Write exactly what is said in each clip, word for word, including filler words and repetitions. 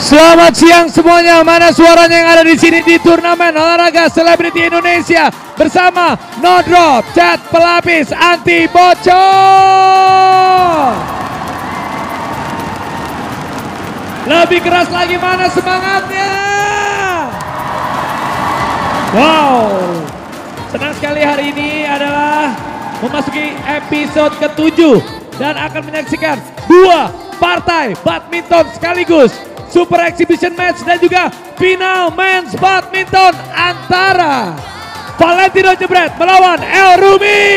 Selamat siang semuanya. Mana suaranya yang ada di sini di turnamen olahraga selebriti Indonesia bersama No Drop Chat pelapis anti bocor. Lebih keras lagi, mana semangatnya? Wow, senang sekali hari ini adalah memasuki episode ketujuh dan akan menyaksikan dua partai badminton sekaligus Super Exhibition Match dan juga final Men's Badminton antara Valentino Jebret melawan El Rumi.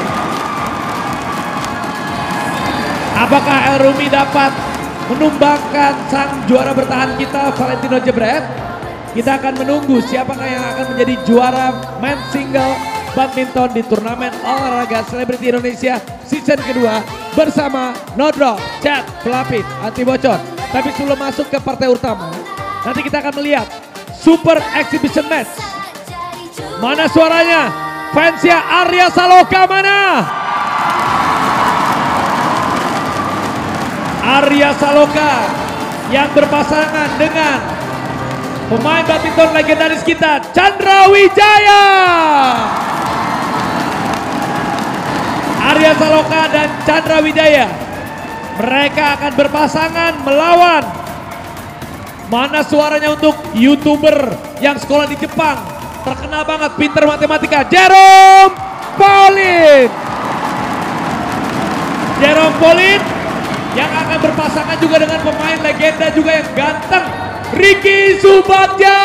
Apakah El Rumi dapat menumbangkan sang juara bertahan kita Valentino Jebret? Kita akan menunggu siapakah yang akan menjadi juara men's single badminton di turnamen olahraga selebriti Indonesia season kedua bersama No Drop Chat pelapis anti bocor. Tapi sebelum masuk ke partai utama, nanti kita akan melihat Super Exhibition Match. Mana suaranya? Fansnya Arya Saloka mana? Arya Saloka yang berpasangan dengan pemain badminton legendaris kita, Chandra Wijaya. Arya Saloka dan Chandra Wijaya, mereka akan berpasangan melawan, mana suaranya untuk YouTuber yang sekolah di Jepang, terkenal banget, pinter matematika, Jerome Pauline. Jerome Pauline yang akan berpasangan juga dengan pemain legenda juga yang ganteng, Ricky Subagja.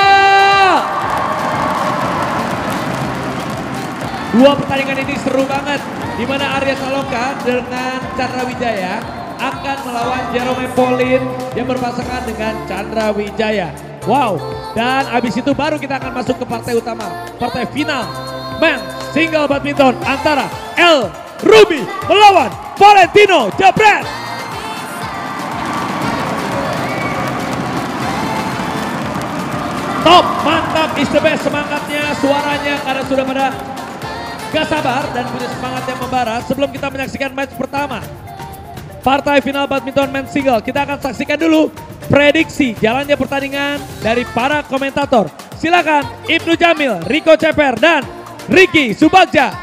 Dua pertandingan ini seru banget, di mana Arya Saloka dengan Chandra Wijaya akan melawan Jerome Pauline yang berpasangan dengan Chandra Wijaya. Wow, dan abis itu baru kita akan masuk ke partai utama, partai final men's single badminton antara El Rumi melawan Valentino Jebret. Top, mantap, is the best semangatnya, suaranya karena sudah pada gak sabar dan punya semangat yang membara. Sebelum kita menyaksikan match pertama partai final badminton men's single, kita akan saksikan dulu prediksi jalannya pertandingan dari para komentator. Silakan Ibnu Jamil, Rico Ceper dan Ricky Subagja.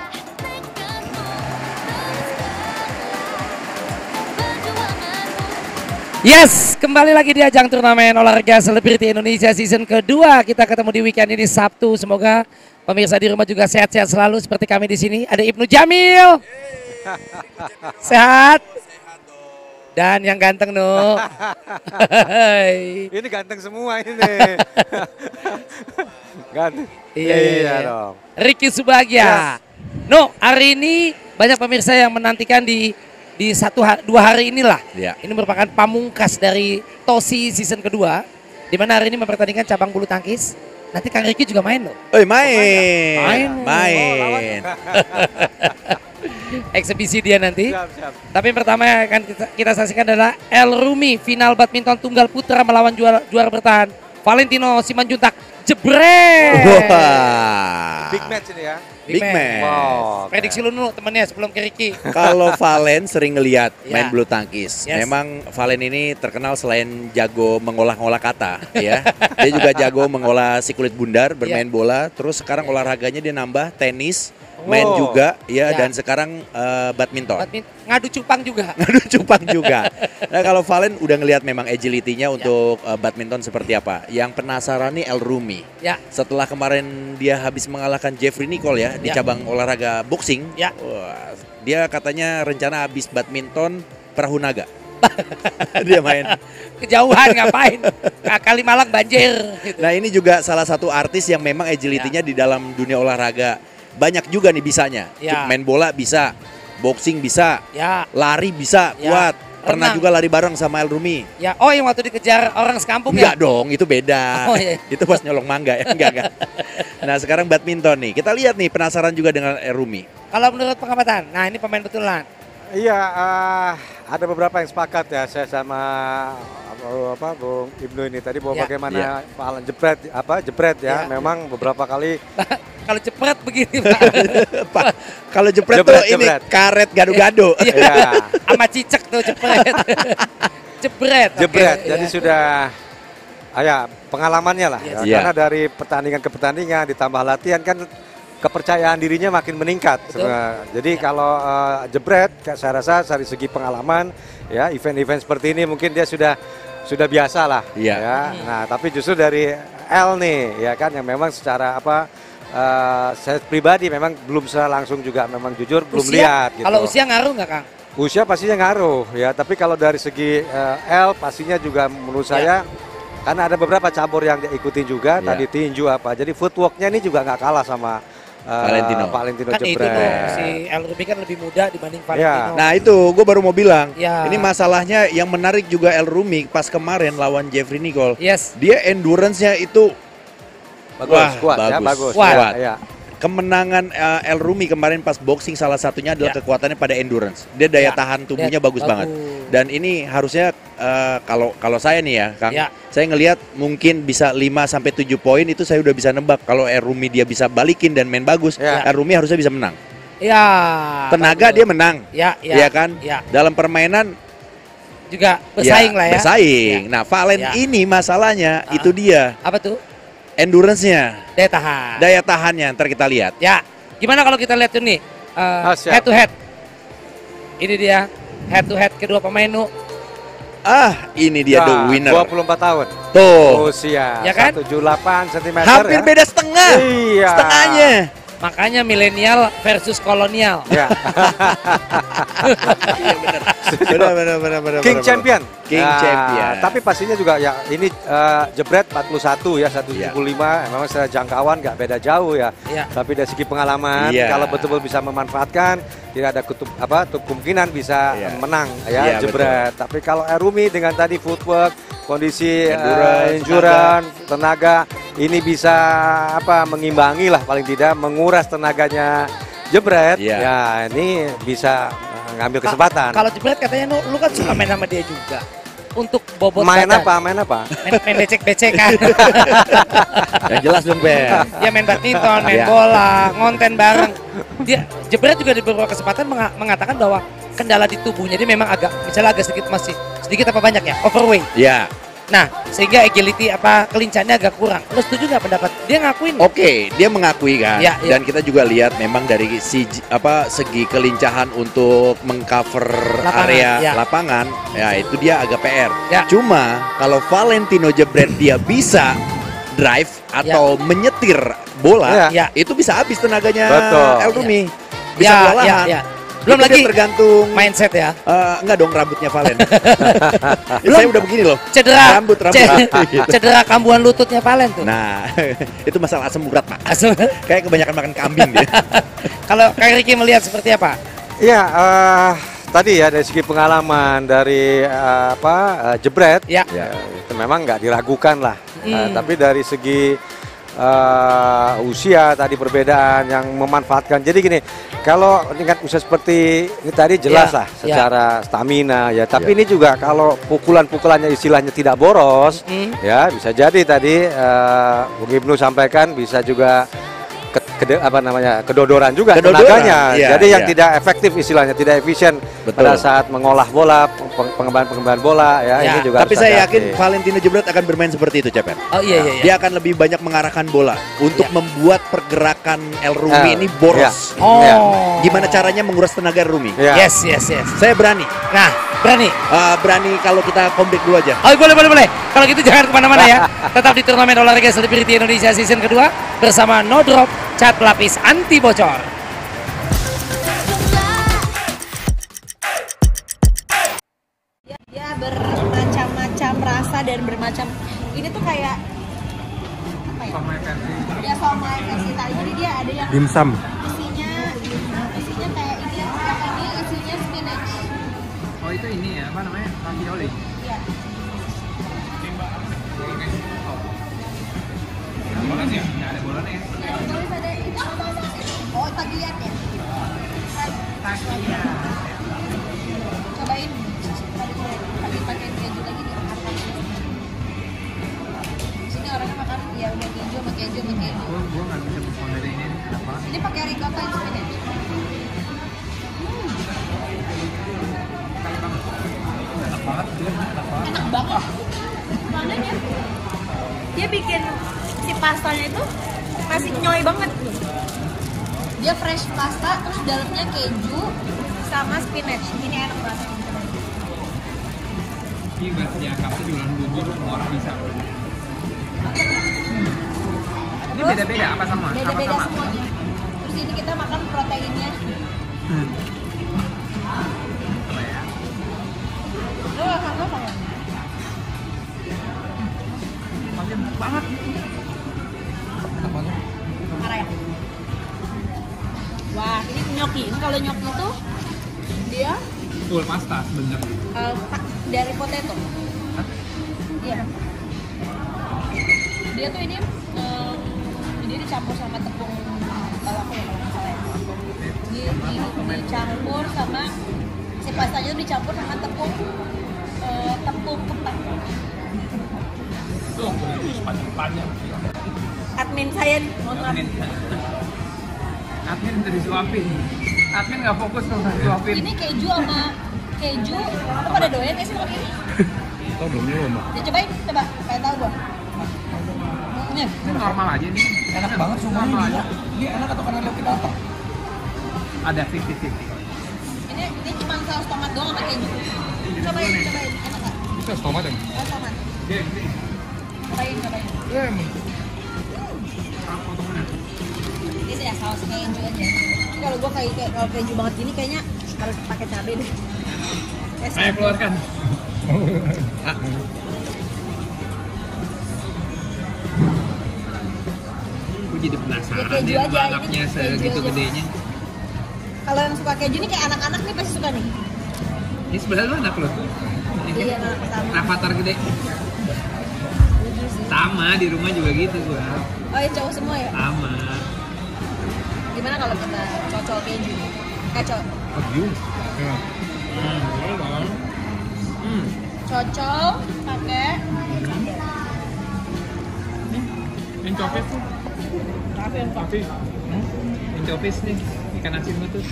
Yes, kembali lagi di ajang turnamen olahraga selebriti Indonesia season kedua. Kita ketemu di weekend ini Sabtu. Semoga pemirsa di rumah juga sehat-sehat selalu seperti kami di sini. Ada Ibnu Jamil. Sehat. Dan yang ganteng no. Ini ganteng semua ini. Ganteng. Iya, iya, iya dong. Ricky Subagja. Yes. No, hari ini banyak pemirsa yang menantikan di di satu hari, dua hari inilah. Ya. Ini merupakan pamungkas dari Tosi season kedua, di mana hari ini mempertandingkan cabang bulu tangkis. Nanti Kang Ricky juga main loh. Oh, main. Main. Main. Eksebisi dia nanti. Siap, siap. Tapi yang pertama yang akan kita, kita saksikan adalah El Rumi final badminton tunggal putra melawan juara, juara bertahan Valentino Simanjuntak Jebret. Wah. Big match ini ya. Big, Big man. Wow. Prediksi lu dulu temennya sebelum ke Ricky. Kalau Valen sering ngelihat main Ya. bulu tangkis. Yes. Memang Valen ini terkenal selain jago mengolah-ngolah kata, ya. Dia juga jago mengolah si kulit bundar, bermain Ya. bola. Terus sekarang olahraganya dia nambah tenis, main Oh. juga, ya, Ya. dan sekarang uh, badminton. Badminton, ngadu cupang juga. Ngadu cupang juga. Nah, kalau Valen udah ngelihat memang agility-nya untuk uh, badminton seperti apa. Yang penasaran nih El Rumi. Ya. Setelah kemarin dia habis mengalahkan Jeffrey Nicole ya di Ya. cabang olahraga boxing. Ya. Wah, dia katanya rencana habis badminton perahu naga. Dia main. Kejauhan ngapain? Kali Malang banjir. Gitu. Nah, ini juga salah satu artis yang memang agility-nya di dalam dunia olahraga banyak juga nih bisanya. Ya. Main bola bisa, boxing bisa, Ya. lari bisa, Ya. kuat. Pernah Renang. juga lari bareng sama El Rumi. Ya, oh yang waktu dikejar orang sekampung Enggak ya? dong, itu beda. Oh, iya. Itu pas nyolong mangga ya, enggak, enggak. Nah, sekarang badminton nih. Kita lihat nih, penasaran juga dengan El Rumi. Kalau menurut pengamatan, nah ini pemain betulan. Iya, uh, ada beberapa yang sepakat ya, saya sama apa Bung Ibnu ini tadi bahwa Ya. bagaimana Ya. Pak Alan jebret apa jebret ya, Ya. memang beberapa kali Kalau cepet begini Pak. Pak, kalau jepret, Jepret, tuh ini jepret. karet gado-gado. ya, Sama cicek tuh cepret. Jebret. jebret. Oke, Jadi ya. sudah Ah, ya, pengalamannya lah. Yes. Ya. Iya. Karena dari pertandingan ke pertandingan ditambah latihan kan kepercayaan dirinya makin meningkat. Betul. sebenarnya. Jadi Ya. kalau uh, jebret, saya rasa dari segi pengalaman, ya event-event seperti ini mungkin dia sudah sudah biasa lah. Iya. Ya. Nah, tapi justru dari L nih, ya kan yang memang secara apa? Uh, saya pribadi memang belum secara langsung juga memang jujur belum Usia, lihat. Gitu. Kalau usia ngaruh nggak Kang? Usia pastinya ngaruh ya, tapi kalau dari segi uh, L pastinya juga menurut saya karena ada beberapa cabur yang dia ikutin juga, Ya. tadi tinju apa. Jadi footworknya ini juga nggak kalah sama uh, Valentino. Valentino Kan itu Jebret. tuh si El Rumi kan lebih muda dibanding Ya. Valentino. Nah itu gue baru mau bilang, Ya. ini masalahnya yang menarik juga El Rumi pas kemarin lawan Jeffrey Nicole. Yes. Dia endurance-nya itu Bagus, wah, kuat ya, bagus. bagus. Kuat. Ya, ya. Kemenangan uh, El Rumi kemarin pas boxing salah satunya adalah Ya. kekuatannya pada endurance. Dia daya Ya. tahan tubuhnya Dia bagus, bagus. banget. Dan ini harusnya uh, kalau kalau saya nih ya, Kang, Ya. saya ngelihat mungkin bisa lima sampai tujuh poin itu saya udah bisa nebak kalau El Rumi dia bisa balikin dan main bagus, Ya. El Rumi harusnya bisa menang. Ya. Tenaga bagus. dia menang. Ya, ya. Iya kan? Ya. Dalam permainan Juga bersaing ya, lah ya. Bersaing. Ya. Nah, Valen Ya. ini masalahnya Ah. itu dia Apa tuh? endurance-nya, Daya tahan. daya tahannya. Ntar kita lihat. Ya. Gimana kalau kita lihat tuh nih uh, Ah, siap. head to head. Ini dia head to head kedua pemain nu. Ah, ini dia the winner. dua puluh empat tahun. Tuh. Usia Ya kan? seratus tujuh puluh delapan sentimeter Hampir ya. beda setengah. Iya. Setengahnya. Makanya milenial versus kolonial. Ya. Benar, benar, benar, benar. King benar, Champion. King Nah, Champion. Tapi pastinya juga ya ini eh, jebret empat puluh satu ya, seratus tujuh puluh lima. Memang secara jangkauan nggak beda jauh ya. Iya. Tapi dari segi pengalaman, Iya. kalau betul-betul bisa memanfaatkan, tidak ada kutub apa tuh kemungkinan bisa Iya. menang ya Iya, jebret. Tapi kalau Erumi dengan tadi footwork, kondisi eh, Endurance, endurance, tenaga, ini bisa apa mengimbangi lah paling tidak menguras tenaganya jebret. Iya. Ya ini bisa eh, ngambil kesempatan. Kalau jebret katanya nu, lu kan suka main sama dia juga. Untuk bobot Main badan. apa? Main apa? Main, main becek-becekan. Yang jelas dong, Ben. Dia main badminton, main Iya. bola, ngonten bareng. Dia jebret juga di beberapa kesempatan menga- mengatakan bahwa kendala di tubuhnya dia memang agak misalnya agak sedikit masih sedikit apa banyak ya overweight. Ya, Nah, sehingga agility apa kelincahannya agak kurang. Lu setuju nggak pendapat? Dia ngakuin. oke, dia mengakui kan. Ya, ya. Dan kita juga lihat memang dari si apa segi kelincahan untuk mengcover Lapangan, area ya. lapangan, ya itu dia agak P R. Ya. Cuma kalau Valentino Jebret dia bisa drive atau menyetir bola, Ya. itu bisa habis tenaganya Betul. El Rumi. Bisa Ya, kewalahan. ya, ya. Belum Itu lagi dia tergantung mindset ya. Eh, enggak dong rambutnya Valen. Saya udah begini loh. Cedera. Rambut, rambut. ce- cedera kambuhan lututnya Valen tuh. Nah, itu masalah asam urat, Pak. Asal- Kayak kebanyakan makan kambing dia. Kalau Kak Ricky melihat seperti apa? Iya, eh, tadi ya dari segi pengalaman dari eh, apa eh, jebret, Ya. ya, itu memang nggak diragukan lah. Eh, Hmm. tapi dari segi eh, usia tadi perbedaan yang memanfaatkan. Jadi gini, kalau tingkat usia seperti ini tadi jelas Ya, lah ya. secara stamina ya. Tapi ini juga kalau pukulan-pukulannya istilahnya tidak boros, Hmm. ya bisa jadi tadi eh, Bung Ibnu sampaikan bisa juga ke, kede- apa namanya kedodoran juga Kedodoran, tenaganya. iya, Jadi yang iya. tidak efektif istilahnya, tidak efisien Betul. pada saat mengolah bola, peng- pengembangan-pengembangan bola ya, Ya, ini juga Tapi harus saya hati-hati. yakin Valentino Jebret akan bermain seperti itu, Cepen. Oh iya iya iya. Dia akan lebih banyak mengarahkan bola untuk Ya. membuat pergerakan El Rumi Eh, ini boros. Oh. Ya. Gimana caranya menguras tenaga El Rumi? Ya. Yes yes yes. Saya berani. Nah berani. Eh, berani kalau kita comeback dulu aja. Oh boleh boleh boleh. Kalau gitu jangan kemana-mana ya. Tetap di turnamen olahraga selebriti Indonesia season kedua bersama No Drop cat pelapis anti bocor. Dia bermacam-macam rasa dan bermacam ini tuh kayak apa ya? Ya somai versi Thai. Jadi dia ada yang Dimsum. isinya isinya kayak ini yang ini isinya spinach. Oh itu ini ya, apa namanya? Ravioli. Iya. Bolanya ya? Nggak ada bolanya ya? Ya, tulis ada itu apa sih? Oh, tagliat ya. Cobain pakai pakai keju lagi di atas. Sini orangnya makan ya udah keju sama keju sama keju. Gua gua nggak bisa move dari ini apa? Ini pakai ricotta and spinach. Enak banget, dia enak banget. Enak banget. Mananya? dia bikin si pastanya itu masih nyoy banget. Dia fresh pasta, terus dalamnya keju sama spinach. Ini enak banget. Ini nggak dianggapnya jualan bubur semua orang bisa. Ini beda-beda apa sama? Beda-beda Sama-sama. semuanya. Terus ini kita makan proteinnya. Hmm. Apa ya? Lo makan apa ya? Pasti banget. Marah ya? Wah, ini gnocchi. Ini kalau gnocchi itu dia Full pasta sebenarnya. uh, dari potato. Hah? Iya. Dia tuh ini um, dia dicampur sama tepung balako ya kalau nggak salah ya. Di, di, dicampur sama si pastanya itu dicampur sama tepung uh, tepung ketan. Tuh, panjang-panjang. Admin saya mau Admin. Admin udah disuapin. Admin nggak fokus kalau nggak disuapin. ini keju sama keju. Apa pada doyan ya sih makan ini? Tau belum nih Mbak? Ya, cobain, coba. Kayak tahu gua. Nih, Ini normal aja nih. Enak banget sumpah Normal ini. aja. Dia enak atau karena kita apa? Ada fifty fifty. ini ini cuma saus tomat doang sama keju. Cobain, cobain. Enak nggak? Itu tomat ya? Saus tomat. Dia ini. Cobain, cobain. Apa temennya? Ini sih ya saus keju aja. Ini kalau gua kayak kayak- kalau keju banget gini kayaknya harus pakai cabai deh. Eh, Saya keluarkan. Gue jadi penasaran Ya, keju ya, aja, ini anaknya keju segitu aja. gedenya. Kalau yang suka keju nih kayak anak-anak nih pasti suka nih. Ini sebelah lu anak lu. Ini Iya, anak pertama. Avatar gede. Lucu sih. Sama di rumah juga gitu gua. Oh, ya cowok semua ya? Sama. Gimana kalau kita cocok keju? Kacau. Keju. Ya. Hmm, boleh dong. Hmm. Cocok pakai Encopis tuh. apa yang Tapi. Hmm? Encopis nih. Ikan asin gua tuh.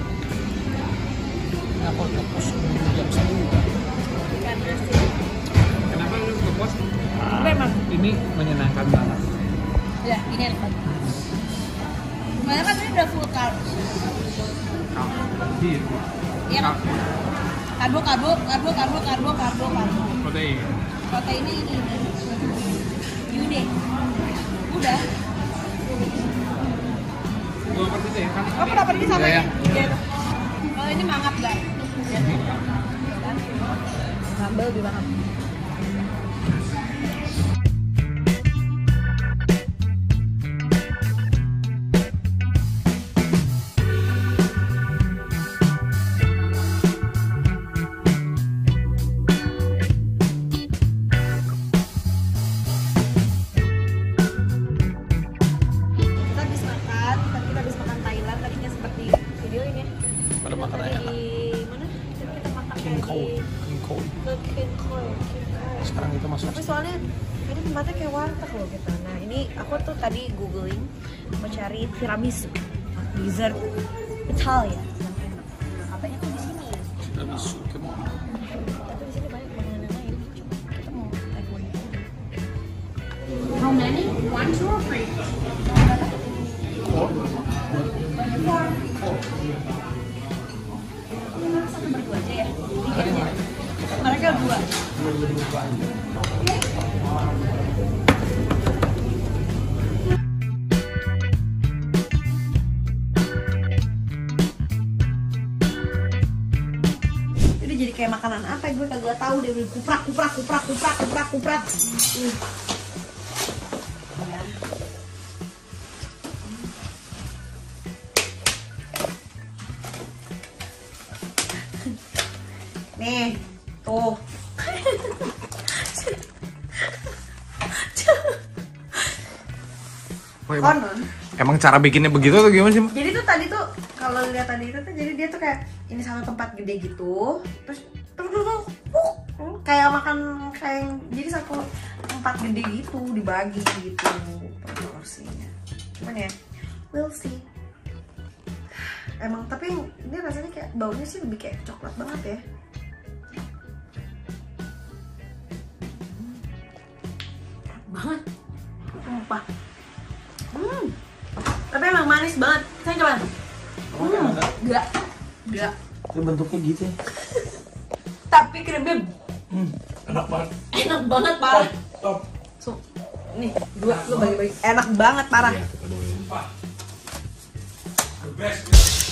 Aku tepus jam ikan asin. Kenapa lu ke pos? Memang. Ini menyenangkan banget. Ya, ini enak banget. Soalnya kan ini udah full carbs. Iya. Iya kan? Karbo, karbo, karbo, karbo, karbo, karbo, karbo. Protein. Proteinnya ini, ini. Yude. Udah. Gua dapat itu ya kan? Kamu dapat ini sama Iya, ya? Iya. Oh, ini mangap gak? Ya. Kan? Sambal lebih mangap. Kita habis makan, tadi kita habis makan Thailand, tadinya seperti video ini. Pada makan Tadi ayam. di mana? Tadi kita makan King kayak di Kong. King Kong. ke King Kong, King Kong. Sekarang kita masuk. Tapi soalnya ini tempatnya kayak warteg loh kita. Nah ini aku tuh tadi googling mau cari tiramisu, dessert Italia yang enak. Katanya tuh di sini. Tiramisu. Tapi di sini banyak makanan yang lain. Coba kita mau take one. How many? One, two, or three? Satu berdua aja ya. Tiketnya. Mereka dua. Ini jadi kayak makanan apa gue kagak tahu deh, kuprak kuprak kuprak kuprak kuprak kuprak. Uh. Nih, tuh. Konon. Emang cara bikinnya begitu atau gimana sih? Jadi tuh tadi tuh kalau lihat tadi itu tuh jadi dia tuh kayak ini satu tempat gede gitu, terus kayak makan kayak jadi satu tempat gede gitu dibagi gitu porsinya. Cuman ya, we'll see. Emang tapi ini rasanya kayak baunya sih lebih kayak coklat banget ya. Enak banget. sumpah. Hmm. Tapi emang manis banget. Saya coba. Hmm. Enggak. Enggak. Itu bentuknya gitu ya. Tapi krimnya Hmm, enak banget. enak banget parah. Top. So, nih, dua lu bagi-bagi. Enak banget parah. Sumpah. The best.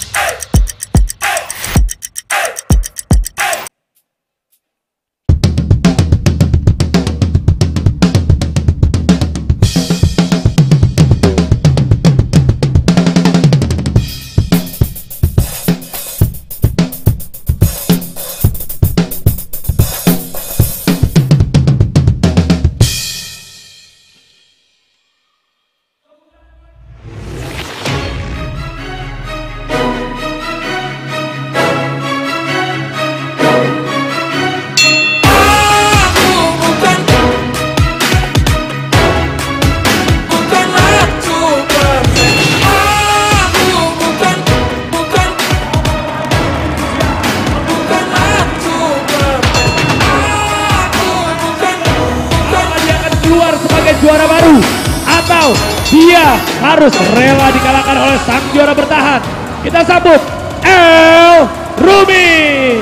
Juara baru atau dia harus rela dikalahkan oleh sang juara bertahan. Kita sambut El Rumi.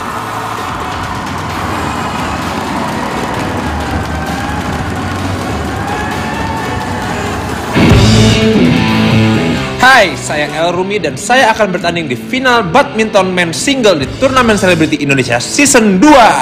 Hai, saya El Rumi dan saya akan bertanding di final badminton men single di Turnamen Selebriti Indonesia Season dua.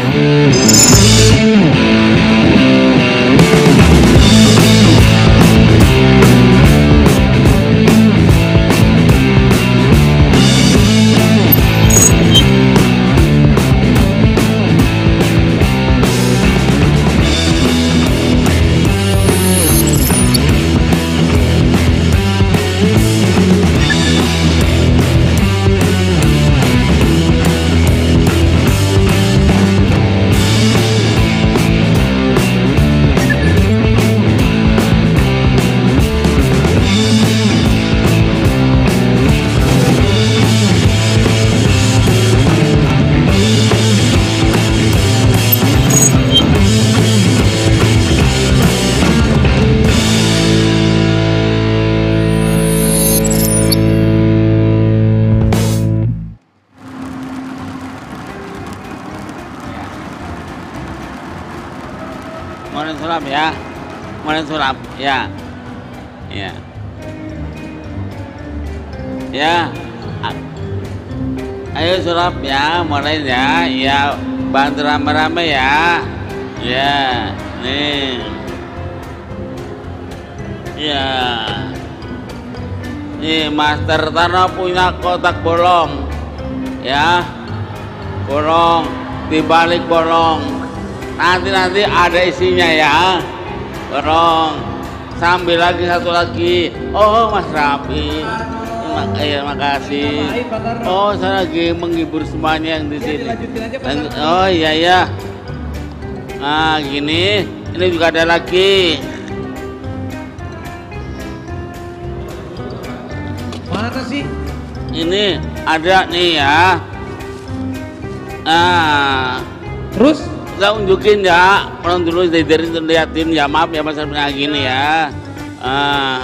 Moren sulap ya, moren sulap ya, ya, ya. Ayo sulap ya, moren ya, ya bantu rame-rame ya, ya, nih, ya, nih Master Tarno punya kotak bolong, ya, bolong, dibalik bolong. Nanti-nanti ada isinya ya. Borong. Sambil lagi satu lagi. Oh Mas Rafi. Terima kasih. Oh saya lagi menghibur semuanya yang di sini. Oh iya ya. Nah gini. Ini juga ada lagi. Mana sih? Ini ada nih ya. Nah. Terus? Saya unjukin ya, orang dulu dari dari liatin ya, maaf ya mas punya gini ya, uh,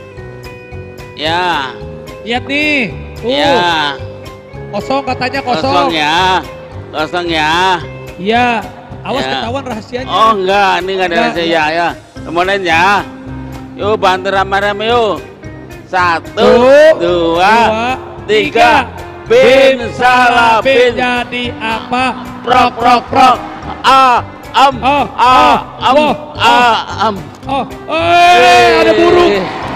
ya, lihat nih, uh, ya, kosong katanya kosong, kosong ya, kosong ya, iya, awas ya. Ketahuan rahasianya. Oh enggak, ini enggak ada rahasia ya, ya, kemudian ya, yuk bantu rame-rame yuk, satu, Tuh, dua, dua, tiga, bin salah bin, jadi apa? prok prok prok. Ah, am, oh, ah, am, oh, ah, am. Oh, eh, ada burung.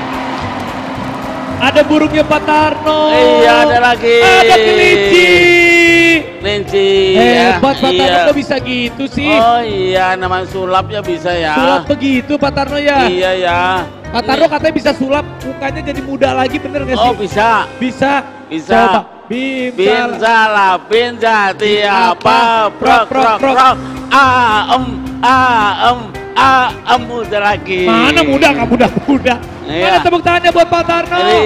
Ada burungnya Pak Tarno. Iya, ada lagi. Ada kelinci. Kelinci. Hebat ya, Pak iya. Tarno, kok bisa gitu sih? Oh iya, namanya sulap ya bisa ya. Sulap begitu Pak Tarno ya? Iya ya. Pak Tarno katanya bisa sulap, mukanya jadi muda lagi, bener gak sih? Oh bisa. Bisa. Bisa. Coba. Bim, Bin salah, bin jati apa, prok prok prok, ah em, ah em, ah em, udah lagi. Mana muda, nggak muda-muda. Iya. Mana tepuk tangannya buat Pak Tarno. Ini.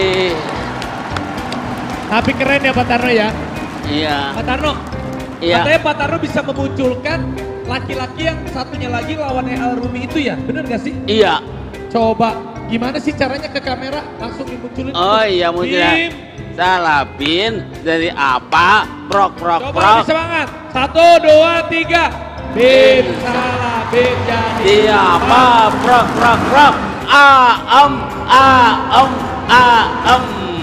Tapi keren ya Pak Tarno ya. Iya. Pak Tarno, Iya. katanya Pak Tarno bisa memunculkan laki-laki yang satunya lagi lawannya El Rumi itu ya, bener gak sih? Iya. Coba, gimana sih caranya ke kamera langsung dimunculin? Oh iya munculnya. Bim. Salah bin dari apa? Prok prok Coba prok. lebih semangat. Satu, dua, tiga. Bim salah, Bim jadi. Di apa? Prok prok prok. A em a em a em.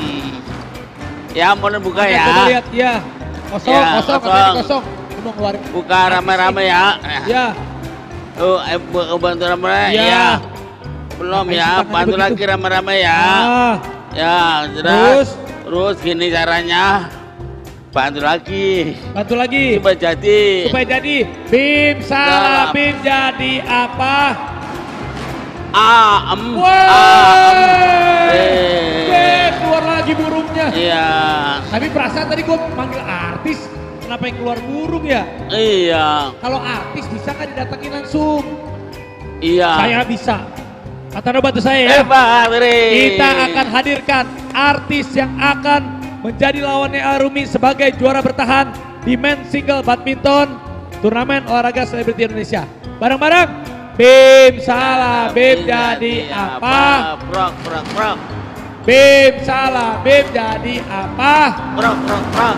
Ya mau buka Oke, ya. Coba lihat, ya. Kosong, Ya, kosong, kosong. katanya kosong. Lu mau ngeluarin. Buka rame-rame ya. Ya, Tuh, eh, bu- bantu rame-rame ya. ya. Belum Ngapain ya, sih tangannya bantu begitu? lagi rame-rame ya. Ah, Ya, Terus? terus. Terus gini caranya. Bantu lagi. bantu lagi. Supaya jadi. Supaya jadi. Bim salah, Salah. Bim jadi apa? A em a em. Wah, Eh. Bim keluar lagi burungnya. Iya. Tapi perasaan tadi gue manggil artis, kenapa yang keluar burung ya? Iya. Kalau artis bisa nggak didatengin langsung? Iya. Saya bisa. Kata bantu saya ya. Eh, Patri. Kita akan hadirkan artis yang akan menjadi lawannya Arumi sebagai juara bertahan di men's single badminton turnamen olahraga selebriti Indonesia. Bareng-bareng. Bim salah, Bim jadi apa? Prok prok prok. Bim salah, Bim jadi apa? Prok prok prok.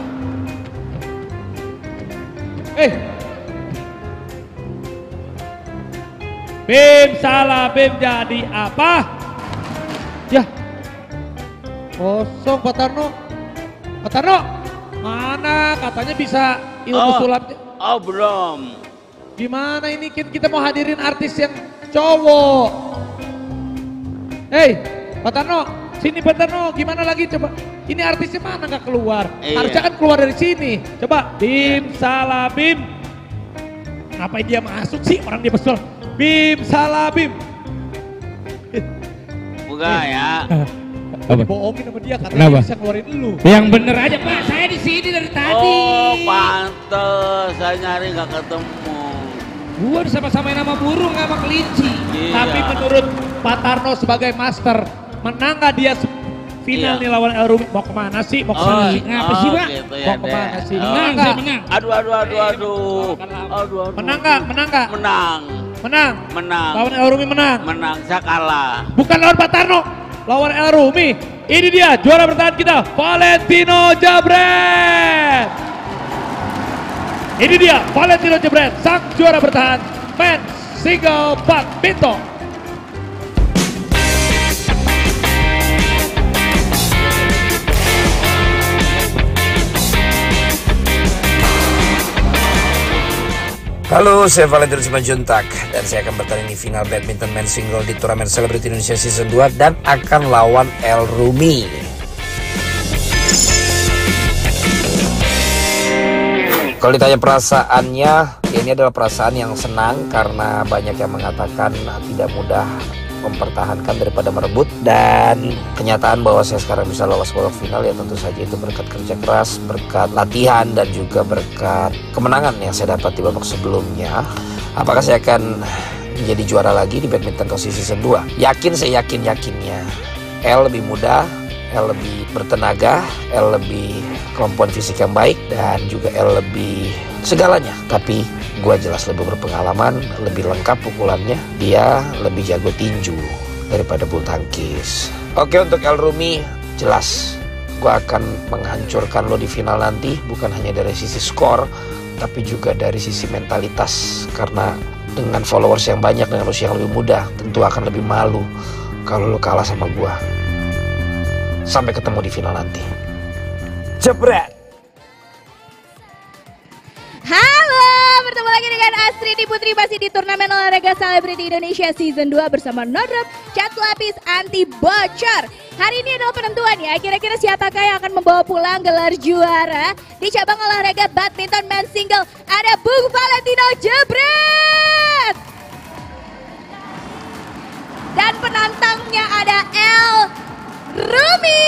Eh. Bim salah, Bim jadi apa? Ya. Kosong Pak Tarno. Pak Tarno, mana katanya bisa ilmu Oh. sulapnya. Oh belum. Gimana ini Kin? Kita mau hadirin artis yang cowok. Hei, Pak Tarno, sini Pak Tarno, gimana lagi coba? Ini artisnya mana nggak keluar? Iya. Harusnya kan keluar dari sini. Coba, Bim salah Bim. Ngapain dia masuk sih? Orang dia besar. Bim salah Bim. Buka ya. Dibohongin sama dia katanya Kenapa? dia bisa keluarin lu. Yang bener aja Pak, saya di sini dari tadi. Oh pantes, saya nyari nggak ketemu. Gua disama-samain nama burung sama kelinci. Iya. Tapi menurut Pak Tarno sebagai master, menang nggak dia se- final Iya. nih lawan El Rumi? Mau kemana sih? Mau Oh, kemana sih? Ngapa sih oh, Pak? gitu ya, Mau kemana Dek. sih? Oh. Menang Menang, nggak? saya menang. Aduh aduh aduh aduh. Aduh aduh. Menang nggak? Menang nggak? Menang. Menang. Menang. Lawan El Rumi menang. Menang, saya kalah. Bukan lawan Pak Tarno, lawan El Rumi. Ini dia juara bertahan kita, Valentino Jebret. Ini dia Valentino Jebret, sang juara bertahan men's single badminton. Halo, saya Valentino Simanjuntak dan saya akan bertanding di final badminton men's single di turnamen Selebriti Indonesia Season dua dan akan lawan El Rumi. Kalau ditanya perasaannya, ini adalah perasaan yang senang karena banyak yang mengatakan tidak mudah mempertahankan daripada merebut, dan kenyataan bahwa saya sekarang bisa lolos babak final ya tentu saja itu berkat kerja keras, berkat latihan, dan juga berkat kemenangan yang saya dapat di babak sebelumnya. Apakah saya akan menjadi juara lagi di badminton Tosi Season dua? Yakin, saya yakin-yakinnya. El lebih muda, El lebih bertenaga, El lebih kemampuan fisik yang baik, dan juga El lebih segalanya. Tapi gua jelas lebih berpengalaman, lebih lengkap pukulannya. Dia lebih jago tinju daripada bulu tangkis. Oke, untuk El Rumi jelas gua akan menghancurkan lo di final nanti, bukan hanya dari sisi skor tapi juga dari sisi mentalitas, karena dengan followers yang banyak, dengan usia yang lebih muda, tentu akan lebih malu kalau lo kalah sama gua. Sampai ketemu di final nanti. Jebret. Halo, bertemu lagi dengan Astridi Putri masih di turnamen olahraga Selebriti Indonesia Season dua bersama No-Drop Cat Lapis Anti Bocor. Hari ini adalah penentuan ya, kira-kira siapakah yang akan membawa pulang gelar juara di cabang olahraga badminton men's single. Ada Bung Valentino Jebret. Dan penantangnya ada El Rumi.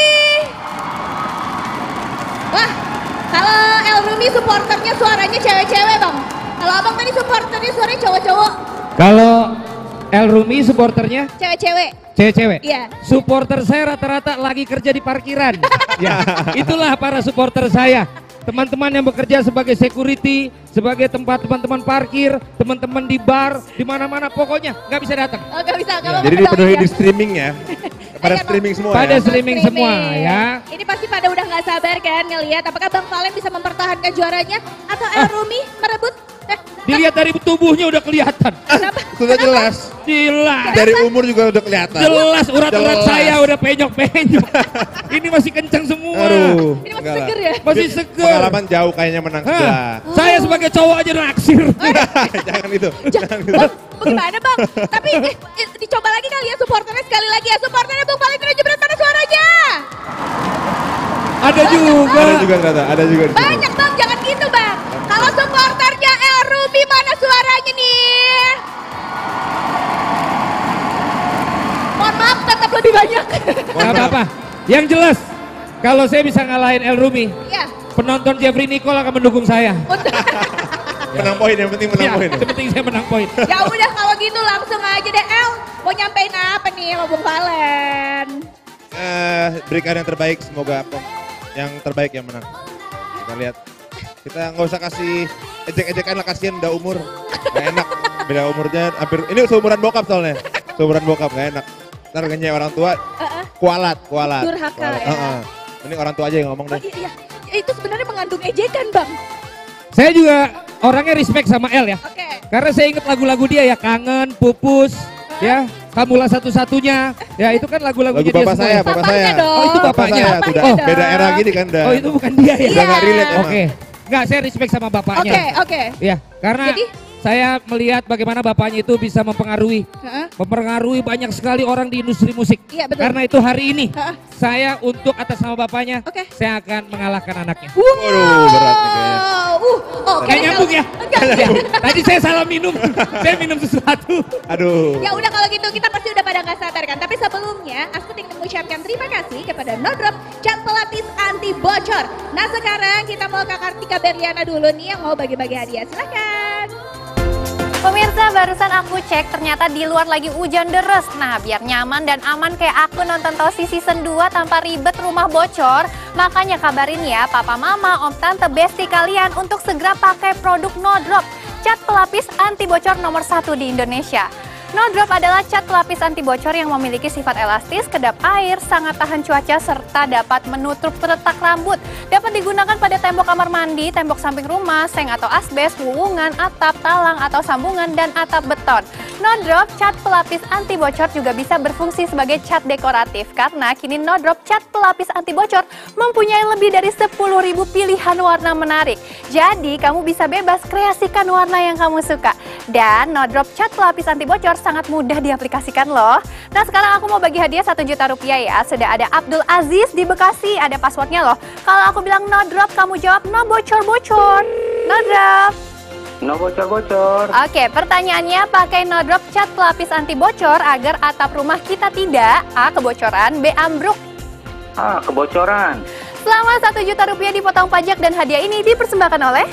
Wah, kalau El Rumi supporternya suaranya cewek-cewek bang. Kalau abang tadi supporternya suaranya cowok-cowok. Kalau El Rumi supporternya Cewek-cewek. cewek-cewek. Iya. Supporter saya rata-rata lagi kerja di parkiran. Ya, itulah para supporter saya. teman-teman yang bekerja sebagai security, sebagai tempat teman-teman parkir, teman-teman di bar, di mana-mana pokoknya nggak bisa datang. Oh, nggak bisa. Kalau Jadi dipenuhi di streaming ya. Pada streaming semua Pada ya. streaming semua ya. Ini pasti pada udah nggak sabar kan ngelihat apakah Bang Valen bisa mempertahankan juaranya atau El Rumi merebut. Eh, Dilihat dari tubuhnya udah kelihatan. Sudah jelas. Jelas. Dari umur juga udah kelihatan. Jelas urat-urat Jelas. saya udah penyok-penyok. Ini masih kencang semua. Aduh. Ini masih enggak seger lah. ya? Masih seger. Pengalaman jauh kayaknya menang Hah, sebelah. Saya sebagai cowok aja naksir. Jangan itu. Jangan itu. Bang, bagaimana Bang? Tapi eh, eh, dicoba lagi kali ya supporternya sekali lagi ya. Supporternya Bang Valentino Jebret, mana suaranya? Ada juga. Ada juga ternyata. Ada juga di sini. Banyak Bang, jangan gitu Bang. Kalau supporternya El Rumi mana suaranya nih? Mohon maaf tetap lebih banyak. Gak apa-apa. Yang jelas, kalau saya bisa ngalahin El Rumi, Ya. penonton Jeffrey Nicole akan mendukung saya. Menang poin, yang penting menang Ya, poin. yang penting saya menang poin. Ya udah kalau gitu langsung aja deh El. Mau nyampein apa nih sama Bung Valen? Eh, berikan yang terbaik, semoga pem- yang terbaik yang menang. Kita lihat. Kita nggak usah kasih ejek-ejekan lah, kasihan udah umur. Gak enak, beda umurnya hampir, ini seumuran bokap soalnya. Seumuran bokap, gak enak. Ntar ngenyek orang tua, kualat, kualat. Durhaka kualat. ya. Heeh. Ini orang tua aja yang ngomong deh. Iya, iya. Ya, itu sebenarnya mengandung ejekan Bang. Saya juga orangnya respect sama El ya. Oke. Karena saya ingat lagu-lagu dia ya, Kangen, Pupus, ya, Kamulah Satu-Satunya. Ya itu kan lagu-lagunya Lagu dia bapak semua. saya, ya. bapak Bapaknya saya. dong. Oh itu Bapak bapaknya. saya, Bapaknya udah dong. beda era gini kan udah. Oh itu bukan dia ya. Udah nggak relate emang. Oke. Nggak, saya respect sama bapaknya. Oke, oke. Ya, karena Jadi? saya melihat bagaimana bapaknya itu bisa mempengaruhi Heeh. mempengaruhi banyak sekali orang di industri musik. Iya, betul. Karena itu hari ini Heeh. saya untuk atas nama bapaknya, Oke. saya akan mengalahkan anaknya. Waduh, berat nih kayaknya. Uh, oh, Nggak nyambung ya? Enggak, enggak. Tadi saya salah minum, saya minum sesuatu. Aduh. Ya udah kalau gitu kita pasti udah pada nggak sabar kan. Tapi sebelumnya aku ingin mengucapkan terima kasih kepada Nodrop cat pelapis anti bocor. Nah sekarang kita mau ke Kartika Berliana dulu nih yang mau bagi-bagi hadiah. Silakan. Pemirsa, barusan aku cek ternyata di luar lagi hujan deres. Nah, biar nyaman dan aman kayak aku nonton Tosi season dua tanpa ribet rumah bocor, makanya kabarin ya papa mama, om tante, besti kalian untuk segera pakai produk Nodrop, cat pelapis anti bocor nomor satu di Indonesia. Nodrop adalah cat pelapis anti bocor yang memiliki sifat elastis, kedap air, sangat tahan cuaca, serta dapat menutup retak rambut. Dapat digunakan pada tembok kamar mandi, tembok samping rumah, seng atau asbes, wuwungan, atap, talang atau sambungan, dan atap beton. Nodrop cat pelapis anti bocor juga bisa berfungsi sebagai cat dekoratif karena kini Nodrop cat pelapis anti bocor mempunyai lebih dari sepuluh ribu pilihan warna menarik. Jadi kamu bisa bebas kreasikan warna yang kamu suka. Dan Nodrop cat pelapis anti bocor sangat mudah diaplikasikan loh. Nah sekarang aku mau bagi hadiah satu juta rupiah ya. Sudah ada Abdul Aziz di Bekasi, ada passwordnya loh. Kalau aku bilang no drop, kamu jawab no bocor-bocor. No drop. No bocor-bocor. Oke, pertanyaannya pakai no drop cat pelapis anti bocor agar atap rumah kita tidak A. kebocoran, B. ambruk. Ah, kebocoran. Selama satu juta rupiah dipotong pajak dan hadiah ini dipersembahkan oleh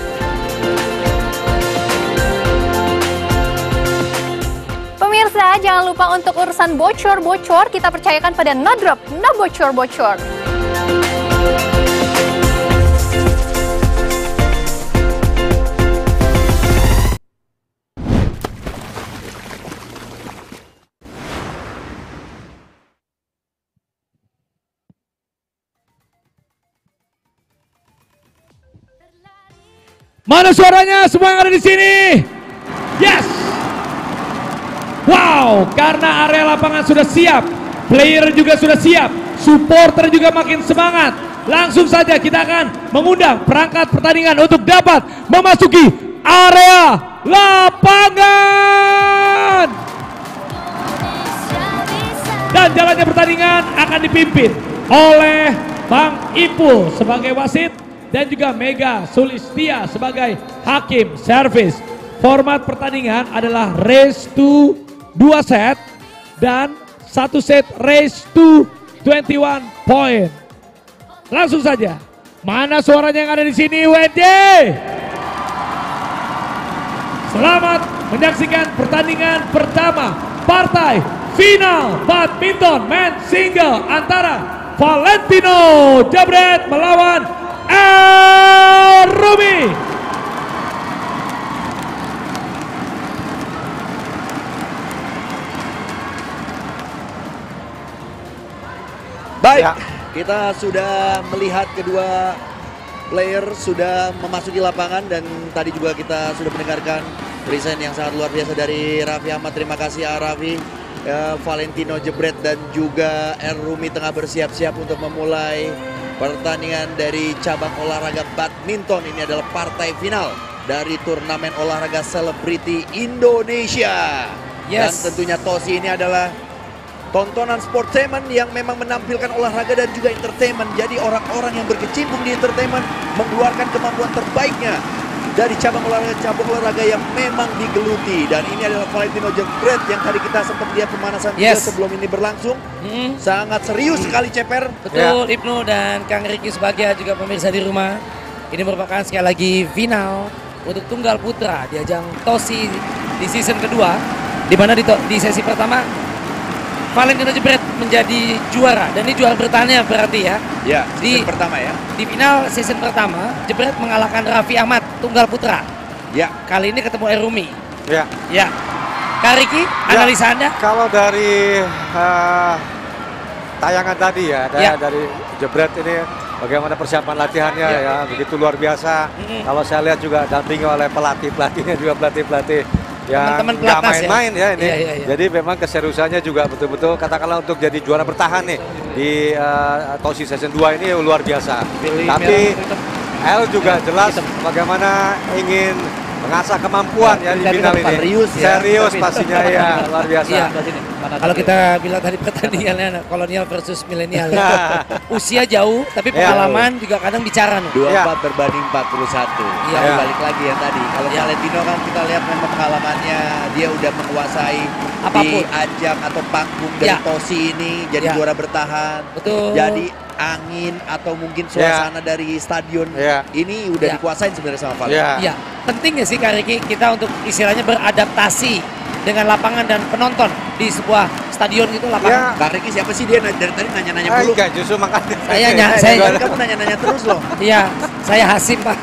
pemirsa, jangan lupa untuk urusan bocor-bocor kita percayakan pada Nodrop, no bocor-bocor. Mana suaranya semua yang ada di sini? Yes! Wow, karena area lapangan sudah siap, player juga sudah siap, supporter juga makin semangat. Langsung saja kita akan mengundang perangkat pertandingan untuk dapat memasuki area lapangan. Dan jalannya pertandingan akan dipimpin oleh Bang Ipul sebagai wasit dan juga Mega Sulistia sebagai hakim servis. Format pertandingan adalah race to dua set dan satu set race to dua puluh satu point. Langsung saja, mana suaranya yang ada di sini, W D? Selamat menyaksikan pertandingan pertama partai final badminton men single antara Valentino Jebret melawan Arumi. Baik, ya. Kita sudah melihat kedua player sudah memasuki lapangan dan tadi juga kita sudah mendengarkan present yang sangat luar biasa dari Raffi Ahmad. Terima kasih Raffi. Ya, Valentino Jebret dan juga Errumi tengah bersiap-siap untuk memulai pertandingan dari cabang olahraga badminton. Ini adalah partai final dari turnamen olahraga selebriti Indonesia. Yes. Dan tentunya Tosi ini adalah tontonan sportainment yang memang menampilkan olahraga dan juga entertainment. Jadi orang-orang yang berkecimpung di entertainment mengeluarkan kemampuan terbaiknya dari cabang olahraga cabang olahraga yang memang digeluti. Dan ini adalah Valentino Jebret yang tadi kita sempat lihat pemanasan Yes. juga sebelum ini berlangsung. Hmm. Sangat serius sekali Ceper. Betul, ya. Ibnu dan Kang Riki sebagai juga pemirsa di rumah. Ini merupakan sekali lagi final untuk tunggal putra di ajang Tosi di season kedua, di mana di, di sesi pertama Valentino Jebret menjadi juara, dan ini juara bertahannya berarti ya. Ya, di season pertama ya. Di final season pertama, Jebret mengalahkan Raffi Ahmad tunggal putra. Ya. Kali ini ketemu Errumi. Ya. Ya. Kak Riki, analisa Anda? Kalau dari uh, tayangan tadi ya, Ya. dari Jebret ini bagaimana persiapan latihannya Ya. ya, begitu luar biasa. Mm-hmm. Kalau saya lihat juga dampingi oleh pelatih-pelatihnya juga pelatih-pelatih yang Teman-teman nggak pelatnas ya? main-main ya, ini. Iya, iya, iya. Jadi memang keseriusannya juga betul-betul katakanlah untuk jadi juara bertahan nih di uh, Tosi Season dua ini luar biasa. Pilih Tapi merah, L juga jelas bagaimana ingin mengasah kemampuan ya di Tapi final kan ini. serius ya. Serius Tapi- pastinya ya, luar biasa. Iya. Kalau kita bilang tadi pertandingannya kolonial versus milenial ya. Usia jauh, tapi Ya. pengalaman juga kadang bicara nih. dua puluh empat Ya. berbanding empat puluh satu. Iya. Tapi Ya. balik lagi yang tadi. Kalau Ya. Valentino kan kita lihat memang pengalamannya dia udah menguasai Apapun. di ajang atau panggung dari Ya. Tosi ini jadi Ya. juara bertahan. Betul. Jadi angin atau mungkin suasana dari stadion Ya. ini udah Ya. dikuasain sebenarnya sama Valentino. Ya. Iya, penting ya sih Kak Riki kita untuk istilahnya beradaptasi dengan lapangan dan penonton di sebuah stadion gitu lapangan. Ya. Kak Riki siapa sih dia dari tadi nanya-nanya Ah, dulu? enggak, justru makanya. Saya ny- saya- Kan kamu nanya-nanya terus loh. Iya, saya Hasim Pak.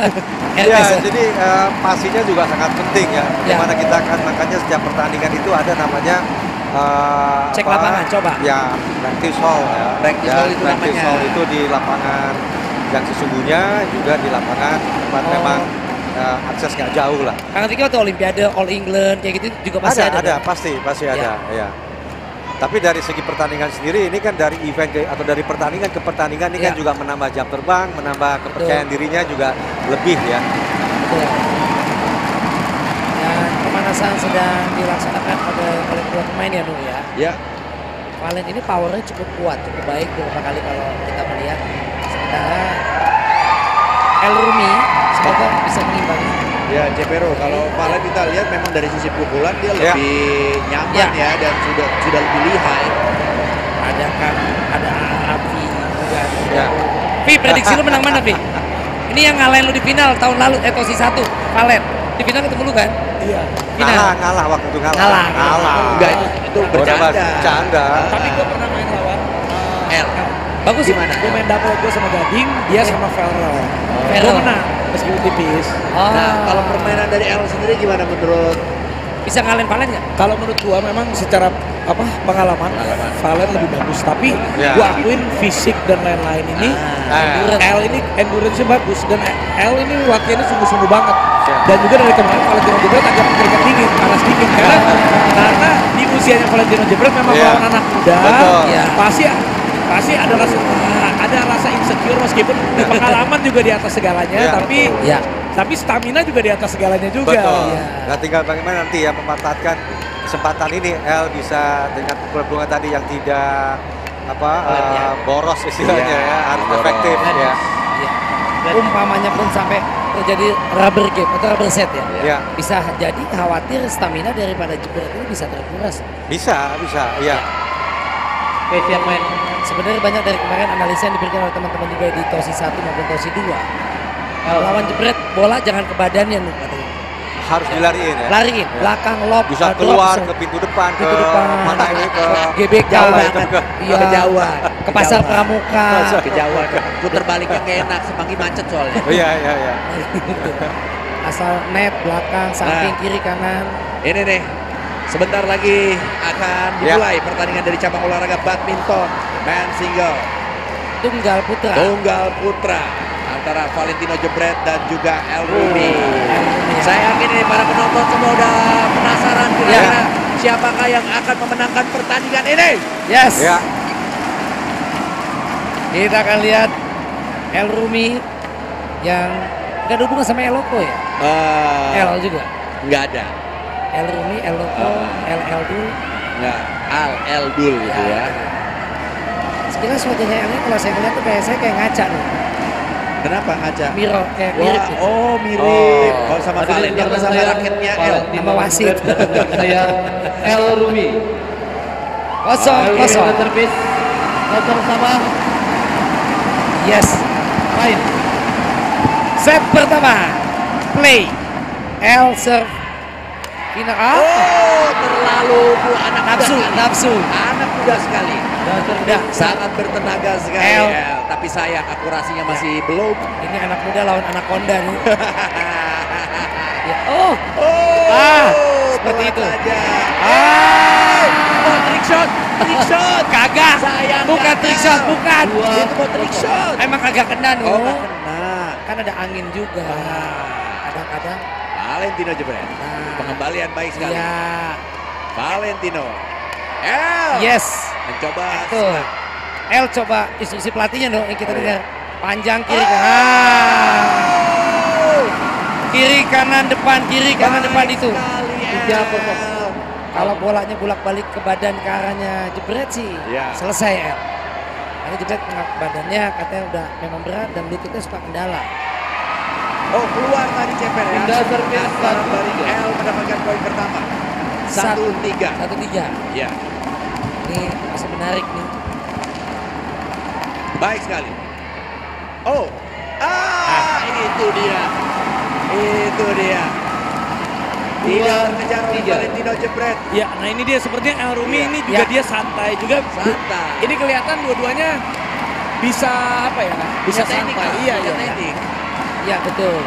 R Ya, S. jadi eh, pastinya juga sangat penting ya. Ya. Dimana kita akan makanya setiap pertandingan itu ada namanya eh, Cek apa, lapangan, coba. Ya, practice hall ya. Practice Ya, hall itu practice namanya. hall itu di lapangan yang sesungguhnya juga di lapangan tempat Oh. memang eh, akses nggak jauh lah. Kang Riki waktu Olimpiade All England kayak gitu juga pasti ada. ada, ada, dong? pasti, pasti Ya. ada, ya. Tapi dari segi pertandingan sendiri ini kan dari event ke, atau dari pertandingan ke pertandingan ini Ya. kan juga menambah jam terbang, menambah kepercayaan dirinya juga lebih ya. Betul. Dan pemanasan sedang dilaksanakan oleh oleh kedua pemain ya Nur ya. Ya. Valen ini powernya cukup kuat, cukup baik beberapa kali kalau kita melihat. Sementara Elrumi semoga bisa mengimbangi. Ya, Cepero, kalau Valen kita lihat memang dari sisi pukulan dia Ya. lebih nyaman Ya. ya, dan sudah sudah lebih lihai. Ada kan, ada Afi juga. Ya. Vi, prediksi lu menang mana Vi? Ini yang ngalahin lu di final tahun lalu, eh Tosi satu, Valen. Di final ketemu lu kan? Iya. Final. Ngalah, ngalah waktu itu ngalah. Ngalah. Ngalah. Enggak, itu, itu Udah, bercanda. Mas, bercanda. Tapi gue pernah main lawan L. Bagus Gimana? gue main double gue sama Gading, dia sama Ferrell. Gue Ferrell. menang meskipun tipis. Oh. Nah, kalau permainan dari L sendiri gimana menurut? Bisa ngalahin Valen nggak? Kalau menurut gua memang secara apa pengalaman, Valen lebih bagus. Tapi Ya. gua akuin fisik dan lain-lain ini, Ah. L ini endurance-nya bagus dan L ini latihannya sungguh-sungguh banget. Ya. Dan juga dari kemarin Valentino Jebret agak keringat dingin, panas dingin karena karena di usianya Valentino Jebret memang Ya. lawan anak muda, Betul. Ya. pasti pasti ada rasa ada rasa insecure meskipun pengalaman juga di atas segalanya, Ya, tapi Ya. tapi stamina juga di atas segalanya juga. Betul. Iya. Nah, tinggal bagaimana nanti ya memanfaatkan kesempatan ini L bisa dengan pukulan tadi yang tidak apa eh, boros istilahnya Iya, ya, harus boros. efektif ya. Ya. Umpamanya pun sampai terjadi rubber game atau rubber set ya. Ya. Bisa jadi khawatir stamina daripada Jebret ini bisa terkuras. Bisa, bisa, ya. Oke, siap main. Sebenarnya banyak dari kemarin analisa yang diberikan oleh teman-teman juga di Tosi satu maupun Tosi dua. Lawan Jebret, bola jangan ke badannya nih katanya. harus dilariin ya. Lariin, Ya. belakang lob. Bisa uh, drop, keluar bisa- ke pintu depan, pintu ke depan, mana ini ke G B K, jauh banget. ke, iya, Kejauhan. ke pasar Kejauhan. Pramuka. Kejauhan. Puter baliknya nggak enak, semanggi macet soalnya. Oh, iya iya iya. Asal net, belakang, samping, Nah. kiri, kanan. Ini nih, sebentar lagi akan dimulai pertandingan dari cabang olahraga badminton men single Tunggal putra. tunggal putra antara Valentino Jebret dan juga El Rumi. Saya yakin ini para penonton semua udah penasaran kira-kira siapakah yang akan memenangkan pertandingan ini. Yes. Ya. Kita akan lihat El Rumi yang gak ada hubungan sama Eloko ya? Eh, El juga. nggak ada. El Rumi, Eloko, El Eldul. Nggak, Al Eldul gitu ya. Sekilas wajahnya El ini kalau saya lihat tuh kayak saya kayak ngaca nih. Kenapa ngaca? Miro, kayak Wah, mirip gitu. oh mirip. Oh. Oh, sama Valen, yang bersama raketnya El. Sama wasit. Saya El Rumi. Kosong, kosong. Servis. Kosong sama. Yes. Main. Set pertama. Play. El serve. Final. Ah. Oh, terlalu bu anak Nafsu, muda sekali. nafsu. Anak muda sekali. Udah, Sangat bertenaga sekali. El. El. Tapi sayang akurasinya masih belum. Ini anak muda lawan anak konda nih. Ya, oh. Oh, Ah, seperti telat itu. saja. Ah. Oh, trick shot, trick shot. Kagak. Sayang Bukan gagal. trick shot, bukan. Itu mau trick shot. Emang kagak kena nih. Oh, nggak kena. Kan ada angin juga. Kadang-kadang. Valentino Jebret. Pengembalian baik sekali. Iya. Valentino. El. Yes. Mencoba. Tuh. El coba instruksi pelatihnya dong yang kita dengar. Panjang kiri kanan. Ah. Kiri kanan depan, kiri kanan depan itu. Tiga kosong. Kalau bolanya bolak-balik ke badan ke arahnya Jebret sih Ya. selesai El. Karena Jebret ngangkat badannya katanya udah memang berat dan lututnya suka kendala. Oh, keluar tadi ceper ya. Indah servis Antara satu, dari tiga. El mendapatkan poin pertama. Satu tiga. Satu tiga. Ya, Ini masih menarik nih. baik sekali. Oh, ah, itu dia. Itu dia. Tidak mengejar oleh Valentino Jebret. Ya, nah ini dia sepertinya El Rumi Iya. ini juga Ya. dia santai juga. Santai. Ini kelihatan dua-duanya bisa apa ya? Bisa Punya teknik, santai. Kak. Iya, Punya iya. teknik. Ya betul.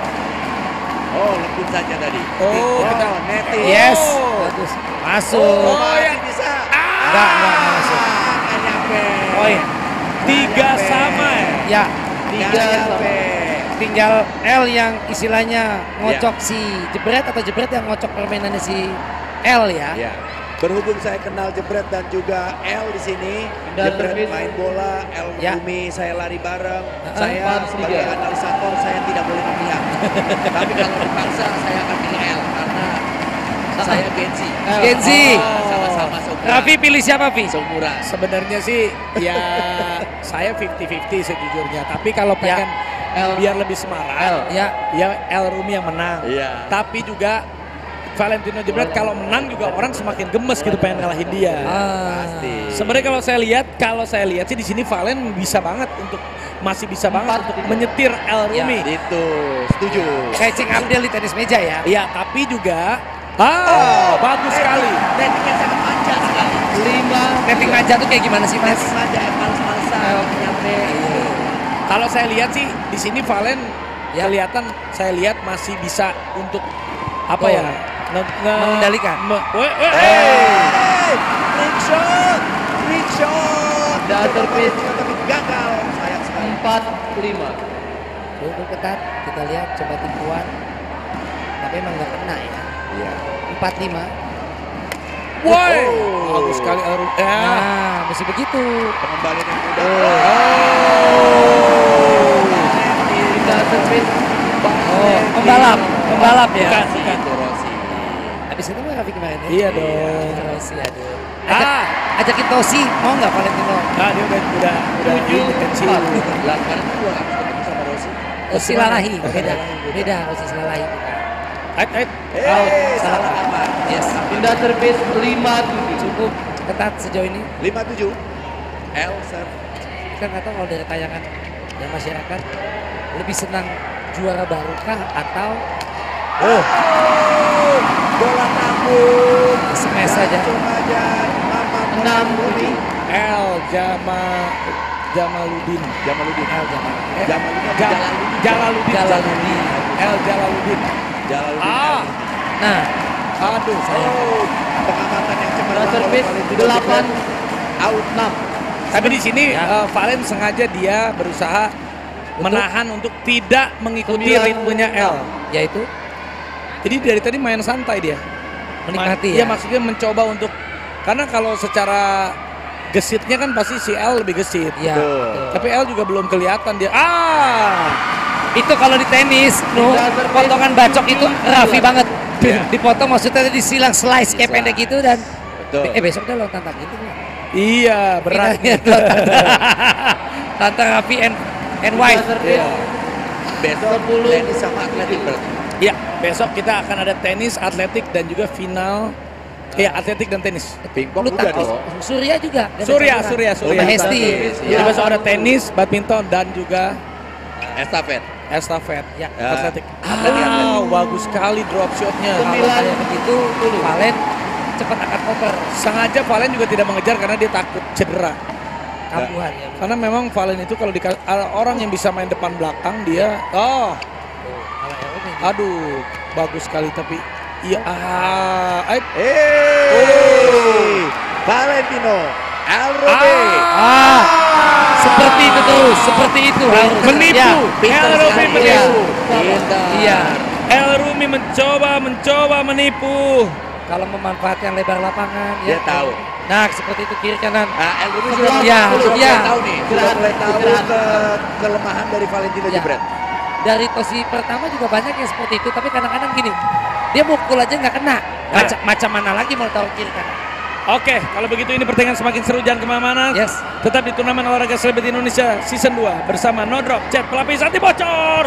Oh, lembut saja tadi. Oh, kita netting. Yes. Oh, Bagus. Masuk. oh, Oh, masih ya. bisa. Enggak, enggak, enggak masuk. Nggak nyampe. Poin. Tiga Nyampe. sama ya. Ya. Nggak Tiga nyampe. tinggal L yang istilahnya ngocok si Jebret atau Jebret yang ngocok permainannya si L ya. Ya. Berhubung saya kenal Jebret dan juga El di sini, Indah Jebret servis. main bola, El Ya. Rumi saya lari bareng. Uh-uh. Saya Empat, sebagai tiga. analisator saya tidak boleh memihak. Tapi kalau dipaksa saya akan pilih El karena saya Genzi. Genzi. Oh, sama-sama seumuran. Raffi pilih siapa, Vi? Seumuran. Sebenarnya sih ya saya lima puluh lima puluh sejujurnya. Tapi kalau Ya. pengen biar lebih semarak, Ya. ya El Rumi yang menang. Iya. Tapi juga Valentino Jebret kalau menang juga orang semakin gemes gitu pengen ngalahin dia. Ah. Pasti. Sebenarnya kalau saya lihat, kalau saya lihat sih di sini Valen bisa banget untuk masih bisa banget Empat, untuk tiga. menyetir El Ya, Rumi. Itu setuju. Kayak Cing Abdel di tenis meja ya. Iya, tapi juga ah bagus sekali. Tekniknya sangat manja sekali. Lima. Netting aja tuh kayak gimana sih, Mas? Teknik manja yang males-malesan nyampe. Kalau saya lihat sih di sini Valen Ya. kelihatan saya lihat masih bisa untuk apa Oh. ya? nge- nge- Mengendalikan. me- we- we- Hey, trick shot, trick shot. Dan servis. Tapi gagal, sayang sekali. Empat lima. Cukup ketat. Kita lihat coba tipuan. Tapi emang nggak kena ya. Iya. Empat lima. Woi, Oh. bagus sekali El Rumi. Ya. Nah, mesti begitu. Pengembalian yang mudah. Indah servis. Oh, pembalap, pembalap ya. Bukan, bukan. Itu Rossi. Habis itu mah Raffi kemarin ya. Iya dong. Terus aduh. Ajak, Ah, ajakin Tosi, mau nggak Valentino? ah dia udah udah udah Tujuh, ini kecil. empat. Lah kemarin kan gua nggak ketemu sama Rossi. Tosi Lalahi, beda, beda Tosi Lalahi. Ait, ait. Eh, salah kamar. Yes. Indah servis lima tujuh. Cukup ketat sejauh ini. lima tujuh. El serve. Kita nggak tahu kalau dari tayangan dan masyarakat lebih senang juara baru kah atau Oh. Bola tabung. Smash saja. enam Rumi. El Jama Jamaluddin. Jamaluddin. El Jamal. Eh, Jamaluddin. Ja- Jalaluddin. Jalaluddin. El Jalaluddin. Jalaluddin. Ah. Nah, Aduh, saya. Oh, pengamatan yang cemerlang oleh Service Valentino delapan, Jebret. Out enam. Tapi di sini Ya. eh, Valen sengaja dia berusaha menahan untuk tidak mengikuti Sembilan. ritmenya L. yaitu Jadi dari tadi main santai dia. menikmati Iya ya. maksudnya mencoba untuk karena kalau secara gesitnya kan pasti si L lebih gesit. Iya. Betul. betul. Tapi L juga belum kelihatan dia. Ah, Itu kalau di tenis, no, potongan bacok itu rapi banget. Iya. Dipotong maksudnya disilang slice kayak pendek gitu dan Betul. eh besok dia lo tantang itu. iya berat. Tantang Raffi and and wife. Iya. Besok tenis sama atletik berarti. Iya, besok kita akan ada tenis, atletik dan juga final. Iya, atletik dan tenis. Pingpong Lu juga tangkis. dong. Surya juga. Dan Surya, Surya. Surya, Surya. Oh, Hesti. Jadi Iya. besok ada tenis, badminton dan juga Estafet. estafet. Ya. Ya. Atletik. Atletik, Ah, atletik. bagus sekali drop shotnya. Kalau kayak begitu, Valen cepat akan over. Sengaja Valen juga tidak mengejar karena dia takut cedera. Kambuhan ya. Karena memang Valen itu kalau di orang yang bisa main depan belakang dia, oh, Kalau Elvin ini. aduh, bagus sekali tapi iya ah, eh, Hey, Valentino Alrobe. Ah, seperti itu terus, seperti itu harus. menipu. Ya, pintar El Rumi sekali. menipu. Pintar. Iya. El Rumi mencoba, mencoba menipu. Kalau memanfaatkan lebar lapangan, Dia ya tahu. Nah, seperti itu kiri kanan. Nah, El Rumi sudah Iya, sudah iya. mulai tahu nih. Sudah mulai tahu ke kelemahan dari Valentino Iya. Jebret. Dari tosi pertama juga banyak yang seperti itu, tapi kadang-kadang gini, dia mukul aja nggak kena. Macam, macam mana lagi mau tahu kiri kanan? Oke, kalau begitu ini pertandingan semakin seru, jangan kemana-mana. Yes. Tetap di turnamen olahraga selebriti Indonesia season dua bersama No Drop Jet pelapis anti bocor.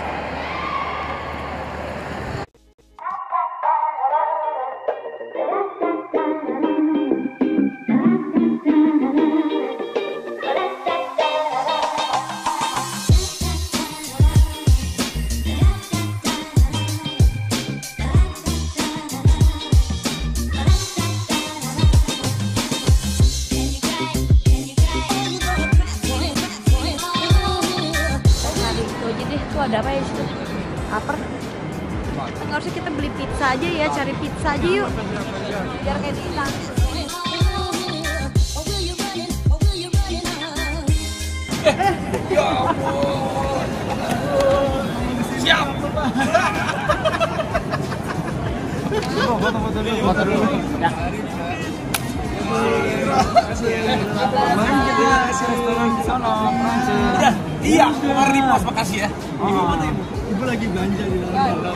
Aduh, itu aja deh. Tuh ada apa ya situ? Lapar. Nggak usah kita beli pizza aja ya, cari pizza aja yuk. Biar kayak di Itali. Udah, iya, kemarin di pos makasih ya. Ibu mana ibu? Ibu lagi belanja di dalam.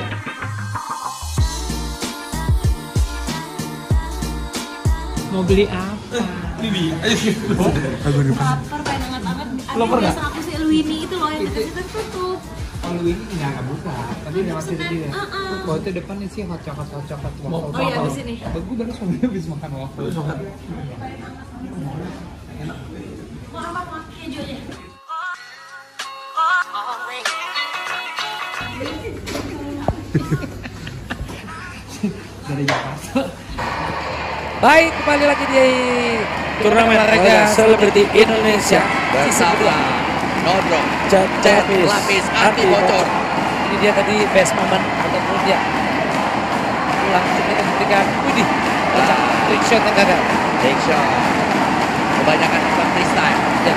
Mau beli apa? Bibi, ayo. Lapar, pengen banget. Lapar nggak? Biasa aku si Luini itu loh yang dekat situ tutup. Kalau ini nggak nggak buka, tadi lewat situ dia. Oh itu depannya sih hot coklat hot coklat waffle. Oh iya, di sini. Gue baru suami habis makan waffle. Mau apa? Mau keju aja. Dari Jakarta. Baik, kembali lagi di Turnamen olahraga selebriti Indonesia Bersama No Drop Jet Jet pelapis pelapis anti bocor. Ini dia tadi best moment ataupun dia pulang cuma ketika widih macam trick shot yang gagal. Take shot. Kebanyakan bukan freestyle. Ya.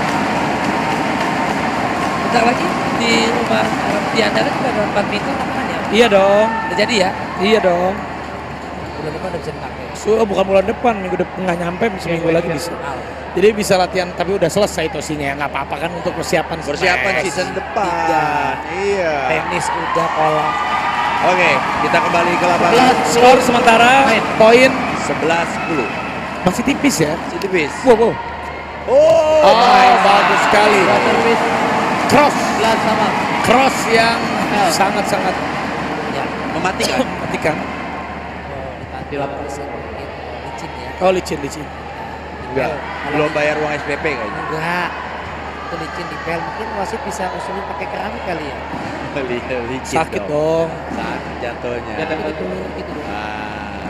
Bentar lagi di rumah di Andara juga ada badminton lapangan ya. Iya dong, Udah jadi ya. iya dong. Bulan depan udah bisa dipakai. So, bukan bulan depan, minggu depan nggak nyampe, seminggu lagi bisa. Jadi bisa latihan, tapi udah selesai tosinya ya, nggak apa-apa kan untuk persiapan Persiapan smash. season depan. Iya. Tenis udah pola. Oke, kita kembali ke lapangan. Skor sementara poin sebelas sepuluh. masih tipis ya. Si tipis. Wow, wow. Oh, Oh, my bagus sekali. Cross, sebelas sama. cross yang sangat-sangat Ya. Mematikan. mematikan. Di lapangan sih licin ya. Oh, licin, licin. Enggak. Belum bayar uang S P P kayaknya. Enggak. Itu licin di pel. Mungkin wasit bisa usulin pakai keramik kali ya. Sakit dong. Sakit jatuhnya. Ah.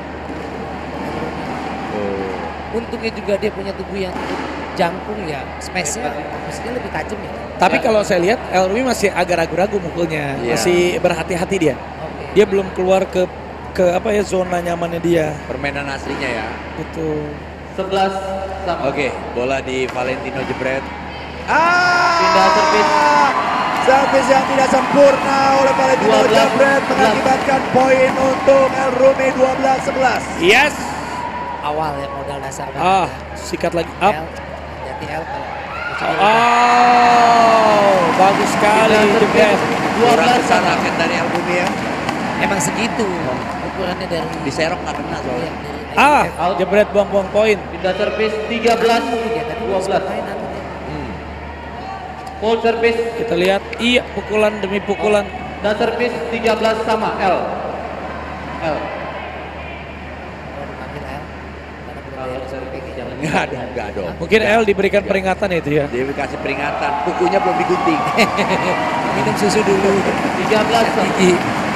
Oh. Untungnya juga dia punya tubuh yang jangkung ya, smashnya mestinya lebih tajam ya. Tapi kalau saya lihat El Rumi masih agak ragu-ragu mukulnya, Iya. masih berhati-hati dia. Dia belum keluar ke ke apa ya zona nyamannya dia. Permainan aslinya ya. Betul. sebelas sama. Oke, bola di Valentino Jebret. Ah! Pindah servis. Servis yang tidak sempurna oleh Valentino Jebret mengakibatkan poin untuk El Rumi dua belas sebelas. Yes. Awal ya modal dasar. Ah, sikat lagi up. Hati L kalau Oh, bagus sekali Jebret. dua belas sama raket dari El Rumi ya. Emang segitu ukurannya dari diserok nggak kena soalnya. Ah, Jebret buang-buang poin. Pindah servis tiga belas dua belas. Full service. Kita lihat, iya pukulan demi pukulan. Dan servis tiga belas sama L. L. Enggak dong, enggak dong. Mungkin El diberikan peringatan itu ya. Dia dikasih peringatan, kukunya belum digunting. Minum susu dulu. tiga belas gigi.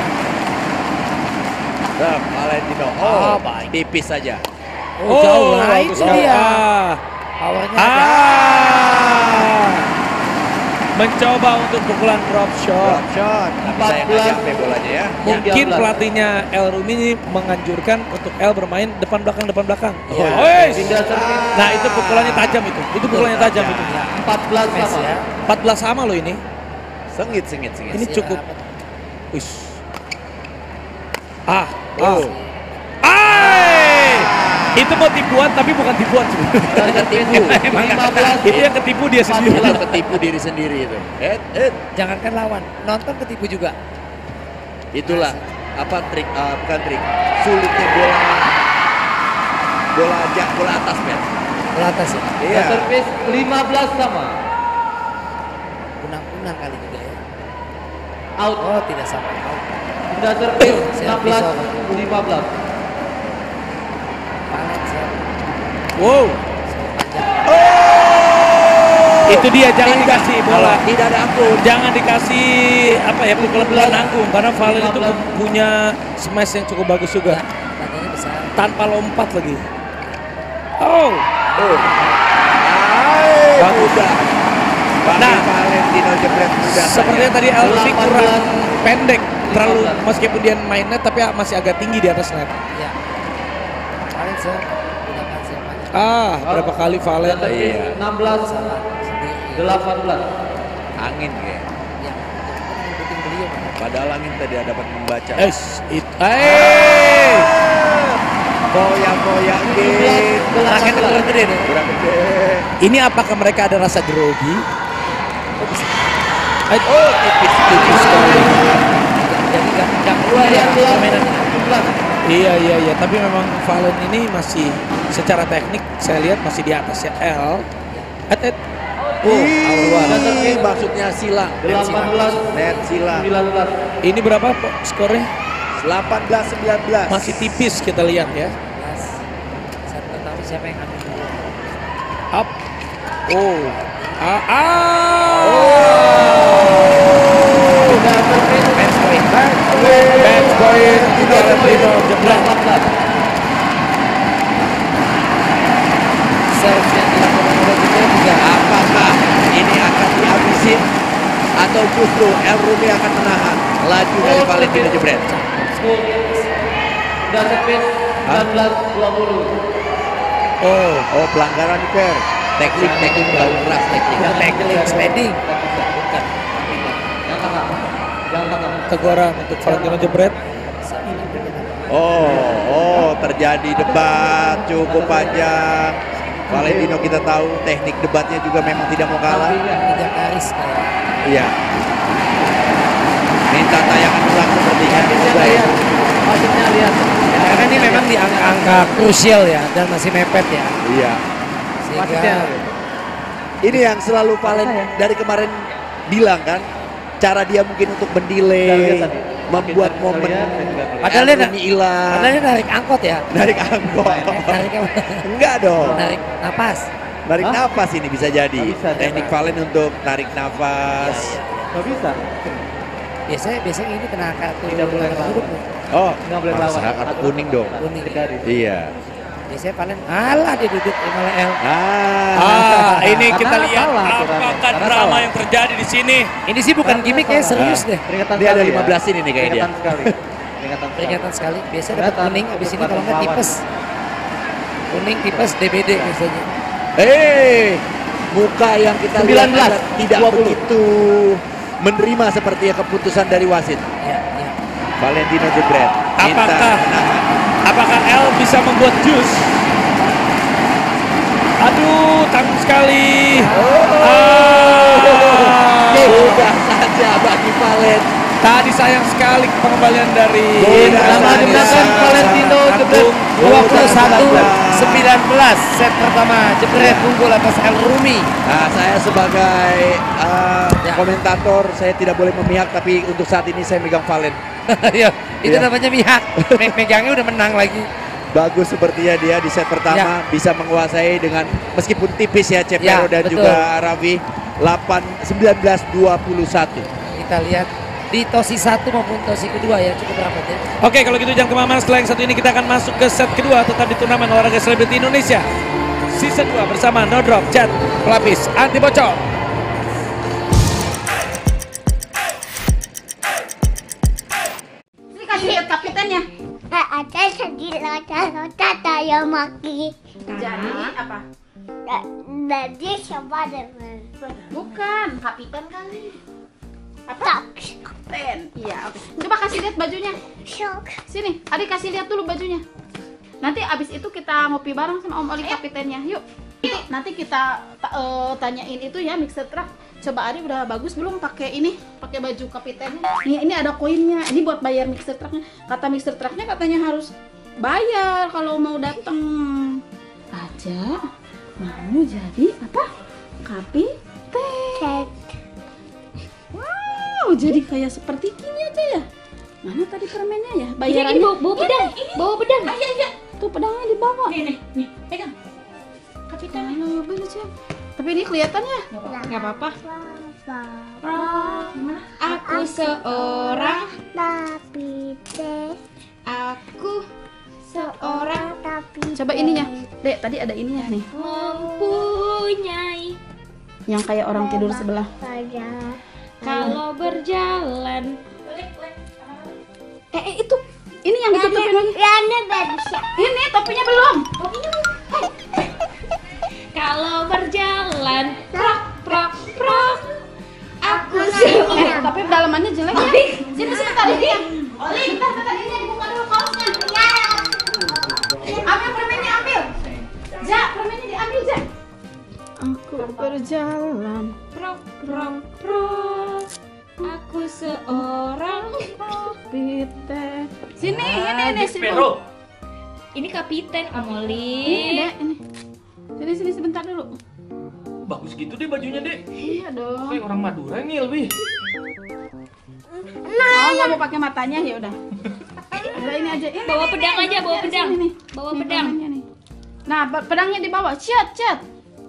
Nah, Valentino. Oh, baik. Tipis saja. Oh, jauh lah itu dia. Ah. Powernya ah. Mencoba untuk pukulan drop shot. Drop shot. Tapi saya nggak nyampe bolanya ya. Mungkin pelatihnya El Rumi ini menganjurkan untuk El bermain depan belakang depan belakang. Iya. Oh, nah itu pukulannya tajam itu. Itu pukulannya tajam itu. empat belas sama. empat belas sama loh ini. Sengit sengit sengit. Ini cukup. Wis. Ah, oh. Ah. Itu mau tipuan tapi bukan tipuan sebenarnya. Ketipu. Itu yang ketipu dia sendiri. Ketipu diri sendiri itu. Eh, eh. Jangankan lawan, nonton ketipu juga. Itulah apa trik, uh, bukan trik, sulitnya bola, bola jak, bola atas men. Bola atas ya. Iya. Servis lima belas sama. Unang-unang kali juga ya. Out. Oh tidak sampai out. Pindah servis enam belas lima belas. Wow. Oh. Itu dia, jangan dikasih bola. Tidak ada ampun. Jangan dikasih apa ya pukulan nanggung karena Valen itu punya smash yang cukup bagus juga. Tanpa lompat lagi. Oh. Oh. Bagus. Nah, Valentino Jebret muda. Sepertinya tadi El Rumi kurang pendek, terlalu meskipun dia mainnya tapi masih agak tinggi di atas net. Iya. Valen sih. Ah, berapa kali Valen? Iya. enam belas delapan belas. Angin kayak. Padahal angin tadi dapat membaca. Es, it, eh, goyang-goyang gitu. Raketnya kurang gede nih. Kurang gede. Ini apakah mereka ada rasa grogi? Oh, tipis-tipis sekali. Jadi nggak keluar ya permainannya. Iya iya iya, tapi memang Valen ini masih secara teknik saya lihat masih di atas ya L. Et et. Oh, awal maksudnya silang. delapan belas net silang. sembilan belas. Ini berapa skornya? delapan belas sembilan belas. Masih tipis kita lihat ya. Saya tahu siapa yang ambil dulu. Up. Oh. Ah. ah. Oh. Match point. Match point. Kita Valentino Jebret. Serve yang dilakukan oleh Jebret juga. Apakah ini akan dihabisin atau justru El Rumi akan menahan laju dari Valentino Jebret? Udah servis sembilan belas dua puluh. Oh, oh pelanggaran fair. Teknik, teknik terlalu keras teknik. Teknik sliding. Bukan. Yang tengah. Yang tengah. Teguran untuk Valentino Jebret. Oh, oh terjadi debat cukup panjang. Valentino kita tahu teknik debatnya juga memang tidak mau kalah. Tidak garis kayak. Iya. Minta tayangan ulang sepertinya juga ya. Maksudnya lihat. Karena ini memang di angka-angka krusial ya dan masih mepet ya. Iya. Sehingga ini yang selalu Valen dari kemarin bilang kan, cara dia mungkin untuk mendelay, membuat momen padahal dia hilang. Padahal dia narik angkot ya. Narik angkot. Narik apa? Enggak dong. Narik napas. Narik Hah? nafas ini bisa jadi. Nggak bisa, Teknik jangan. Valen untuk tarik nafas. Gak bisa. Biasanya biasanya ini kena kartu. Tidak boleh duduk. Oh, nggak boleh masa lawan. kartu kuning dong. Kuning. Iya. Biasanya paling alah dia duduk malah L. Ah, Ah, ini kita Karena lihat salah, apakah karena drama salah. yang terjadi di sini. Ini sih bukan gimmick ya, serius deh. Peringatan Dia ada sekali lima belas ini nih kayak dia. Peringatan sekali. Peringatan sekali. Peringatan sekali. Biasanya dapat Peringatan kuning, habis untuk ini kalau nggak lawan. tipes. Kuning, tipes, D B D biasanya. Eh, muka yang kita sembilan belas, lihat tidak dua puluh. begitu menerima sepertinya keputusan dari wasit. Ya, ya. Valentino Jebret. minta Apakah menahan. apakah L bisa membuat jus? Aduh, tangguh sekali. Ah. Mudah saja bagi Valen. Tadi sayang sekali pengembalian dari Selamat dimenangkan Valentino Jebret. dua puluh satu sembilan belas set pertama Jebret unggul atas El Rumi. Nah, saya sebagai uh, Ya. komentator saya tidak boleh memihak, tapi untuk saat ini saya megang Valen. Ya, itu Iya. namanya mihak. Me- Megangnya udah menang lagi. Bagus sepertinya dia di set pertama bisa menguasai dengan meskipun tipis ya Cepero Ya, dan betul. juga Raffi. delapan sembilan belas dua puluh satu. Kita lihat di tosi satu maupun tosi kedua ya cukup rapat ya. Oke, kalau gitu jangan kemana-mana. Setelah yang satu ini kita akan masuk ke set kedua, tetap di turnamen olahraga selebriti Indonesia season dua bersama No Drop, Chat, pelapis anti bocor. Ini kasih lihat kapitennya. Ada sedih lota-lota yang maki. Jadi apa? Jadi siapa dengan? Bukan, kapiten kali. Apa? Kapten. Iya, oke. Coba kasih lihat bajunya. Shock. Sini, Adik kasih lihat dulu bajunya. Nanti abis itu kita ngopi bareng sama Om Oli kapitennya. Yuk. Nanti, nanti kita ta- eh, tanyain itu ya mixer truck. Coba Ari udah bagus belum pakai ini, pakai baju kapitennya. Nih, ini ada koinnya. Ini buat bayar mixer trucknya. Kata mixer trucknya katanya harus bayar kalau mau datang. Aja mau jadi apa? Kapiten. Wow, jadi kayak seperti gini aja ya. Mana tadi permennya ya? Bayarannya Ini, ini bawa- bawa pedang. Bawa pedang. Ah, iya, iya. Tuh pedangnya dibawa. Nih, nih, nih. Pegang. Kapitan. Halo, bener tapi ini kelihatannya nggak apa-apa. Gimana? Aku seorang kapiten. Aku seorang tapi coba ininya. Dek, tadi ada ininya nih. Mempunyai Yang kayak orang tidur sebelah. pada kalau berjalan. Eh, eh itu. Ini yang ditutupin lagi. Rana bisa. Ini topinya belum. Kalau berjalan, prok prok prok. Aku Eh, seorang. tapi dalamannya jelek ya. Sini sebentar ini. Oli, bentar, bentar. Ini dibuka dulu kaosnya. Ambil permennya, ambil. Ja, permennya diambil, Ja. Aku berjalan. Prok prok prok. Aku seorang kapiten. Sini, ini, ini, sini. Ini kapiten Om Oli. Ini, Dek, ini. Sini, sini sebentar dulu. Bagus gitu deh bajunya, Dek. Iya dong. Kayak orang Madura nih lebih. Oh, nggak mau pakai matanya ya udah. Udah ini aja. Ini, Bawa ini, pedang ini, aja, ini, bawa ini, pedang. sini, nih. Bawa Nih, pedang. permennya nih. Nah, pe- pedangnya dibawa. Cet, cet.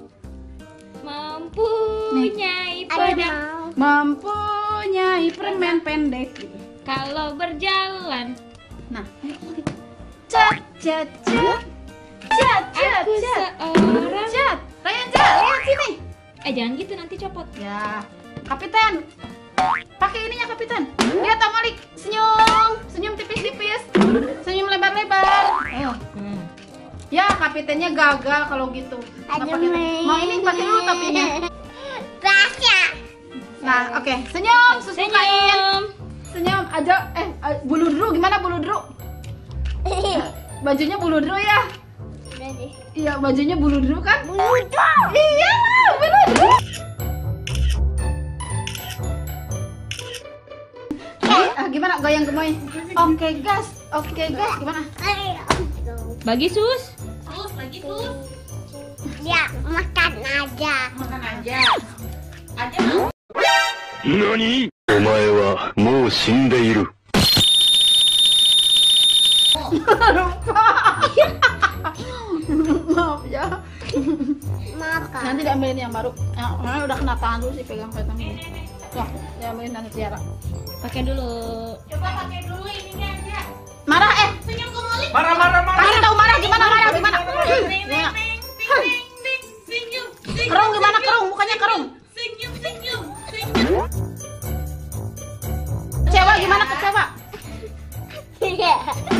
Mempunyai pedang. Mempunyai permen pendek. Kalau berjalan. Nah, cet, cet, cet. Cet, cet, Aku cet. seorang. Cet. Ryan, cet. Lihat sini. Eh jangan gitu nanti copot. Ya, kapiten. Pakai ininya kapiten. Lihat Om Malik, senyum, senyum tipis-tipis, senyum lebar-lebar. Ayo. Ya, kapitennya gagal kalau gitu. Nggak Aduh, pakai- Mei. Mau ini pakai dulu topinya. Rasa. Nah, oke, senyum, susukain. Senyum. Senyum aja. Eh, eh, bulu dru gimana bulu dru? Bajunya bulu dru ya? Iya, bajunya bulu dru kan? Bulu dru. Iya, bulu dru. Ah, gimana goyang gemoy? Oke gas, oke gas, gimana? Bagi sus. Sus, lagi sus. Ya, makan aja. Makan aja. Aja. 何お前はもう死んでいる。 Maaf ya. Makan. Nanti diambilin yang baru. Yang, yang udah kena tangan dulu sih pegang pegang ini. Wah, diambilin nanti Tiara. Pakai dulu. Coba pakai dulu ini aja. Marah eh. Senyum ke Molly. Marah, marah, marah. Marah tahu marah gimana marah gimana? Senyum. Kerung gimana kerung? Mukanya kerung. Senyum, senyum, senyum. Kecewa gimana kecewa? Iya.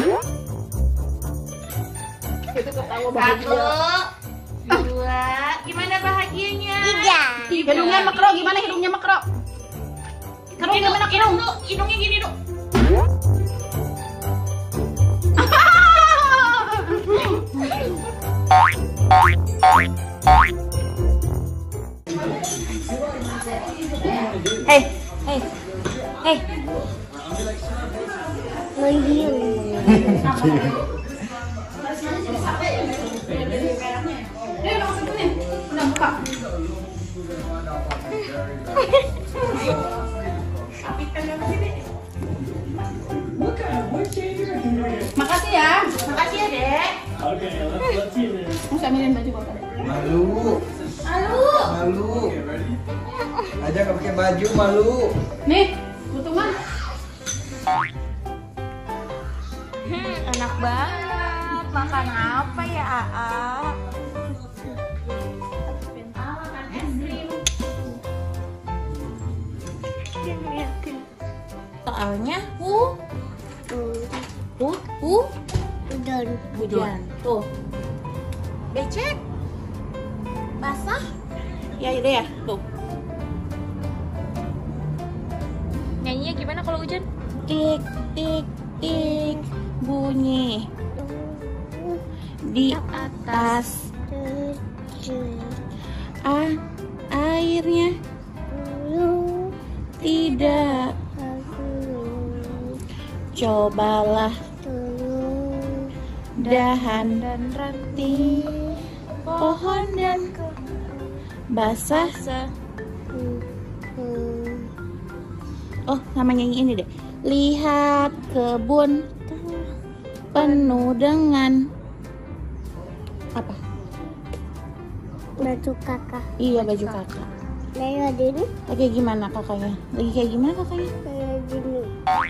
Itu ketawa Satu, dua, gimana bahagianya? Tiga. Hidungnya makro gimana hidungnya makro? Kerung gimana kerung? Hidungnya gini dong. Hei, hei, hei. Makasih ya, makasih ya dek. Mau sambilin baju kok. Malu. Malu. Malu. Aja gak pakai baju malu. Nih, butuman. Hmm, enak banget. Makan apa ya, Aa? Soalnya hu hu hu Hujan. hujan. Tuh. Becek. Basah. Ya udah ya, tuh. Nyanyinya gimana kalau hujan? Tik tik tik bunyi di atas ah airnya tidak. Cobalah dahan dan ranting pohon dan basah. Oh, sama nyanyi ini deh. Lihat kebun penuh dengan apa? Baju kakak. Iya, baju kakak. Kayak gini. Kayak gimana kakaknya? Lagi kayak gimana kakaknya? Kayak gini.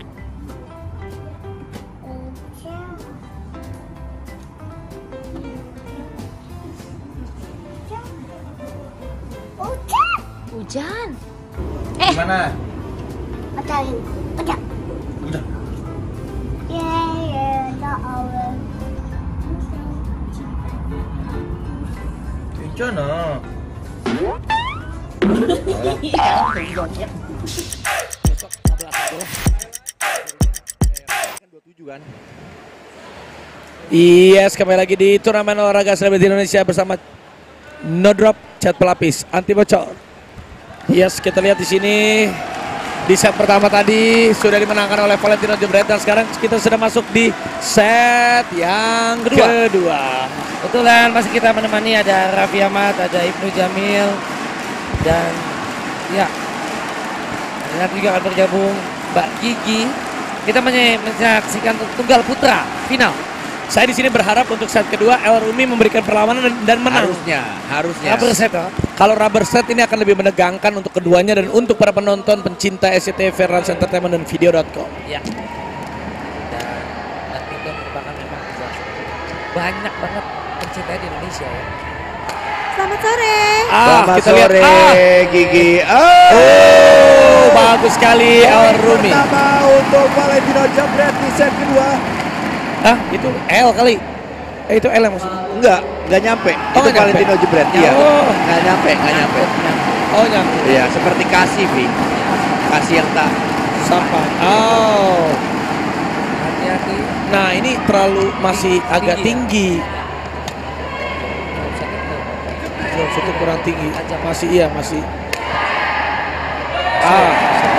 Hujan. Eh. Gimana? Pecahin. Pecah. Udah. Yeah, yeah, ya Allah. Rencana. Yes, kembali lagi di turnamen olahraga selebriti Indonesia bersama No Drop Cat Pelapis Anti Bocor. Yes, kita lihat di sini di set pertama tadi sudah dimenangkan oleh Valentino Jebret dan sekarang kita sudah masuk di set yang kedua. kedua. Kebetulan masih kita menemani ada Raffi Ahmad, ada Ibnu Jamil dan ya nanti juga akan bergabung Mbak Gigi. Kita menyaksikan tunggal putra final. Saya di sini berharap untuk set kedua El Rumi memberikan perlawanan dan, dan menang. Harusnya, harusnya. Rubber set, ya. Kalau rubber set ini akan lebih menegangkan untuk keduanya dan untuk para penonton pencinta S C T V, Rans Entertainment dan video dot com. Ya. Dan badminton merupakan memang banyak banget pencinta di Indonesia ya. Selamat sore. Ah, Selamat kita sore, lihat. Ah. Gigi. Oh, oh bagus sekali El Rumi. Pertama untuk Valentino Jebret di set kedua. Ah, itu L kali. Eh, itu L yang maksudnya? Enggak, enggak nyampe. Oh, itu nyampe. Valentino Jebret. Iya. Oh. Enggak nyampe, enggak nyampe. Oh, nyampe. Iya, seperti kasih, Vi. Kasih yang tak sampai. Oh. Hati-hati. Nah, ini terlalu masih agak tinggi. Drop shotnya kurang tinggi. Masih iya, masih. Ah.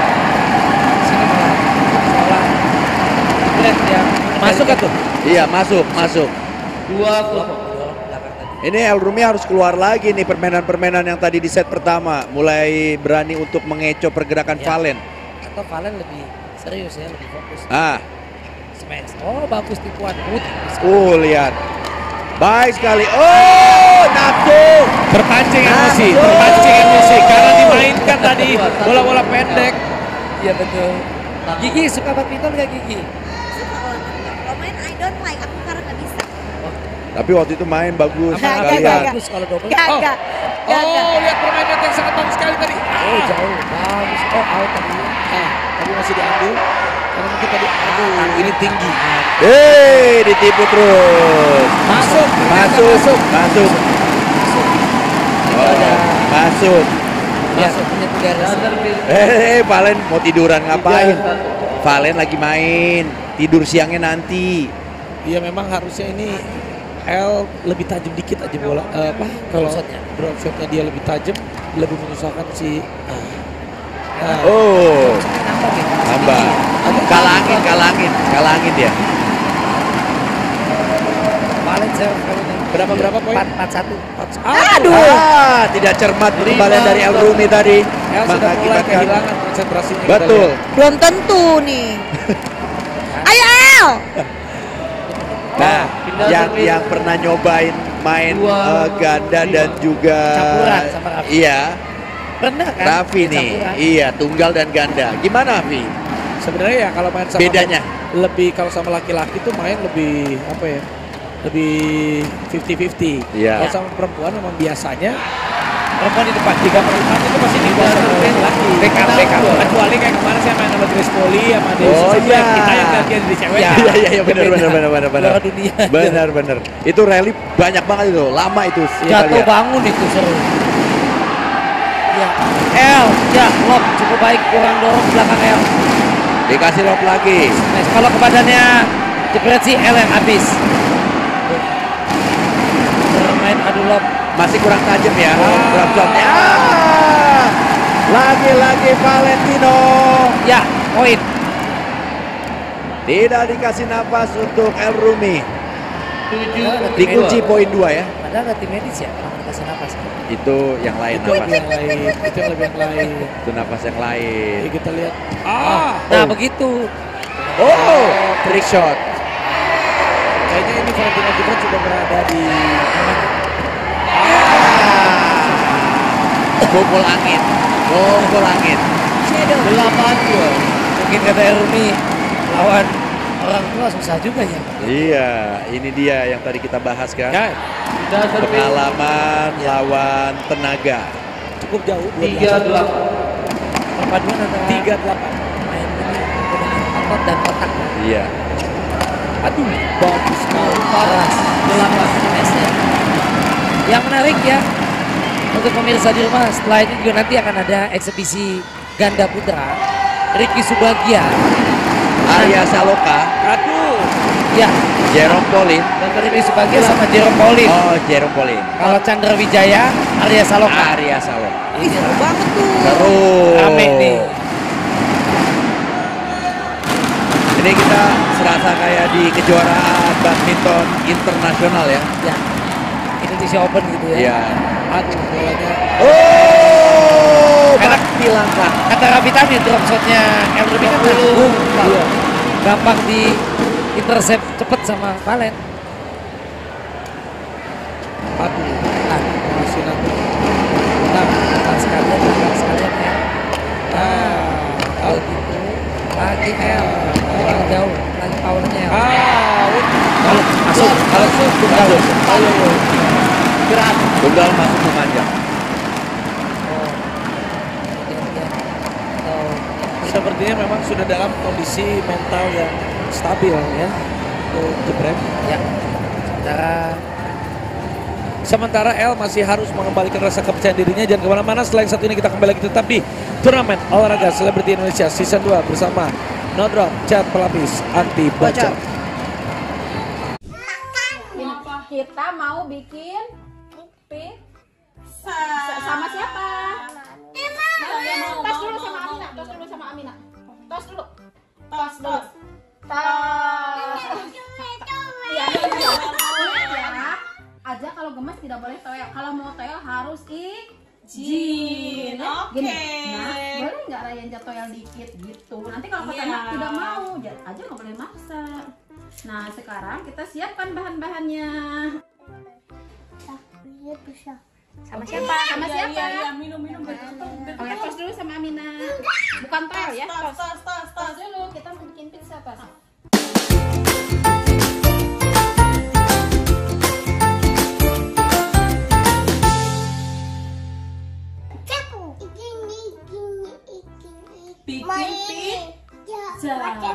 Masuk kan tuh? Iya, masuk, masuk. Dua Ini El Rumi harus keluar lagi nih permainan-permainan yang tadi di set pertama. Mulai berani untuk mengecoh pergerakan Ya. Valen. Atau Valen lebih serius ya, lebih fokus. Ah. Smash. Oh, bagus tipuan. Oh, lihat. Baik sekali. Oh, nafsu. Terpancing emosi, terpancing emosi karena dimainkan tadi bola-bola pendek. Iya betul. Gigi suka badminton gak Gigi? Suka olahraga. Kalau main I don't like, aku karena nggak bisa. Tapi waktu itu main bagus Gak, gak, kalian. gak, Bagus kalau double. Gak, Oh, gak. Oh, lihat permainan yang sangat bagus sekali tadi. oh jauh, bagus. Oh out tadi. Ah, tapi masih diambil. Karena mungkin tadi, aduh, ini tinggi. Hei, ditipu terus. Masuk, Masuk, masuk. Oh, masuk. Ya, punya tiga reset. Eh, Valen mau tiduran ngapain? Valen lagi main. Tidur siangnya nanti. Iya memang harusnya ini L lebih tajam dikit aja bola. Eh, apa? Kalau drop shotnya dia lebih tajam, lebih menyusahkan si. Nah, Oh, tambah. Kalangin, kalangin, kalangin dia. Valen saya berapa berapa poin? empat empat satu. Aduh, ah, tidak cermat kembalian dari El Rumi tadi. L sudah mulai Mengakibatkan. kehilangan konsentrasinya. kita Betul. lihat. Belum tentu nih. Ayo El. Nah, yang yang pernah nyobain main eh, ganda dan juga Campuran sama Raffi. Iya, Pernah kan? Raffi nih. Campuran. Iya, tunggal dan ganda. Gimana, Raffi? Sebenarnya ya kalau main sama Bedanya? lebih kalau sama laki-laki tuh main lebih apa ya? Lebih fifty fifty. Iya. Kalau sama perempuan memang biasanya perempuan di depan tiga per empat itu pasti di bawah sama laki-laki. Backup, backup. Kecuali kayak kemarin saya main sama Grace Poli sama Dewi Oh, Susanto, iya. kita yang latihan di cewek. Iya, iya, iya, benar, benar, benar, benar, benar. Juara dunia. Benar, benar. Itu rally banyak banget itu, lama itu. ya, Jatuh kalian. bangun itu seru. Ya, L, ya, lob cukup baik, kurang dorong ke belakang L. Dikasih lob lagi. Nice. Kalau ke badannya jepret si L yang habis. Bermain adu lob. Masih kurang tajam ya, drop shotnya. Ah, lagi-lagi Valentino. Ya, poin. Tidak dikasih nafas untuk El Rumi. Tujuh. Dikunci poin dua ya. Padahal nggak tim medis ya, orang dikasih napas. Itu yang lain Itu nafas. yang lain, itu yang lebih yang lain. Itu nafas yang lain. Jadi kita lihat. Ah, nah begitu. Oh, trick shot. Kayaknya ini Valentino Jepret sudah berada di Bobol angin. Bobol angin. Delapan dua. Mungkin kata Erumi lawan orang tua susah juga ya. Iya, ini dia yang tadi kita bahas kan. Ya. Pengalaman lawan tenaga. cukup jauh. Tiga delapan. Perpaduan antara tiga delapan. main ini dengan otot dan otak. Iya. Aduh, bagus sekali. Paras. Delapan S nya. Yang menarik ya untuk pemirsa di rumah, setelah ini juga nanti akan ada eksebisi ganda putra. Ricky Subagia, Arya Saloka, aduh, ya, Jerome Pauline, dan Ricky Subagia sama Jerome Pauline. Oh, Jerome Pauline. Kalau Chandra Wijaya, Arya Saloka. Arya Saloka. Ih, seru banget tuh. Seru. Rame nih. Ini kita serasa kayak di kejuaraan badminton internasional ya. Ya, Indonesia Open gitu ya. Iya. aduh bolanya. Oh, bakti langkah. Kata Rabitani drop shotnya El Rumi kan nanggung. Iya. Gampang di intercept cepet sama Valen. Aduh, Nah, masih nanti. nah, nah sekalian, nah sekalian ya. Nah, kalau gitu lagi L, kurang jauh, lagi powernya L. Ah, Kalau masuk, kalau masuk, tunggal. ayo, ayo. Gerak. Tunggal masuk memanjang. Oh, tiga-tiga. Atau Sepertinya memang sudah dalam kondisi mental yang stabil ya untuk Jepret. ya, sementara Sementara L masih harus mengembalikan rasa kepercayaan dirinya. Jangan kemana-mana, selain satu ini kita kembali lagi tetap di turnamen olahraga selebriti Indonesia season dua bersama No Drop Chat Pelapis Anti Bocor. Kita mau bikin pizza. Sama siapa? Emang. Tos dulu sama Amina. Tos dulu sama Amina. Tos dulu. Tos dulu. Tos. Iya, iya. Ya. Aja kalau gemes tidak boleh toel. Kalau mau toel harus izin. Oke. Gini. Nah, boleh nggak Ryan jatuh toel dikit gitu. Nanti kalau kata anak tidak mau, aja nggak boleh maksa. Nah, sekarang kita siapkan bahan-bahannya. Sama siapa? Sama siapa? Iya, iya, minum, minum. Oke, tos dulu sama Amina. Bukan toel ya, tos. Tos, tos, tos dulu. atas. Bikin pizza.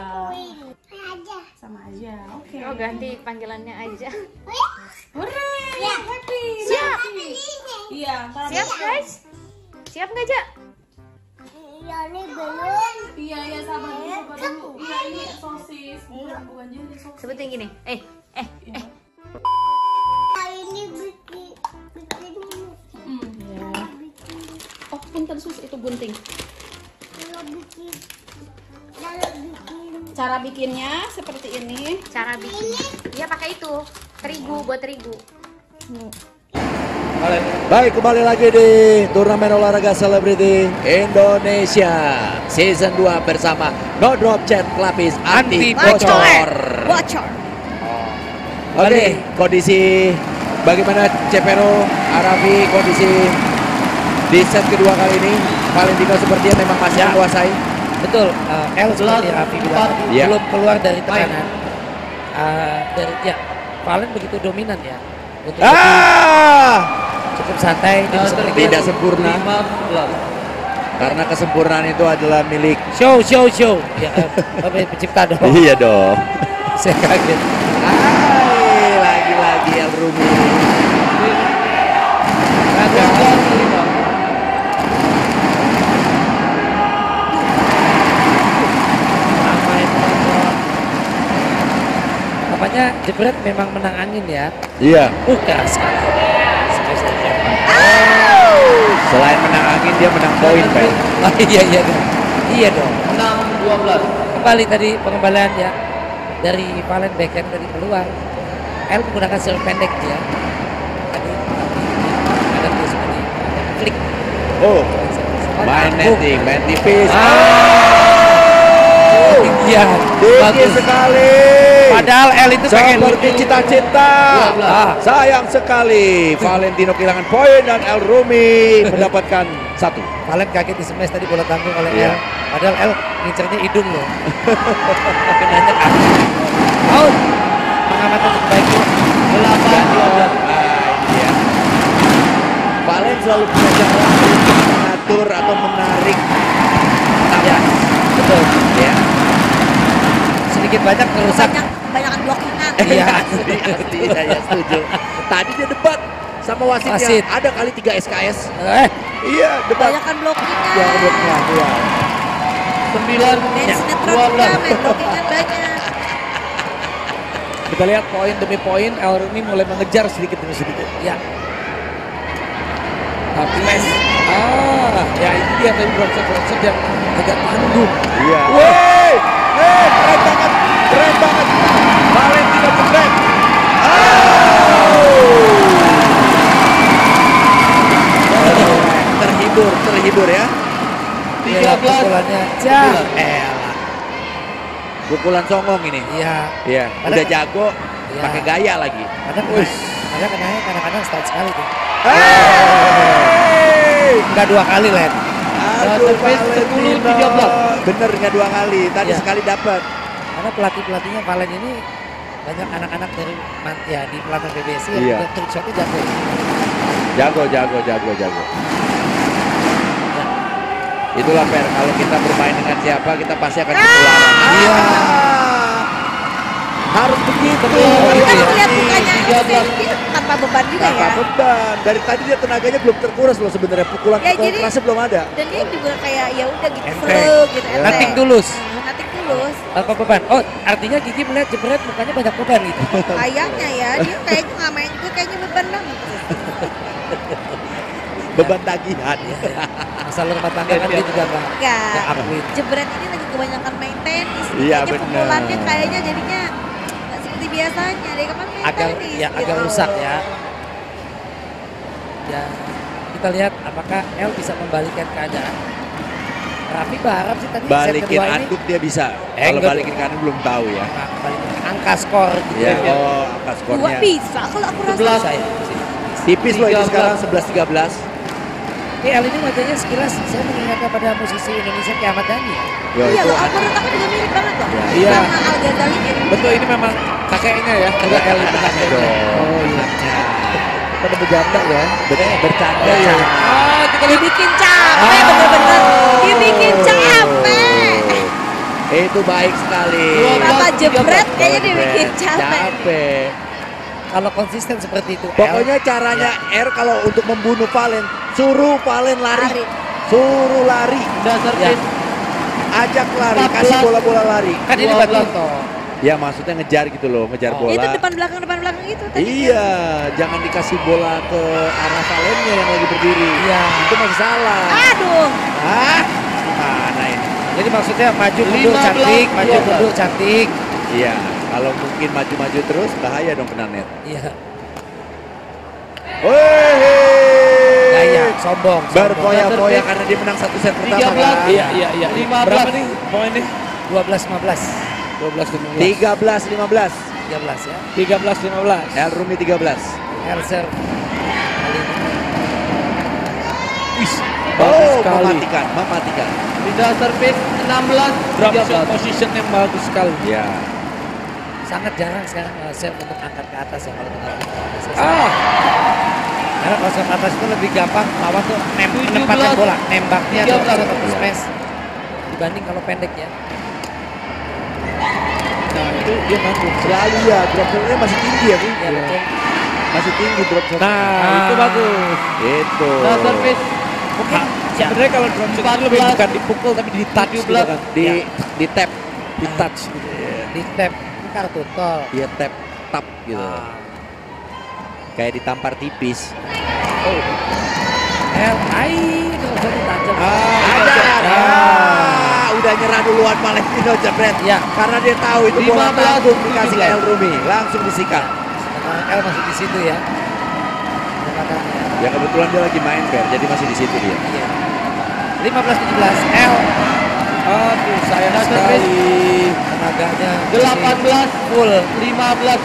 Sama aja. Oke. Oh, ganti panggilannya aja. Hore. Ya. Happy. Siap. Iya. Siap, guys? Siap nggak, Ja? Iya, ini belum. Iya, iya, sabar dulu, sabar dulu. Iya, ini sosis. Bukan, bukan jadi sosis. Sebutin gini. Eh, eh, eh. Ini bikin bikin Hmm, ya. Oh, punten sus, itu gunting. kalau bikin kalau bikin Cara bikinnya seperti ini. Cara bikin. Iya, pakai itu. Terigu, buat terigu. Baik, kembali lagi di turnamen olahraga selebriti Indonesia season dua bersama No Drop Chat Lapis Anti Bocor. Bocor. Oke, kondisi bagaimana Cepero, Arafi, kondisi di set kedua kali ini Valentino sepertinya memang masih Ya. menguasai. Betul, uh, El seperti Raffi bilang tadi, Ya. belum keluar dari tekanan. Uh, dari ya, Valen begitu dominan ya. Untuk Ah! lebih cukup santai, Tidak tidak sempurna. Karena kesempurnaan itu adalah milik show, show, show. Ya, uh, pencipta dong. Iya dong. Saya kaget. Hai, lagi-lagi El Rumi. Apanya jebret memang menang angin ya. Iya. Uh, keras sekali. Selain menang angin dia menang poin, Pak. Oh, iya iya dong. Iya dong. enam dua belas. Kembali tadi pengembalian ya dari Valen backhand tadi keluar. El menggunakan serve pendek dia. Tadi ada tuh seperti flick. Oh. Main netting, main tipis. Iya, Tinggi sekali. Padahal El itu pengen seperti cita-cita. Ah. Sayang sekali Valentino kehilangan poin dan El Rumi mendapatkan satu. Valen kaget di smash tadi bola tanggung oleh Iya. El. Padahal El ngincernya hidung loh. Kenanya kaki. Out. Pengamatan terbaik delapan dua belas. Nah, ini dia. Valen selalu punya cara untuk mengatur atau menarik. Ya, betul. Ya. Sedikit banyak merusak. Banyak banyakan blockingan. Iya. Iya, ya, setuju. Tadi dia debat sama wasitnya. Wasit. Ada kali tiga S K S. Eh. Iya, debat. Banyakan blockingan. Ya, bloknya. Iya. sembilan Main sinetron dua belas. juga, main blockingan banyak. Kita lihat poin demi poin, El Rumi mulai mengejar sedikit demi sedikit. Ya. Tapi, ah, ya ini dia tadi bronsor-bronsor yang agak tanggung. Iya. Woi, eh, keren banget, keren banget. Valentino jebret. Oh. Terhibur, terhibur ya. tiga belas. Pukulannya. Jah. Elah. Pukulan songong ini. Iya. Iya, Padahal- udah jago, Iya. pakai gaya lagi. Kadang kadang kenanya kadang-kadang start sekali tuh. Hey! Enggak dua kali, Len. Aduh, sepuluh tiga belas. Bener nggak dua kali, tadi Iya. sekali dapat. Karena pelatih-pelatihnya Valen ini banyak anak-anak dari man- ya di pelatih P B S yang Iya. udah trick shotnya jago. Jago, jago, jago, jago. Itulah fair, kalau kita bermain dengan siapa kita pasti akan ketularan. Iya. Harus begitu. Kita lihat mukanya Elsie tanpa beban juga Tanpa ya. beban. Dari tadi dia tenaganya belum terkuras loh sebenarnya. Pukulan-pukulan Ya, jadi- kerasnya belum ada. Dan dia juga kayak ya udah gitu Enteng. flow gitu. Ya. enteng. Nothing tulus. Nah, Nothing tulus. Tanpa beban. Oh, artinya Gigi melihat jebret mukanya banyak beban gitu. Kayaknya ya dia kayaknya nggak main gue kayaknya beban banget. Beban tagihan. Masalah rumah tangga kan dia juga enggak Enggak. akuin. Jebret ini lagi kebanyakan main tenis. Iya, Kayaknya bener. pukulannya kayaknya jadinya nggak seperti biasanya. Dia kan main Agak tenis. ya gitu. agak rusak ya. Ya, kita lihat apakah El bisa membalikan keadaan. Raffi berharap sih tadi set Balikin kedua ini anduk dia bisa. Eh, Kalau enggak balikin kanan belum tahu ya. Nah, balikin angka skor gitu Ya, ya. oh, angka Dua skornya. bisa kalau aku rasa. sebelas saya. Tipis loh ini sekarang sebelas tiga belas. Tapi El ini wajahnya sekilas saya mengingatkan pada musisi Indonesia kayak Ahmad Dhani ya. Iya loh, aku menurut aku juga mirip banget loh. Iya. Sama Al Ghazali mirip. Betul, ini memang kakeknya ya. Enggak El itu kakeknya. Oh iya. Pada bercanda ya. Bercanda ya. Oh, kita dibikin capek bener-bener. Dibikin capek. Itu baik sekali. Bapak jebret kayaknya dibikin capek. Capek. Kalau konsisten seperti itu. Pokoknya caranya R kalau untuk membunuh Valen, suruh Valen lari. Suruh lari. Dasar Ya. Ajak lari, kasih bola-bola lari. Kan ini badminton. Ya maksudnya ngejar gitu loh, ngejar bola. Itu depan belakang depan belakang itu tadi. Iya, jangan dikasih bola ke arah Valennya yang lagi berdiri. Iya. Itu masih salah. Aduh. Ah, gimana ini? Jadi maksudnya maju mundur cantik, maju mundur cantik. Iya, kalau mungkin maju-maju terus bahaya dong kena net. Iya. Wih. Gaya, sombong. Berfoya-foya karena dia menang satu set pertama tiga belas. kan. Iya, iya, iya. lima belas. Berapa nih poinnya? dua belas lima belas. dua belas lima belas. tiga belas lima belas. tiga belas ya. tiga belas lima belas. El Rumi tiga belas. Elser. Kali ini. Wis. Oh, Bagus sekali. mematikan, mematikan. Tidak service enam belas. Drop tiga shot belas. position yang bagus sekali. Ya. Sangat jarang sekarang Elser untuk angkat ke atas ya kalau dengan Ah. Karena kalau ke atas itu lebih gampang lawan tuh nem tujuh menempatkan belas. bola, nembaknya tiga tuh belas. atau smash dibanding kalau pendek ya. Nah, itu dia mampu. Selalu ya, drop shotnya masih tinggi ya, Bu? Ya, betul. Masih tinggi drop shot. Nah, itu bagus. Itu. Tidak service. Mungkin ya, Sebenarnya kalau drop shot itu lebih bukan dipukul tapi di touch gitu kan. Di di tap, Di touch gitu. di tap ini kartu tol. dia tap tap gitu. Kayak ditampar tipis. Oh. El, ai, drop shot tajam. Ah, ada. Ah, udah nyerah duluan Valentino Jebret. Ya. Karena dia tahu itu bola lima belas, tanggung dikasih ke tujuh belas. El Rumi, langsung disikat. Sekarang El masih di situ ya. Pendekatannya. Ya kebetulan dia lagi main Fer, jadi masih di situ dia. Iya. lima belas tujuh belas El. Aduh, sayang Tidak sekali. Tenaganya delapan belas. full. lima belas.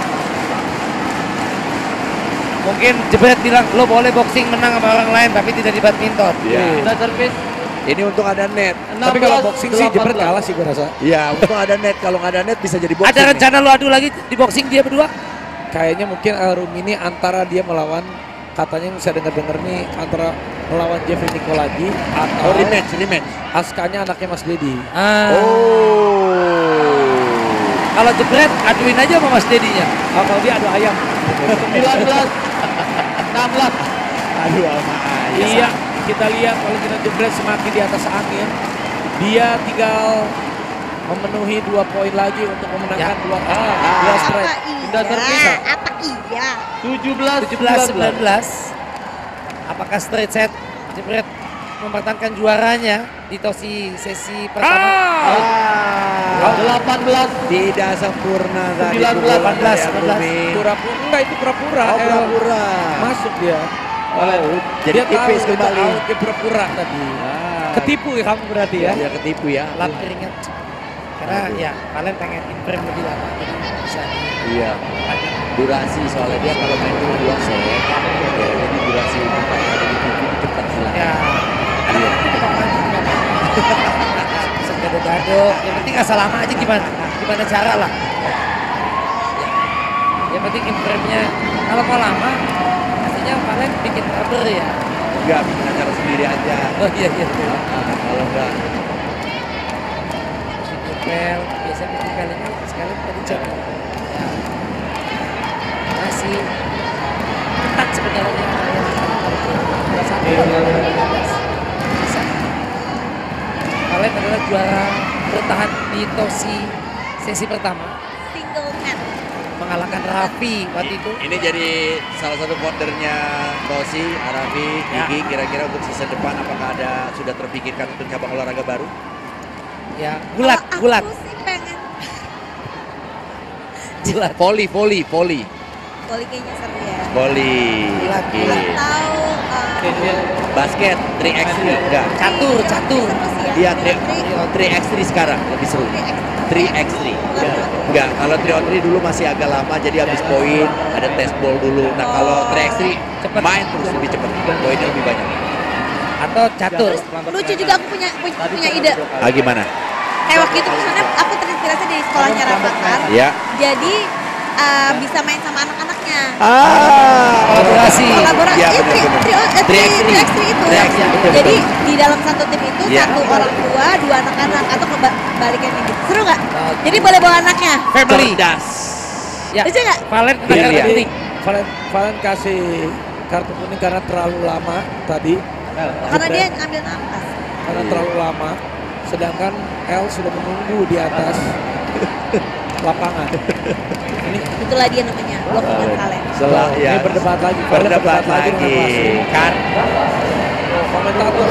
Mungkin Jebret bilang lo boleh boxing menang sama orang lain tapi tidak di badminton. Iya. Tidak service. Ini untung ada net. Tapi kalau boxing sih Jebret kalah sih gue rasa. Iya, untung ada net. Kalau nggak ada net bisa jadi boxing. Ada rencana lo adu lagi di boxing dia berdua? Kayaknya mungkin El Rumi ini antara dia melawan, katanya yang saya dengar-dengar nih antara melawan Jeffrey Nicoladi atau Oh, rematch, rematch. Askanya anaknya Mas Dedi. Ah. Oh. Kalau Jebret aduin aja sama Mas Dedinya. Oh, kalau dia adu ayam. sembilan belas. enam belas. Aduh, sama aja. Iya, kita lihat kalau kita Jebret semakin di atas angin. Dia tinggal memenuhi dua poin lagi untuk memenangkan Ya. dua ah, dua strike. Tidak service. Apa iya? tujuh belas. tujuh belas sembilan belas. Apakah straight set Jebret mempertahankan juaranya di Tosi sesi pertama? Ah. delapan belas. Tidak sempurna tadi. sembilan belas, pukulan delapan belas, dari El delapan belas. Rumi. Pura-pura enggak itu pura-pura. Oh, El. pura-pura. Masuk dia. Oh, jadi Dia tahu tipis itu kembali. out, dia pura-pura tadi. Ah. Ketipu ya kamu berarti ya. Ya ketipu ya. Lap keringat. Karena Aduh. ya kalian pengen improve lebih lama jadi bisa Iya. dipanjang. Durasi soalnya dia kalau main cuma dua set. Ya, jadi durasi untuk ada di T V cepat hilang. Ya. Karena Iya. itu tukang mancing juga. Bisa gado-gado. Yang penting asal lama aja gimana gimana cara lah. Ya. Yang penting improve-nya. Kalau mau lama, pastinya kalian bikin rubber ya. Enggak, bikin acara sendiri aja. Oh iya iya. Ah, kalau enggak. Nipel, biasanya nipel ini sekali tadi cek. Ya. Masih ketat sebenarnya. Dua satu. Bisa. Kalian adalah juara bertahan di Tosi sesi pertama. Single match. Mengalahkan Raffi waktu itu. Ini jadi salah satu voternya Tosi, Arafi, Ya. Gigi. Kira-kira untuk season depan apakah ada sudah terpikirkan untuk cabang olahraga baru? Ya, gulat, Kalau gulat, Aku sih pengen gulat. Voli, voli, voli. voli kayaknya seru ya. Voli. Gulat, Oke. Atau uh, Basket, tiga x tiga enggak. Catur, catur. Iya, tiga x tiga sekarang lebih seru. tiga x tiga. Enggak, kalau tiga on tiga dulu masih agak lama jadi habis poin, ada test ball dulu. Nah, kalau tiga x tiga main terus lebih cepat. Poinnya lebih banyak. Atau catur. Lucu juga aku punya punya, punya ide. Ah, gimana? Kayak waktu itu maksudnya aku terinspirasi dari sekolahnya Rafathar. Iya. Jadi uh, bisa main sama anak-anaknya. Ah, kolaborasi. Kolaborasi. Iya, Iya, benar, benar. trio tiga trio by tiga. tiga itu. tiga by tiga, betul, Jadi betul. di dalam satu tim itu Iya. satu orang tua, dua anak-anak atau kebalikannya gitu. Seru nggak? Jadi boleh bawa anaknya. Family. Cerdas. Ya. Lucu nggak? Valen Biar kartu lihat. kuning. Valen, Valen kasih kartu kuning karena terlalu lama tadi. Karena dia ngambil nafas. Karena terlalu lama. Sedangkan L sudah menunggu di atas lapangan. Ini Itulah dia namanya blockingan Valen. Setelah ya. ini berdebat lagi. Valen Berdebat lagi. dengan wasit. Kan Komentator.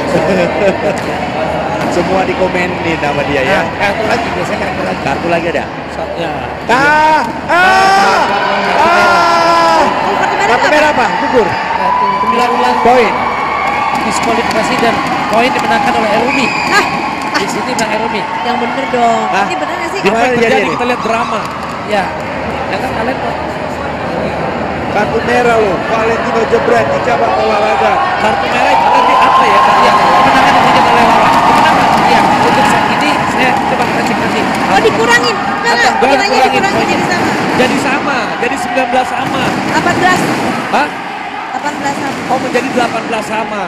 semua dikomenin sama dia ya. Kartu lagi, biasanya kartu lagi. Kartu lagi ada. Ya. Ah, ah, ah. Kartu merah apa? Gugur. sembilan belas poin. Diskualifikasi dan poin dimenangkan oleh Erumi. Ah, Di sini menang Erumi. yang bener dong. Hah? Ini bener nggak sih? Gimana Apa yang jadi terjadi? ini? Kita lihat drama. Ya, ya kan kalian kok. Kartu merah loh, Valentino Jebret di cabang olahraga. Kartu merah itu tadi apa ya? Tadi Ya, apa? kemenangan diberikan oleh lawan. Kemenangan. Ya, untuk saat ini saya coba kita cek nanti. Oh dikurangin. Enggak enggak. Atau- Nilainya kurangin dikurangin poinnya. jadi sama. Jadi sama, jadi sembilan belas sama. delapan belas. Hah? delapan belas sama. Oh menjadi delapan belas sama.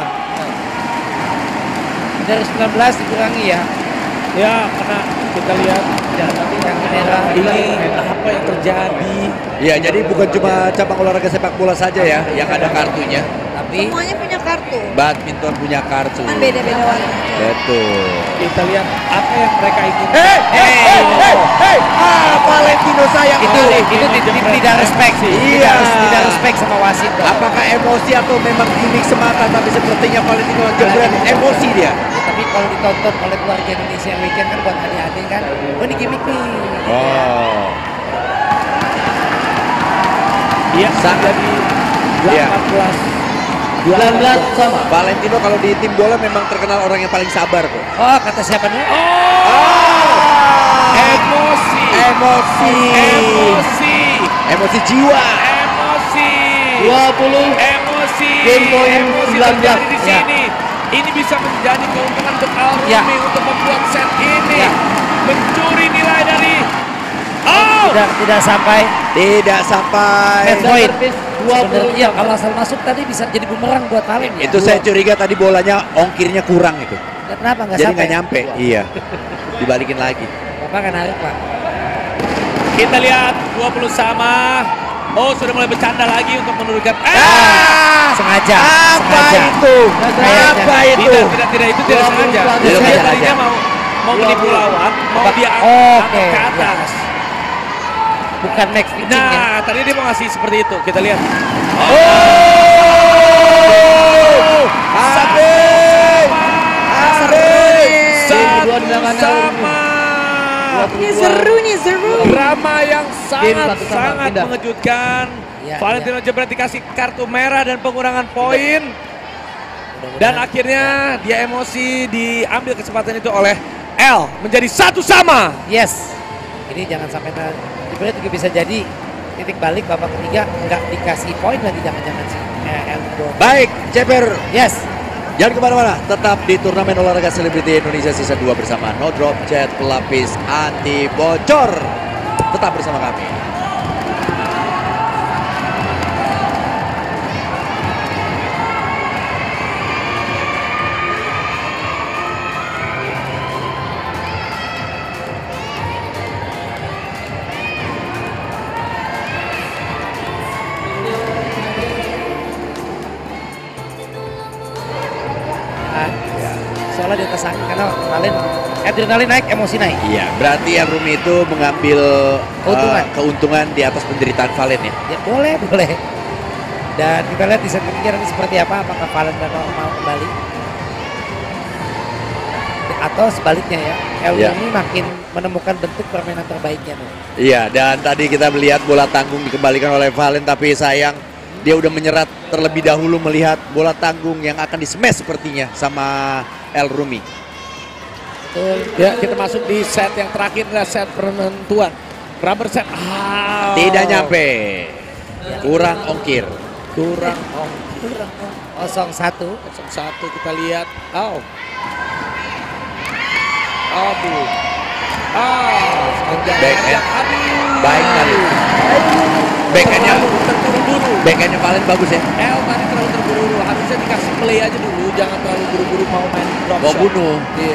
Dari sembilan belas dikurangi ya. Ya, karena kita lihat Ya, tapi yang merah ini apa yang terjadi. Ya, jadi bukan cuma cabang olahraga sepak bola saja ya yang ada kartunya. Tapi Semuanya punya kartu. Badminton punya kartu. Cuman beda-beda warna. Betul. Kita lihat apa yang mereka inginkan. Hei, hei, hei, hei, hei. Ah, Valentino sayang itu sekali. itu tidak tidak respect sih. Iya. Tidak, tidak respect sama wasit. Apakah emosi atau memang gimmick semata, tapi sepertinya Valentino Jebret emosi dia. Ya, tapi kalau ditonton oleh keluarga Indonesia weekend kan buat adik-adik kan, oh ini gimmick nih. Oh. Iya, Sangat jadi Iya. delapan belas. sembilan belas sama. Valentino kalau di tim bola memang terkenal orang yang paling sabar kok. Oh, kata siapa nih? Emosi. Emosi. Emosi. Emosi jiwa. Emosi. dua puluh. Emosi. Game point Emosi sembilan belas. terjadi di Ya. sini. Ini bisa menjadi keuntungan untuk Al-Rumi Ya. untuk membuat set ini. Ya. Mencuri nilai dari Oh! Tidak tidak sampai. Tidak sampai. Match point. Sebenarnya kalau asal masuk tadi bisa jadi bumerang buat Valen ya. Itu saya curiga tadi bolanya ongkirnya kurang itu. Kenapa nggak Jadi sampai? nggak nyampe. Iya. Dibalikin lagi. Bapak kan narik Pak. Kita lihat dua puluh sama. Oh, sudah mulai bercanda lagi untuk menurunkan. Ah! Sengaja. Apa sengaja. itu? Apa itu? Tidak, tidak, tidak, itu tidak sengaja. Tidak Dia sengaja. tadinya mau mau menipu lawan, mau dia Oke. angkat ke atas. Bukan next pitching ya. Nah, tadi dia mau ngasih seperti itu. Kita lihat. Oh! Habis! Habis! Satu sama. Ini seru nih, seru. Drama yang sangat satu sama, sangat pindah. mengejutkan. Ya, Valentino Jebret dikasih kartu merah dan pengurangan poin. Dan akhirnya dia emosi, diambil kesempatan itu oleh L menjadi satu sama. Yes. Ini jangan sampai nanti Jebret juga bisa jadi titik balik babak ketiga nggak dikasih poin lagi jangan-jangan sih. Eh, L dua. Baik, Ceper. Yes. Jangan kemana-mana, tetap di turnamen olahraga selebriti Indonesia Season dua bersama No Drop Jet pelapis anti bocor. Tetap bersama kami. Nah, soalnya di atas angin karena Valen adrenalin naik, emosi naik. Iya, berarti yang Rumi itu mengambil Keuntungan. uh, keuntungan di atas penderitaan Valen ya. Ya boleh, boleh. Dan kita lihat di set ketiga nanti seperti apa, apakah Valen bakal mau kembali atau sebaliknya ya, El Ya. ini makin menemukan bentuk permainan terbaiknya nih. Iya, dan tadi kita melihat bola tanggung dikembalikan oleh Valen, tapi sayang dia udah menyerat terlebih dahulu melihat bola tanggung yang akan di-smash sepertinya sama El Rumi. Betul. Ya, kita masuk di set yang terakhir adalah set penentuan. Rubber set. Ah. Tidak nyampe. Kurang ongkir. Kurang ongkir. kurang. Kosong satu. Kosong satu kita lihat. Oh. Aduh. Ah, backhand. Baik kali. Backhandnya terburu-buru. Backhandnya Valen bagus ya. El tadi terlalu terburu-buru. Harusnya dikasih play aja dulu. Jangan terlalu buru-buru mau main drop Mau shot. bunuh. Iya.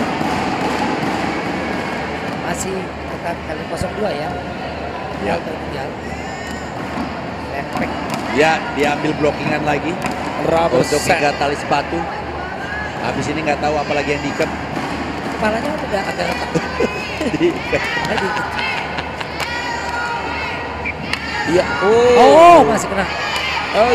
Masih tetap kali kosong dua ya. Ya. Tertinggal. Lepek. Ya, diambil blockingan lagi. Rubber untuk set. ikat tali sepatu. Habis ini nggak tahu apa lagi yang diikat. Kepalanya udah agak retak. Diikat. Iya. Oh, Oh, masih kena. Oh.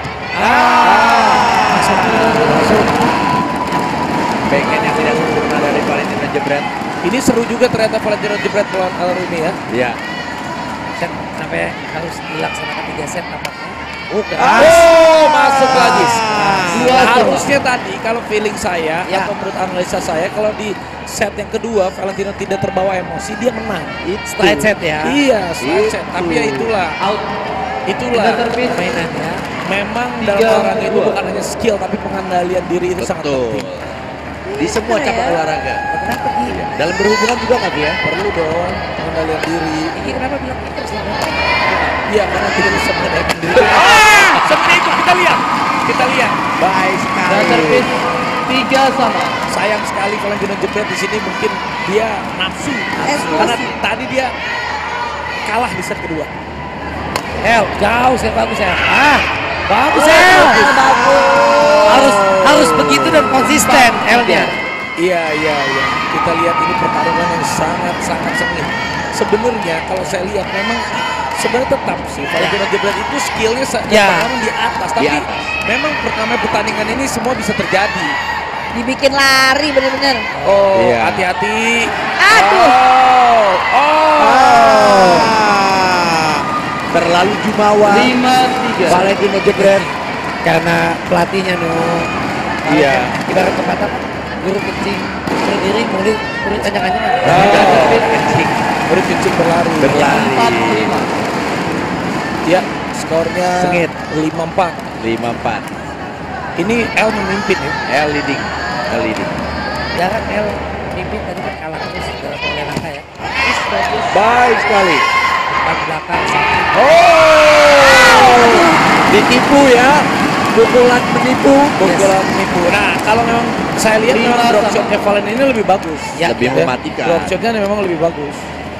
Ah, masuk. Masuk. Backhand yang tidak sempurna dari Valentino Jebret. Ini seru juga ternyata Valentino Jebret melawan Al Rumi ya. Iya. Set sampai harus dilaksanakan tiga set tampaknya. Oh, oh, masuk lagi. Dua Nah, harusnya tadi kalau feeling saya Ya. atau menurut analisa saya kalau di set yang kedua Valentino tidak terbawa emosi dia menang. Straight set ya. Iya, straight set. Itu. Tapi ya itulah. Out. Itulah Mainannya. memang Tiga, dalam olahraga itu dua. bukan hanya skill tapi pengendalian diri itu sangat Betul. penting. Di semua Bener cabang ya? olahraga. Kenapa Gi? Dalam berhubungan juga nggak ya? Perlu dong pengendalian diri. Ini kenapa bilang itu selama? Iya, karena tidak bisa mengendalikan diri. Ah, seperti itu kita lihat. Kita lihat. Baik sekali. Dan servis tiga sama. Sayang sekali Valentino Jebret di sini mungkin dia nafsu, nafsu. Karena tadi dia kalah di set kedua. El, jauh saya bagus ya. Ah, bagus El. Harus harus begitu dan konsisten El-nya. Iya, iya, iya. Kita lihat ini pertarungan yang sangat-sangat sengit. Sebenarnya kalau saya lihat memang sebenarnya tetap sih Valentino Jebret itu skillnya sa- Ya. pertarungan di atas. Tapi Di atas. memang pertama pertandingan ini semua bisa terjadi. Dibikin lari bener-bener. Oh, Iya. hati-hati. Aduh. Oh, oh. Ah, terlalu jumawa. Lima tiga. Valentino Jebret. Karena pelatihnya no. Iya. Ibarat kata guru kencing berdiri murid murid kencang-kencang. Oh, kencing. Murid kencing berlari. Berlari. Empat lima. Ya, skornya Sengit. lima empat. lima empat. Ini El memimpin ya. L leading. L leading. Ya kan El pimpin tadi kan kalah terus dalam perolehan angka ya. Baik sekali. Depan belakang satu. Oh, ditipu ya. Pukulan menipu. Pukulan menipu. Nah, kalau memang saya lihat Lima memang drop sama. shotnya Valen ini lebih bagus. Ya, Lebih ya. mematikan. Drop shotnya memang lebih bagus.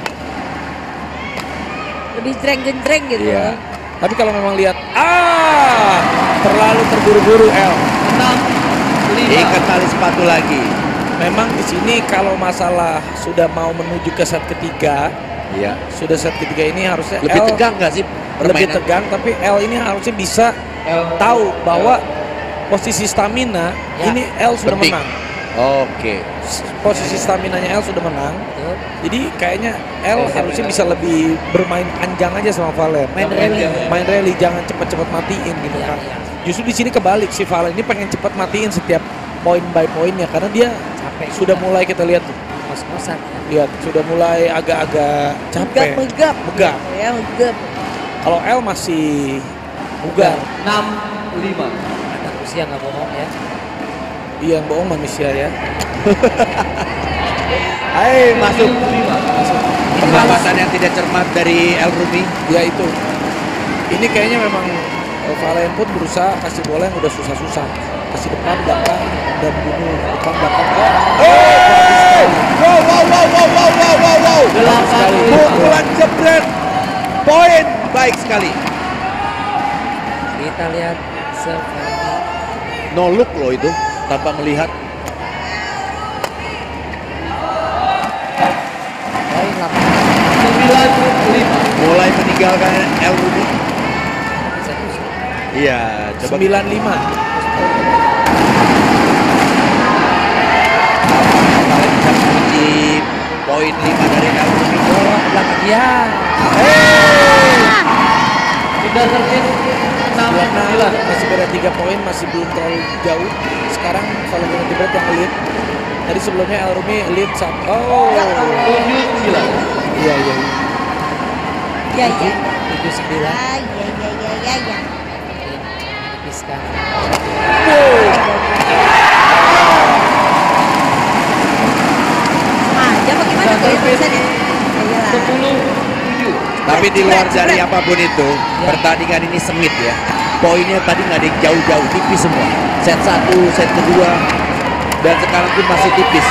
Lebih jreng-jreng gitu. Iya. Tapi kalau memang lihat, ah, terlalu terburu-buru El. Enam lima. Ikat tali sepatu lagi. Memang di sini kalau masalah sudah mau menuju ke set ketiga, Iya. sudah set ketiga ini harusnya Lebih El tegang nggak sih lebih permainan? tegang, tapi El ini harusnya bisa El. tahu bahwa posisi stamina Ya. ini El sudah Penting. menang. Oke. Posisi staminanya El sudah menang. Betul. Jadi kayaknya El harusnya bisa lebih bermain panjang aja sama Valen. Main rally. Main rally, jangan cepet-cepet matiin gitu Iya, kan. iya. Justru di sini kebalik, si Valen ini pengen cepet matiin setiap poin by poinnya karena dia Capek. sudah mulai kita lihat tuh. Kos-kosan ya. Lihat sudah mulai agak-agak capek. Megap-megap. Megap. Ya, megap. Kalau El masih bugar. Enam lima. Anak usia nggak bohong ya. Iya, yang bohong manusia ya. Hai, masuk. Masuk. Perlambatan yang tidak cermat dari El Rumi. Ya itu. Ini kayaknya memang eh, Valen pun berusaha kasih bola yang udah susah-susah. Kasih depan, belakang, dan bunuh depan, belakang. Oh, Wow, wow, wow, wow, wow, wow, wow, wow. Delapan sekali. lima. Pukulan Jebret. Poin baik sekali. Kita lihat serve kali ini. No look loh itu tanpa melihat. Poin delapan. Sembilan lima. Mulai meninggalkan El Rumi. Bisa terus. Iya, coba sembilan lima. Valen bisa mengunci poin lima dari El Rumi. Dorong ke belakang ya. Sudah servis enam sembilan. Masih beda tiga poin, masih belum terlalu jauh. Sekarang Valentino Jebret yang lead. Tadi sebelumnya El Rumi lead satu. Oh, Tujuh sembilan. iya iya. iya. Ya, ya. Tujuh sembilan. Ya, ya, ya, ya, ya, ya. Habiskan. Aja bagaimana tuh ya tulisannya? sepuluh tujuh. Tapi di luar dari apapun itu, pertandingan ini sengit ya. Poinnya tadi nggak ada yang jauh-jauh, tipis semua. Set satu, set kedua, dan sekarang pun masih tipis.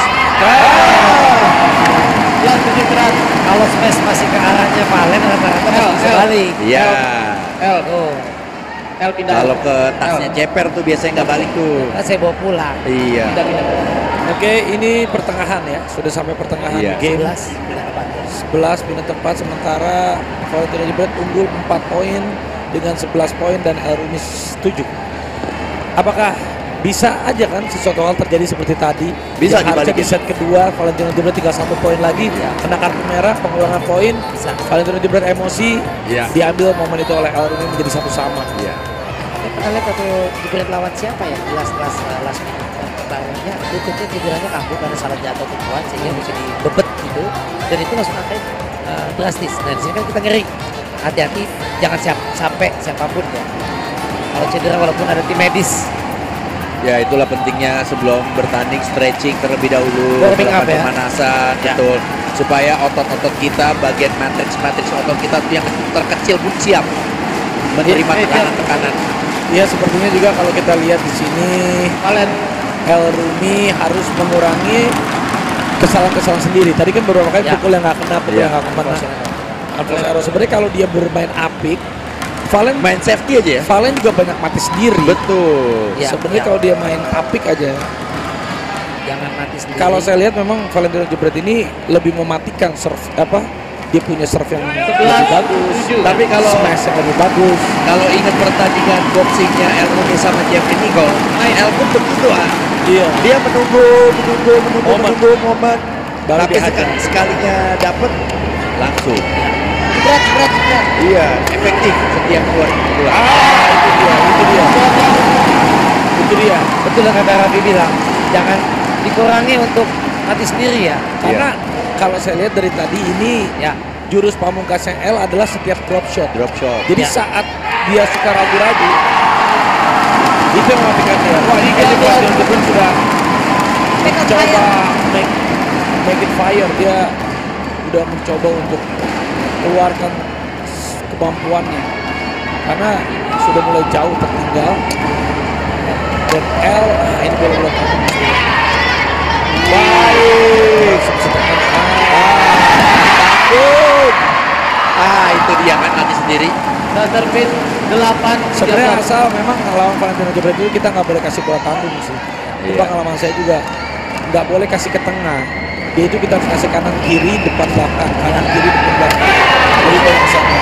Kalau smash masih ke arahnya Valen rata-rata masih bisa balik. Iya. L. Oh. L pindah. Kalau ke tasnya Ceper tuh biasanya nggak balik tuh. Nah, saya bawa pulang. Iya. Oke, ini pertengahan ya, sudah sampai pertengahan Iya. game. sebelas pindah tempat. sebelas pindah tempat, sementara Valentino Jebret unggul empat poin dengan sebelas poin dan El Rumi tujuh. Apakah bisa aja kan sesuatu hal terjadi seperti tadi? Bisa Yang harusnya di dibalikin. set kedua Valentino Jebret tinggal satu poin lagi, kena kartu merah, pengulangan poin. Valentino Jebret emosi, Iya. diambil momen itu oleh El Rumi menjadi satu sama. Iya. Saya pernah lihat waktu Jebret lawan siapa ya? Di last last uh, last minute pertarungannya, lututnya cederanya kambuh karena salah jatuh tumpuan sehingga mesti dibebet gitu. Dan itu langsung akan uh, drastis. Nah di sini kan kita ngeri. Hati-hati, jangan siap, sampai siapapun ya. Kalau cedera walaupun ada tim medis. Ya itulah pentingnya sebelum bertanding stretching terlebih dahulu, Warming up melakukan ya. pemanasan, Ya. betul. Supaya otot-otot kita, bagian matriks-matriks otot kita tuh yang terkecil pun siap menerima tekanan-tekanan. Iya, sepertinya juga kalau kita lihat di sini El Rumi harus mengurangi kesalahan-kesalahan sendiri. Tadi kan beberapa kali Ya. pukul yang nggak kena, pukul Ya. yang nggak kena. Alphonse Arroyo sebenarnya kalau dia bermain apik, Valen main safety aja ya. Valen juga banyak mati sendiri. Betul. Ya, Sebenarnya ya. kalau dia main apik aja. Jangan mati sendiri. Kalau saya lihat memang Valentino Jebret ini lebih mematikan serve apa? Dia punya serve yang lebih bagus. Tapi kalau smash yang lebih bagus. Kalau ingat pertandingan boxingnya El Rumi sama Jeffrey Nicole, El pun begitu ah. Iya. Dia menunggu, menunggu, menunggu, Momen. menunggu momen. Baru Tapi dihajar. sekali, sekalinya dapet langsung. Berat, berat, berat. Iya, efektif setiap keluar bola. Ah, itu dia, itu dia. Itu dia. Betul yang kata Raffi bilang, jangan dikurangi untuk mati sendiri ya. Karena kalau saya lihat dari tadi ini Ya. jurus pamungkasnya L adalah setiap drop shot. Drop shot. Jadi Ya. saat dia suka ragu-ragu, itu yang mematikan dia. Wah, ini kayaknya Valentino Jebret sudah mencoba make, make it fire. Dia udah mencoba untuk keluarkan kemampuannya. Karena sudah mulai jauh tertinggal. Dan L, nah ini bola-bola kamu. Baik. Takut. Ah, itu dia kan mati sendiri. Buzzer beat delapan Sebenarnya asal memang lawan Valentino Jebret itu kita nggak boleh kasih bola tanggung sih. Itu Iya. pengalaman saya juga. Nggak boleh kasih ke tengah. Dia itu kita harus kasih kanan kiri depan belakang, kanan kiri depan belakang. Jadi itu yang sama.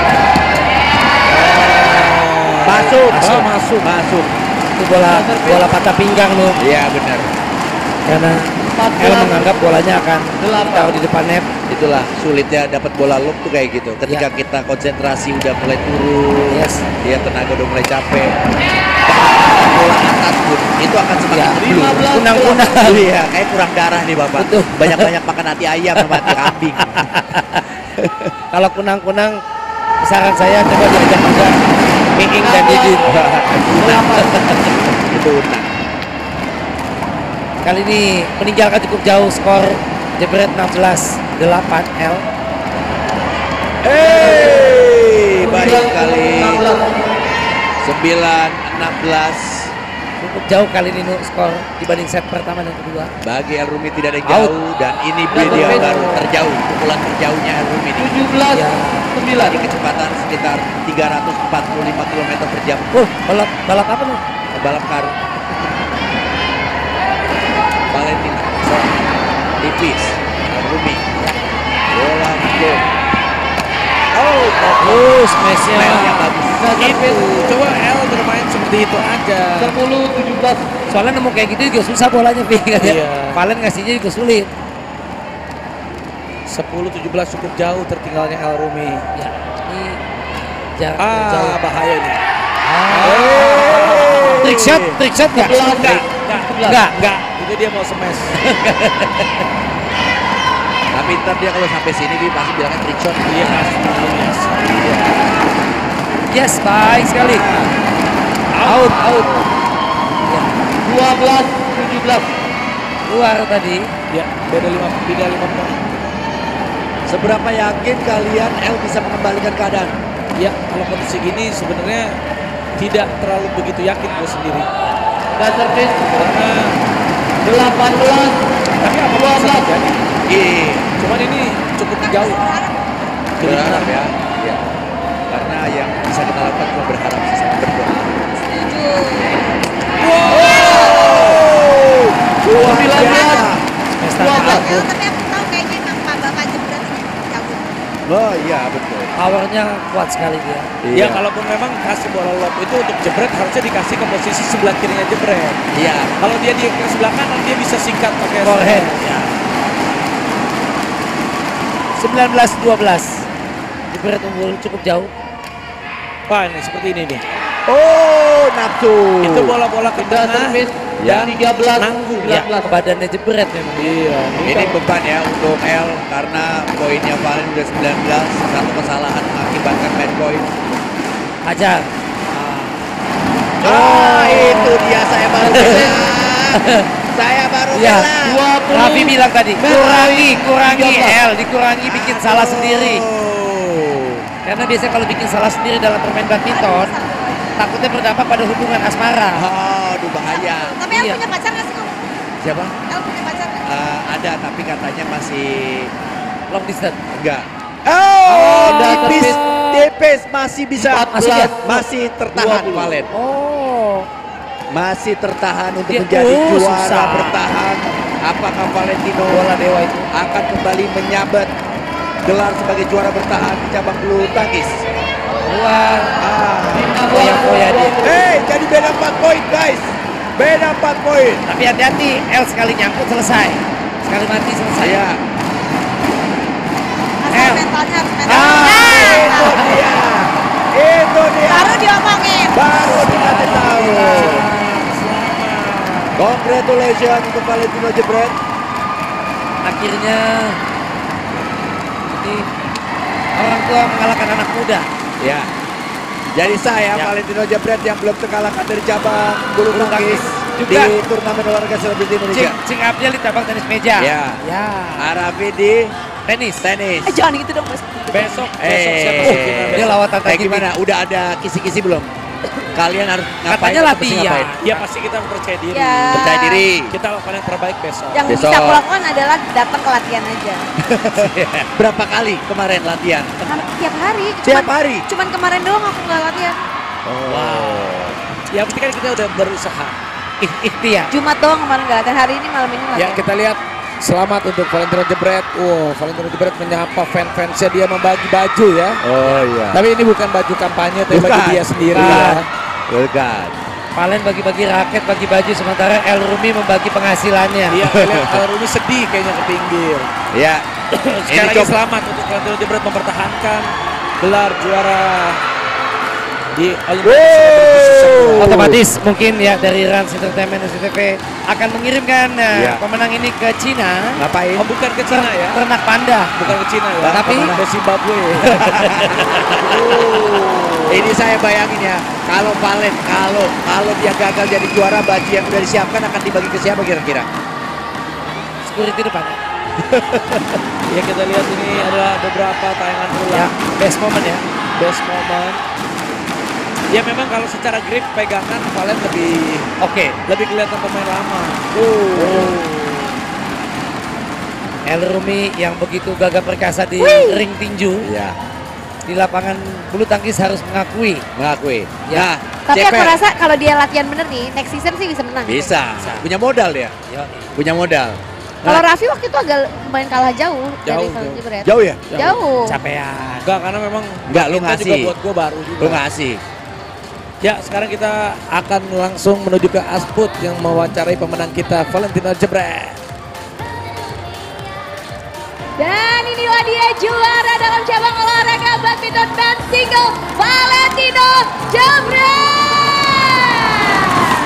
Masuk. Masuk, masuk. Masuk. Itu bola bola patah pinggang loh. Iya benar. Karena El menganggap bolanya akan ditaruh di depan net. Itulah sulitnya dapat bola lob tuh kayak gitu. Ketika kita konsentrasi udah mulai turun, Yes. dia tenaga udah mulai capek. Bola atas pun itu akan semakin blue. Kunang-kunang. Iya, kayak kurang darah nih Bapak. Banyak-banyak makan hati ayam sama hati kambing. Kalau kunang-kunang, saran saya coba diajak juga Miing dan Didin. Itu unang. Kali ini meninggalkan cukup jauh skor Jebret enam belas delapan L. Hei, baik sekali. sembilan enam belas. Cukup jauh kali ini Nu, skor dibanding set pertama dan kedua. Bagi El Rumi tidak ada yang Out. jauh dan ini dia baru terjauh. Pukulan terjauhnya El Rumi ini. tujuh belas sembilan. Di kecepatan sekitar tiga ratus empat puluh lima kilometer per jam. Oh, balap balap apa nih? Balap karung. Valentina. Tipis. El Rumi. Bola belum. Oh, bagus smashnya. Smashnya bagus. Itu, coba L bermain seperti itu aja. sepuluh tujuh belas. Soalnya nemu kayak gitu juga susah bolanya, Pi. Iya. Valen ngasihnya juga sulit. sepuluh tujuh belas cukup jauh tertinggalnya El Rumi. Ya, ini jarak Ah, jauh. bahaya ini. Ah. Trick shot, trick shot nggak? Enggak, enggak, Enggak. enggak. Itu dia mau smash. Tapi ntar dia kalau sampai sini dia pasti bilangnya trick shot. Iya, pasti. Yes, baik sekali. Out, out. dua belas tujuh belas. Luar tadi. Ya, beda lima, beda lima poin. Seberapa yakin kalian L bisa mengembalikan keadaan? Ya, kalau kondisi gini sebenarnya tidak terlalu begitu yakin gue sendiri. Dan servis Karena delapan belas. tapi apa dua bisa belas. terjadi? Iya. Cuman ini cukup jauh. Berharap ya. Iya. Karena yang bisa kita lakukan cuma berharap sih sama berdoa. Wow. sembilan belas. Pesta Tapi aku tahu kayaknya emang Pak Bapak Jebret ini jago. Oh iya betul. Powernya kuat sekali dia. Ya kalaupun memang kasih bola lob itu untuk Jebret harusnya dikasih ke posisi sebelah kirinya Jebret. Iya. Kalau dia di ke sebelah kanan dia bisa singkat pakai Forehand. Ya. sembilan belas dua belas. Jebret unggul cukup jauh. Wah ini seperti ini nih. Oh nafsu. Itu bola-bola ke Dan tengah servis Ya. tiga belas. nanggung. Ya, sembilan belas. ke badannya Jebret memang. Iya. Ini beban ya untuk L karena poinnya Valen udah sembilan belas. Satu kesalahan mengakibatkan bad point. Hajar. Ah itu dia saya baru bilang. Saya baru Ya, bilang. dua puluh. Raffi bilang tadi, kurangi, kurangi tiga belas. L, dikurangi bikin salah sendiri. Karena biasanya kalau bikin salah sendiri dalam bermain badminton, takutnya berdampak pada hubungan asmara. Aduh bahaya. Tapi El Iya. punya pacar nggak sih kamu? Siapa? El punya pacar nggak? Eh, ada tapi katanya masih Long distance. enggak. Oh, dan tipis, servis. tipis masih bisa empat belas. masih, masih tertahan dua puluh. Valen. Oh. Masih tertahan untuk Dia- menjadi oh, juara susah. bertahan. Apakah Valentino Bola dewa itu. akan kembali menyabet gelar sebagai juara bertahan di cabang bulu tangkis? Luar. Ah. Foya-foya dia. Hey, jadi beda empat poin guys. Beda empat poin. Tapi hati-hati, L sekali nyangkut selesai. Sekali mati selesai. Iya. Asal mentalnya harus mental. Ah, itu dia. Itu dia. Baru diomongin. Baru dikasih tahu. Congratulations untuk Valentino Jebret. Akhirnya ini orang tua mengalahkan anak muda. Ya. Jadi saya Ya. Valentino Jebret yang belum terkalahkan dari cabang bulu Bulu tangkis tangkis. di Juga. turnamen olahraga selebriti Cing, Indonesia. Cing Abdel di cabang tenis meja. Ya. Ya. Arafi di Tenis. tenis. Eh jangan gitu dong mas. Besok, besok Eh, siapa sih final Dia besok? lawan Tata Kayak Ginting. gimana? Udah ada kisi-kisi belum? Kalian harus ngapain? Katanya atau mesti latihan. ngapain? Ya pasti kita harus percaya diri. Ya. Percaya diri. Kita lakukan yang terbaik besok. Yang Besok. bisa aku lakukan adalah datang ke latihan aja. Berapa kali kemarin latihan? Kan tiap hari. Tiap Cuman- hari? Cuman kemarin doang aku nggak latihan. Wow. Ya penting kan kita udah berusaha. Ik- ikhtiar. Jumat doang kemarin nggak latihan. Hari ini malam ini Ya latihan. kita lihat selamat untuk Valentino Jebret. Wow, Valentino Jebret menyapa fan-fansnya, dia membagi baju ya. Oh iya. Tapi ini bukan baju kampanye, tapi baju Bukan. dia sendiri Bukan. ya. Bukan. Valen bagi-bagi raket, bagi baju, sementara El Rumi membagi penghasilannya. Iya, lihat kalau Rumi sedih kayaknya ke pinggir. Ya. Sekali Ini lagi coba. selamat untuk Valentino Jebret mempertahankan gelar juara di Olimpiade. Otomatis mungkin ya dari Rans Entertainment S C T V akan mengirimkan uh, Iya. pemenang ini ke Cina. Ngapain? Oh bukan ke Cina ya? Ternak panda. Bukan ke Cina ya? Tapi ke Zimbabwe. Ini saya bayangin ya, kalau Valen, kalau kalau dia gagal jadi juara, baju yang udah disiapkan akan dibagi ke siapa kira-kira? security depan. Ya kita lihat ini adalah beberapa tayangan Ya, ulang. best moment ya. Best moment. Ya memang kalau secara grip pegangan Valen lebih Oke. lebih kelihatan pemain lama. Oh. El Rumi yang begitu gagah perkasa di Wih. ring tinju. Iya. Di lapangan bulu tangkis harus mengakui. Mengakui. Ya. Nah, Tapi C P aku rasa kalau dia latihan bener nih, next season sih bisa menang. bisa. Punya modal dia. Yo. Punya modal. Kalau Raffi waktu itu agak lumayan kalah jauh, dari Jauh, Valentino jauh. Jebret. Jauh ya? Jauh. Capean. Enggak, karena memang Enggak, lu kita ngasih. juga buat gue baru juga. Lu ngasih. Ya sekarang kita akan langsung menuju ke Asput yang mewawancarai pemenang kita Valentino Jebret. Dan inilah dia juara dalam cabang olahraga badminton men's single Valentino Jebret.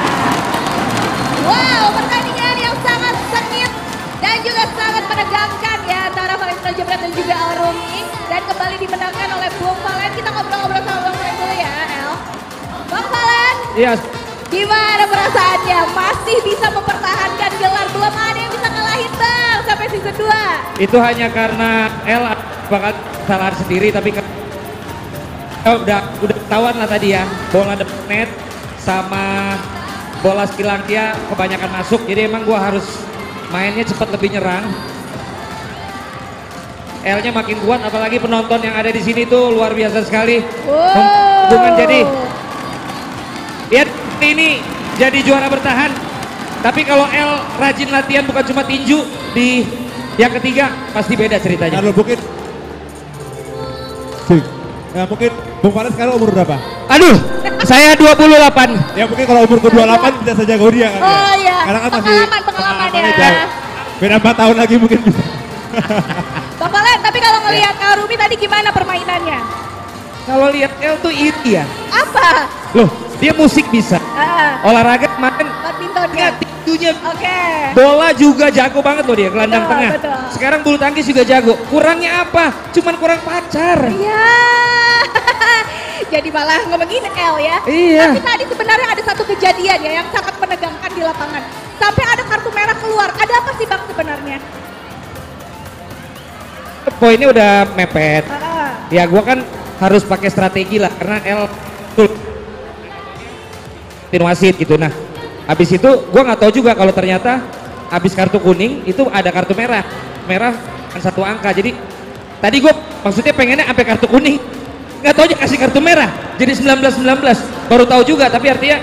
Wow, pertandingan yang sangat sengit dan juga sangat menegangkan ya antara Valentino Jebret dan juga El Rumi, dan kembali dimenangkan oleh Bung Valen. Kita ngobrol-ngobrol sama Bang Valen dulu ya, El. Bang Valen, Iya. Gimana perasaannya? Masih bisa mempertahankan gelar, belum ada yang bisa ngalahin Bang sampai season dua. Itu hanya karena El bakal kesalahan sendiri, tapi kan udah udah ketahuan lah tadi ya, bola depan net sama bola skilangkia kebanyakan masuk, jadi emang gua harus mainnya cepat lebih nyerang. L-nya makin kuat, apalagi penonton yang ada di sini tuh luar biasa sekali. Wow. Hubungan jadi ya ini jadi juara bertahan. Tapi kalau L rajin latihan bukan cuma tinju di yang ketiga pasti beda ceritanya. Kalau mungkin, ya mungkin Bung Faris sekarang umur berapa? Aduh, saya dua puluh delapan. Ya mungkin kalau umur ke dua puluh delapan bisa saja gue dia kan. Oh iya, Karena kan masih pengalaman, pengalaman ya. jauh. Beda empat tahun lagi mungkin bisa. Bang Valen, tapi kalau ngelihat Kak Rumi tadi gimana permainannya? Kalau lihat L tuh ini ya. Apa? Loh, dia musik bisa. Ah. Olahraga kemarin Badminton ya? tinjunya. Oke. Bola juga jago banget loh dia, gelandang Betul, tengah. betul. Sekarang bulu tangkis juga jago. Kurangnya apa? Cuman kurang pacar. Iya. Jadi malah ngomongin L ya. Iya. Tapi tadi sebenarnya ada satu kejadian ya yang sangat menegangkan di lapangan. Sampai ada kartu merah keluar. Ada apa sih Bang sebenarnya? Poinnya udah mepet. Ah. Ya gua kan harus pakai strategi lah karena L tuh tim wasit gitu. Nah, habis itu gua nggak tahu juga kalau ternyata habis kartu kuning itu ada kartu merah. Merah kan satu angka. Jadi tadi gua maksudnya pengennya sampai kartu kuning. Nggak tahu aja kasih kartu merah. Jadi sembilan belas sembilan belas. Baru tahu juga, tapi artinya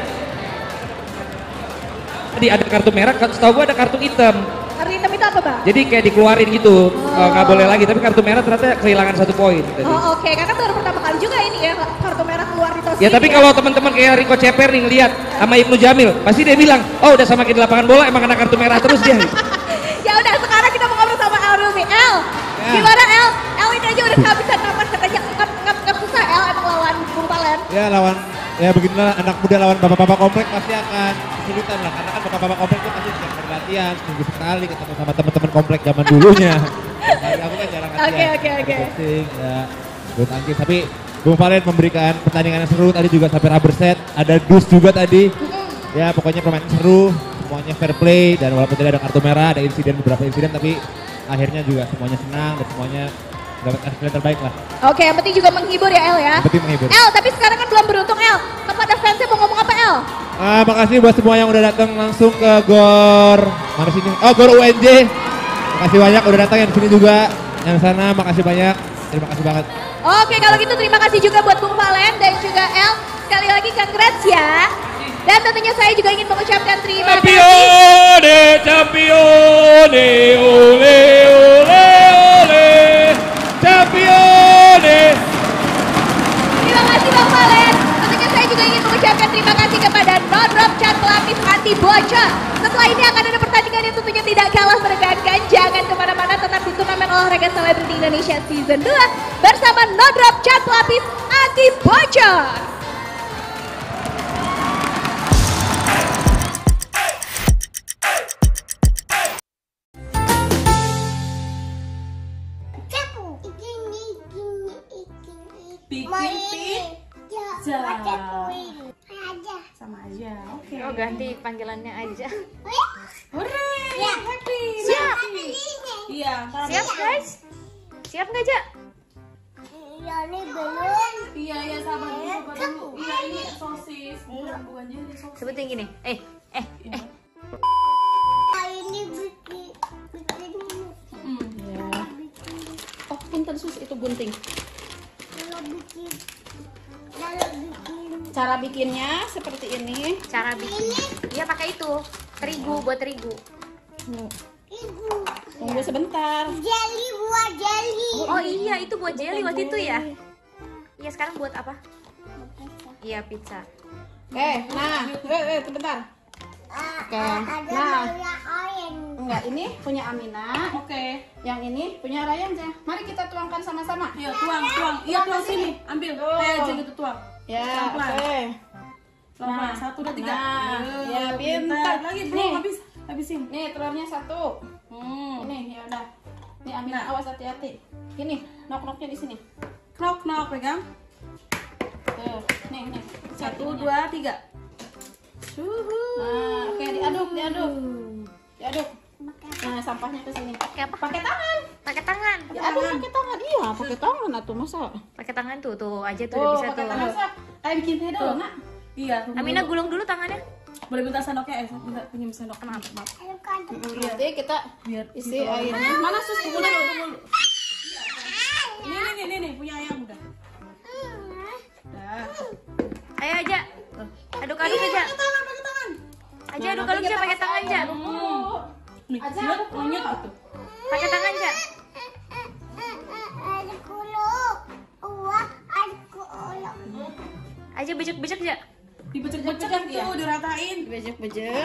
tadi ada kartu merah, setahu gua ada kartu hitam. Kartu hitam itu apa Bang? Jadi kayak dikeluarin gitu, nggak boleh lagi. Tapi kartu merah ternyata kehilangan satu poin. Tadi. Oh oke, karena baru pertama kali juga ini ya kartu merah keluar di Tosi. Ya tapi kalau teman-teman kayak Rico Ceper nih ngeliat sama Ibnu Jamil, pasti dia bilang, oh udah sama kita di lapangan bola emang kena kartu merah terus dia. Ya udah, sekarang kita mau ngobrol sama El Rumi. El, Ya. gimana El? El ini aja udah kehabisan napas katanya ngap ngap ngap susah El emang lawan Bung Valen. Ya lawan, ya beginilah anak muda lawan bapak-bapak komplek pasti akan kesulitan lah. Karena kan bapak-bapak komplek itu pasti setiap berlatihan, seminggu sekali ketemu sama teman-teman komplek zaman dulunya. Tapi aku kan jarang latihan. Oke, oke, oke. Boxing, ya, bulu tangkis. Tapi Bung Valen memberikan pertandingan yang seru tadi juga sampai rubber set. Ada dus juga tadi. Ya pokoknya permainan seru, semuanya fair play. Dan walaupun tidak ada kartu merah, ada insiden, beberapa insiden. Tapi akhirnya juga semuanya senang dan semuanya dapat hasil yang terbaik lah. Oke, yang penting juga menghibur ya El ya. Yang penting menghibur. El, tapi sekarang kan belum beruntung El. Kepada fansnya mau ngomong apa El? Ah, makasih buat semua yang udah datang langsung ke Gor mana sini? Oh, Gor U N J. Makasih banyak udah datang yang sini juga. Yang sana makasih banyak. Terima kasih banget. Oke, kalau gitu terima kasih juga buat Bung Valen dan juga El. Sekali lagi congrats ya. Dan tentunya saya juga ingin mengucapkan terima kasih. Campione, campione, ole, ole, ole, campione. Terima kasih Bang Valen. Tentunya saya juga ingin mengucapkan terima kasih kepada Non-Drop Cat Pelapis Anti Bocor. Setelah ini akan ada pertandingan yang tentunya tidak kalah menegangkan. Jangan kemana-mana, tetap di turnamen olahraga selebriti Indonesia Season dua bersama Non-Drop Cat Pelapis Anti Bocor. Sama aja. Oke. Oh ganti panggilannya aja. Hore. Ya. Siap. Iya. Siap guys? Siap nggak Ja? Iya nih belum. Iya iya sabar dulu, sabar dulu. Iya ini sosis, bukan bukan jadi sosis. Sebutin gini. Eh eh eh. Ini bikin bikin Hmm. Ya. Oh punten sus itu gunting. kalau bikin kalau bikin Cara bikinnya seperti ini. Cara bikin. Iya pakai itu. Terigu buat terigu. ibu Tunggu sebentar. jelly buat jelly. Oh iya itu buat jelly waktu itu ya. Iya sekarang buat apa? Iya pizza. Eh, nah, eh, eh, sebentar. Oke. Ada Nah, Maya Oyen. enggak ini punya Amina. Oke. Yang ini punya Ryan ya. Mari kita tuangkan sama-sama. Iya, tuang, tuang. Iya, tuang sini. Ambil. Kayak jelly itu tuang. Ya, oke. Nah, satu dua tiga. Nah, ya pintar. Lagi belum habis. Habisin. Nih telurnya satu. Hmm. Ini ya udah. Nih Amina awas hati-hati. Gini, nok-noknya di sini. Nok-nok pegang. Tuh, nih nih. Satu, dua, tiga. Nah, oke diaduk, diaduk. Diaduk. Nah, sampahnya ke sini. Pakai apa? Pakai tangan. Pakai tangan. Diaduk pakai tangan. Iya, pakai tangan atuh masa. Pakai tangan tuh, tuh aja tuh Tuh, udah bisa pakai tuh. tangan masa. Kayak bikin teh dulu, Nak. Iya. Amina gulung dulu tangannya. Boleh minta sendoknya, eh, minta pinjam sendok. Maaf, maaf. Nanti kita isi airnya. Mana sus? Tunggu dulu, tunggu dulu. Ini, ini, ini, ini, punya ayam udah. Udah. Ayo aja. Aduk-aduk aja. Pakai tangan, pakai tangan. Aja aduk-aduk aja pakai tangan aja. Nih, Aja nyut, aduk nyut gitu. Pakai tangan aja. Aduk dulu. Uang, aduk dulu. Aja bejek-bejek aja. Dibecek-becek tuh, diratain. Bejek-bejek.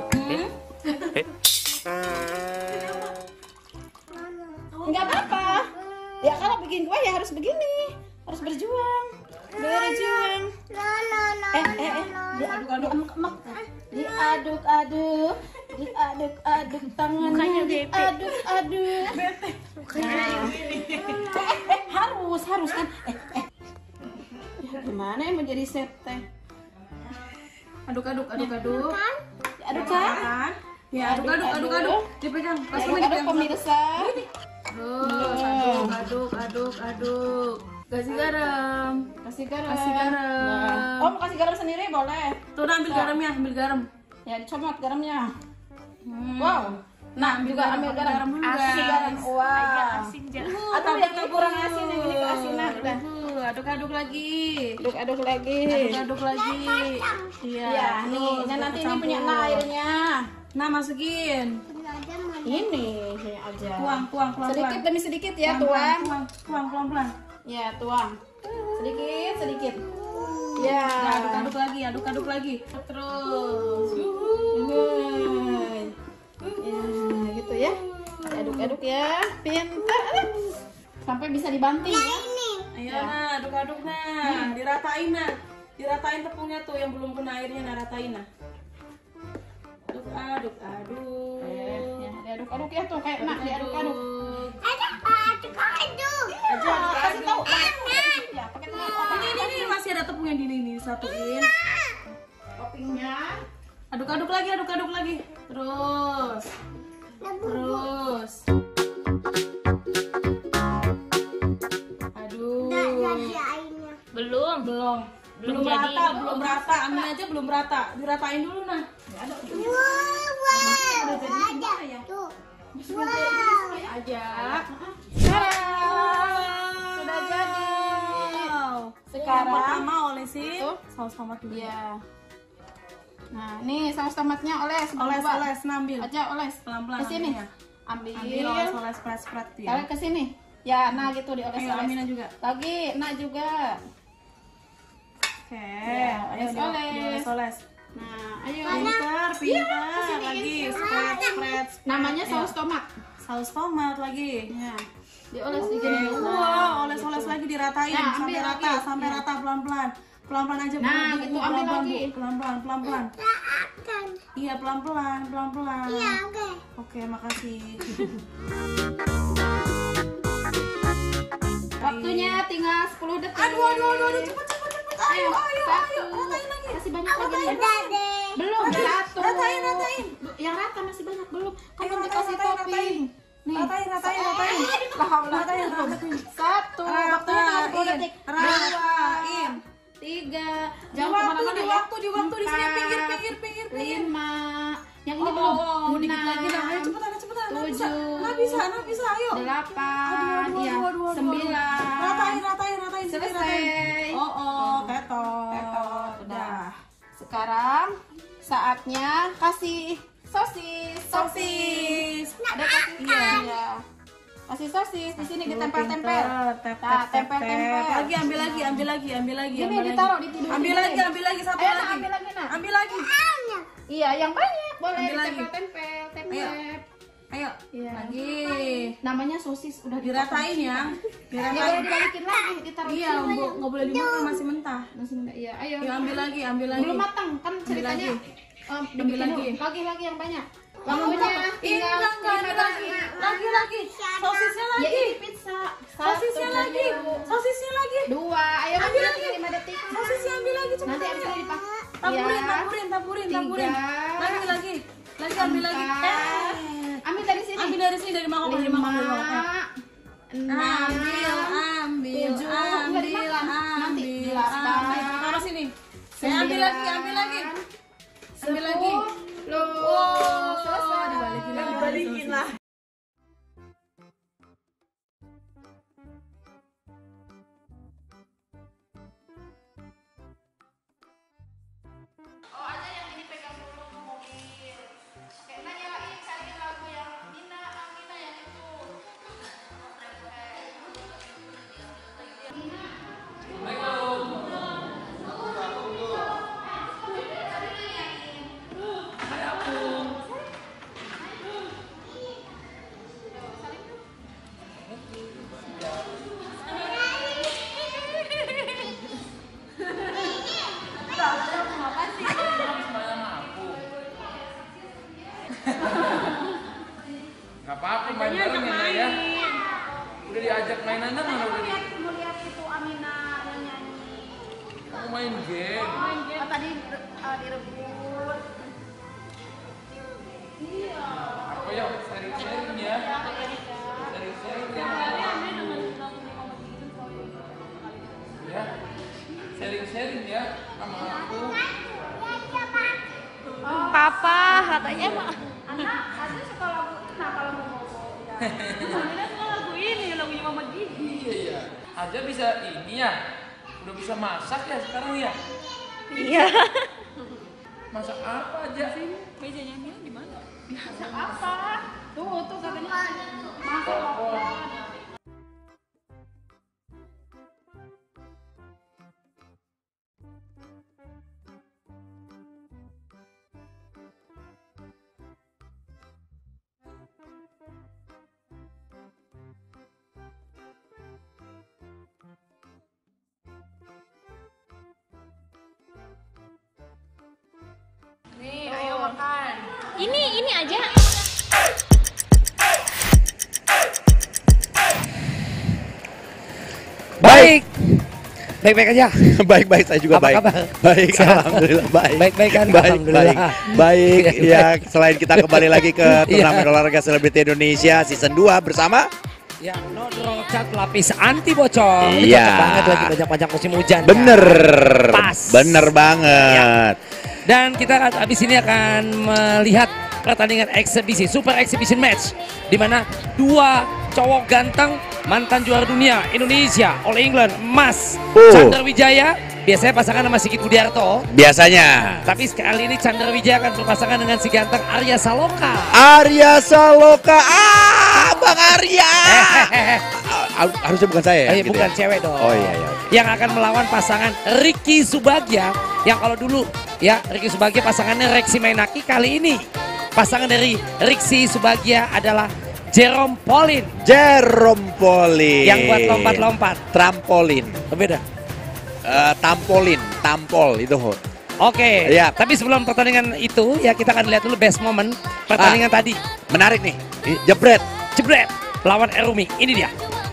Enggak apa-apa. Ya kalau bikin kue ya harus begini. Harus berjuang. Berjuang. Eh, eh, eh. Diaduk-aduk emak-emak. Diaduk-aduk. Diaduk-aduk tangannya. Diaduk-aduk. Bete. Nah. Eh, eh, harus, harus kan. Eh, eh. Ya, gimana yang menjadi set teh? Aduk-aduk, aduk-aduk. Diaduk kan? Ya, aduk-aduk, aduk-aduk. Dipegang. Pas Diaduk-aduk pemirsa. Terus aduk, aduk, aduk, aduk. Kasih garam. Kasih garam. Kasih garam. Nah. Oh, mau kasih garam sendiri boleh. Tuh, ambil garamnya, ambil garam. Ya, dicomot garamnya. Hmm. Wow. Nah, Ambil juga garam, ambil ambil garam. garam juga. Asin garam. Wah. Aja asin aja. Atau yang ini kurang asin, yang ini keasinan. Udah. Tuh, aduk-aduk lagi. Aduk-aduk lagi. Aduk-aduk lagi. Iya. Ya, nih. Nah, nanti ini punya Nah airnya. Nah, masukin. Ini saya aja. Tuang, tuang, tuang. Sedikit demi sedikit ya, Tuang, tuang. tuang, tuang, tuang, pelan. Ya, tuang. Sedikit, sedikit. Ya. Nah, aduk-aduk lagi, aduk-aduk lagi. Terus. Uhuy. Ya, gitu ya. Aduk-aduk ya. Pintar. Sampai bisa dibanting ya. Ayo, nah, aduk-aduk nah. Diratain nah. Diratain tepungnya tuh yang belum kena airnya, nah ratain nah. Aduk, aduk, aduk. Ya, diaduk-aduk ya tuh kayak nak diaduk-aduk. Aduk-aduk. Aja, Kasih tahu. Ya, pakai tangan. Ini, ini, ini masih ada tepung yang di ini, disatuin. Toppingnya. Aduk-aduk lagi, aduk-aduk lagi. Terus. Terus. Aduh. Belum. Belum. Belum jadi. rata, belum rata. Ambil aja belum rata. Diratain dulu nah. Wow, ada. Tuh. Wow. Aja. Sudah jadi. Sekarang Yang pertama olesin saus tomat dulu. ya. Nah, nih saus tomatnya oles. Oles, Coba. oles, ambil. Aja oles. Pelan-pelan. Ke sini. ambilnya. Ambil. Ambil oles, oles, spread, spread ya. Tarik ke sini. Ya, nah gitu Ayo, dioles-oles. Amina juga. Lagi, nah juga. Oke, Ya, ayo oles-oles. dioles-oles. Nah, ayo. Pintar, pintar. kesini, Lagi, kesini. spread, spread. Namanya Ayo. saus tomat. Saus tomat lagi. Ya. Dioles Oke, dikit. wow, oles-oles lagi diratain Nah, sampai ambil rata, lagi. sampai Ya. rata pelan-pelan. Pelan-pelan aja, Bu. Nah, Bu, gitu, Bu, ambil pelan-pelan, lagi. Bu. Pelan-pelan, pelan-pelan. Iya, pelan-pelan, pelan-pelan. Iya, oke. Oke, makasih. Waktunya tinggal sepuluh detik. Aduh, aduh, aduh, aduh, cepet, cepet, cepet. Ayo, ayo, ayo, ratain lagi. Masih banyak lagi nih. Udah deh. Belum, satu. Ratain, ratain. Yang rata masih banyak belum. Kamu Ayo, ratain, dikasih ratain, topping. ratain. Nih. Ratain, ratain, ratain. Lah, Ratain, ratain. Satu. Waktunya tinggal sepuluh Ratain, detik. ratain. Tiga. Di Jangan waktu, kemana-mana di ya. waktu, di waktu di sini Empat, pinggir, pinggir, pinggir, pinggir. Lima. Yang ini Oh, belum. oh, dikit Enam. lagi dah. Ayo cepetan, cepetan. Nah, bisa. Tujuh. Nah, bisa, nah, bisa. Ayo. Delapan. Aduh, aduh, Iya. aduh, aduh, aduh. Sembilan. Ratain, ratain, ratain. sini, Selesai. ratain. Oh, oh, ketok. Ketok. Udah. Sekarang saatnya kasih sosis. Sosis. Ada kasih Iya. iya. Kasih sosis di sini Tuh, ditempel-tempel. pinter. Tep, Nah, tep, tep, tempel-tempel. tep. Lagi, ambil lagi, ambil lagi, ambil lagi. Ini ambil ditaruh lagi. di tidur. Ambil lagi, ambil lagi, satu Ayo, lagi. Nak, ambil lagi, Nak. Ambil lagi. Iya, yang banyak. Boleh Ambil lagi. ditempel-tempel, tempel. Ayo, Iya. lagi. Namanya sosis udah Diratain ya. Ya, Diratain. boleh dibalikin lagi, ditaruh. Iya, nggak nggak boleh dimakan, masih mentah. Masih enggak, iya. Ayo. Yuk, ambil lagi, ambil lagi. Belum matang, kan Ambil ceritanya. lagi. Em, Ambil dibikin lagi. dulu. Lagi lagi yang banyak. Waktunya Waktunya ini tinggal enggak, enggak, lima lagi. detik. Lagi, lagi. Sosisnya Ya, lagi. ini pizza. Sosisnya Satu, lagi. dua, Sosisnya lagi. Dua. Ayo Ambil masih lagi. lima detik. Sosisnya ambil lagi cepetan. Nanti abis ini dipakai. Taburin, taburin, taburin, taburin. Lagi, lagi. Lagi ambil lagi. Eh, ambil dari sini. Ambil dari sini, dari mangkok, dari mangkok, dari mangkok. Ambil, ambil, tujuh, ambil, nanti ambil, delapan, ambil. Taruh sini. Saya ambil lagi, ambil lagi. Ambil lagi. Loh, selesai. Dibalikin lagi. Dibalikin lah. Gak apa-apa main bareng ya Nay ya. Udah diajak mainannya mana udah di... Mau lihat itu Amina yang nyanyi. Mau main game. Main game. Oh, tadi uh, direbut. Iya. Apa ya sharing-sharing ya. Sharing-sharing ya. Ya. Sharing-sharing ya sama aku. Papa katanya mah. Anak, ada suka lagu. Nah, kalau mau ngomong ya. Amina suka lagu ini, lagunya Mama Gigi. Iya. Aja bisa ini ya. Udah bisa masak ya sekarang ya. Iya. Masak apa aja? Mejanya Amina di mana? Masak apa? Tuh, tuh katanya masak apa? Nih, ayo makan. Ini, ini aja. Baik. Baik-baik aja. Baik-baik, saya juga Apa baik. kabar? Baik, Sehat? alhamdulillah baik. Baik-baik kan? Baik, Alhamdulillah. baik. Baik, ya selain kita kembali lagi ke turnamen Iya. olahraga selebriti Indonesia season dua bersama Ya, nodrol cat lapis anti bocor. Ini Iya. cocok banget lagi banyak-banyak musim hujan. bener. Kan? Pas. Bener banget. Dan kita habis ini akan melihat pertandingan eksibisi, super exhibition match, di mana dua cowok ganteng mantan juara dunia Indonesia All England emas, Uh. Chandra Wijaya, biasanya pasangan sama Sigit Budiarto. Biasanya. Tapi sekali ini Chandra Wijaya akan berpasangan dengan si ganteng Arya Saloka. Arya Saloka. Ah, Bang Arya. Ah, harusnya bukan saya ya? Oh, iya, gitu bukan ya? cewek dong. Oh iya, iya. Yang akan melawan pasangan Ricky Subagja, yang kalau dulu ya Ricky Subagja pasangannya Rexy Mainaki, kali ini pasangan dari Ricky Subagja adalah Jerome Pauline. Jerome Pauline. Yang buat lompat-lompat. Trampolin. Beda. Uh, tampolin, tampol itu. Oke, Ya. tapi sebelum pertandingan itu ya kita akan lihat dulu best moment pertandingan Ah, tadi. Menarik nih, jebret. Jebret, lawan Erumi, ini dia.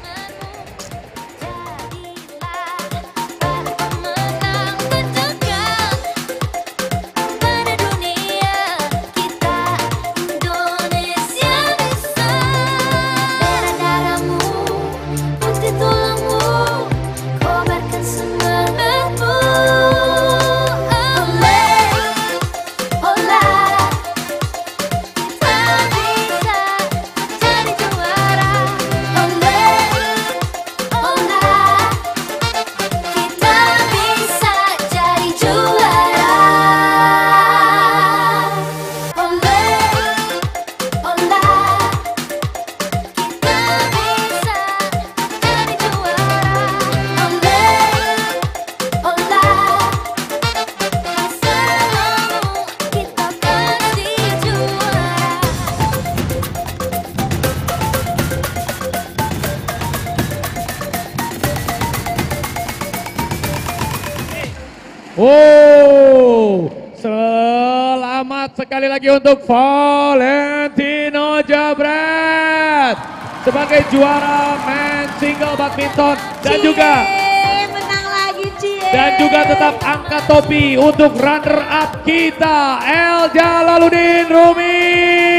Oh, selamat sekali lagi untuk Valentino Jebret sebagai juara men single badminton dan juga menang lagi Cie. Dan juga tetap angkat topi untuk runner up kita, El Jalaluddin Rumi.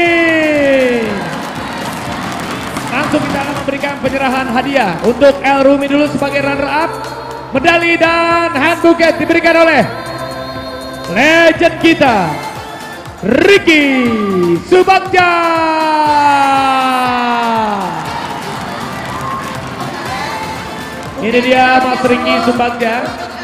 Langsung kita akan memberikan penyerahan hadiah untuk El Rumi dulu sebagai runner up. Medali dan hand bouquet diberikan oleh legend kita, Ricky Subagja. Ini dia Mas Ricky Subagja.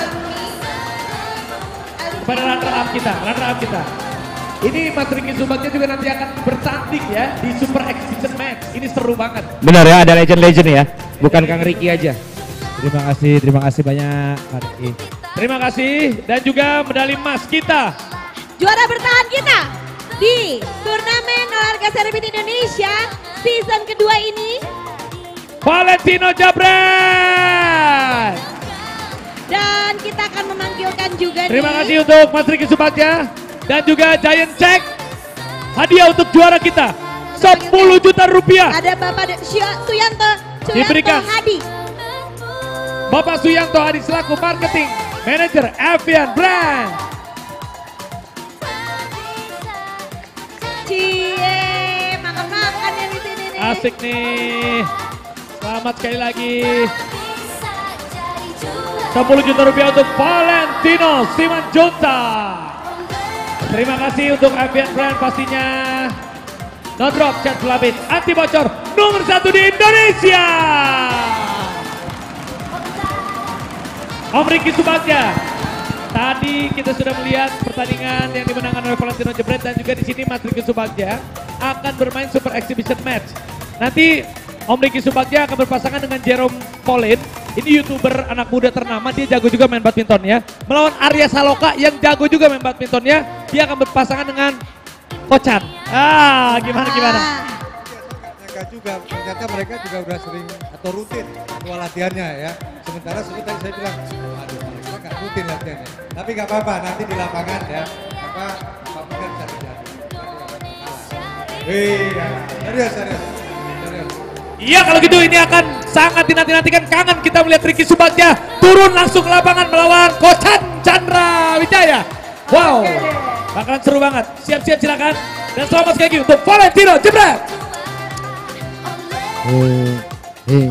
Kepada runner up kita, runner up kita. Ini Mas Ricky Subagja juga nanti akan bertanding ya di Super Exhibition Match. Ini seru banget. Benar ya, ada legend-legend ya, bukan Kang Ricky aja. Terima kasih, terima kasih banyak Kang Ricky. Terima kasih dan juga medali emas kita. Juara bertahan kita di turnamen olahraga selebriti Indonesia season kedua ini, Valentino Jabret. Dan kita akan memanggilkan juga Terima nih, kasih untuk Mas Ricky Subagja dan juga Giant Check. Hadiah untuk juara kita sepuluh juta rupiah. ada Bapak De- Syu- Suyanto, Suyanto Diberikan. Hadi. Bapak Suyanto Hadi selaku Marketing Manager Avian Brand. Cie, makan-makan ya di sini nih. Asik nih. Selamat sekali lagi. sepuluh juta rupiah untuk Valentino Simanjunta. Terima kasih untuk Avian Brand pastinya. No drop cat pelapis anti bocor nomor satu di Indonesia. Om Ricky Subagja. Tadi kita sudah melihat pertandingan yang dimenangkan oleh Valentino Jebret dan juga di sini Mas Ricky Subagja akan bermain Super Exhibition Match. Nanti Om Ricky Subagja akan berpasangan dengan Jerome Pauline. Ini YouTuber anak muda ternama, dia jago juga main badminton ya. Melawan Arya Saloka yang jago juga main badminton ya. Dia akan berpasangan dengan Kocan. Ah, gimana gimana? Mereka juga, ternyata mereka juga udah sering atau rutin ketua latihannya ya. Sementara seperti tadi saya bilang, aduh mereka nggak rutin latihannya. Tapi nggak apa-apa, nanti di lapangan ya, apa apapun kan bisa terjadi. Iya, serius, serius, serius. Iya kalau gitu ini akan sangat dinanti-nantikan, kangen kita melihat Ricky Subagja turun langsung ke lapangan melawan Kocan Chandra Wijaya. Wow, bakalan seru banget. Siap-siap silakan dan selamat sekali lagi untuk Valentino Jebret. Hmm, hmm.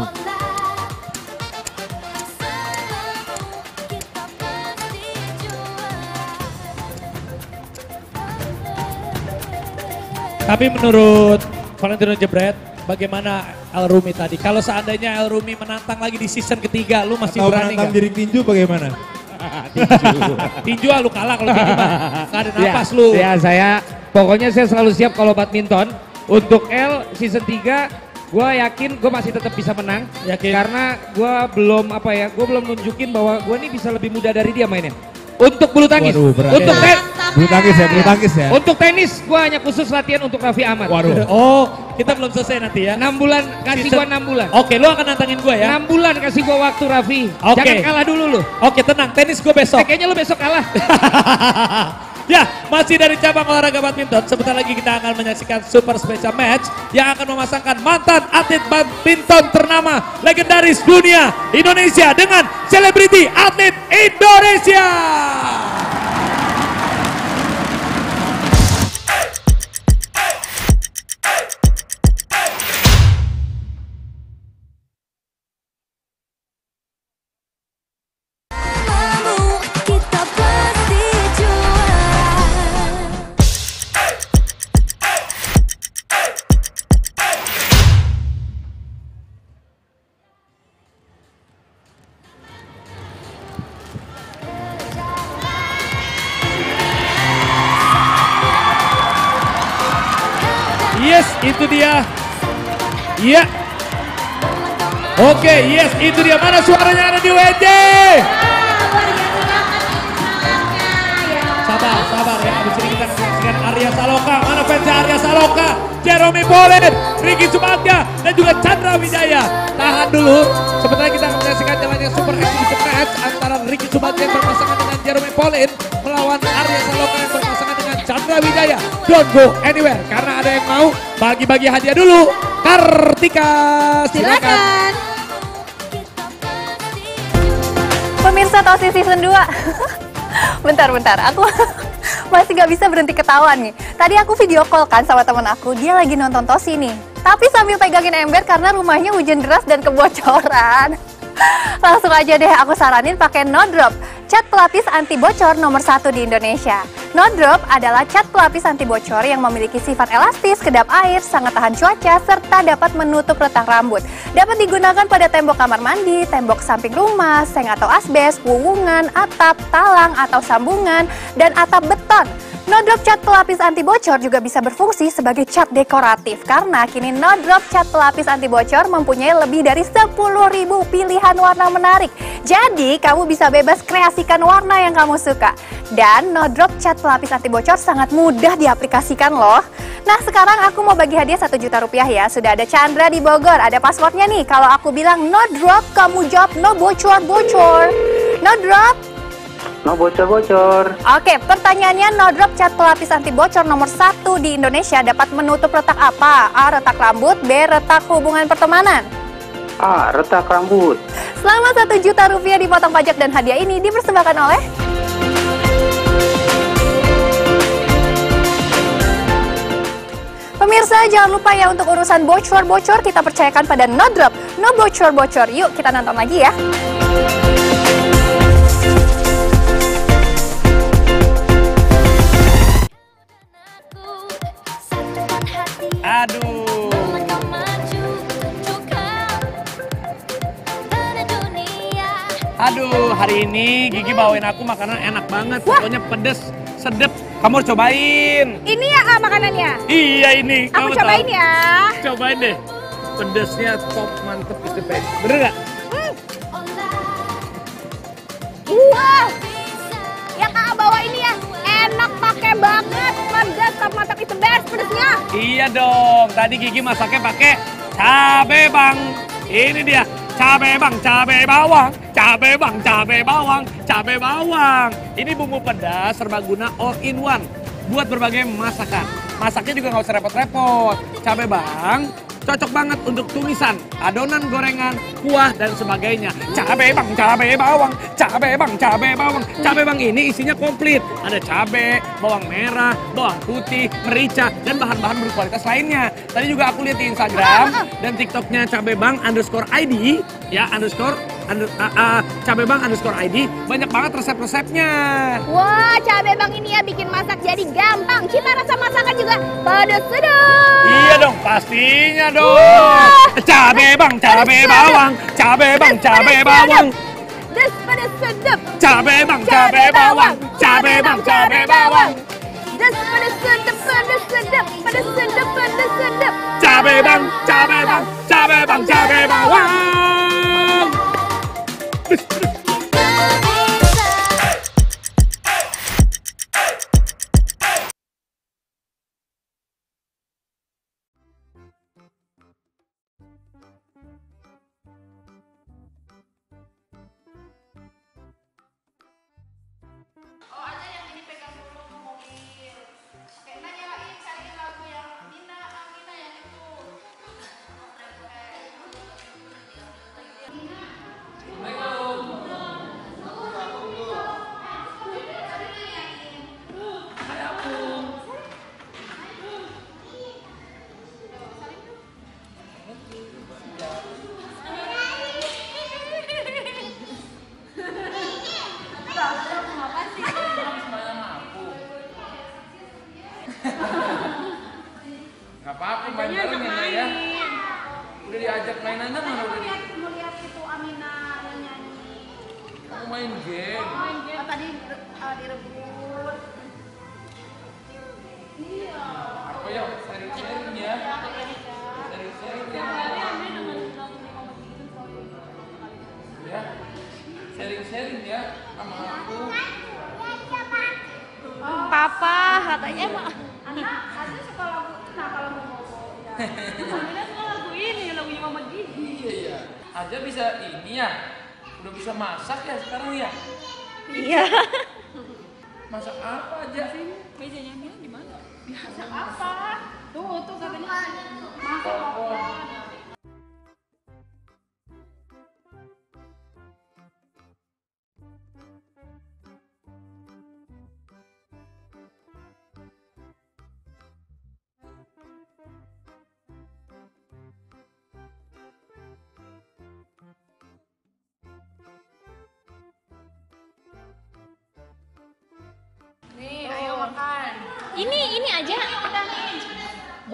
Tapi menurut Valentino Jebret, bagaimana El Rumi tadi? Kalau seandainya El Rumi menantang lagi di season ketiga, lu masih Atau berani menantang nggak? diri tinju bagaimana? tinju, tinju ah, lu kalah kalau tinju mah. Nggak ada napas ya, lu. Ya saya, pokoknya saya selalu siap kalau badminton. Untuk L season tiga, gue yakin gue masih tetap bisa menang. Yakin? Karena gue belum apa ya, gue belum nunjukin bahwa gue ini bisa lebih mudah dari dia mainnya. Untuk bulu tangis, Waduh, berat. untuk ten, Bulu tangkis ya, bulu tangkis ya. untuk tenis gue hanya khusus latihan untuk Raffi Ahmad. Waduh. Oh, kita belum selesai nanti ya. enam bulan, kasih Season- gue enam bulan. Oke, lu akan nantangin gue ya. enam bulan kasih gue waktu Raffi. Oke. Jangan kalah dulu lu. Oke, tenang. Tenis gue besok. Eh, kayaknya lu besok kalah. Ya, masih dari cabang olahraga badminton. Sebentar lagi kita akan menyaksikan super special match yang akan memasangkan mantan atlet badminton ternama legendaris dunia Indonesia dengan selebriti atlet Indonesia. Yes, itu dia. Iya. Oke, yes, itu dia. Mana suaranya ada di W J? Sabar, sabar ya. Abis ini kita menyaksikan Arya Saloka. Mana fansnya Arya Saloka? Jerome Pauline, Ricky Subagja, dan juga Chandra Wijaya. Tahan dulu. Sebentar kita akan menyaksikan jalannya super exhibition match antara Ricky Subagja yang berpasangan dengan Jerome Pauline melawan Arya Saloka yang berpasangan dengan Chandra Wijaya. Don't go anywhere karena ada yang mau bagi-bagi hadiah dulu. Kartika, silakan. Silakan. Pemirsa Tosi Season dua. Bentar, bentar. Aku masih gak bisa berhenti ketawa nih. Tadi aku video call kan sama temen aku. Dia lagi nonton Tosi nih. Tapi sambil pegangin ember karena rumahnya hujan deras dan kebocoran. Langsung aja deh aku saranin pakai No Drop, cat pelapis anti bocor nomor satu di Indonesia. No Drop adalah cat pelapis anti bocor yang memiliki sifat elastis, kedap air, sangat tahan cuaca, serta dapat menutup retak rambut. Dapat digunakan pada tembok kamar mandi, tembok samping rumah, seng atau asbes, wuwungan, atap, talang atau sambungan, dan atap beton. No Drop cat pelapis anti bocor juga bisa berfungsi sebagai cat dekoratif karena kini No Drop cat pelapis anti bocor mempunyai lebih dari sepuluh ribu pilihan warna menarik. Jadi kamu bisa bebas kreasikan warna yang kamu suka. Dan No Drop cat pelapis anti bocor sangat mudah diaplikasikan loh. Nah sekarang aku mau bagi hadiah satu juta rupiah ya. Sudah ada Chandra di Bogor, ada passwordnya nih. Kalau aku bilang No Drop, kamu jawab no bocor-bocor. No Drop. No bocor-bocor. Oke, pertanyaannya No Drop cat pelapis anti bocor nomor satu di Indonesia dapat menutup retak apa? A. Retak rambut, B. Retak hubungan pertemanan. A. Retak rambut. Selamat satu juta rupiah dipotong pajak dan hadiah ini dipersembahkan oleh pemirsa. Jangan lupa ya untuk urusan bocor-bocor kita percayakan pada No Drop. No bocor-bocor. Yuk kita nonton lagi ya. Aduh. Aduh, hari ini Gigi bawain aku makanan enak banget. Wah. Pokoknya pedes, sedep. Kamu harus cobain. Ini ya ah, makanannya? Iya ini. Aku kamu cobain tahu. ya. Cobain deh. Pedesnya top, mantep, is the best. Bener gak? Hmm. Wah, yang A bawa ini ya enak, pakai banget, pedas, top mantap, is the best pedesnya. Iya dong. Tadi Gigi masaknya pakai cabe bang. Ini dia. Cabe bang, cabe bawang, cabe bang, cabe bawang, cabe bawang. Ini bumbu pedas serbaguna all in one buat berbagai masakan. Masaknya juga nggak usah repot-repot. Cabe bang cocok banget untuk tumisan, adonan gorengan, kuah dan sebagainya. Cabe bang, cabe bawang, cabe bang, cabe bawang. Cabe bang ini isinya komplit. Ada cabe, bawang merah, bawang putih, merica dan bahan-bahan berkualitas lainnya. Tadi juga aku lihat di Instagram dan TikToknya cabe bang underscore id ya underscore under, uh, uh, cabe bang underscore id banyak banget resep-resepnya. Wah, cabe bang ini ya bikin masak jadi gampang. Cita rasa masakan juga pedas sedap. Iya dong, pastinya dong. Cabe bang, cabe bawang, cabe bang, cabe bawang. Pedas, pedas sedap. Cabe bang, cabe bawang, cabe bang, cabe bawang. Pedas, pedas sedap, pedas sedap, pedas sedap, pedas sedap. Cabe bang, cabe bang, cabe bang, cabe bawang. Gak apa-apa main bareng ya ya. Udah diajak mainannya mana udah di... Mau lihat itu Amina yang nyanyi. Kamu main game. Main game. Oh, tadi uh, direbut. Iya. Apa ya? Sharing-sharing ya. Sharing-sharing ya. Ya. Sharing-sharing ya sama aku. Papa katanya mah. Anak, Aziz suka lagu. Nah kalau mau ngomong. Amina suka lagu ini, lagunya Mama Gigi. Iya ya. Aja bisa ini ya. Udah bisa masak ya sekarang ya. Iya. Masak apa aja? Mejanya Amina di mana? Masak apa? Tuh, tuh katanya. Masak apa?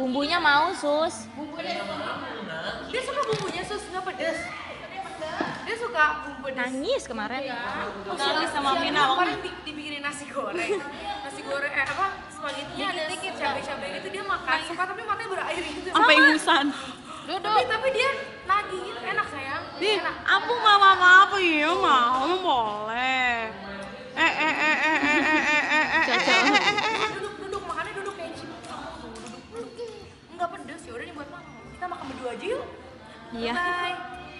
Bumbunya mau, Sus. Bumbunya dia suka bumbunya sus, nggak pedes. Dia suka bumbu pedes. Nangis kemarin. Nangis sama Mina. Kemarin di- dibikinin nasi goreng. Nasi goreng, eh apa, spagettinya ada Dikit-dikit, cabai-cabai gitu. Dia makan, suka tapi matanya berair gitu. Sampai Sama. ingusan. Tapi, tapi dia nagih gitu, enak sayang. Di, Enak. ampun mama mama apa ya mau boleh. Eh eh eh eh eh eh eh eh eh eh. Duduk, duduk, makannya duduk kayak gitu. Duduk, duduk. Enggak pedes, ya udah nih buat mama. Kita makan berdua aja yuk. Iya. Bye.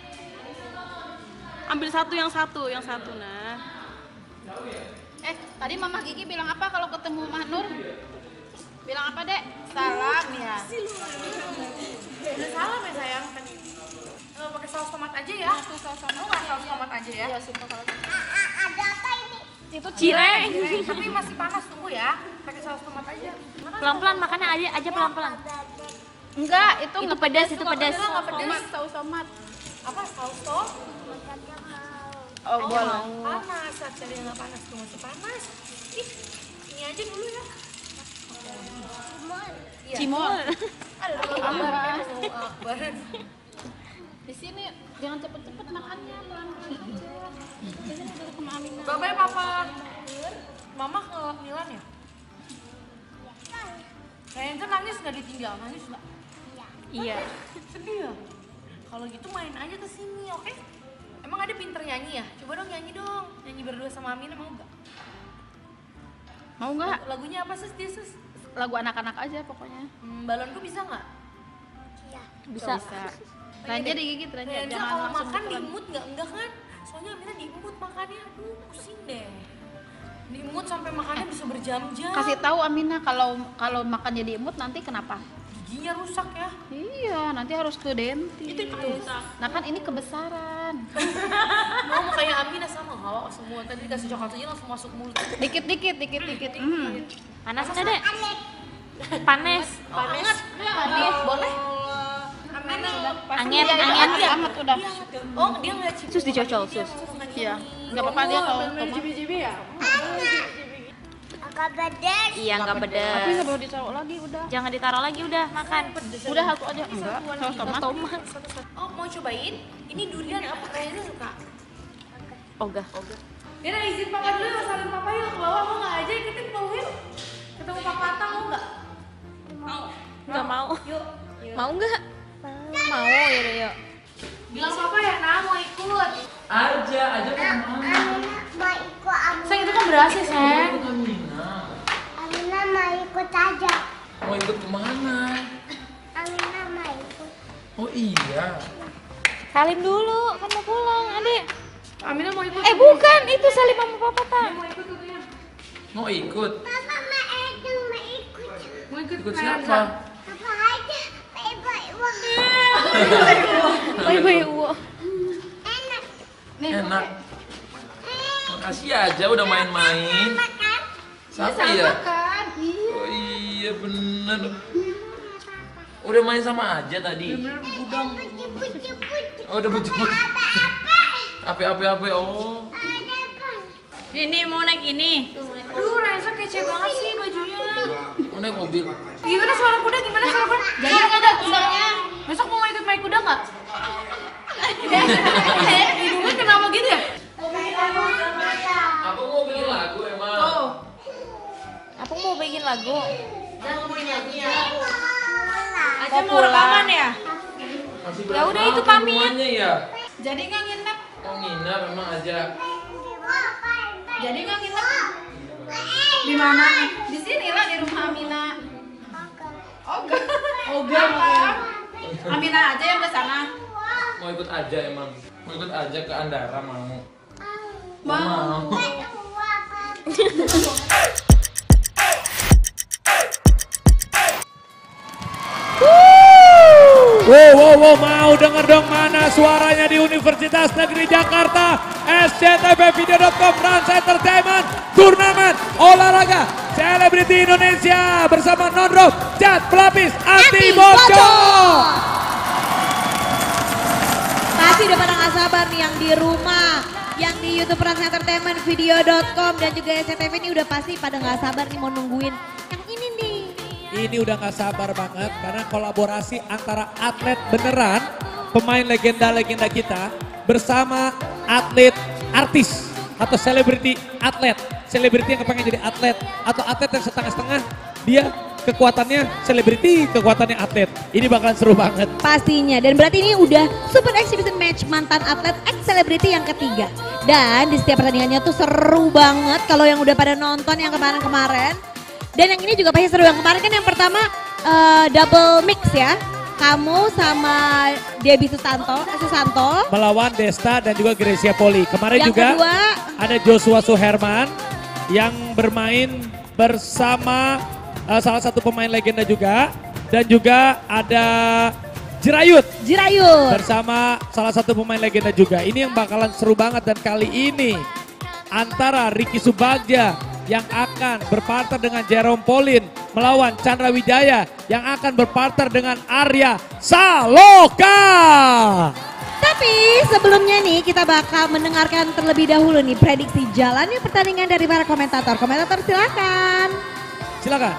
Ambil satu yang satu, yang satu nah. Eh, tadi Mama Gigi bilang apa kalau ketemu Mah Nur? Bilang apa, Dek? Salam ya. Udah salam ya, sayang. Eh, pakai saus tomat aja ya. Saus tomat. Lu nggak saus tomat aja ya? Iya, suka saus tomat. Ada apa ini? Itu cireng. Tapi masih panas, tunggu ya. Pakai saus tomat aja. Pelan-pelan makannya aja aja pelan-pelan. Enggak, itu Itu nggak pedas, itu pedas. Enggak pedas, saus tomat. Apa saus tomat? Oh, boleh. Panas, saat tadi nggak panas, tuh masih panas. Ih, ini aja dulu ya. Iya. Cimol. Ada Akbar. Akbar. Di sini jangan cepet-cepet makannya, pelan-pelan aja. Di sini duduk sama Amina. Bye-bye, Papa. Mama ke Milan ya? Kayaknya tuh nangis nggak ditinggal, nangis nggak? Iya. Sedih ya? Kalau gitu main aja ke sini, oke? Emang ada pinter nyanyi ya? Coba dong nyanyi dong, nyanyi berdua sama Amina, mau nggak? Mau nggak? Lagunya apa sus, dia sus? Lagu anak-anak aja pokoknya. Hmm, balonku bisa nggak? Iya. Bisa. Ranja digigit, Ranja. Ranja Jangan kalau langsung makan ditelan. diemut nggak? Enggak kan? Soalnya Amina diemut makannya, aduh pusing deh. Diemut sampai makannya bisa berjam-jam. Kasih tahu Amina kalau kalau makan jadi imut nanti kenapa? Giginya rusak ya. Iya, nanti harus ke dentist. Itu rusak. Nah kan ini kebesaran. Mau kayak Amina sama hawa semua. Tadi dikasih coklat aja langsung masuk mulut. Dikit-dikit, dikit-dikit. Hmm. Panas nggak, Dek? Panas. Panas. Panas. Boleh? Amina. Angin, Iya, angin. iya, hangat udah. Oh, dia nggak cium. Sus dicocol, Sus. Iya. Enggak apa-apa dia kalau tomat. ya? Agak pedas. Iya, nggak Tapi pedas. nggak boleh ditaruh lagi udah. Jangan ditaruh lagi, udah makan. Udah satu aja. Enggak. Saus tomat. Tomat. Oh, mau cobain? Ini durian apa kayaknya suka? Ogah. Dia udah izin papa dulu ya, salim papa yuk ke bawah, mau nggak aja ikutin ke bawah yuk. Ketemu papa Ata mau nggak? Mau. Nggak mau. Yuk. Mau nggak? Mau, yaudah yuk. Bilang papa ya, nah mau ikut. Aja, aja kemana? Mau ikut Amina. Sayang itu kan berhasil, sayang. Amina mau ikut aja. Mau ikut kemana? Amina mau ikut. Oh iya. Salim dulu, kan mau pulang, adik. Amina mau ikut. Eh bukan, itu salim sama papa, tak. Mau ikut katanya. Mau ikut? Papa mau itu mau ikut. Mau ikut Ikut kayak siapa? Papa aja. Baik-baik. Bye-bye, Uwo. Enak. Enak. Makasih aja udah main-main. Makan. Siapa ya? Oh iya bener. Udah main sama aja tadi. Oh udah bujuk-bujuk. Ape-ape-ape, oh. Ini mau naik ini. Aduh, Reza kece banget sih bajunya. Mau naik mobil. Gimana suara kuda? Gimana suara kuda? Jadi nggak ada kudanya. Besok mau ikut main kuda nggak? Hidungnya kenapa gitu ya? Aku mau bikin lagu emang. Oh. Aku mau bikin lagu. Jangan mau nyanyi ya. Mau Aja mau rekaman ya? Masih Ya udah, berapa itu ke pamit. rumahnya ya? Jadi nggak nginep? Oh nginep memang aja. Jadi nggak nginep? Di mana? Di sini lah, di rumah Amina. Oga. Oga. Amina aja yang ke sana. Mau ikut aja emang. Mau ikut aja ke Andara mau. Mau. Wow, wow, wow, mau denger dong mana suaranya di Universitas Negeri Jakarta. S C T V Video dot com Rans Entertainment Turnamen Olahraga Selebriti Indonesia bersama Non-Rob Cat Pelapis Anti Bocor. Pasti udah pada gak sabar nih yang di rumah, yang di YouTube Rans Entertainment Video dot com dan juga S C T V ini udah pasti pada gak sabar nih mau nungguin yang ini nih. ini udah gak sabar banget karena kolaborasi antara atlet beneran, pemain legenda-legenda kita bersama atlet artis atau selebriti atlet. Selebriti yang kepengen jadi atlet atau atlet yang setengah-setengah dia kekuatannya selebriti, kekuatannya atlet. Ini bakalan seru banget. Pastinya, dan berarti ini udah super exhibition match mantan atlet ex selebriti yang ketiga. Dan di setiap pertandingannya tuh seru banget kalau yang udah pada nonton yang kemarin-kemarin. Dan yang ini juga pasti seru, yang kemarin kan yang pertama uh, double mix ya. Kamu sama Debbie Susanto, Susanto. Melawan Desta dan juga Gracia Poli. Kemarin Yang juga kedua, ada Joshua Suherman yang bermain bersama uh, salah satu pemain legenda juga. Dan juga ada Jirayut. Jirayut. Bersama salah satu pemain legenda juga. Ini yang bakalan seru banget dan kali ini antara Ricky Subagja yang akan berpartner dengan Jerome Pauline melawan Chandra Wijaya yang akan berpartner dengan Arya Saloka. tapi sebelumnya nih kita bakal mendengarkan terlebih dahulu nih prediksi jalannya pertandingan dari para komentator. Komentator silakan. Silakan.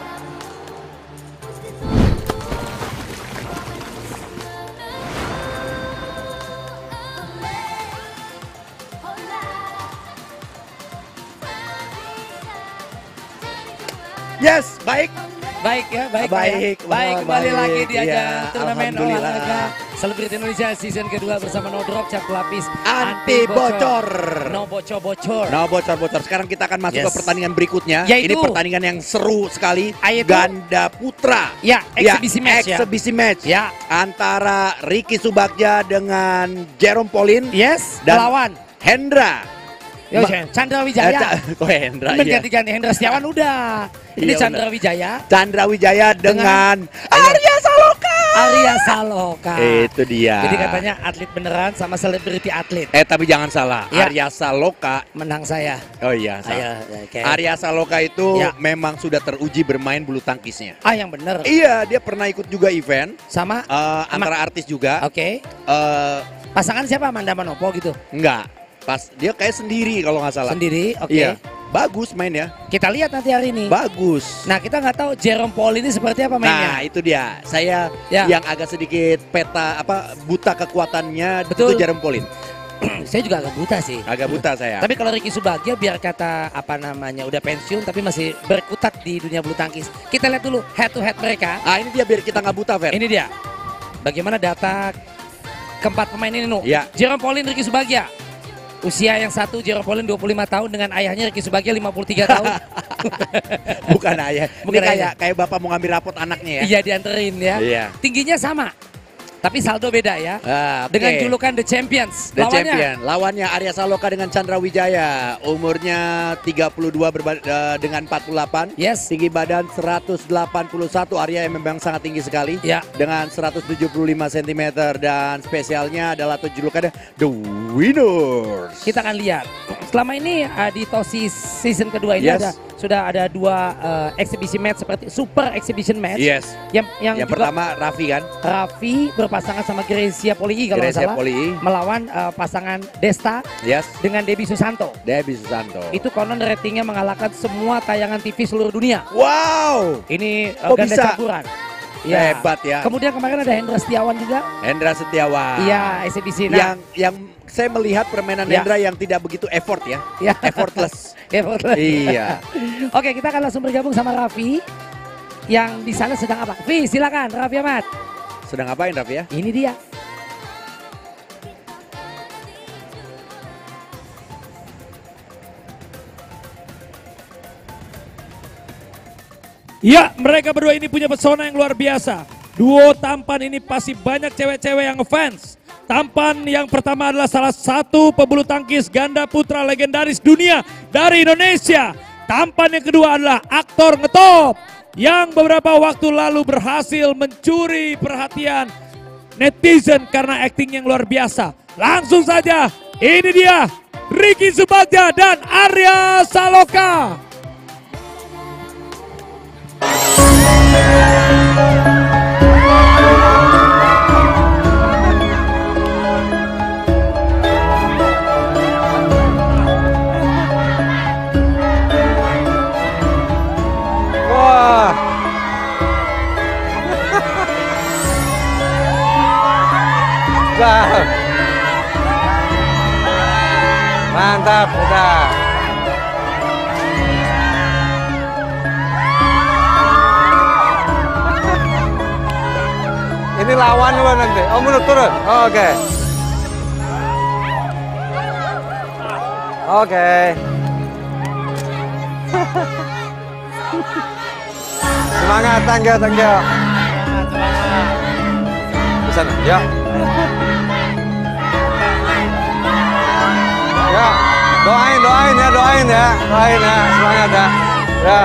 Yes, baik. Baik ya, baik. Baik, ya. Baik, wah, kembali baik, lagi di ajang iya, turnamen alhamdulillah. olahraga Selebriti Indonesia season kedua bersama No Drop, cap pelapis Anti bocor. No bocor-bocor. No bocor-bocor. Sekarang kita akan masuk Yes. ke pertandingan berikutnya. Yaitu? Ini pertandingan yang seru sekali. Yaitu? Ganda putra. Ya, eksibisi match ya. Eksibisi match. Ya. Antara Ricky Subagja dengan Jerome Pauline. Yes, dan melawan Hendra. Yo, Ma- Chandra Eh, Wijaya. Ca- Kok Hendra ya? Ganti-ganti Hendra Setiawan udah. Ini Iya, Chandra benar. Wijaya. Chandra Wijaya dengan, Dengan- Arya Saloka. Arya Saloka. Itu dia. Jadi katanya atlet beneran sama selebriti atlet. Eh tapi jangan salah, Ya. Arya Saloka menang saya. Oh iya, salah. Ayo, ya, oke. Arya Saloka itu Ya. memang sudah teruji bermain bulu tangkisnya. Ah yang bener. Iya, dia pernah ikut juga event Sama eh, antara artis juga. Oke. Eh, Pasangan siapa? Amanda Manopo gitu. enggak, pas dia kayak sendiri kalau nggak salah. Sendiri, oke. Iya, bagus mainnya. Kita lihat nanti hari ini. Bagus. Nah kita nggak tahu Jerome Paul ini seperti apa mainnya. Nah itu dia, saya Ya. yang agak sedikit peta apa buta kekuatannya Betul. itu Jerome Pauline. Saya juga agak buta sih. Agak buta saya. Tapi kalau Ricky Subagja biar kata apa namanya udah pensiun tapi masih berkutat di dunia bulu tangkis. Kita lihat dulu head to head mereka. Ah ini dia biar kita nggak buta, Fer. Ini dia. Bagaimana data keempat pemain ini, Nu? Ya. Jerome Pauline, Ricky Subagja. Usia yang satu Jerome Pauline dua puluh lima tahun dengan ayahnya Ricky Subagja lima puluh tiga tahun. Bukan ayah. Bukan Ini kayak ayah. kayak bapak mau ngambil rapot anaknya ya. Iya dianterin ya. Iya. Tingginya sama. Tapi saldo beda ya. Ah, oke. Dengan julukan The Champions. The Lawannya, Champion. Lawannya Arya Saloka dengan Chandra Wijaya. Umurnya tiga puluh dua berba- eh, dengan empat puluh delapan. Yes. Tinggi badan seratus delapan puluh satu. Arya yang memang sangat tinggi sekali. Ya. Dengan seratus tujuh puluh lima sentimeter. Dan spesialnya adalah atau julukannya The Winners. Kita akan lihat. Selama ini uh, di Tosi season kedua ini Yes. ada sudah ada dua uh, exhibition match seperti super exhibition match. Yes. Yang yang, Yang juga pertama Raffi kan. Raffi berpasangan sama Gracia Poli kalau nggak Gracia salah. Poli. Melawan uh, pasangan Desta Yes. dengan Debbie Susanto. Debbie Susanto. Itu konon ratingnya mengalahkan semua tayangan T V seluruh dunia. Wow. Ini uh, Kok ganda bisa? campuran. Hebat ya. Kemudian kemarin ada Hendra Setiawan juga. Hendra Setiawan. Iya, eksibisi. Yang yang saya melihat permainan Ya. Hendra yang tidak begitu effort ya. Ya. Effortless. Effortless. Iya. Oke, kita akan langsung bergabung sama Raffi. Yang di sana sedang apa? Vi, silakan Raffi Ahmad. Sedang ngapain Raffi ya? Ini dia. Ya, mereka berdua ini punya pesona yang luar biasa. Duo tampan ini pasti banyak cewek-cewek yang ngefans. Tampan yang pertama adalah salah satu pebulu tangkis ganda putra legendaris dunia dari Indonesia. Tampan yang kedua adalah aktor ngetop yang beberapa waktu lalu berhasil mencuri perhatian netizen karena akting yang luar biasa. Langsung saja, ini dia Ricky Subagja dan Arya Saloka. Wah, Mantap. Mantap, udah. Ini lawan lu nanti. Oh, menurut turun. Oh, oke. Okay. Oke. Okay. Semangat, tangga, tangga. Ke sana, ya. Ya, doain, doain ya, doain ya, doain ya, semangat ya. Ya.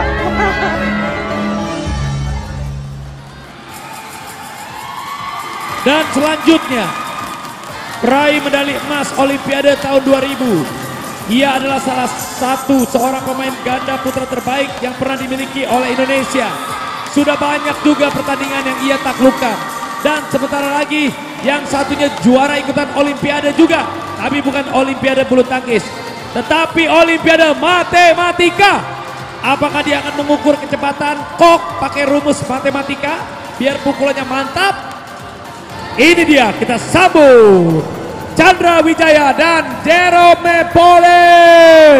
Dan selanjutnya, peraih medali emas Olimpiade tahun dua ribu. Ia adalah salah satu seorang pemain ganda putra terbaik yang pernah dimiliki oleh Indonesia. Sudah banyak juga pertandingan yang ia taklukkan. Dan sebentar lagi yang satunya juara ikutan Olimpiade juga. Tapi bukan Olimpiade bulu tangkis, tetapi Olimpiade matematika. Apakah dia akan mengukur kecepatan kok pakai rumus matematika biar pukulannya mantap? Ini dia, kita sambut Chandra Wijaya dan Jerome Pauline.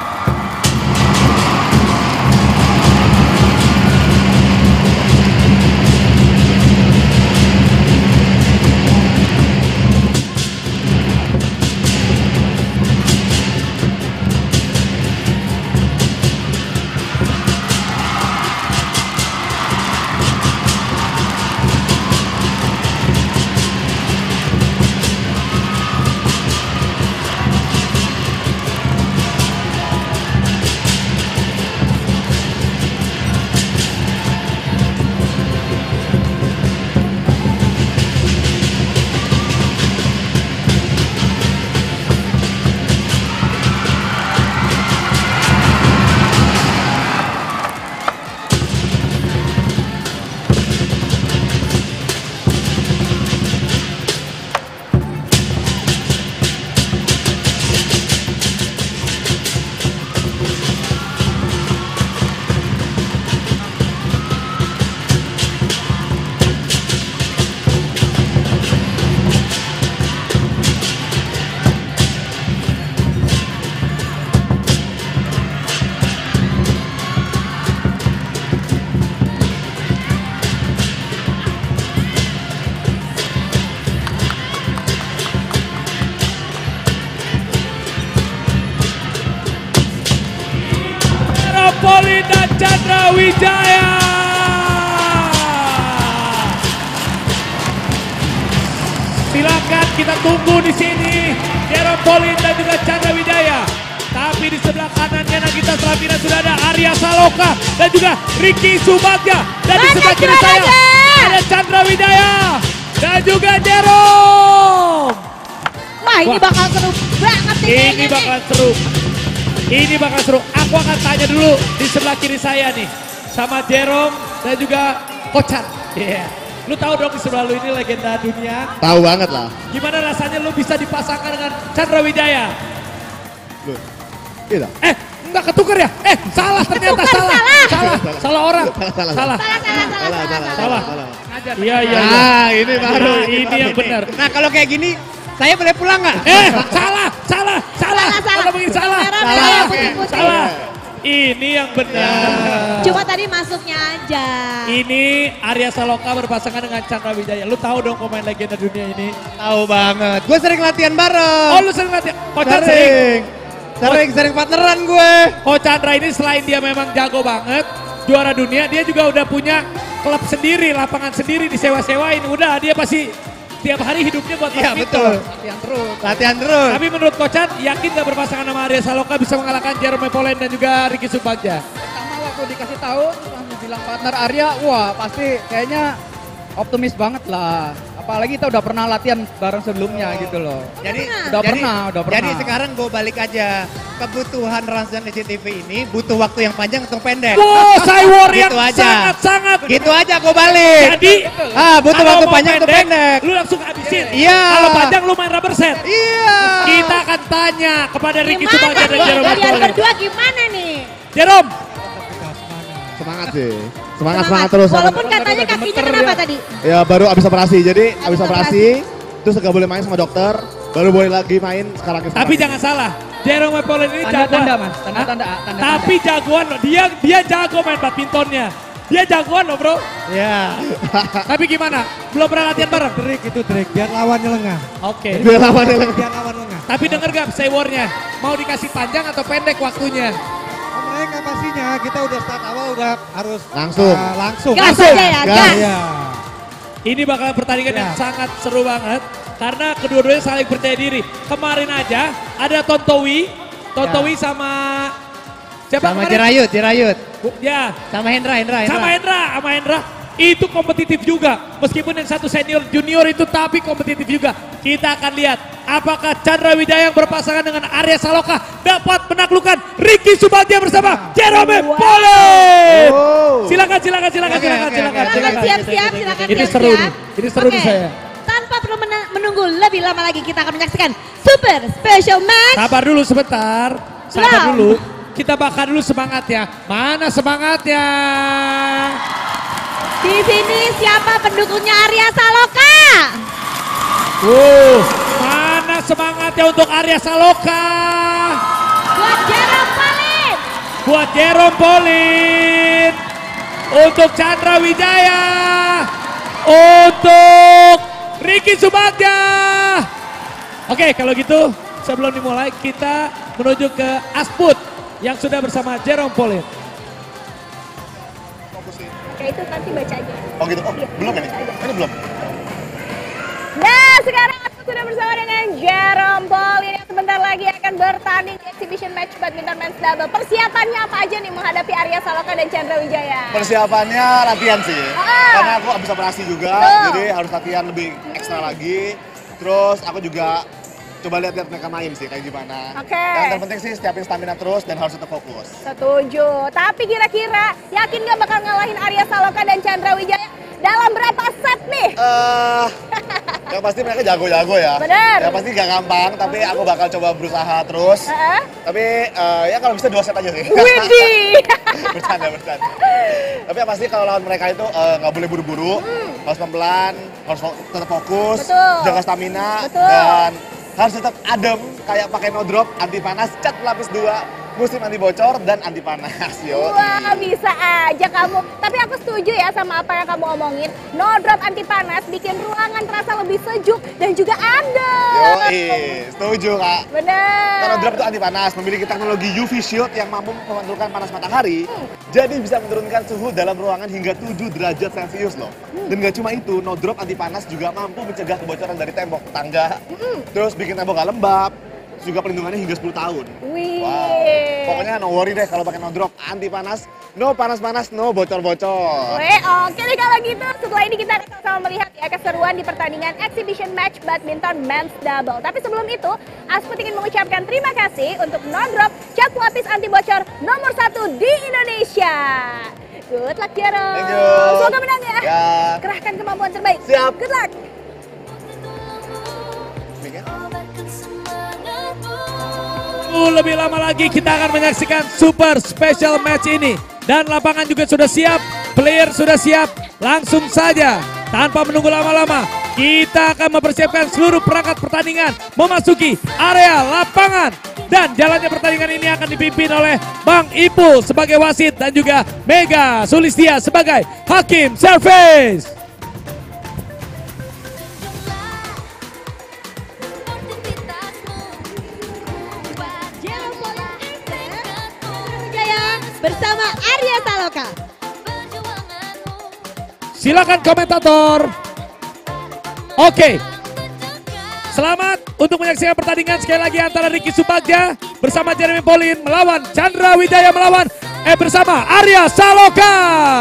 Pauline dan Chandra Wijaya. Silakan kita tunggu di sini Jerome Pauline dan juga Chandra Wijaya. Tapi di sebelah kanannya Nagita Slavina sudah ada Arya Saloka dan juga Ricky Subagja. Dan di sebelah kiri saya ada Chandra Wijaya dan juga Jerome. Wah, ini bakal seru banget nih. Ini bakal seru. Ini bakal seru. Aku akan tanya dulu di sebelah kiri saya nih sama Jerome dan juga Kocan. Iya. Yeah. Lu tahu dong di sebelah lu ini legenda dunia. Tahu banget lah. Gimana rasanya lu bisa dipasangkan dengan Chandra Wijaya? Lu. Iya. Eh, enggak ketukar ya? Eh, salah ternyata salah. Salah. Salah, salah orang. Salah, salah. Salah. Salah, salah, salah. Salah. Iya, iya. Nah, ini baru. Nah, ini yang benar. Nah, kalau kayak gini saya boleh pulang nggak? Eh, salah, salah, salah. Kalau begini salah. Salah. Salah. Ini yang benar. Cuma tadi masuknya aja. Ini Arya Saloka berpasangan dengan Chandra Wijaya. Lu tahu dong pemain legenda dunia ini? Tahu banget. Gue sering latihan bareng. Oh, lu sering latihan? Kocan sering. sering. Sering, sering partneran gue. Oh, Chandra ini selain dia memang jago banget, juara dunia, dia juga udah punya klub sendiri, lapangan sendiri, disewa-sewain. Udah, dia pasti tiap hari hidupnya buat Iya, badminton. betul. Latihan terus. Latihan terus. Tapi menurut Kocan, yakin gak berpasangan sama Arya Saloka bisa mengalahkan Jerome Pauline dan juga Ricky Subagja? Pertama waktu dikasih tahu, langsung bilang partner Arya, wah pasti kayaknya optimis banget lah. Apalagi kita udah pernah latihan bareng sebelumnya gitu loh. Jadi udah jadi, pernah, udah pernah. Jadi sekarang gue balik aja. Kebutuhan Rans dan S C T V ini butuh waktu yang panjang atau pendek. Wow, Cywar yang gitu aja. sangat-sangat. Gitu aja gue balik. Jadi, ah, butuh kalau waktu mau panjang atau pendek. Lu langsung habisin. Iya. Kalau panjang lu main rubber set. Iya. Kita akan tanya kepada Ricky Gimana Subagja dan nih? Jerome Kalian Pauline. berdua gimana nih? Jerome. Semangat sih. Semangat, semangat terus. Walaupun katanya kakinya kenapa tadi? Ya baru abis operasi, jadi abis Abis operasi terus nggak boleh main sama dokter, baru boleh lagi main sekarang. Tapi jangan salah, Jerome Pauline ini jagoan. Tanda-tanda mas, tanda-tanda. Tanda, Tapi jagoan loh, dia dia jago main badmintonnya. Dia jagoan loh bro. Iya. Tapi gimana? Belum pernah latihan bareng? Trik itu trik, biar lawannya lengah. Oke. Biar lawannya lengah. Biar lawan lengah. Tapi denger gak say war-nya? Mau dikasih panjang atau pendek waktunya? Mereka pastinya, kita udah start awal udah harus langsung. Uh, langsung. Gas aja ya, gas. Ya. Ini bakal pertandingan Ya. yang sangat seru banget. Karena kedua-duanya saling percaya diri. Kemarin aja ada Tontowi. Tontowi Ya. sama... Siapa Sama kemarin? Jerayut, Jerayut. Ya. Sama Hendra, Hendra, Hendra. Sama Hendra, sama Hendra. Itu kompetitif juga. Meskipun yang satu senior junior itu tapi kompetitif juga. Kita akan lihat apakah Chandra Wijaya yang berpasangan dengan Arya Saloka dapat menaklukkan Ricky Subagja bersama Jerome Pauline. Oh. Silakan, silakan, silakan, Oke, silakan, oke, silakan, oke. silakan. Siap-siap, silakan Ini siap-siap. seru nih. Ini seru nih Oke. saya. Tanpa perlu mena- menunggu lebih lama lagi, kita akan menyaksikan Super Special Match. Sabar dulu sebentar. Sabar Wow. dulu. Kita bakar dulu semangatnya. Mana semangatnya? Di sini siapa pendukungnya Arya Saloka? Uh, mana semangatnya untuk Arya Saloka? Buat Jerome Pauline. Buat Jerome Pauline. Untuk Chandra Wijaya. Untuk Ricky Subagja. Oke, kalau gitu sebelum dimulai kita menuju ke Asput yang sudah bersama Jerome Pauline. Oke, itu nanti baca aja. Oh gitu, oh belum ini? Ini belum? Nah, sekarang aku sudah bersama dengan Jerome Pauline yang sebentar lagi akan bertanding di exhibition match badminton men's double. Persiapannya apa aja nih menghadapi Arya Saloka dan Chandra Wijaya? Persiapannya latihan sih, Ah. karena aku habis operasi juga, Betul. jadi harus latihan lebih ekstra lagi. Terus aku juga coba lihat-lihat mereka main sih kayak gimana. Oke. Yang terpenting sih setiapin stamina terus dan harus tetap fokus. Setuju. Tapi kira-kira yakin gak bakal ngalahin Arya Saloka dan Chandra Wijaya dalam berapa set nih? Eh, yang pasti mereka jago-jago ya. Bener. Ya pasti gak gampang, tapi aku bakal coba berusaha terus. Heeh. Tapi eh, ya kalau bisa dua set aja sih. Widih. bercanda, bercanda. Tapi yang pasti kalau lawan mereka itu eh, nggak boleh buru-buru, harus pelan-pelan, harus fo- tetap fokus, Betul. jaga stamina, Betul. dan harus tetap adem, kayak pakai no drop, anti panas, cat lapis dua, musim anti bocor dan anti panas. Yo. Wah, bisa aja kamu. Tapi aku setuju ya sama apa yang kamu omongin. No drop anti panas bikin ruangan terasa lebih sejuk dan juga adem. Yoi, setuju kak. Bener. Karena drop itu anti panas, memiliki teknologi U V shield yang mampu memantulkan panas matahari, jadi bisa menurunkan suhu dalam ruangan hingga tujuh derajat Celcius loh. Dan gak cuma itu, no drop anti panas juga mampu mencegah kebocoran dari tembok tangga, terus bikin tembok gak lembab, juga perlindungannya hingga sepuluh tahun. Wih. Wow. Pokoknya no worry deh kalau pakai no drop anti panas, no panas-panas, no bocor-bocor. Weh, oke deh kalau gitu. Setelah ini kita akan sama-sama melihat ya keseruan di pertandingan exhibition match badminton men's double. Tapi sebelum itu, Asput ingin mengucapkan terima kasih untuk no drop cat lapis anti bocor nomor satu di Indonesia. Good luck Jerome. Thank you. Semoga menang ya. Ya. Kerahkan kemampuan terbaik. Siap. Good luck. Uh, lebih lama lagi kita akan menyaksikan super special match ini. Dan lapangan juga sudah siap, player sudah siap. Langsung saja, tanpa menunggu lama-lama, kita akan mempersiapkan seluruh perangkat pertandingan memasuki area lapangan. Dan jalannya pertandingan ini akan dipimpin oleh Bang Ipul sebagai wasit dan juga Mega Sulistia sebagai hakim servis. Wijaya bersama Arya Saloka. Silakan komentator. Oke. Selamat untuk menyaksikan pertandingan sekali lagi antara Ricky Subagja bersama Jerome Pauline melawan Chandra Wijaya melawan eh bersama Arya Saloka.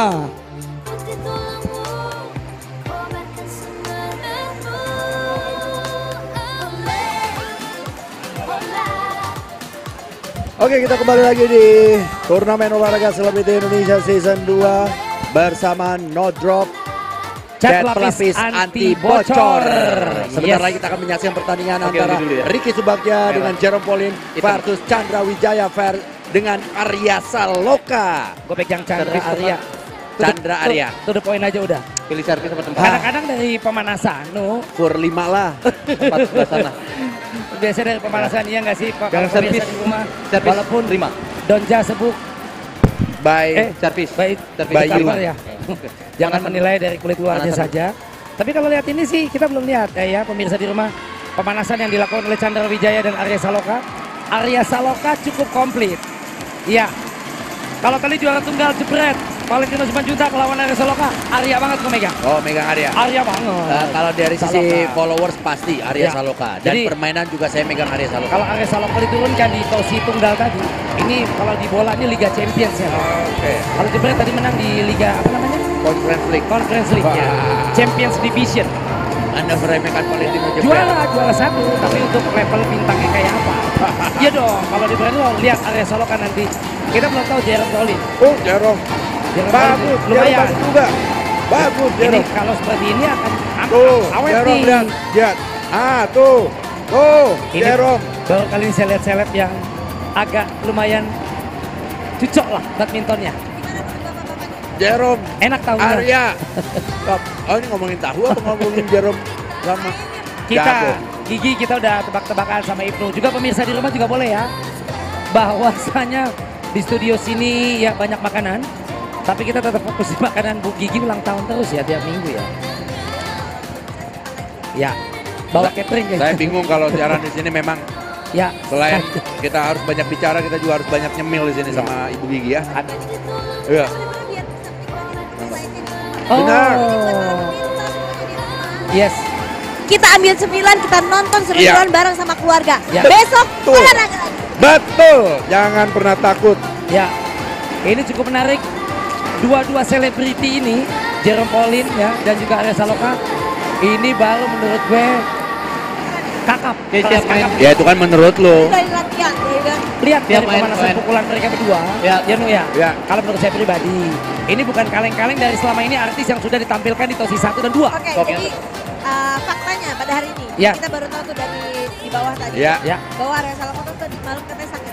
Oke, kita kembali lagi di turnamen olahraga selebriti Indonesia season dua bersama No Drop Cat Cat pelapis pelapis anti anti bocor. bocor. Sebentar Yes. lagi kita akan menyaksikan pertandingan Oke, antara undi dulu ya. Ricky Subagja Merah. dengan Jerome Pauline Hitam. versus Chandra Wijaya ver dengan Arya Saloka. Gue pegang Chandra Servis Arya. Chandra Arya. To the point aja udah. Pilih servis apa tempat? Kadang-kadang dari pemanasan, no. Kur lima lah, tempat sebelah sana. Biasa dari pemanasan, iya nggak sih? Pak, Jangan kalau servis. biasa di rumah, Servis, walaupun terima. Donja sebut By eh, servis. By, Servis by cover ya. Jangan menilai dari kulit luarnya Pemanasan. saja. Tapi kalau lihat ini sih kita belum lihat eh, ya pemirsa di rumah, pemanasan yang dilakukan oleh Chandra Wijaya dan Arya Saloka. Arya Saloka cukup komplit. Iya. Kalau tadi juara tunggal jebret, Valentino Simanjuntak melawan Arya Saloka, Arya banget kok megang. Oh, megang Arya. Arya banget. Uh, kalau dari sisi Saloka. followers pasti Arya Ya. Saloka. Dan Jadi- permainan juga saya megang Arya Saloka. Kalau Arya Saloka diturunkan di tosi tunggal tadi, ini kalau di bola ini Liga Champions ya. Oke. Kalau jebret tadi menang di Liga apa namanya? Conference League. Conference League ya. Champions Division. Anda meremehkan Valentino Jebret. Juara, juara satu, tapi untuk level bintangnya kayak apa? Iya dong, kalau di Brand lo lihat Arya Saloka nanti, kita belum tahu Jerome Pauline. Oh, Jerome. Jerome Bagus, Pauline, Jerome lumayan. bagus juga. Bagus, Ini Jerome. kalau seperti ini akan am- Tuh, awet Jerome nih. lihat. Lihat. Ah, tuh. Tuh, Ini Jerome. baru kali ini saya lihat seleb yang agak lumayan cocok lah badmintonnya. Jerome. Enak tahunya. Arya. Oh, ini ngomongin tahu apa ngomongin Jerome sama Kita, Jago. Gigi kita udah tebak-tebakan sama Ibnu. Juga pemirsa di rumah juga boleh ya. Bahwasanya di studio sini ya banyak makanan. Tapi kita tetap fokus di makanan. Bu Gigi ulang tahun terus ya tiap minggu ya. Ya, bawa catering ya. Saya bingung kalau siaran di sini memang Ya. selain kita harus banyak bicara, kita juga harus banyak nyemil di sini sama Ibu Gigi ya. Iya. Oh. Benar. Yes. Kita ambil sembilan, kita nonton seru-seruan bareng sama keluarga. Ya. Besok Betul. olahraga lagi. Betul. Jangan pernah takut. Ya, ini cukup menarik. Dua-dua selebriti ini, Jerome Pauline ya dan juga Arya Saloka, ini baru menurut gue kakap. Kelas kakap. Ya itu kan menurut lo. Dari latihan, ya kan? Lihat Tiap dari main- pemanasan main. pukulan mereka berdua. Ya. Ya, Nu ya. Ya. Kalau menurut saya pribadi, ini bukan kaleng-kaleng dari selama ini artis yang sudah ditampilkan di Tosi satu dan dua. Oke, jadi uh, faktanya pada hari ini Ya. kita baru tahu tuh dari di bawah tadi Ya. Ya. bahwa Arya Saloka tuh tadi malam katanya sakit.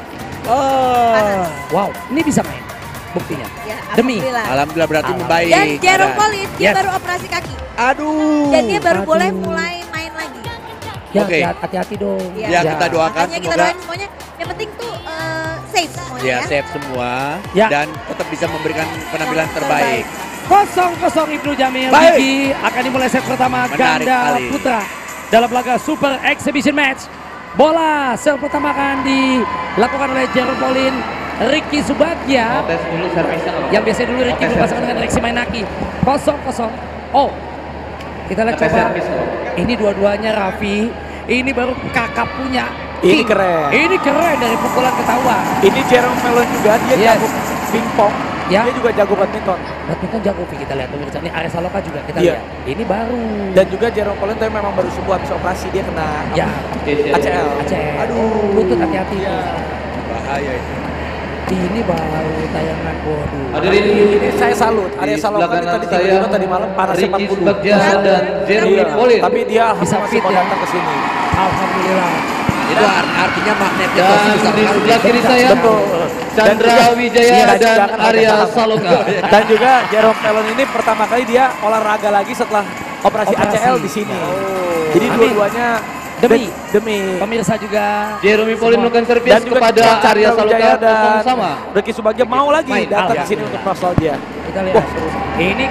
Oh, wow, ini bisa main buktinya. Ya, Demi. alhamdulillah. Alhamdulillah berarti membaik. Dan Jerome Ada. Pauline dia Yes. baru operasi kaki. Aduh. Dan dia baru Aduh. boleh mulai main lagi. Ya, Oke. hati-hati dong. Ya. Ya, kita doakan Makanya kita semoga doain semuanya. Yang penting tuh uh, safe semuanya ya ya. safe semua Ya. dan tetap bisa memberikan penampilan terbaik. Kosong kosong Ibnu Jamil. Baik. Gigi akan dimulai set pertama Menarik ganda sekali. putra dalam laga Super Exhibition Match. Bola set pertama akan dilakukan oleh Jerome Pauline, Ricky Subagja. Tes dulu servisnya. Yang biasa dulu Ricky Tes berpasangan dengan Rexy Mainaki. Kosong kosong. Oh, kita lihat Tes coba. servis. Ini dua-duanya Raffi. Ini baru kakak punya. Ini King. keren. Ini keren dari pukulan ketahuan. Ini Jerome Melon juga, dia Yes. jago pingpong. Ya. Dia juga jago badminton. Badminton jago Vi, kita lihat pemirsa. Ini Arya Saloka juga kita Iya. lihat. Ini baru. Dan juga Jerome Melon tapi memang baru sembuh habis operasi, dia kena Ya. A C L. A C L. Aduh. Lutut hati-hati. Bahaya itu. Ini baru tayangan, waduh. Hadirin Ini saya salut. Arya di Saloka sebelah ini kanan tadi saya, Tribunal tadi malam panas Ricky empat puluh. Subagja dan Jeremy Iya, Pauline. tapi dia Bisa masih fit mau ya. datang ke sini. Alhamdulillah. Itu art- artinya magnetnya Dan pasti besar di sekali. sebelah kiri saya, Betul. Chandra juga- Wijaya iya, dan juga kan Arya ada Saloka. Dan juga Jerome Melon ini pertama kali dia olahraga lagi setelah operasi, Operasi. A C L di sini. Jadi Amin. dua-duanya Demi. de- demi Pemirsa juga. Jeremy Pauline melakukan servis dan juga kepada Chandra Arya Saloka Wijaya dan kosong sama. Ricky Subagja mau lagi Main. datang Ah, ke sini ya. untuk nostalgia. Kita lihat. Ini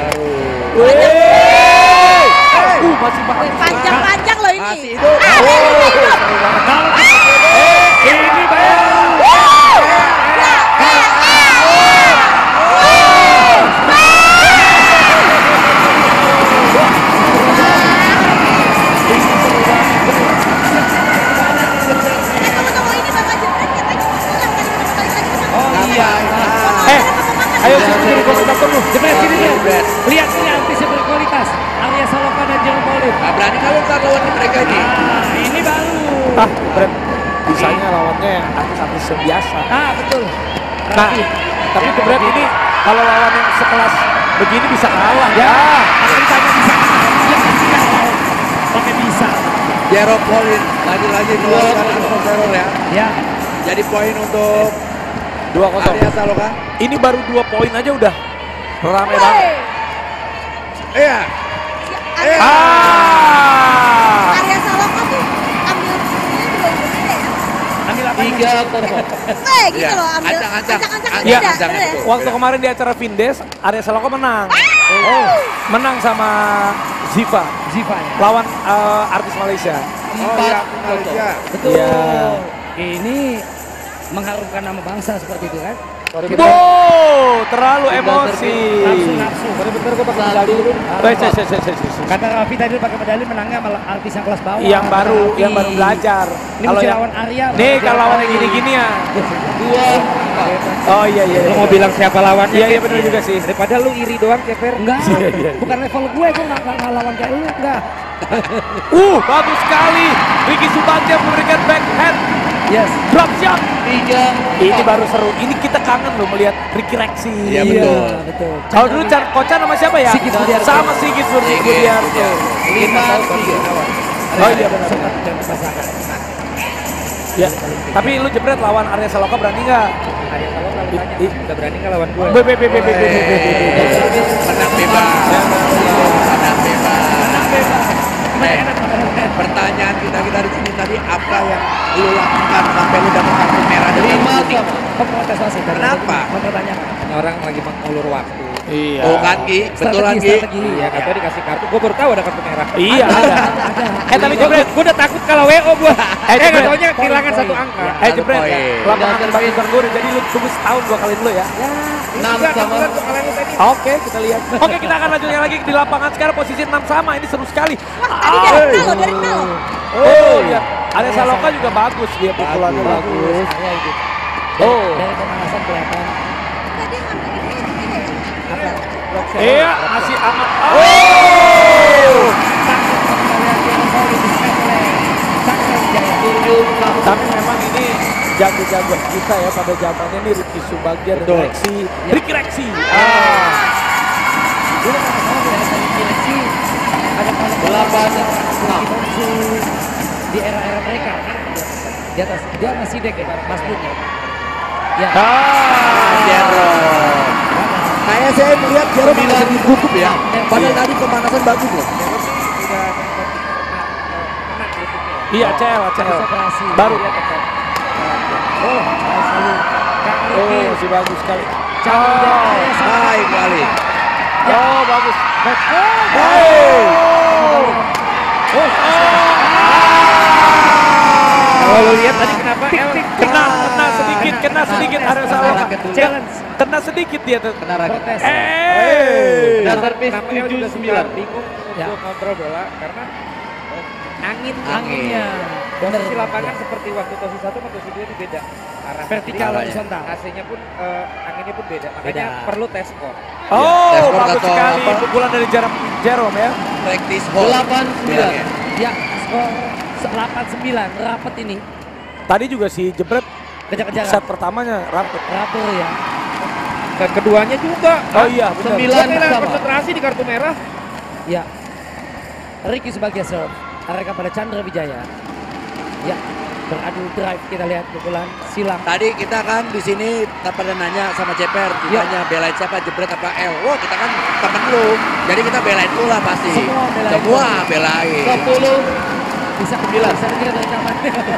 Wih, uh, masih pakai Panjang-panjang loh ini. Masih itu. Ah, Oh. itu, itu. ini baru. Oh iya. Eh, ayo sini sini komentar dulu. Jebret sini Jebret. Lihat ini artis yang berkualitas. Arya Saloka dan Jerome Pauline. Nah, berani kali ntar lawan mereka ini. Ah, ini baru. Ah, Brad, bisanya lawannya yang artis-artis yang biasa. Ah, betul. Nah, Raffi. tapi tuh Brad ini kalau lawan yang sekelas begini bisa kalah ya. Aku ditanya bisa kalah. Dia pasti kalah. Oke bisa. Jerome Pauline lagi-lagi melakukan unful terror ya. Ya. Jadi poin untuk dua kosong. Arya Saloka. Ini baru dua poin aja udah Ramai banget. Iya. Eh. Ah. Arya Saloka tuh ambil ini juga beda ya. Ambil apa? Tiga Tormo. Eh gitu Iya. loh, ambil Ancang-ancang. ancang-ancang Iya, beda. bener ya? waktu kemarin di acara Vindes, Arya Saloka menang. Oh, menang sama Ziva. Ziva ya. Lawan eh, artis Malaysia. Empat Malaysia. Betul. Iya. Ini mengharumkan nama bangsa seperti itu kan. Wow, terlalu emosi. Nafsu-nafsu. Bener-bener gue pakai medali dulu. Baik, saya, saya, saya, saya. Kata Raffi tadi pakai medali menangnya malah artis yang kelas bawah. Yang baru, Raffi. yang baru belajar. Ini mesti lawan Arya. Nih kalau lawan yang gini-gini ya. Dua. Oh iya iya. Lu mau bilang siapa lawannya? Iya iya benar juga sih. Daripada lu iri doang Keper. Enggak, Iya, iya. bukan level gue, gue nggak nggak lawan kayak lu, enggak. Uh, bagus sekali. Ricky Subagja memberikan backhand. Yes. Drop shot. Tiga. Ini baru seru. Ini kita kangen loh melihat Ricky Rexi. Iya betul. betul. Kalau dulu Car Kocan nama siapa ya? Sigit Budiarto. Sama Sigit Sigit Budiarto. Lima tiga. Oh iya benar. Ya, tapi lu jebret lawan Arya Saloka berani nggak? Arya Saloka lu tanya, udah berani nggak lawan gue? B B B B B B B B. Menang bebas. Menang bebas. Menang bebas. Pertanyaan kita kita di sini tadi apa yang lu lakukan sampai lu dapat kartu merah dari lima tiga? Pemprotes wasit. Kenapa? Mempertanyakan. Ini orang lagi mengulur waktu. Iya. Oh kan Ki, betul kan Ki? Iya, katanya dikasih kartu. Gue baru tahu ada kartu merah. Iya ada. Eh tapi jebret. Gue udah takut kalau W O gue. Eh Eh jebret. nggak taunya kehilangan satu angka. Eh jebret. Lapangan badminton gue udah jadi lu tunggu setahun gua kaliin lu ya. Enam sama. Oke kita lihat. Oke kita akan lanjutnya lagi di lapangan sekarang posisi enam sama. Ini seru sekali. Tadi dari nol loh, dari nol. Oh iya. Arya Saloka juga bagus dia pukulannya bagus. Oh. Dari pemanasan kelihatan. Tadi ngambil ini beda ya. Iya masih aman. Oh. Tapi memang ini jago-jago kita ya pada zamannya ini Ricky Subagja dan Rexi. Ricky Rexi. Ah. Dulu kalau salah tidak ada Ricky Rexi. Ada Delapan enam. Di era-era mereka kan. Di atas dia masih dek ya, Mas Bud ya. Ya. Ah, Jerome. Kayak saya melihat Jerome masih ditutup ya. Padahal tadi pemanasan bagus loh. Iya, C L, C L. Baru. Oh, selalu. Oh, masih bagus sekali. Oh, baik kali. Oh, bagus. Oh. Kalau lu lihat tadi kenapa L Kena, kena sedikit, kena sedikit Arya Saloka. Challenge. Kena sedikit dia tuh. Kena raket. Eh. Dan servis tujuh sembilan. Bingung Ya. untuk kontrol bola karena angin Anginnya. posisi lapangan seperti waktu Tosi satu sama Tosi dua itu beda arah Vertikal Jadi, horizontal. A C-nya pun eh, anginnya pun beda makanya Beda. perlu tes skor. Oh, Tes skor bagus atau sekali apa? pukulan dari Jerome, Jerome ya. Practice hole. Delapan sembilan. Ya, skor delapan sembilan rapet ini. Tadi juga si jebret Kejar-kejaran. set pertamanya rapet. Rapor ya. Dan keduanya juga. Oh iya, benar. Sembilan Gua kehilangan sama. konsentrasi di kartu merah. Ya. Ricky sebagai serve. Arahkan pada Chandra Wijaya. Ya. Beradu drive kita lihat pukulan silang. Tadi kita kan di sini pada nanya sama Ceper, ditanya belain siapa jebret apa L. Wah kita kan temen lu, jadi kita belain lu lah pasti. Semua belain. Semua belain. sepuluh bisa sembilan. Bisa dengar dari rekaman.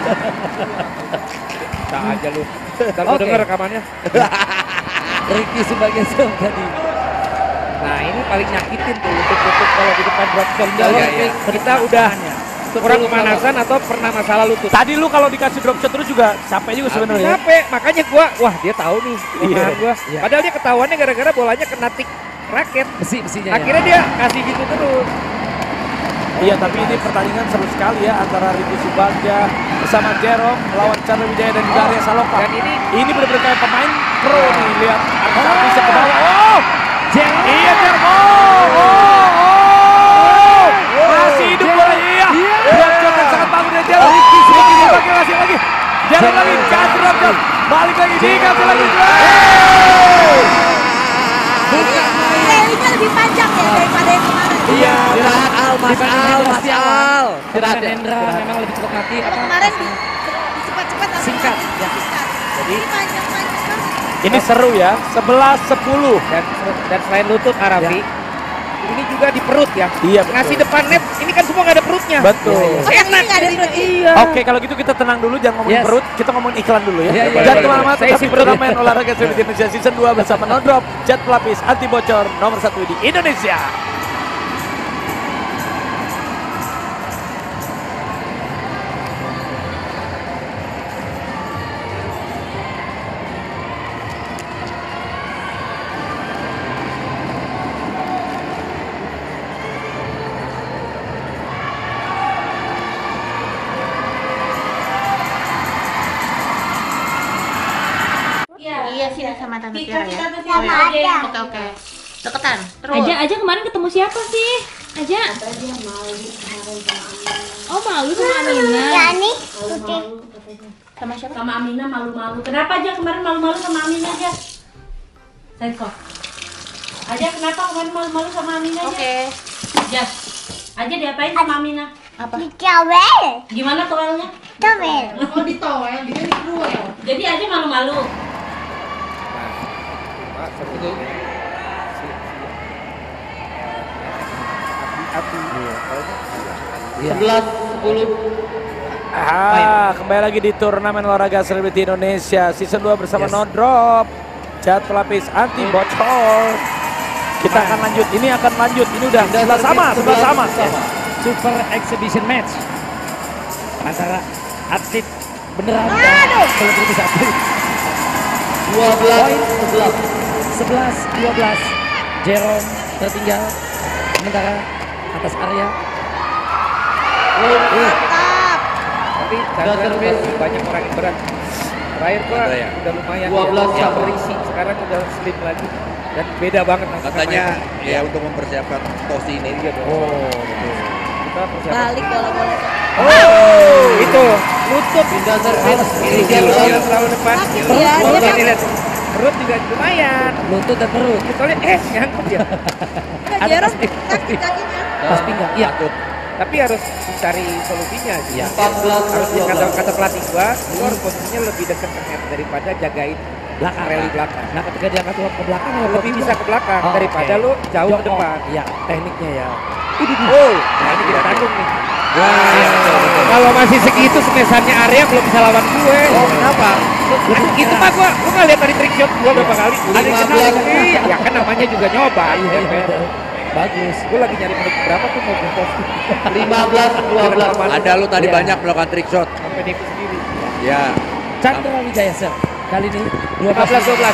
Tak aja lu. Ntar gua Oke. denger rekamannya. Ricky sebagai serve tadi. Nah ini paling nyakitin tuh untuk kalau di depan drop shot. Iya, Kalau iya, iya. kita udah kurang pemanasan atau pernah masa lalu tuh. Tadi lu kalau dikasih drop shot terus juga capek juga sebenarnya. Capek, makanya gua, wah dia tahu nih kelemahan Iya. gua. Iya. Padahal dia ketahuannya gara-gara bolanya kena tik raket. Besi-besinya. Akhirnya dia kasih gitu terus. Iya, tapi ini pertandingan seru sekali ya antara Ricky Subagja bersama Jerome melawan Chandra Wijaya dan juga Arya Saloka. Dan ini Ini benar-benar kayak pemain pro nih, lihat artis-artisnya ke bawah. Oh, Jerome. iya Jerome. Oh, oh, oh. Masih hidup bola, iya. Drop shot yang sangat bagus dari Jerome. Ricky Subagja masih lagi. Jerome lagi, kasih drop shot. Balik lagi, dikasih lagi. Rally-nya lebih panjang ya daripada yang kemarin. Iya, Istirahat Al, Mas Al, Mas Al. Istirahat Hendra memang lebih cepat mati. Kalau Apa? kemarin di, di cepat-cepat tapi Singkat. singkat. Ya. Jadi panjang-panjang. Ini seru ya, sebelas sepuluh. Dan, dan selain lutut Arafi, Ya. ini juga di perut ya. Iya, betul. Ngasih depan net, ini kan semua nggak ada perutnya. Betul. Oh, enak. Iya. Oke, kalau gitu kita tenang dulu, jangan ngomongin Yes. perut, kita ngomongin iklan dulu ya. Iya, iya, Dan iya, teman-teman, iya. Saya tetap isi di perut. turnamen olahraga Selebriti Indonesia Season dua bersama No Drop, cat pelapis anti bocor nomor satu di Indonesia. Iya sini sama Tante Kita- Tiara ya. kita tuh Oh, sama iya. aja. Oke oke. Deketan. Terus. Aja, Aja kemarin ketemu siapa sih? Aja. Oh malu sama Amina. Yani, Sama siapa? Sama Amina malu-malu. Kenapa aja kemarin malu-malu sama Amina aja? Saiko. Aja kenapa kemarin malu-malu sama Amina aja? Oke. Aja. Aja diapain sama Amina? Apa? Dicowel. Gimana towelnya? Towel. Oh di towel, dia di kruel. Jadi aja malu-malu. sebelas sepuluh. Ah, kembali lagi di turnamen olahraga Selebriti Indonesia Season dua bersama Yes. No Drop, cat pelapis anti bocor. Kita akan lanjut, ini akan lanjut, ini udah sebelah sama, sebelah sama. Super exhibition match antara atlet beneran dan selebriti satu. dua belas sebelas. sebelas dua belas. Jerome tertinggal sementara atas Arya. Mantap. Tapi Chandra Udah udah servis. banyak orang yang berat. Terakhir gua Chandra ya? udah lumayan dua belas ya, sama. berisi. Sekarang udah slim lagi. Dan beda banget langsung Katanya main. ya untuk mempersiapkan tosi ini. Iya dong. Oh, betul. Kita persiapan. Balik bola-bola. Oh, itu lutut Pindah servis. ini dia lutut yang selalu depan. Sakit Perut, ya, perut dia ini lihat. Perut juga lumayan. Lutut dan perut. Soalnya eh nyangkut ya. Nggak, Jerome sakit kakinya. Pas pinggang. Iya. Tapi harus cari solusinya sih. Iya. empat belas Harus dua kata, belas. kata pelatih gua, lu harus posisinya lebih dekat ke net daripada jagain Belakang. rally belakang. Nah ketika dia angkat ke belakang ya Lebih bisa ke belakang Oh, daripada oke. lu jauh Jauh ke depan. Iya, tekniknya ya. Oh, nah ini kita tanggung nih. Wah, iya, betul, betul. Kalau masih segitu semesannya Arya belum bisa lawan gue. Oh, kenapa? Itu mah gua, gua nggak lihat tadi trick shot gua berapa kali. Ada yang kenal lima belas. iya, ya kan namanya juga nyoba. Iya, betul. Bagus. Gue lagi nyari menit berapa tuh mau gue post. lima belas dua belas. Ada lu tadi Iya. banyak melakukan trick shot. Sampai dia sendiri. Ya. Chandra Wijaya Sir. Kali ini dua lima belas dua belas.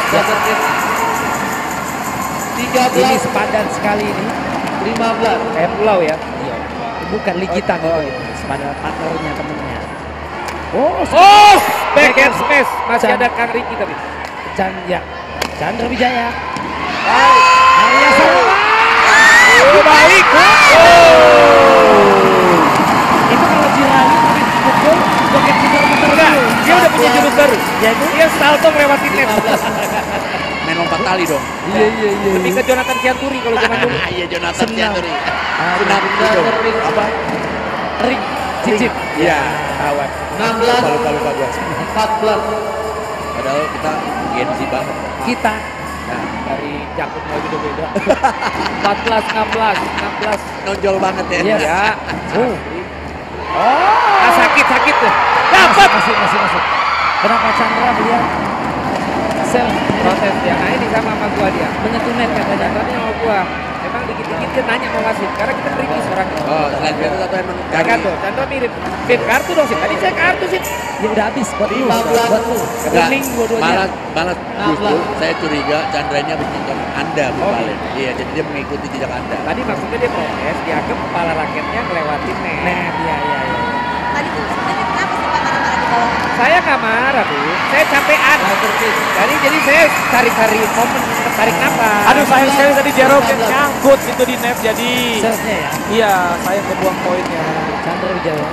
tiga Ini belas sepadan sekali ini. lima belas. Kayak pulau ya. Iya. Bukan ligitan Oh, itu. Sepadan partnernya temennya. Oh, oh, backhand smash. Masih Chan- ada Kang Riki tapi. Chan ya. Chandra Wijaya. Arya Sarama. Oh, baik. Oh. Itu kalau Jirali tapi pukul joget muter-muter Enggak, dulu. dia udah punya jurus baru. Yaitu Dia salto melewati net. Main lompat tali dong. Iya iya iya. Lebih ke Jonathan Cianturi kalau zaman dulu. Iya Jonathan Senam. Cianturi. Ah, Senam Pindah itu. servis. Apa? Ring cicip. Iya. Kawan. enam belas Lupa lupa lupa gua. empat belas. Padahal kita Gen Z banget. Kita Nah, dari jakun lagi udah beda. empat belas enam belas enam belas. Nonjol banget ya. Iya. Ya. Oh. Oh. Ah, sakit sakit tuh. Dapat. Masih masih masuk. Kenapa Chandra melihat self Protes ya. Nah ini sama sama gua dia. menyentuh net katanya? Tanya sama gua. Emang dikit-dikit dia nanya mau wasit. Karena kita kritis orang. Oh, selain itu satu emang Ya kan tuh, contoh mirip. Sip kartu dong sip. Tadi saya kartu sip. Ya udah habis buat lu. lima belas. Buat lu. Enggak, Kuning dua-duanya. malah malah justru saya curiga Chandranya menonton Anda Oh, berbalik. Iya, jadi dia mengikuti jejak Anda. Tadi maksudnya dia protes, dianggap kepala raketnya ngelewatin net. Net, iya iya iya. Tadi tuh sebenarnya kenapa sih Pak marah-marah di bawah? Saya nggak marah bu, saya capean. Jadi jadi saya cari-cari momen tarik napas. Aduh sayang sekali tadi Jerome yang nyangkut itu di net jadi Serve-nya ya. iya saya kebuang poinnya. Chandra Wijaya.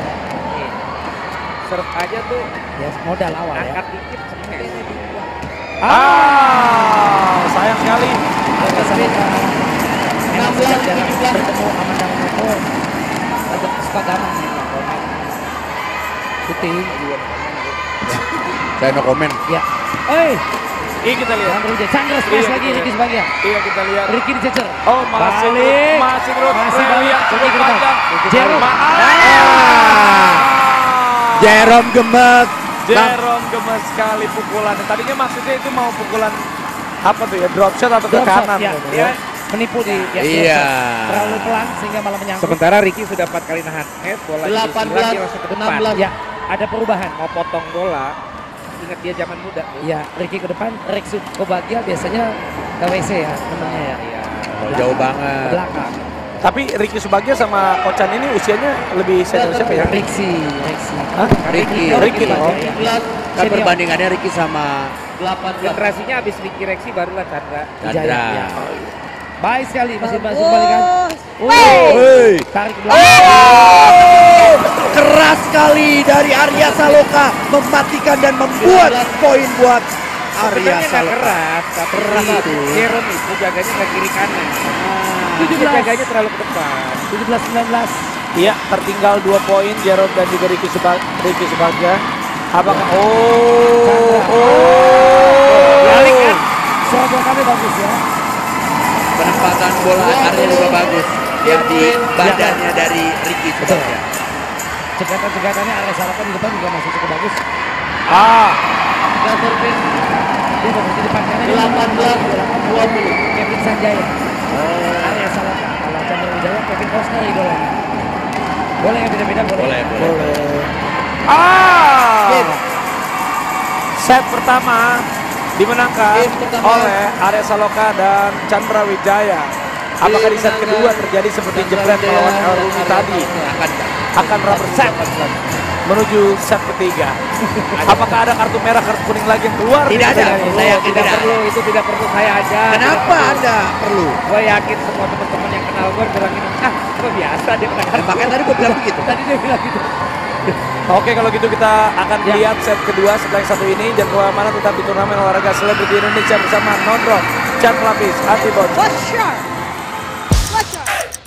Serve aja tuh, Ya modal awal ya. angkat dikit smash. Ah, sayang sekali. Agak sama enam belas bertemu Amanda Manopo. Agak kesepakaman nih. Putih. Saya no comment. Ya. Oi. Ini kita lihat. Chandra smash lagi Ricky Sebagia. Iya kita lihat. Ricky dicecer. Oh masih Balik. masih terus. Masih balik. Yang cukup Ricky ke depan. panjang. Jerome. Jerome gemes. Jerome gemes sekali pukulannya. Tadinya maksudnya itu mau pukulan apa tuh ya, drop shot atau ke Drop shot, kanan ya. gitu Dia ya. menipu di ya, Iya. drop shot. Terlalu pelan sehingga malah menyangkut. Sementara Ricky sudah empat kali nahan head, bola delapan diisi belas, lagi langsung ke depan. enam belas. Ya, ada perubahan. Mau potong bola, ingat dia zaman muda. Ya, Ricky ke depan, Rex Kobagia biasanya ke W C ya temennya ya. Iya. Jauh banget. Ke belakang. Tapi Ricky Subagia sama Kocan ini usianya lebih senior siapa ya? Rixi, Rixi. Hah? Ricky. Oh, Ricky. Oh. Ya. Kan perbandingannya Ricky sama delapan generasinya habis Ricky Rexi barulah Chandra. Chandra. Ya. Baik sekali masih masih balikan. Wey. Tarik ke belakang. Oh, keras sekali dari Arya Saloka mematikan dan membuat poin buat Arya Sebenarnya nggak Saloka. keras, tapi Keras itu. Jerome itu jaganya ke kiri kanan. tujuh Dia belas. jaganya terlalu ke depan. tujuh belas sembilan belas. Iya, tertinggal dua poin Jerome dan juga Ricky Subagia. Ricky Subagia. Apakah oh oh balik kan? Seragam kami bagus ya. Penempatan bola Arya juga bagus. Ya di badannya dari Ricky Subagia. Cegatan-cegatannya Arya Saloka di depan juga masih cukup bagus. Ah, Dia bagus di depan kanan. delapan belas dua puluh. Kevin Sanjaya. Arya Saloka. Kalau Chandra Wijaya, Kevin Costner idolanya. Boleh yang beda-beda boleh. Boleh, boleh. ah. Set pertama dimenangkan oleh Arya Saloka dan Chandra Wijaya. Apakah di set kedua terjadi seperti jebret melawan El Rumi tadi? Akan Akan rubber set menuju set ketiga. Apakah ada kartu merah, kartu kuning lagi yang keluar? Tidak ada. Tidak. Saya yakin Tidak tidak. perlu, itu tidak perlu saya aja. Kenapa Anda perlu? Gue yakin semua teman-teman yang kenal gue bilang ini, ah gue biasa dia kena kartu. Makanya tadi gue bilang begitu. Tadi dia bilang gitu. Oke, kalau gitu kita akan lihat set kedua setelah yang satu ini. Dan kemana tetap di turnamen olahraga selebriti Indonesia bersama Non-Rock, Chat Pelapis, Anti Bocor. Bocor. Bocor.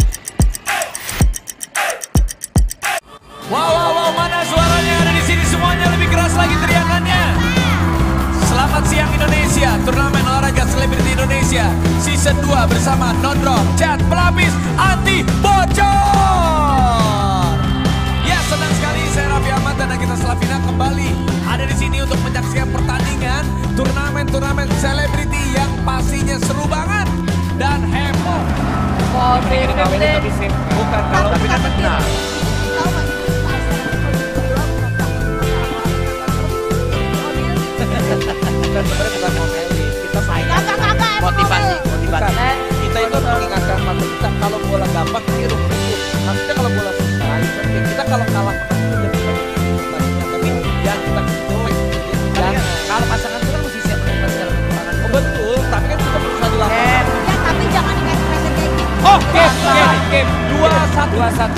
Wow, wow, wow, mana suaranya yang ada di sini, semuanya lebih keras lagi teriakannya. Selamat siang Indonesia, turnamen olahraga selebriti Indonesia season dua bersama Non-Rock, Chat Pelapis, Anti Bocor. Ya, senang sekali saya Raffi Ahmad dan Nagita Slavina kembali ada di sini untuk menyaksikan pertandingan turnamen-turnamen selebriti yang pastinya seru banget dan heboh. Bukan kalau tapi kan benar. Bukan sebenarnya bukan ngomelin, kita sayang. Motivasi, motivasi. Kita itu mengingatkan mata kita kalau bola gampang kita rumput. Maksudnya kalau bola susah, ya kita kalau kalah menang itu udah bisa pertandingan. Tapi jangan kita jelek. Dan kalau pasangan itu kan mesti siap menerima segala kekurangan. Oh betul, tapi kan kita berusaha di lapangan. Ya, tapi jangan dikasih-kasih kayak gitu. Oh, game, game, game. Dua satu, dua satu.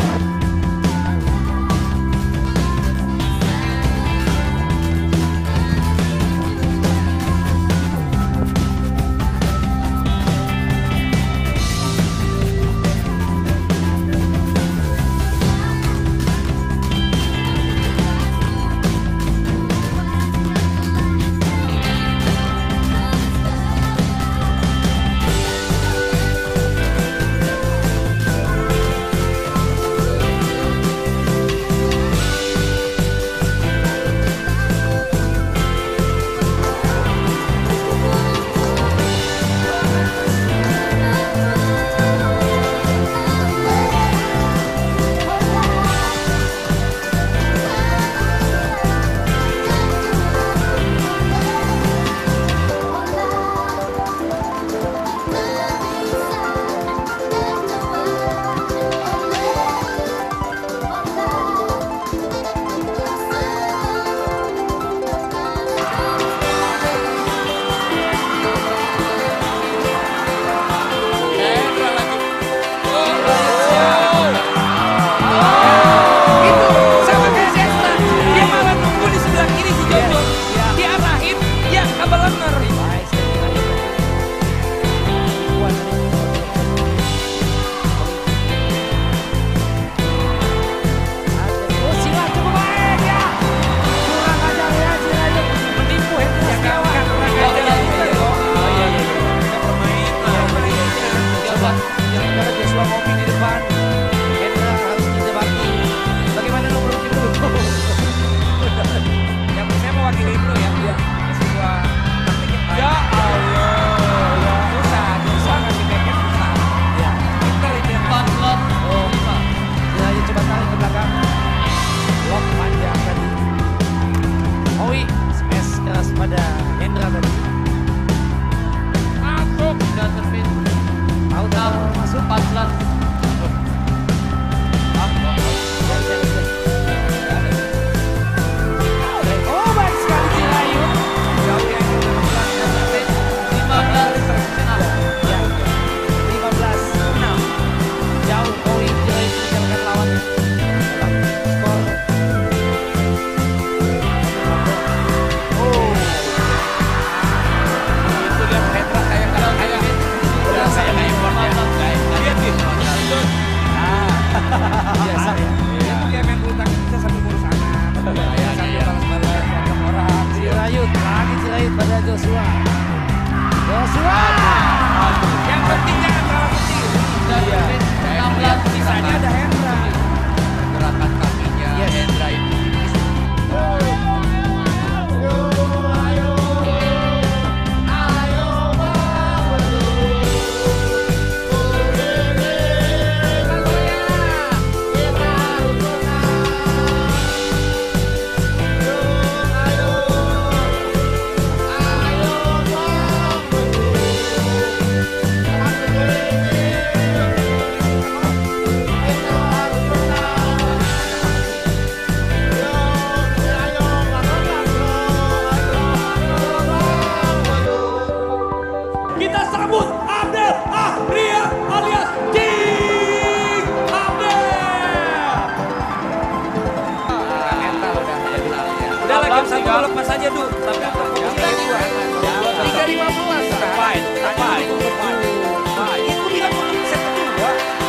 Lu lepas aja dulu. Tapi apa? tiga lima belas. Fight, fight, fight. Itu bilang mau set kedua.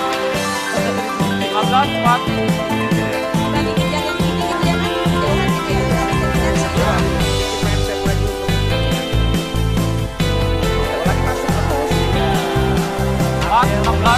Agak cepat. Tadi kejar yang ini gitu ya kan? Jauhan gitu ya. Empat, enam belas.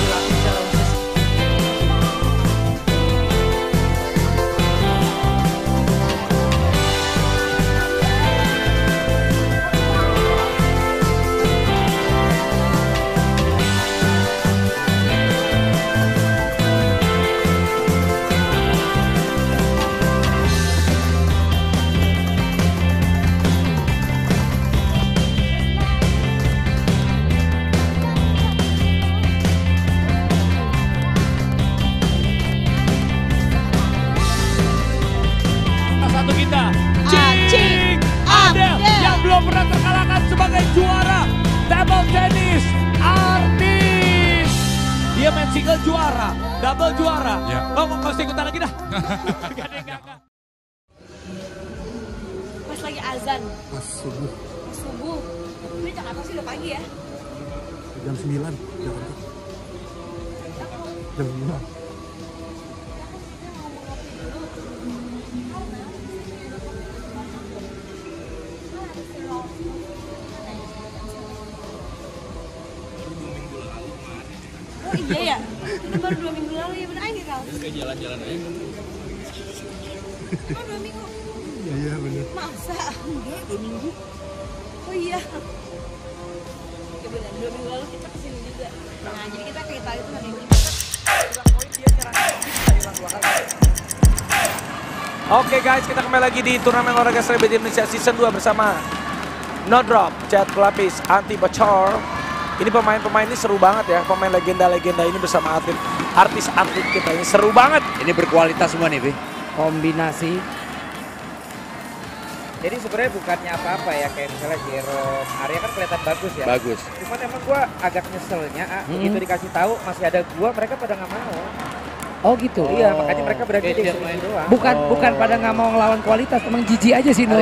Satu kita, Cing Adel yang belum pernah terkalahkan sebagai juara double tennis artis. Dia main single juara, double juara. Ya. Lo mau mesti ikutan lagi dah. Pas lagi azan, Pas subuh pas subuh. Ini Jakarta sih udah pagi ya. jam sembilan Jakarta. Jam sembilan. Oh iya ya, itu baru dua minggu lalu ya benar ini Ral. Kayak jalan-jalan aja. Oh dua minggu. Iya iya benar. Masa? Enggak, dua minggu. Oh iya. Ya benar, dua minggu lalu kita kesini juga. Nah jadi kita ke Italia itu hari ini. Oke guys, kita kembali lagi di turnamen olahraga selebriti Indonesia season dua bersama No Drop, Chat Pelapis, Anti Bocor. Ini pemain-pemain ini seru banget ya, pemain legenda-legenda ini bersama atlet, artis-atlet kita ini seru banget. Ini berkualitas semua nih, Bi. Kombinasi. Jadi sebenarnya bukannya apa-apa ya, kayak misalnya Jerome, Arya kan kelihatan bagus ya. Bagus. Cuman emang gua agak nyeselnya, ah, Hmm. begitu dikasih tahu masih ada gua, mereka pada nggak mau. Oh gitu. Iya, makanya mereka berani di sini doang. Bukan Oh. bukan pada nggak mau ngelawan kualitas, emang jijik aja sih, No.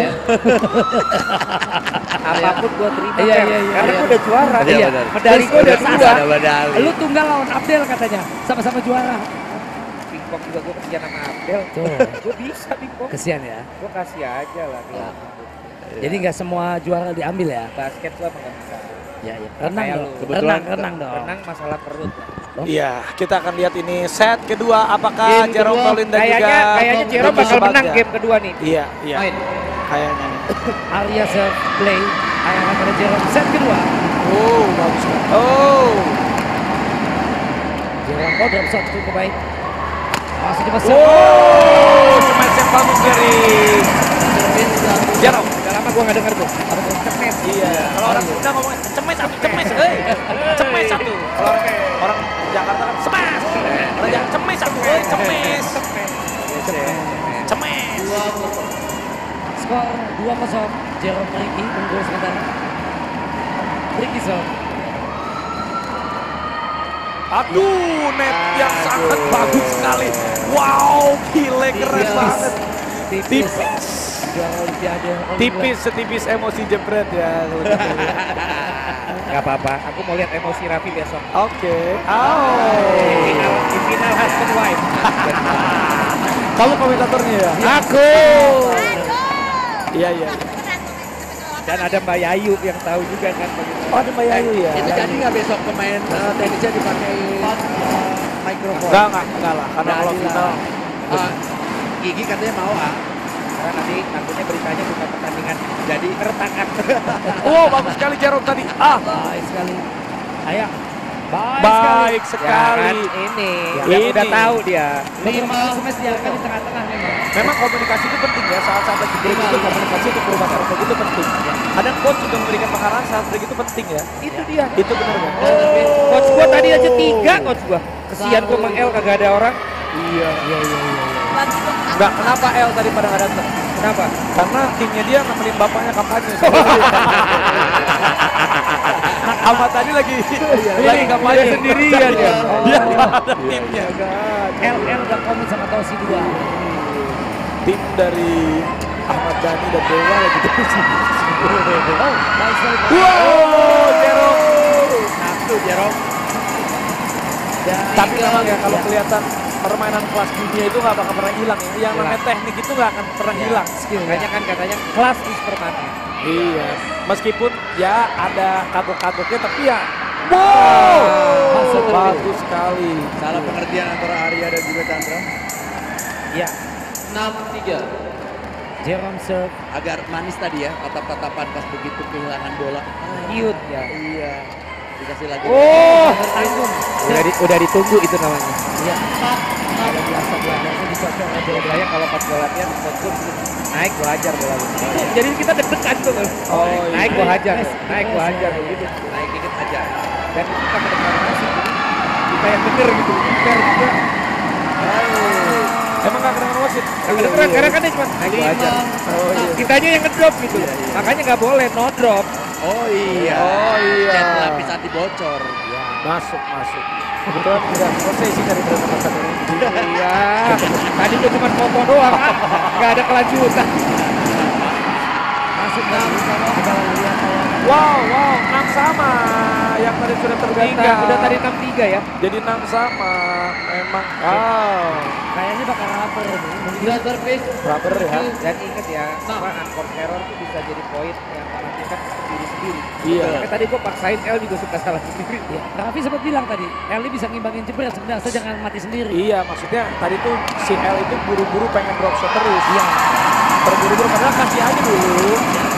Apapun gua terima. Iya, Ken. iya, iya. Karena iya. gua udah juara. Iya, Iya. benar. Medali gua udah Terus dua. Asa, Lu tunggal lawan Abdel katanya, sama-sama juara. Pingpong juga gua kesian sama Abdel. Tuh. Gua bisa pingpong. Kesian ya. Gua kasih aja lah. Ya. Jadi nggak semua juara diambil ya. Basket gua emang nggak bisa. Ya, ya. Renang Kayak dong. lu. Renang, renang dong. Renang masalah perut lah. Iya, kita akan lihat ini set kedua apakah Game Jerome kedua, Pauline dan kayaknya, juga kayaknya Jerome Ricky bakal menang Subagja. game kedua nih. Iya, iya. Main. Kayaknya nih. Arya serve play. Ayah pada Jerome set kedua. Oh, bagus. Oh. Jerome oh drop shot cukup baik. Masih di pasang. Oh, smash yang bagus dari Jerome. Udah lama gua nggak denger tuh. Apa tuh? Cemes. Iya. Kalau orang Sunda ngomong cemes satu, cemes, eh, cemes satu. Kalau orang, orang Jakarta kan smash. Orang Jakarta cemes satu, eh, cemes. Cemes. Skor dua kosong. Jerome Ricky unggul sementara. Ricky serve. Aduh, net yang sangat bagus sekali. Wow, gile keren banget. Tipis. Juara Olimpiade. Tipis, setipis emosi jebret ya. kalau gitu ya. Gak apa-apa, aku mau lihat emosi Raffi besok. Oke. Oh. Di final, di final husband wife. Kamu komentatornya ya? Aku. Iya, iya. Dan ada Mbak Yayu yang tahu juga kan. Oh, ada Mbak Yayu ya? Itu jadi nggak besok pemain uh, tenisnya dipakai uh, mikrofon? Enggak, enggak, enggak lah. Karena Nggak kalau adil final. lah. Uh, Gigi katanya mau ah. Karena nanti takutnya beritanya bukan pertandingan, jadi retakan. Oh, bagus sekali Jerome tadi. Ah, baik sekali. Ayah. Baik, baik sekali. sekali. Ya kan, ini, Ya, yang ini. udah tahu dia. Lima smash dia kan di tengah-tengah memang. Memang komunikasi itu penting ya, saat-saat lagi break itu komunikasi untuk berubah strategi itu penting. Kadang coach juga memberikan pengarahan saat break itu penting ya. Itu dia. Itu benar kan? Oh, coach gua tadi aja tiga coach gua. Kesian gua sama El kagak ada orang. Iya, iya, iya, iya. Enggak, kenapa El tadi pada nggak datang? Kenapa? Karena timnya dia nemenin bapaknya kampanye. Ahmad tadi lagi lagi kampanye Dia sendirian ya. Dia nggak ada timnya. L L udah komit sama Tosi dua. Tim dari Ahmad Dhani dan Dewa lagi terus. Oh, baik sekali. Wow, Jerome. Satu Jerome. Tapi memang ya kalau kelihatan permainan kelas dunia itu nggak bakal pernah hilang ya. Yang namanya teknik itu nggak akan pernah hilang. Makanya kan katanya kelas is permanen. Iya. Meskipun ya ada kagok-kagoknya tapi ya wow, masuk bagus sekali. Salah pengertian antara Arya dan juga Chandra. Ya. enam tiga. Jerome serve. Agar manis tadi ya, tatap-tatapan pas begitu kehilangan bola. Cute ya. Iya. Dikasih lagi. Oh, udah, di, udah ditunggu itu namanya. Iya. Ada biasa biasanya dicocok aja. Biasanya kalau pas gue latihan, coach gue naik gue hajar bola. Jadi kita deg-degan tuh. Oh, iya. Naik gue hajar, naik gue hajar gitu. Naik dikit aja. Dan kita mendengarkan kita yang bener gitu. Fair juga. Emang gak kedengeran wasit? Kedengeran karena kan dia cuma naik gue hajar. Oh, iya. Kitanya yang ngedrop gitu. Makanya nggak boleh no drop. Oh iya. Oh iya. Cat lapis anti bocor. Ya. Masuk, masuk. Kebetulan udah selesai sih dari berapa masa ini. Iya. Tadi tuh cuma foto doang kan. Nggak ada kelanjutan. Masuk enam sama dalam lihat Wow, wow, enam sama. Yang tadi sudah tertinggal. Udah tadi enam tiga ya. Jadi enam sama. Memang. Wow. kayaknya bakal rubber. Dua service. Rubber ya. Dan inget ya, apa unforced error itu bisa jadi poin yang mengakibatkan diri sendiri. Iya. Makanya tadi gua paksain L juga suka salah sendiri. Ya, Raffi sempat bilang tadi, L ini bisa ngimbangin jebret sebenarnya, asal jangan mati sendiri. Iya, maksudnya tadi tuh si L itu buru-buru pengen drop shot terus. Iya. Terburu-buru padahal kasih aja dulu.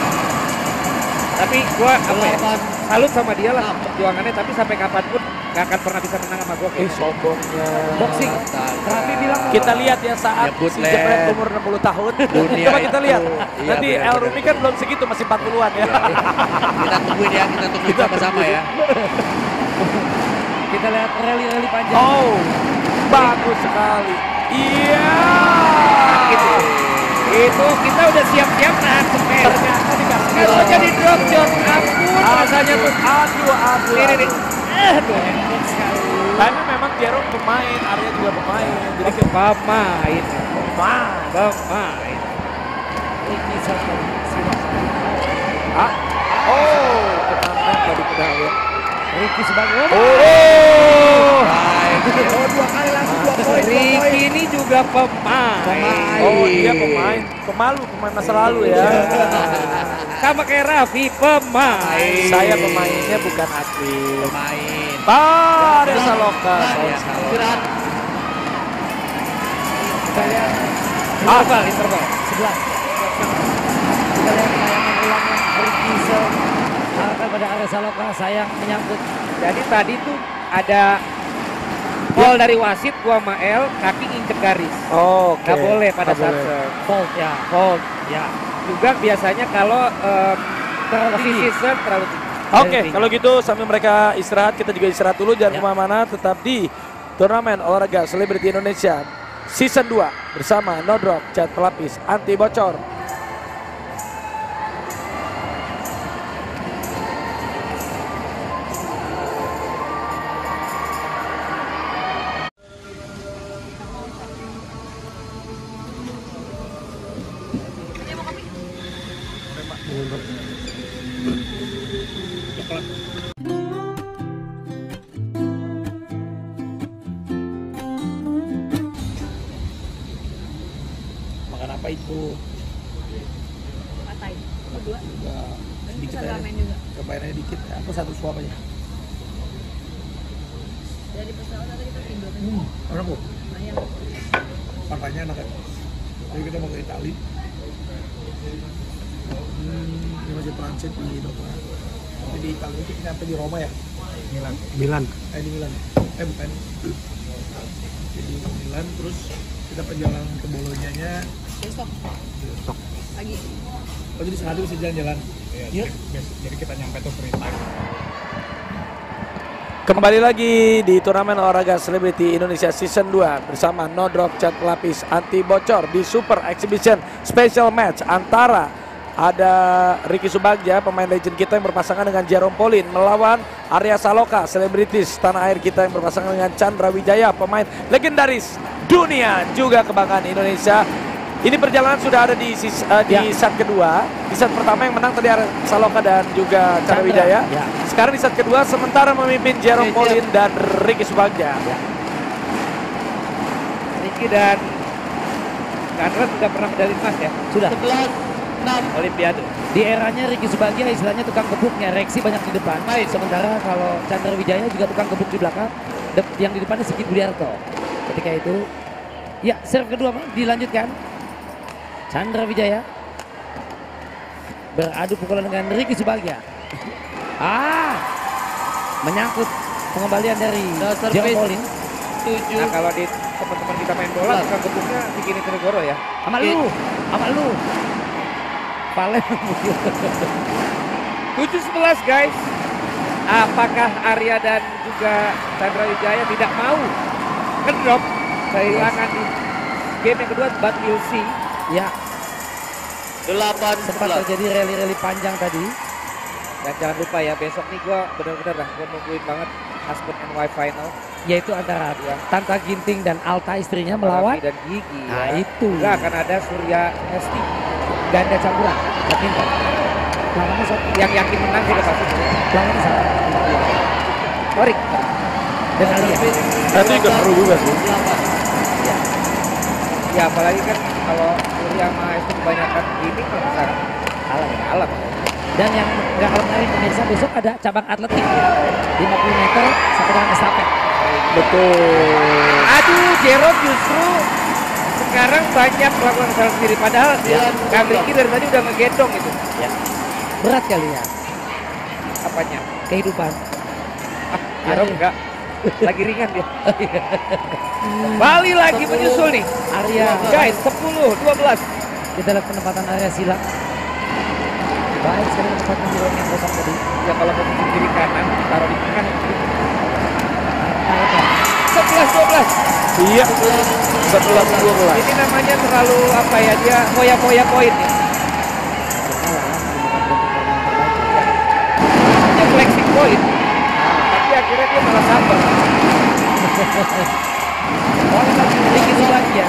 Tapi gua apa ya, salut sama dia lah perjuangannya, tapi sampai kapanpun gak akan pernah bisa menang sama gua. Eh, sombongnya. Boxing. Raffi bilang Kita lihat ya saat Nyebut si lem. Jebret umur enam puluh tahun. Dunia Coba kita itu. lihat. Iya, Nanti benar, El benar, Rumi kan belum segitu, masih empat puluhan ya. Kita tungguin ya, kita tungguin sama-sama ya. kita lihat rally-rally panjang. Oh, bagus sekali. Iya. Gitu. Itu kita udah siap-siap nahan semen. Ternyata dikasih. Kalau jadi drop shot, ampun rasanya tuh. Aduh, aduh. Ini nih. Eh, tuh. Tapi memang Jerome pemain, Arya juga pemain. Jadi Oke, pemain. pemain. Pemain. Ricky satu. Ah. Oh, kenapa tadi pedal ya? Ricky sebagai Oh. Oh, dua kali langsung dua poin. Ricky ini juga pemain. Oh, dia pemain. Pemalu, pemain masa lalu ya. Sama kayak Raffi, pemain. Saya pemainnya bukan atlet. Pemain. Pak Desa Lokal. Istirahat. Kita lihat Interval, interval. sebelas. Kita lihat tayangan ulangnya Ricky serve. Arahkan pada area Saloka, sayang menyangkut. Jadi tadi tuh ada gol dari wasit, gua sama El, kaki injek garis. Oh, oke. Gak boleh pada Nggak saat boleh. serve. Fault ya. Fault. Ya. Juga biasanya kalau um, Terlalu tinggi. posisi serve terlalu tinggi. Oke, kalau gitu sambil mereka istirahat, kita juga istirahat dulu. Jangan Ya. kemana-mana, tetap di Turnamen Olahraga Selebriti Indonesia Season dua bersama No Drop, cat pelapis anti bocor. Makan apa itu? Patai. Berdua. Enggak, sedikit Bisa aja. ramen juga. Cobain aja dikit. Aku satu suap aja. Dari pesawat tadi kita tidur. Hmm, enak kok. Lumayan. Pantainya enak ya. Jadi kita mau ke Itali. Hmm, ini masih transit di Doha. Tapi di Itali itu nyampe di Roma ya? Milan. Milan. Eh di Milan. Eh bukan. Jadi Milan terus kita perjalanan ke Bolognanya Besok besok. pagi. Oh jadi sehari bisa jalan-jalan. Iya, Iya. jadi, jadi kita nyampe tuh free time. Kembali lagi di Turnamen Olahraga Selebriti Indonesia Season dua bersama No Drop, cat pelapis anti bocor di Super Exhibition Special Match antara ada Ricky Subagja, pemain legend kita yang berpasangan dengan Jerome Pauline melawan Arya Saloka, selebritis tanah air kita yang berpasangan dengan Chandra Wijaya, pemain legendaris dunia juga kebanggaan Indonesia. Ini perjalanan sudah ada di sis, uh, di Ya. set kedua. Di set pertama yang menang tadi Saloka dan juga Chandra Wijaya. Ya. Sekarang di set kedua sementara memimpin Jerome Pauline dan Ricky Subagja. Ya. Ricky dan Chandra sudah pernah medali emas ya. Sudah. sebelas enam Olimpiade. Di eranya Ricky Subagja istilahnya tukang gebuknya, reaksi banyak di depan. Sementara kalau Chandra Wijaya juga tukang gebuk di belakang. De- yang di depannya Sigit Budiarto. Ketika itu, ya serve kedua dilanjutkan. Chandra Wijaya beradu pukulan dengan Ricky Subagja. Ah, menyangkut pengembalian dari Jerome Pauline. Nah kalau di teman-teman kita main bola, tukang gebuknya bikin itu negoro ya. Sama lu, sama lu. Palen. tujuh sebelas guys. Apakah Arya dan juga Chandra Wijaya tidak mau ngedrop kehilangan di game yang kedua, but we'll see. Ya. delapan Sempat terjadi rally-rally panjang tadi. Dan jangan lupa ya, besok nih gue bener-bener dah gue nungguin banget husband and wife final. Yaitu antara ya. Tanta Ginting dan Alta istrinya melawan. Raffi dan Gigi. Nah ya. itu. Enggak akan ada Surya Esti. Ganda campuran. Badminton. Lawannya satu. Yang yakin menang sudah pasti. Lawannya satu. Torik. Dan Alia. Itu juga seru juga sih. Ya. Ya apalagi kan kalau Surya sama Esti kebanyakan ini kan bisa kalah ya kalah. Dan yang nggak kalah menarik pemirsa, besok ada cabang atletik lima puluh meter satu dengan estafet. Betul. Aduh, Jerome justru sekarang banyak melakukan kesalahan sendiri. Padahal ya. Kang Ricky dari tadi udah ngegendong itu. Ya. Berat kali ya. Apanya? Kehidupan. Ah, Jerome enggak. Lagi ringan dia. Bali lagi menyusul nih. Arya. Guys, sepuluh, dua belas. Kita lihat penempatan Arya silang. Baik sekali menempatkan di ruang yang kosong tadi. Ya kalau posisi kiri kanan, taruh di tengah. sebelas dua belas. Iya. sebelas dua belas. Ini namanya terlalu apa ya, dia foya-foya poin ya. Dia flexing poin. Tapi akhirnya dia malah sabar. Poin lagi Ricky Subagja.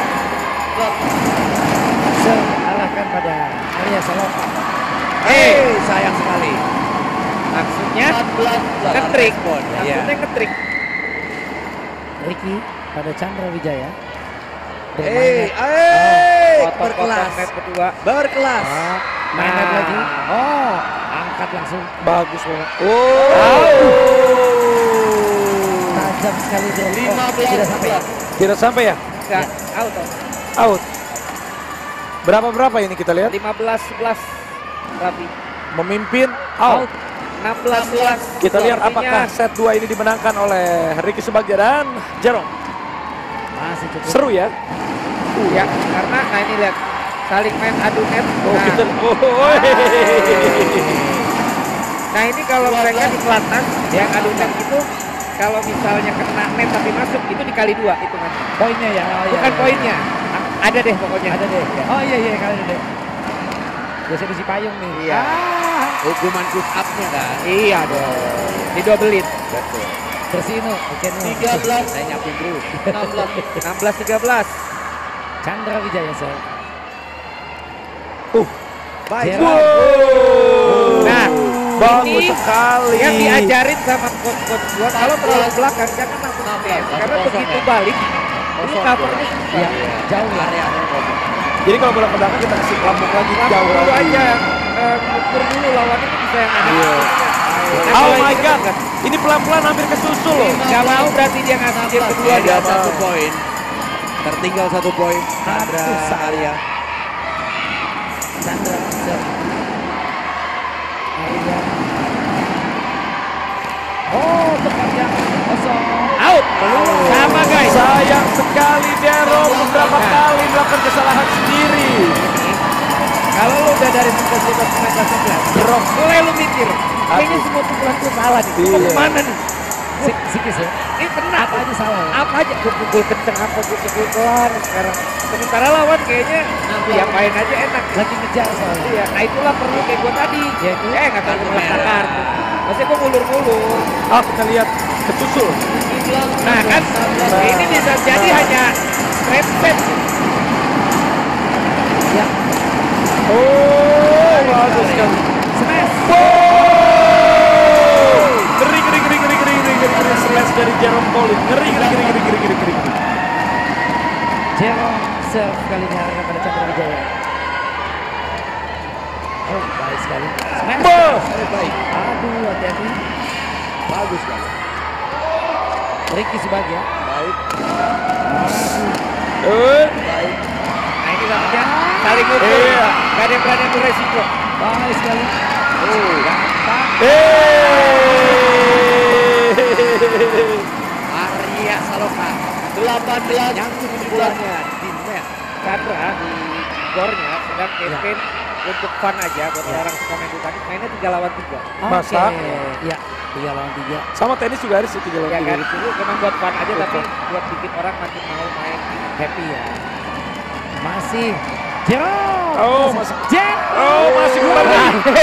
Serahkan pada Arya Saloka. Hei, sayang sekali. Maksudnya ketrik. Maksudnya ketrik. Ricky pada Chandra Wijaya. Hei, hei, berkelas. Net kedua. Berkelas. Oh, main net lagi. Oh, angkat langsung. Bagus banget. Oh. Tajam sekali drop. lima belas Tidak sampai. Tidak sampai ya? Enggak, out. Out. Berapa-berapa ini kita lihat? lima belas sebelas. Rapi. Memimpin out. enam belas sebelas. Kita lihat Artinya apakah set dua ini dimenangkan oleh Ricky Subagja dan Jerome. Masih cukup. Seru ya? Ya, karena nah ini lihat saling main adu net. Oh, Nah, kita oh, nah ini kalau mereka di pelatnas yang adu net itu kalau misalnya kena net tapi masuk itu dikali dua itu kan. Poinnya ya. Oh, iya, Bukan iya. poinnya. Ada deh pokoknya. Ada deh. Oh iya iya kali deh. Biasa besi payung nih. Iya. Ah. Hukuman push up-nya kan. Iya dong. Didobelin. Betul. Bersih nu. Oke nu. tiga belas. Saya nyapuin terus. enam belas enam belas tiga belas. Chandra Wijaya saya. Uh. Baik. Wow. Nah, bagus ini sekali. yang diajarin sama coach-coach gua kalau terlalu belakang jangan langsung net. Karena begitu balik ini covernya susah. Iya, jauh ya. Jadi kalau bola ke belakang kita kasih pelampung lagi jauh Dulu lagi. aja ngukur dulu lawannya itu bisa yang ada. Iya. Nah, Oh kalau my ini god. kan Ini pelan-pelan hampir kesusul loh. Gak mau berarti dia ngasih game kedua Ada dia satu poin. Tertinggal satu poin. Chandra Arya. Chandra serve. Arya. Oh, tepat yang kosong. Out. Sama guys. Sayang sekali Jerome beberapa kali melakukan kesalahan sendiri. Kalau lu udah dari posisi sembilan belas sebelas, Drop. mulai lu mikir, kayaknya semua pukulan tuh salah nih. Mau Iya. kemana nih? Sik- Sikis ya. Ini kena. Apa aja salah ya? Apa aja? Gue pukul kenceng, apa gue pukul kelar sekarang. Sementara lawan kayaknya diapain aja enak. Lagi ngejar soalnya. Iya, nah itulah perlu kayak gue tadi. Ya itu. Eh nggak tahu melangkah kartu. Maksudnya gue ngulur-ngulur. Oh kita lihat kesusul. Nah kan, ini bisa jadi hanya straight set. sekali nih arahnya pada Chandra Wijaya. Oh, baik sekali. Smash. Bos. Baik. Aduh, hati-hati. Bagus sekali. Ricky Subagja. Baik. Eh. Baik. Nah ini namanya saling ngukur. Iya. Gak ada yang berani ambil resiko. Baik sekali. Oh, gampang. Arya Saloka. delapan belas Yang kesimpulannya di net. Chandra di gornya sedang Kevin untuk fun aja buat orang suka main bulu tangkis mainnya tiga lawan tiga. Masa? Iya, tiga lawan tiga. Sama tenis juga harus tiga lawan Ya tiga. kan, itu memang buat fun aja tapi buat bikin orang makin mau main Happy ya. Masih Jerome. Oh, masih. Jerome. Oh, masih kembali.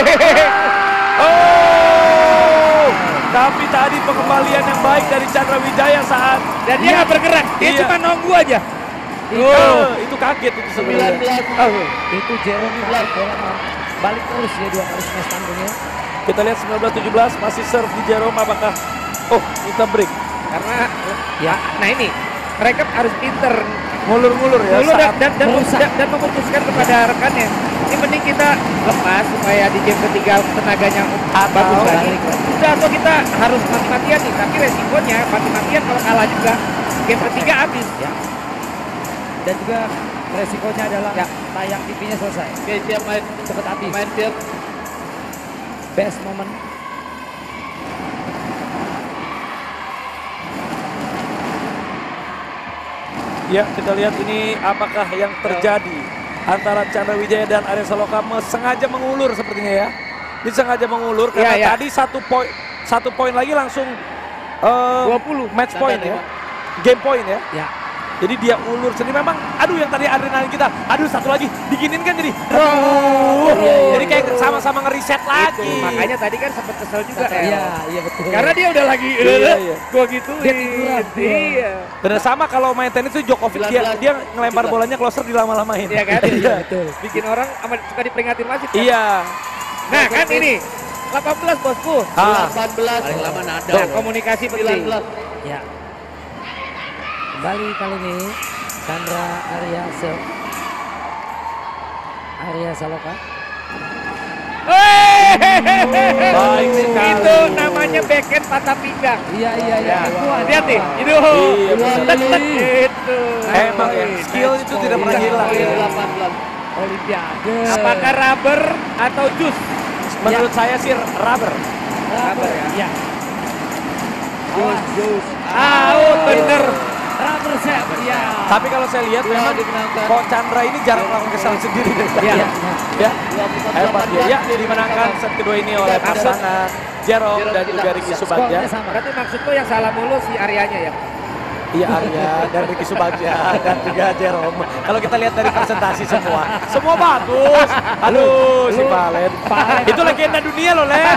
Oh, tapi tadi pengembalian yang baik dari Chandra Wijaya saat dan dia nggak bergerak, dia Iya. cuma nunggu aja. Oh, itu kaget itu sembilan sebenarnya. belas. Oh, itu Jerome balik bola balik terus ya dua kali smash tanggungnya. Kita lihat sembilan belas tujuh belas masih serve di Jerome, apakah oh minta break Karena ya, nah ini mereka harus pinter ngulur-ngulur ya ngulur dan, saat dan, dan, merusak. dan, dan memutuskan kepada rekannya. Ini mending kita lepas supaya di game ketiga tenaganya bagus lagi. Udah, atau kita harus mati-matian nih, tapi resikonya mati-matian kalau kalah juga game ketiga habis. Ya. Dan juga resikonya adalah ya, tayang T V-nya selesai. Oke, siap main. Cepet habis. Main siap. Best moment. ya kita lihat ini apakah yang terjadi antara Chandra Wijaya dan Arya Saloka sengaja mengulur sepertinya ya. Ini sengaja mengulur karena Ya, ya. tadi satu poin satu poin lagi langsung uh, dua puluh match point ya. Game point ya. Ya. Jadi dia ulur sendiri memang, aduh yang tadi adrenalin kita, aduh satu lagi diginin kan jadi, Oh, aduh, iya, iya, jadi kayak iya. sama-sama ngeriset lagi. Itu, makanya tadi kan sempat kesel juga ya. Iya, iya betul. Karena dia udah lagi, Iya, eh, iya. gua gituin. Dia tiduran. Iya. Dan sama kalau main tenis itu Djokovic dia, dia ngelempar bolanya closer dilama-lamain. Iya kan? Iya betul. Bikin orang amat suka diperingatin wasit kan? Iya. Nah kan ini delapan belas bosku. Ah. delapan belas. Paling lama nada. Nah, komunikasi penting. Ya. Kembali kali ini Chandra Arya serve. Arya Saloka. Baik sekali. Itu namanya backhand patah pinggang. Iya iya iya. Lihat nih, itu. Iya, benar. Itu. Emang ya, skill itu tidak pernah hilang. delapan belas. Olimpiade. Apakah rubber atau jus? Menurut saya sih rubber. Rubber ya. Ya. Jus, jus. Out bener. Rubber set. Ya. Tapi kalau saya lihat memang kok Chandra ini jarang melakukan kesalahan sendiri dari tadi. Iya. Ya, hebat dia. Ya, dimenangkan set kedua ini oleh pasangan Jerome dan juga Ricky Subagja. Skornya sama. Berarti maksudku yang salah mulu si Aryanya ya? Iya, Arya dan Ricky Subagja dan juga Jerome. Kalau kita lihat dari presentasi semua, semua bagus. Aduh, si Valen. Itu legenda dunia loh, Le.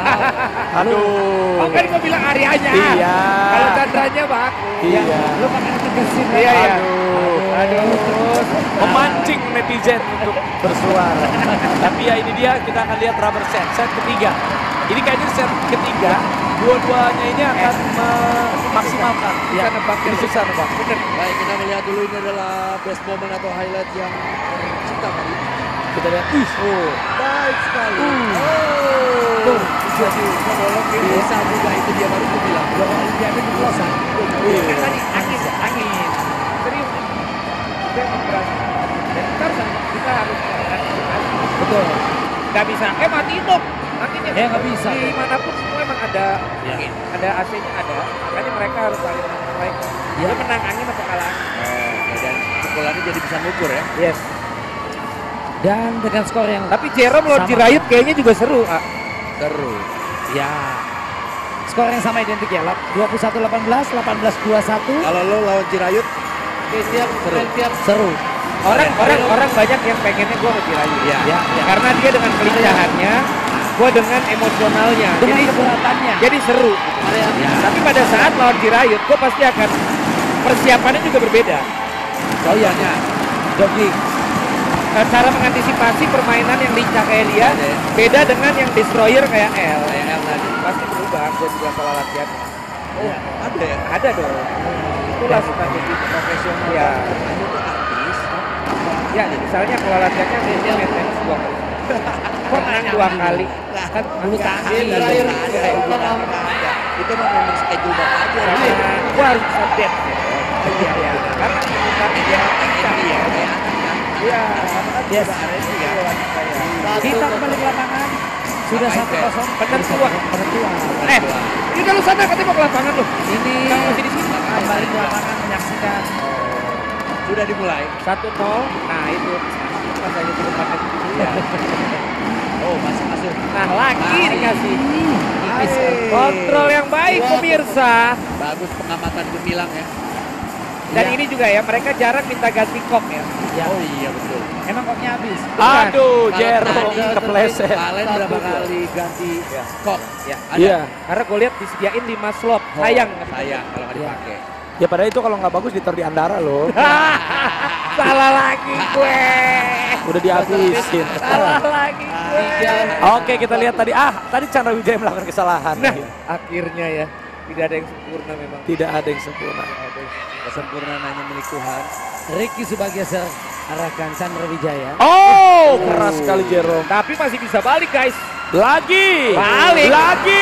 Aduh. Oh kan gua bilang Aryanya. Iya. Kalau Chandranya bagus. Iya. Lu pakai tegesin. Iya iya. Aduh. Aduh terus. Memancing netizen untuk bersuara. Tapi ya ini dia, kita akan lihat rubber set, set ketiga. Ini kayaknya set ketiga, dua-duanya ini akan memaksimalkan. Bisa nebak. Ini susah nebak. Bener. Baik, kita melihat dulu ini adalah best moment atau highlight yang tercipta tadi. Kita lihat, ih, oh, Baik sekali. Uh. Oh. Tuh. Jadi menolong bisa juga itu dia baru aku bilang. Juara Olimpiade di Busan. Iya. Kan tadi angin, angin. Serius nih. Kita emang berhasil. Dan kita harus, kita harus antisipasi. Betul. Gak bisa, eh matiin dong. Nantinya Eh, nggak bisa. dimanapun semua emang ada angin, ada A C-nya ada. Makanya mereka harus saling menyesuaikan. Ya. Dia menang angin atau kalah angin. Oh, dan pukulannya jadi bisa ngukur ya. Yes. Dan dengan skor yang Tapi Jerome lawan sama. Jirayut kayaknya juga seru. Ah. Seru. Ya. Skor yang sama identik ya. dua puluh satu delapan belas, delapan belas dua puluh satu. Kalau lo lawan Jirayut, oke siap, Seru. siap. Seru. Orang orang orang banyak yang pengennya gue sama Jirayut. Ya. Ya. Karena dia dengan kelincahannya, gue dengan emosionalnya. Dengan Jadi keberatannya. jadi seru. Ya. Tapi pada saat lawan Jirayut, gue pasti akan persiapannya juga berbeda. Oh iya. Jogging. Nah, cara mengantisipasi permainan yang lincah kayak dia beda dengan yang destroyer kayak L. Kayak L tadi. Pasti berubah. Gue juga pola latihan. Oh, ada ya? Ada dong. Itulah strategi profesional. Ya. Itu artis, Ya, misalnya kalau latihannya biasanya maintenance dua kali. Kok menang dua kali? Kan bulu tangkis. Itu mah memang schedule banget aja. Gua harus bisa dance ya. Iya, iya. Karena bulu tangkis dia bisa. Iya, iya. Yes. Kita kembali ke lapangan. Sudah satu kosong. Penentuan. Penentuan. Eh, ini kalau sana katanya mau ke lapangan loh. Ini kamu masih di sini. Kembali ke lapangan menyaksikan. Sudah dimulai. satu nol. Nah, itu pas aja turun pakai ya. Oh, masih masuk. Nah, lagi dikasih. Kontrol yang baik pemirsa. Bagus pengamatan gemilang ya. Dan ya. ini juga ya, mereka jarang minta ganti kok ya. ya. Oh iya betul. Emang koknya habis. Bukan. Aduh, Jero kepleset. Kalian berapa kali ganti ya. kok? Ya. Iya. Karena gue lihat disediain lima slot. Oh, sayang. Sayang kalau nggak dipakai. Ya padahal itu kalau nggak bagus ditaruh di Andara loh. Salah lagi gue. Udah dihabisin. Salah lagi gue. Oke, kita lihat tadi. Ah, tadi Chandra Wijaya melakukan kesalahan. Nah, akhirnya ya. Tidak ada yang sempurna memang. Tidak ada yang sempurna. Kesempurnaan hanya milik Tuhan. Ricky Subagyasa arahkan Chandra Wijaya. Oh, keras sekali Jero. Tapi masih bisa balik guys. Lagi. Balik. Lagi.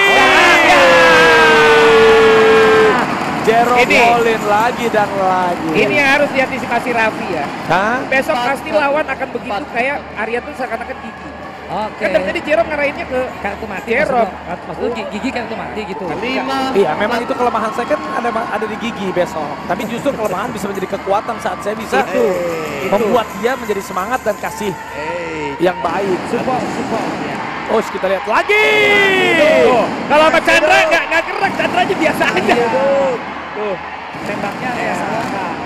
Jero golin lagi dan lagi. Ini yang harus diantisipasi Raffi ya. Hah? Besok pasti lawan akan begitu kayak Arya tuh seakan-akan gigi. Oke. Kan dari tadi Jero ngarahinnya ke kartu mati. Jero. Maksudnya gigi kartu mati gitu. Iya, memang itu kelemahan saya kan ada ada di gigi besok. Tapi justru kelemahan bisa menjadi kekuatan saat saya bisa Itu. membuat dia menjadi semangat dan kasih yang baik. Support, support. Oh, kita lihat lagi. Tuh, kalau sama Chandra nggak nggak gerak, Chandra aja biasa aja. Tuh, tuh tembaknya ya salah.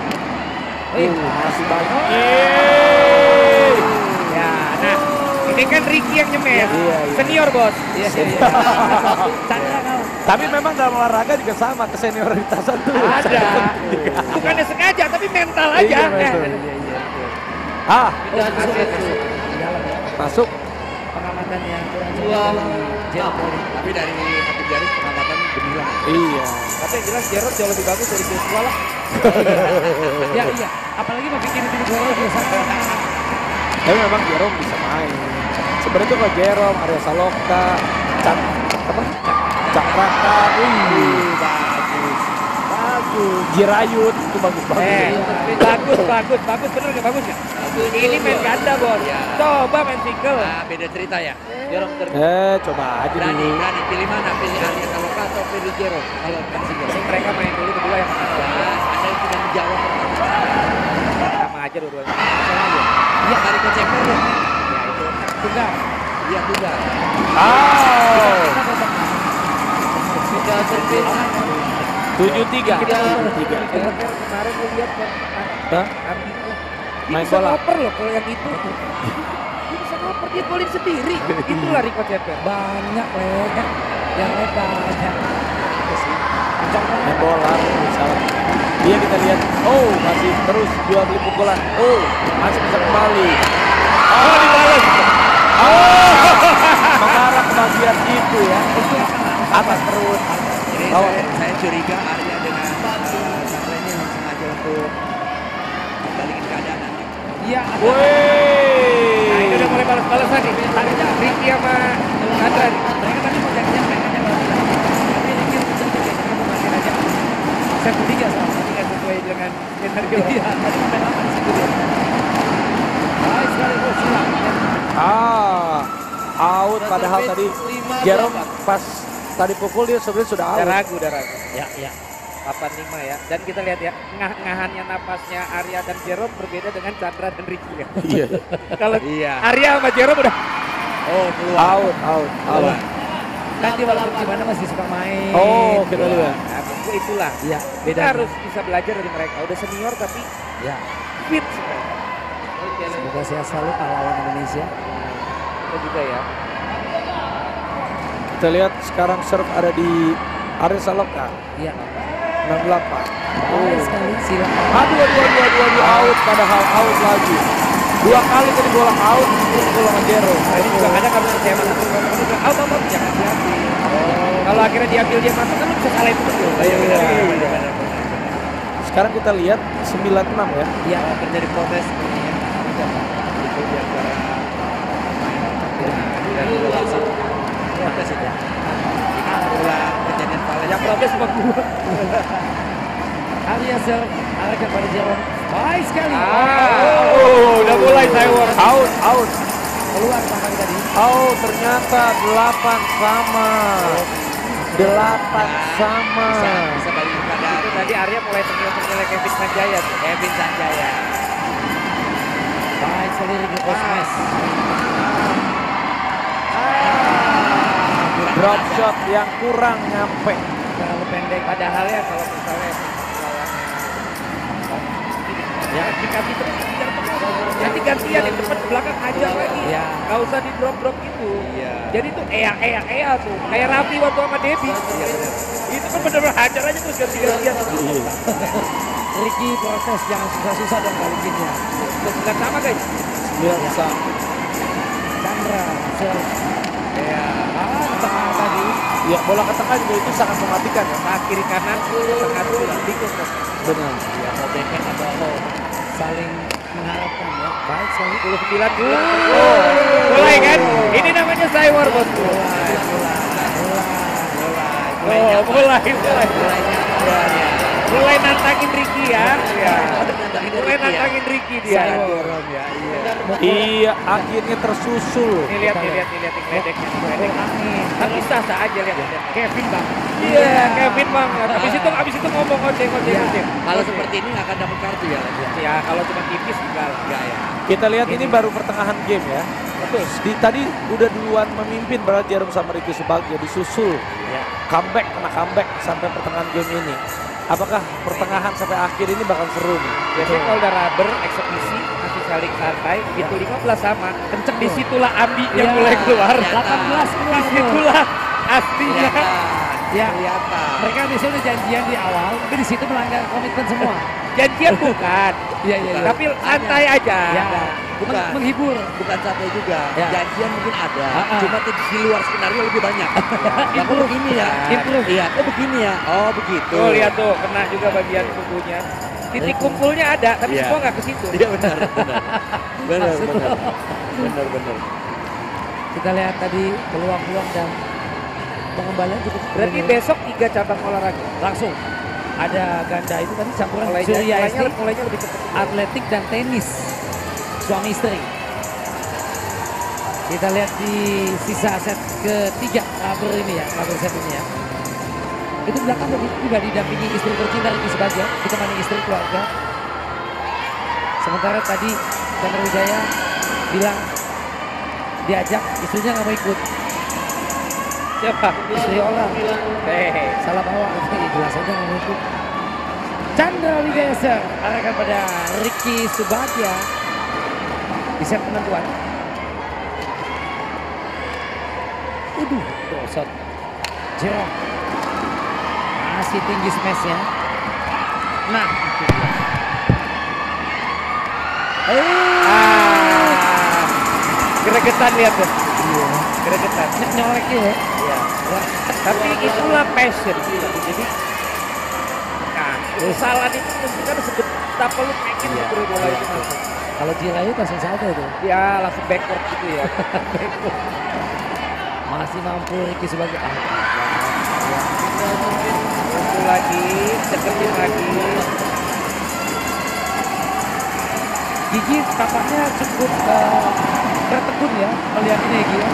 Masih banyak. Ya, nah ini kan Ricky yang nyemes. Iya, iya. Senior bos. Iya, iya. Chandra kalah. Tapi memang dalam olahraga juga sama kesenioritasan tuh. Ada. Bukannya sengaja tapi mental aja. Iya, betul. Iya, iya. Ah, Oh, masuk, masuk. masuk. Pengamatan yang kurang Dua. Jero. Tapi dari hati jari pengamatan gemilang. Iya. Tapi yang jelas Jero jauh lebih bagus dari Joshua lah. Ya iya, apalagi mau bikin tim Jero biasa. Tapi memang Jerome bisa main. Sebenarnya tuh kalau Jerome, Arya Saloka, Cak apa? Cakraka, wih, bagus, bagus. Jirayut itu bagus banget. Eh, bagus, bagus, bagus, bener nggak bagus ya? Ini main ganda bos. Coba main single. Nah, beda cerita ya. Jerome ter Eh, coba aja berani, dulu. berani pilih mana? Pilih Arya Saloka atau pilih Jerome? Kalau kan single. Ini mereka main dulu berdua yang menang. Nah, ada yang tidak menjawab. Sama aja dua-duanya. Iya, dari ke chamber dong. Ya itu Tunggal. Iya, tunggal. Oh, Sudah terbit. tujuh tiga. Tujuh tiga. kemarin gue lihat kan. Hah? Ardito. Dia Main bisa bola. ngoper loh kalau yang itu. Dia bisa ngoper, dia golin sendiri. Itulah Rico Ceper. Banyak leh. Yang lain banyak. Main bola misalnya. Dia kita lihat. Oh, masih terus jual beli pukulan. Oh, masih bisa kembali. Oh, dibalas. Oh, mengarah ke bagian itu ya. Atas perut. Jadi Oh. saya, saya curiga Arya dengan uh, Chandra ini memang sengaja untuk membalikin keadaan nanti. Iya. Woi. Nah ini udah mulai balas-balasan nih. Ricky sama Chandra nih. Mereka tadi mau jangan mereka jangan bilang. Tapi Ricky harus bisa jadi mereka mau matiin aja. Set ketiga soalnya. Tapi nggak sesuai dengan skenario. Iya. Tadi mau main apa di situ dia. Baik sekali bos. Silang. Ah, out padahal tadi Jerome pas tadi pukul dia sebenarnya sudah out. Udah ragu, udah ragu. Ya, ya. delapan lima ya. Dan kita lihat ya, ngah-ngahannya napasnya Arya dan Jerome berbeda dengan Chandra dan Ricky ya. Iya. Kalau Iya. Arya sama Jerome udah Oh, keluar. Out, out, out. Nanti walaupun gimana masih suka main. Oh, kita lihat. Nah, menurut gua itulah. Iya, Kita beda. harus bisa belajar dari mereka. Udah senior tapi Ya. fit sebenarnya. Semoga sehat selalu pahlawan Indonesia. Kita juga ya. Kita lihat sekarang serve ada di Arya Saloka. Iya. enam delapan. Baik sekali. Silang. Aduh, aduh, aduh, aduh, aduh, out padahal out lagi. Dua kali tadi bola out, terus bola sama Jero. Nah, ini juga kadang harus percaya sama satu. Out, out, out. Jangan diambil. Kalau akhirnya diambil dia masuk kan lu bisa salah itu betul. Iya, iya. Sekarang kita lihat sembilan enam ya. Iya. Oh, terjadi protes. serve arahkan pada Jerome. Baik sekali. Ah, oh, udah mulai Taiwan. Out, out. Keluar tangan tadi. Oh, ternyata delapan sama. Delapan sama. Bisa, bisa balik keadaan. Itu tadi Arya mulai tengil-tengilnya Kevin Sanjaya tuh. Kevin Sanjaya. Baik sekali Ricky Cosmes. Drop shot yang kurang nyampe. Terlalu pendek. Padahal ya kalau misalnya Ya, dikasih terus kejar terus. Nanti gantian di depan belakang hajar lagi. Ya. Gak usah di drop drop gitu. Iya. Jadi tuh eak eak eak tuh. Kayak Raffi waktu sama Debbie. Itu kan bener-bener hajar aja terus ganti-gantian. Ricky protes jangan susah-susah dong balikin ya. Sembilan sama guys. Sembilan sama. Chandra serve. Ya. Ah, tengah tadi. Ya, bola ke tengah juga itu sangat mematikan ya. Saat kiri kanan sangat tikus. Benar. Ya, mau backhand atau mau saling mengharapkan ya. Baik sekali. sepuluh sembilan. Oh, mulai kan? Ini namanya Cywar bosku. Mulai, mulai, mulai, Oh, mulai, mulai. Mulai nantangin Ricky ya. Ya. Mulai nantangin Ricky dia. Jerome ya, iya. Iya, akhirnya tersusul. Nih lihat, nih lihat, nih lihat, nih geledeknya, geledek. Angin. Tapi sah-sah aja lihat. Kevin bang. Iya, Kevin banget. Habis itu, habis itu ngomong ngoceh, ngoceh, ngoceh. Kalau seperti ini nggak akan dapat kartu ya. Ya, kalau cuma tipis enggak lah. Enggak ya. Kita lihat ini baru pertengahan game ya. Betul. Di, tadi udah duluan memimpin berarti Jerome sama Ricky Subagio disusul. Ya. Comeback, kena comeback sampai pertengahan game ini. Apakah pertengahan sampai akhir ini bakal seru nih? Biasanya kalau udah rubber, eksekusi, masih saling santai, itu lima belas sama. Kenceng disitulah ambi yang Ya. mulai keluar. delapan belas keluar. Disitulah aslinya. Ya, Kelihatan. mereka biasanya udah janjian di awal, tapi di situ melanggar komitmen semua. Janjian bukan. Iya, iya, iya. Tapi santai aja. Ya, Bukan. meng- menghibur. Bukan santai juga. Ya. Janjian mungkin ada. Ah, ah. Cuma di di luar skenario lebih banyak. Ya, kok begini ya? Improve. Iya, kok begini ya? Oh, begitu. Tuh lihat tuh, kena juga bagian kukunya. Titik kumpulnya ada, tapi Iya. semua nggak ke situ. Iya benar, benar. Benar, Maksud benar. lo. Benar, benar. Kita lihat tadi peluang-peluang dan pengembalian cukup. Berarti ini. besok tiga cabang olahraga. langsung ada ganda itu tadi campuran Mulainya, Surya mulainya, Esti, mulainya lebih cepat. atletik dan tenis suami istri. Kita lihat di sisa set ketiga rubber ini ya, rubber set ini ya. Itu belakang tadi juga didampingi istri tercinta Ricky Subagio, ditemani istri keluarga. Sementara tadi Chandra Wijaya bilang diajak, istrinya nggak mau ikut. Siapa? Istri orang. Hehehe. Salah bawa, ya, jelas aja nggak mau ikut. Chandra Wijaya serve, arahkan pada Ricky Subagio di set penentuan. Waduh, shot Jerome. Masih tinggi smashnya. Nah, itu dia. Ah, gregetan lihat tuh. Iya. Gregetan. Nyolek ya. Iya. Tapi itulah passion. Jadi, nah, kesalahan itu menunjukkan sebetapa lu pengen Iya. ya bola itu masuk. Kalau Jirayu langsung salto itu. Ya langsung backward gitu ya. Masih mampu Ricky sebagai ah. Mampu lagi, deketin lagi. Gigi tampaknya cukup uh, tertegun ya melihat ini Gigi ya.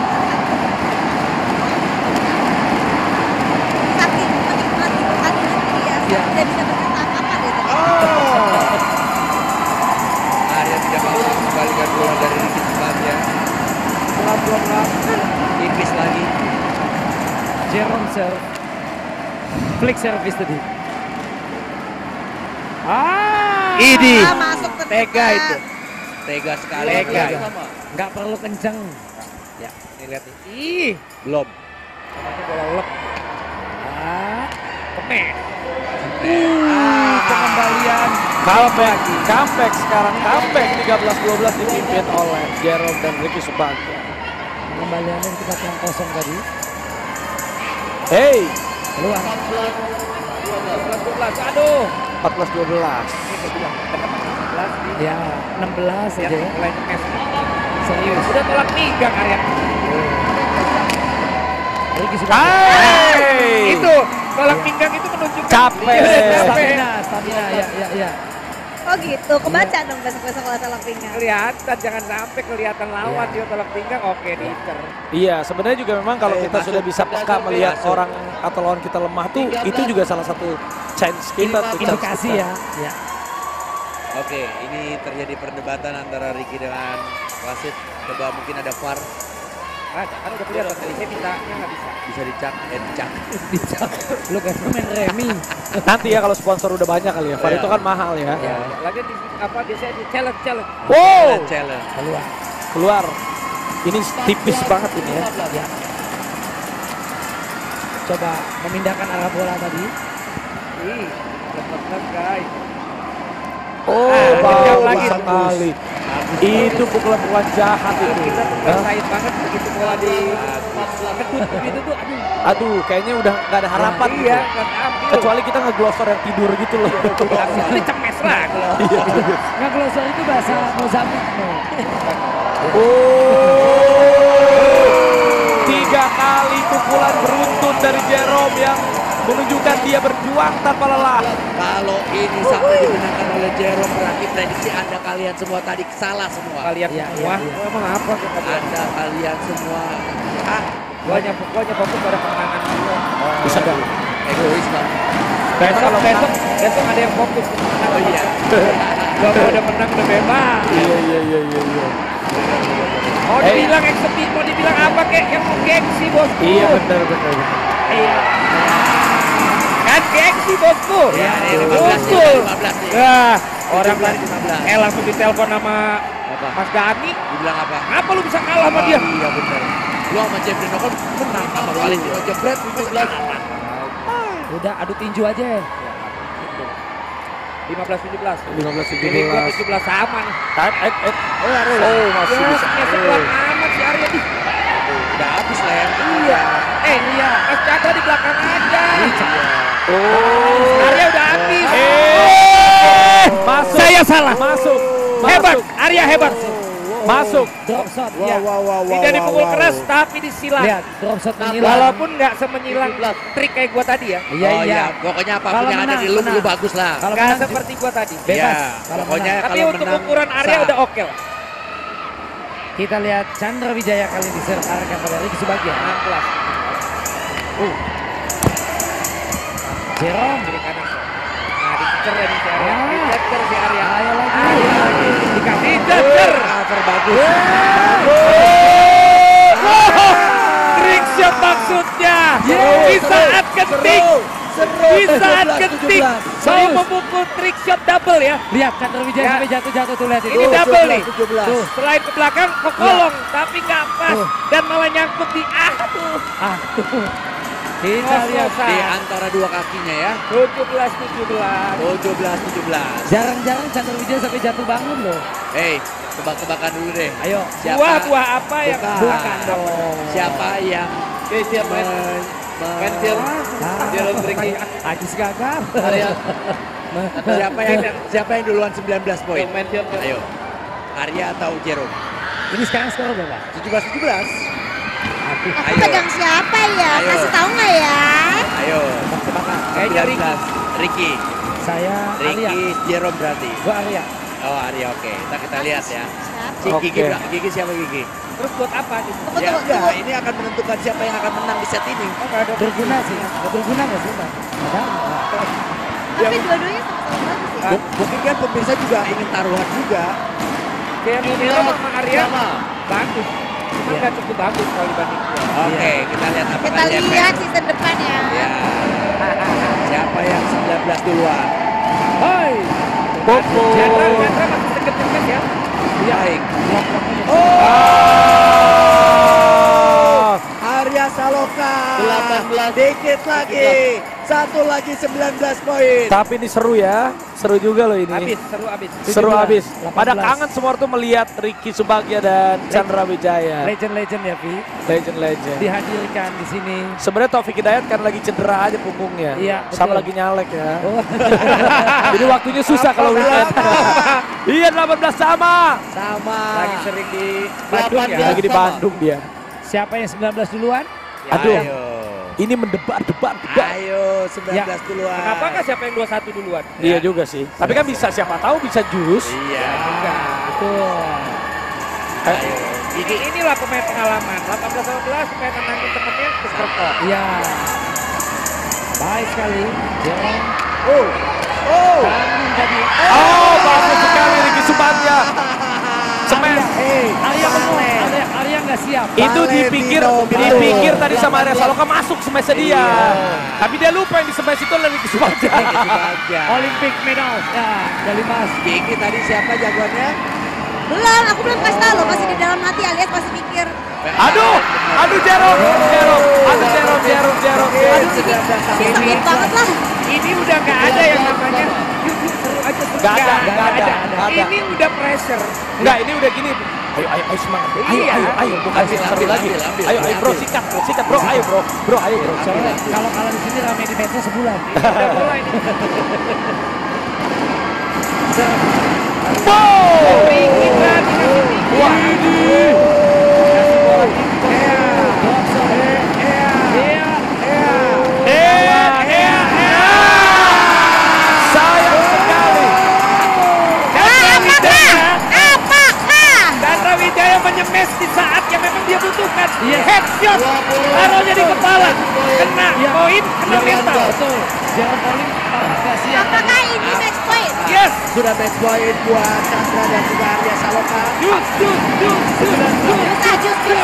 Saking menikmati hati sendiri ya, Iya. tidak bisa berkata apa-apa gitu. Oh. Arya tidak mau kembalikan bola dari Ricky Subagio. Pelan-pelan Tipis lagi. Jerome serve. Flick service tadi. Ah, Idi. Ah, masuk ternyata. tega itu. Tega sekali. Tega. Sama. Nggak perlu kenceng. Ya, ini lihat nih. Ih, Belum. namanya bola lep. Ah, kemek. Uh, pengembalian. Comeback, comeback sekarang comeback tiga belas dua belas dipimpin oleh Jerome dan Ricky Subagio. Pengembaliannya di tempat yang kosong tadi. Hey, Keluar. empat belas dua belas. Aduh. empat belas dua belas. Ini gue bilang, enam belas nih. Ya, enam belas Ya, aja ya. mulai ngemes. Serius. Udah tolak pinggang Arya. Ricky sudah. Hai! Itu tolak pinggang itu menunjukkan Capek. Stamina, stamina, ya, ya, ya. Oh gitu, kebaca dong besok-besok kalau tolak pinggang. Kelihatan, jangan sampai kelihatan lawan dia tolak pinggang. Oke, diincer. Iya, sebenarnya juga memang kalau kita sudah bisa peka melihat orang atau lawan kita lemah tuh, itu juga salah satu chance kita tuh. Indikasi ya. Ya. Oke, ini terjadi perdebatan antara Ricky dengan wasit. Coba mungkin ada V A R. Ah, kan udah kelihatan tadi saya mintanya nggak bisa. Bisa dicak, eh dicak. Dicak. Lu kan main remi. Nanti ya kalau sponsor udah banyak kali ya. V A R itu kan mahal ya. Ya, lagi di apa biasanya di challenge challenge. Wow. Challenge. Keluar. Keluar. Ini tipis banget ini ya. Ya. Coba memindahkan arah bola tadi. Ih, lepas guys. Oh, Ah, bagus lagi. sekali. Itu pukulan-pukulan jahat itu. Kita tuh ngerasain banget begitu bola di kedut begitu tuh. Aduh. Aduh, kayaknya udah nggak ada harapan. Iya, gitu. nggak ambil. Kecuali kita nge-glosor yang tidur gitu loh. Ini cemes lah. Iya. Nggak glosor itu bahasa Mozambik. No. Oh, tiga kali pukulan beruntun dari Jerome yang menunjukkan dia berjuang tanpa lelah. Kalau ini sampai dimenangkan oleh Jerome, berarti prediksi Anda kalian semua tadi salah semua. Kalian Iya, semua, iya, iya. emang apa kita Anda kalian semua. Ah, Pokoknya pokoknya fokus pada kemenangan dulu. Bisa nggak? egois banget. Besok kalau besok menang- besok ada yang fokus ke kemenangan. Oh iya. Gak mau udah menang udah bebas. Iya, iya, iya, iya. iya. Mau Eh. dibilang eksepsi, mau dibilang apa kek yang mau gengsi bosku. Iya, benar, benar, benar. Iya. Kan gengsi bosku. Iya, ini lima belas nih, Betul. lima belas nih. Nah, orang tujuh belas, lima belas. eh langsung ditelepon sama Mas Dani. Dibilang apa? Kenapa lu bisa kalah sama dia? Iya benar. Lu sama Jeffrey Nokon menang sama Valentino Jebret tujuh belas. Udah adu tinju aja ya. lima belas tujuh belas. lima belas tujuh Ini gua belas. tujuh belas sama nih. Eh, eh, eh. Oh, masih Ya, bisa. ya sekuat amat si Arya di. Udah habis lah ya. Iya. Eh iya, Mas Chandra di belakang aja. Oh. Arya udah habis. Eh, masuk. Saya salah. Masuk. Hebat, Masuk. Arya hebat. Masuk. Drop shot. Wow, Ya. wow, wow, wow. Tidak dipukul wow, keras wow. tapi disilang. Lihat, drop shot menyilang. Walaupun nggak semenyilang trik kayak gua tadi ya. Iya, Oh iya. iya, pokoknya apapun Kalau yang ada menang, di lu, menang. lu bagus lah. Kalau Nggak menang, seperti gua tadi. bebas. Iya, Kalau pokoknya Tapi kalau untuk menang ukuran Arya sah. udah oke lah. kita lihat Chandra Wijaya kali ini serve arahkan pada Ricky Subagia. enam belas. Uh. Jerome. Kiri kanan. Nah, dicecer ya nih si Arya. Ah. Dicecer si Arya. Ayo lagi. Arya lagi. Dikasih dicecer. Ah, terbagus. Trick shot maksudnya. Yeah. Di saat ketik. Seru. Di saat tujuh belas, ketik. tujuh belas. Mau memukul trick shot double ya. Lihat Chandra Wijaya Ya. sampai jatuh-jatuh tuh lihat itu. Ini double nih. tujuh belas. Tuh. Selain ke belakang, ke kolong. Tapi nggak pas. Tuh. Dan malah nyangkut di aduh. Ah, tuh. Kita lihat Di antara dua kakinya ya. tujuh belas tujuh belas. tujuh belas tujuh belas. jarang-jarang Chandra Wijaya sampai jatuh bangun loh. Hei, tebak-tebakan dulu deh. Ayo. Siapa? Buah-buah apa yang Bukan. bukan dong. Siapa yang Oke, siap main. men- men- Main film. Ah, Jerome Ricky. Ajis gagal. Arya. siapa yang siapa yang duluan sembilan belas poin? Main film. Ayo. Arya atau Jerome? Ini sekarang skor berapa? tujuh belas tujuh belas. Aku Ayo. pegang siapa ya? Ayo. Kasih tahu nggak ya? Ayo. Kayaknya Ricky. sembilan belas. Ricky. Saya Arya. Ricky Jerome berarti. Gua Arya. Oh Arya oke. Kita kita lihat ya. Si Oke. Gigi, berapa? Gigi siapa Gigi? Terus buat apa nih? Tunggu, Ya tunggu, enggak, tunggu. ini akan menentukan siapa yang akan menang di set ini. Oh, nggak ada Berguna sih. Nggak berguna nggak sih, Pak? Ada. Tapi dua-duanya sama-sama bagus ya. M- Mungkin kan pemirsa juga ingin taruhan juga. Kayak Milo sama Arya Sama. bagus. Cuma nggak cukup bagus kalau dibanding gua. Oke, kita lihat apakah Kita dia lihat fair. season depan ya. Ya. Siapa yang sembilan belas duluan? Hai. Popo. Chandra, Chandra masih deket-deket ya. Baik. Oh. Arya Saloka. delapan belas. Dikit lagi. Satu lagi sembilan belas poin. Tapi ini seru ya. Seru juga loh ini. Habis, seru habis. Seru habis. Pada delapan belas. kangen semua tuh melihat Ricky Subagia dan Chandra Wijaya. Legend-legend ya, Vi. Legend-legend. Dihadirkan di sini. Sebenarnya Taufik Hidayat kan lagi cedera aja punggungnya. Iya, Sama betul. lagi nyalek ya. Oh. Jadi waktunya susah kalau weekend. Iya delapan belas sama. Sama. Lagi sering di Bandung ya. Lagi di Bandung dia. Siapa yang sembilan belas duluan? Ya, Aduh. ayo. Ini mendebar-debar. Ayo sembilan belas duluan. Kenapa nggak siapa yang dua puluh satu duluan? Iya juga sih. Tapi kan bisa siapa tahu bisa jus. Iya. Betul. Ayo. Ini inilah pemain pengalaman. delapan belas delapan belas supaya tenangin temennya ke kok. Iya. Baik sekali. Jerome. Oh. Oh. Tanggung tadi. Oh, bagus sekali Ricky Subagja. Semen. Arya benar. Arya Arya nggak siap. Itu dipikir dipikir tadi sama Arya Saloka masuk smash dia. Tapi dia lupa yang di smash itu adalah Ricky Subagja. Olympic medal. Ya, dari Mas. Kiki tadi siapa jagoannya? Belum, aku belum kasih tahu loh, masih di dalam hati alias masih mikir. Aduh, aduh Jerome, Jerome, aduh Jerome, Jerome, Jerome. Aduh, ini, ini sakit banget lah. Ini udah nggak ada yang namanya yuk yuk seru aja seru. Gak ada, gak ada, gak ada. Ini udah pressure. Enggak, ini udah gini. Ayo, ayo, ayo semangat. Ayo, Iya. ayo, ayo, bukan Ambil, seru ambil, lagi. ambil, ambil. Ayo, ayo bro, sikat, bro, sikat bro, ayo bro, bro, ayo bro. Soalnya kalau kalah di sini rame di medsos sebulan. Udah mulai nih. Wow. Ricky berani kasih tinggi. Wah. Sayang sekali. Chandra Wijaya menyemes di saat yang memang dia butuhkan. Headshot. Taruhnya di kepala. Kena poin, kena mental. Betul. Jerome Pauline nggak siap. Apakah ini match point? Yes. Sudah match point buat Chandra dan juga Arya Saloka. Jus, jus, jus, jus, jus. Juta, jus, jus.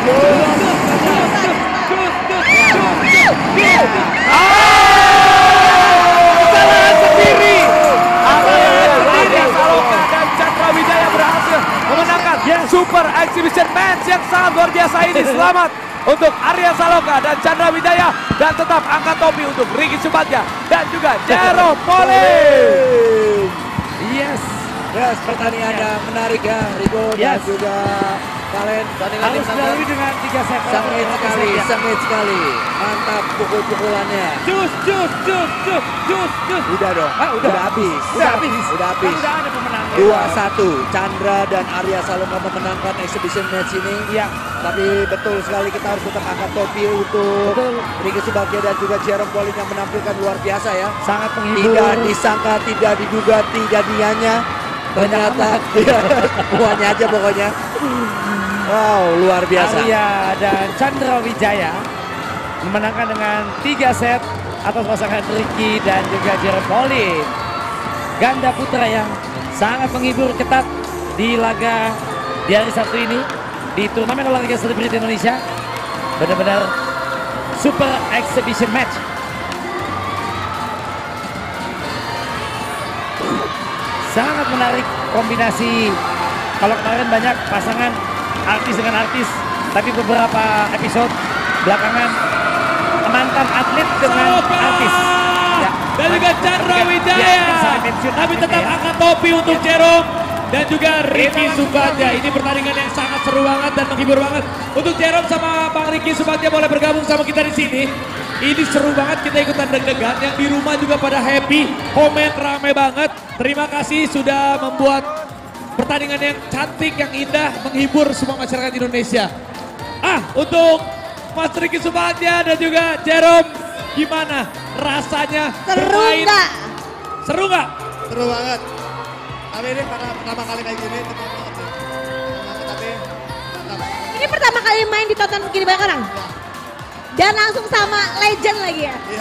Kesalahan sendiri. Arya Saloka dan Chandra Wijaya berhasil memenangkan Super Exhibition Match yang sangat luar biasa ini. Selamat untuk Arya Saloka dan Chandra Wijaya, dan tetap angkat topi untuk Ricky Subagja dan juga Jerome Pauline. Yes. Yes, pertandingan yang menarik ya, Rigo dan Yes. juga Valen. Harus dilalui dengan tiga set. Sengit sekali, sengit sekali. Mantap pukul-pukulannya. Jus, jus, jus, jus, jus, jus. Udah dong. Ah, udah. Udah habis. Udah habis. Udah habis. Kan udah ada pemenangnya. dua satu. Chandra dan Arya Saloka memenangkan exhibition match ini. Iya. Tapi betul sekali kita harus tetap angkat topi untuk Ricky Subagja dan juga Jerome Pauline yang menampilkan luar biasa ya. Sangat menghibur. Tidak disangka, tidak diduga, tidak dianya. Ternyata semuanya aja pokoknya. Wow, luar biasa. Arya dan Chandra Wijaya memenangkan dengan tiga set atas pasangan Ricky dan juga Jerome Pauline. Ganda putra yang sangat menghibur, ketat di laga di hari Sabtu ini di turnamen olahraga selebriti Indonesia. Benar-benar super exhibition match. Sangat menarik kombinasi. Kalau kemarin banyak pasangan artis dengan artis, tapi beberapa episode belakangan mantan atlet dengan artis. Ya, Dan juga Chandra Wijaya. Tapi tetap ya. angkat topi untuk Jerome dan juga Ricky Subagja. Ini pertandingan yang sangat seru banget dan menghibur banget. Untuk Jerome sama Bang Ricky Subagja boleh bergabung sama kita di sini. Ini seru banget, kita ikutan deg-degan. Yang di rumah juga pada happy, komen rame banget. Terima kasih sudah membuat pertandingan yang cantik, yang indah, menghibur semua masyarakat Indonesia. Ah, untuk Mas Ricky Subagja dan juga Jerome, gimana rasanya Seru bermain? nggak? Seru nggak? Seru banget. Tapi ini karena pertama kali kayak gini, itu banget sih. Tapi Ini pertama kali main ditonton begini banyak orang. Dan langsung sama legend lagi ya. iya.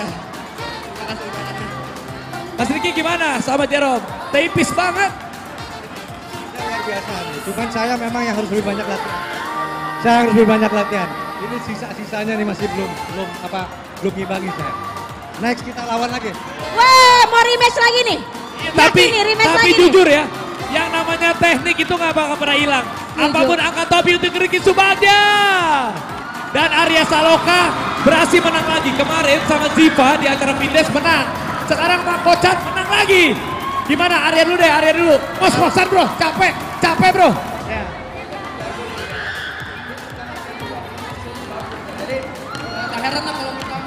Mas Ricky gimana sama Jerome? Tipis banget. Luar biasa nih. Cuman saya memang yang harus lebih banyak latihan. Saya harus lebih banyak latihan. Ini sisa-sisanya nih masih belum belum apa belum ngimbangi saya. Next kita lawan lagi. Wah, mau rematch lagi nih. Tapi, Yakin nih, rematch tapi lagi nih. jujur ya, yang namanya teknik itu nggak bakal pernah hilang. Apapun angkat topi untuk Ricky Subagja. Dan Arya Saloka berhasil menang lagi. Kemarin sama Ziva di acara Findes menang. Sekarang Pak Kocan menang lagi. Gimana Arya dulu deh, Arya dulu. Kos-kosan bro, capek, capek bro. Ya. Jadi tak heran lah kalau kita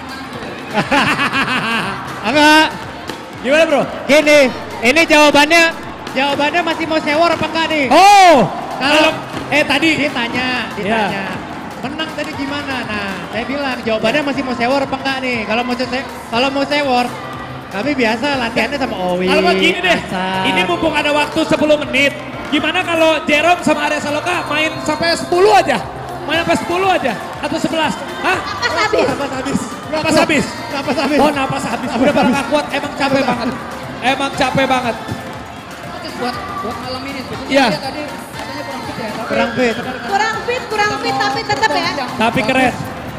Enggak. Gimana bro? Gini, ini jawabannya jawabannya masih mau sewor apa enggak nih? Oh, Kalau eh tadi ditanya, ditanya. menang tadi gimana? Nah, saya bilang jawabannya masih mau sewor apa enggak nih? Kalau mau se kalau mau sewor, kami biasa latihannya sama Owi. Kalau begini deh, Asad. ini mumpung ada waktu sepuluh menit. Gimana kalau Jerome sama Arya Saloka main sampai sepuluh aja? Main sampai sepuluh aja? Atau sebelas? Hah? Napas habis. Napas habis. Napas habis? Napas habis. Oh napas habis, udah pada gak kuat, emang capek banget. Emang capek banget. Buat buat malam ini tuh. Iya. Tadi katanya kurang fit ya. Tapi Kurang fit. Kurang fit, kurang fit tapi tetap ya. Tapi keren.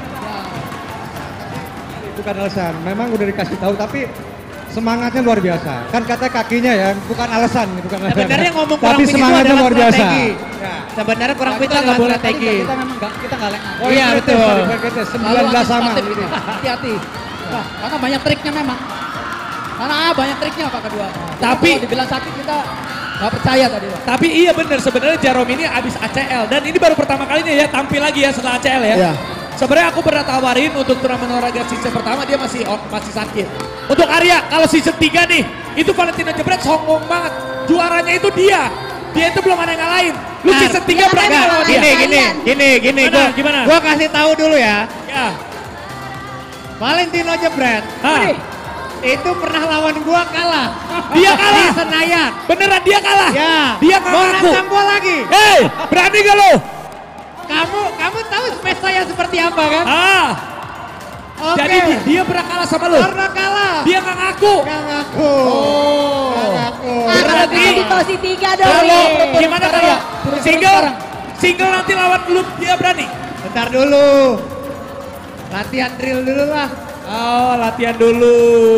Bukan alasan, memang udah dikasih tahu tapi semangatnya luar biasa. Kan kata kakinya ya, bukan alasan, bukan alasan. Sebenarnya ngomong kurang tapi fit itu semangatnya adalah luar biasa. strategi. Ya. Sebenarnya kurang fit itu adalah strategi. Kita memang enggak kita enggak lengah. Oh iya betul. sembilan belas sama. Gitu. Hati-hati. Nah, karena banyak triknya memang. Karena ah, banyak triknya Pak kedua. Tapi kalau dibilang sakit kita nggak percaya tadi Pak. Tapi iya bener sebenarnya Jerome ini abis A C L dan ini baru pertama kalinya ya tampil lagi ya setelah A C L ya. Iya. Sebenarnya aku pernah tawarin untuk turnamen olahraga season pertama dia masih masih sakit. Untuk Arya kalau season tiga nih itu Valentino Jebret songong banget. Juaranya itu dia. Dia itu belum ada yang ngalahin. Lu Nah, season tiga berani Gini, lawan dia. gini, gini, gini, gini. Gimana, Gua, gimana? Gua kasih tahu dulu ya. Ya. Valentino Jebret. Hah? Itu pernah lawan gua kalah. Dia kalah. Di Senayan. Beneran dia kalah. Ya. Dia nggak Mau ngaku. nantang gua lagi. Hei, berani gak lo? Kamu kamu tahu space saya seperti apa kan? Ah. Oke. Jadi dia, dia pernah kalah sama lo? Pernah kalah. Dia nggak ngaku. Nggak ngaku. Oh. Nggak ngaku. Berarti di posisi tiga dong. kalau nih. gimana kalau single single nanti lawan lu dia berani? Bentar dulu. Latihan drill dulu lah. Oh, latihan dulu.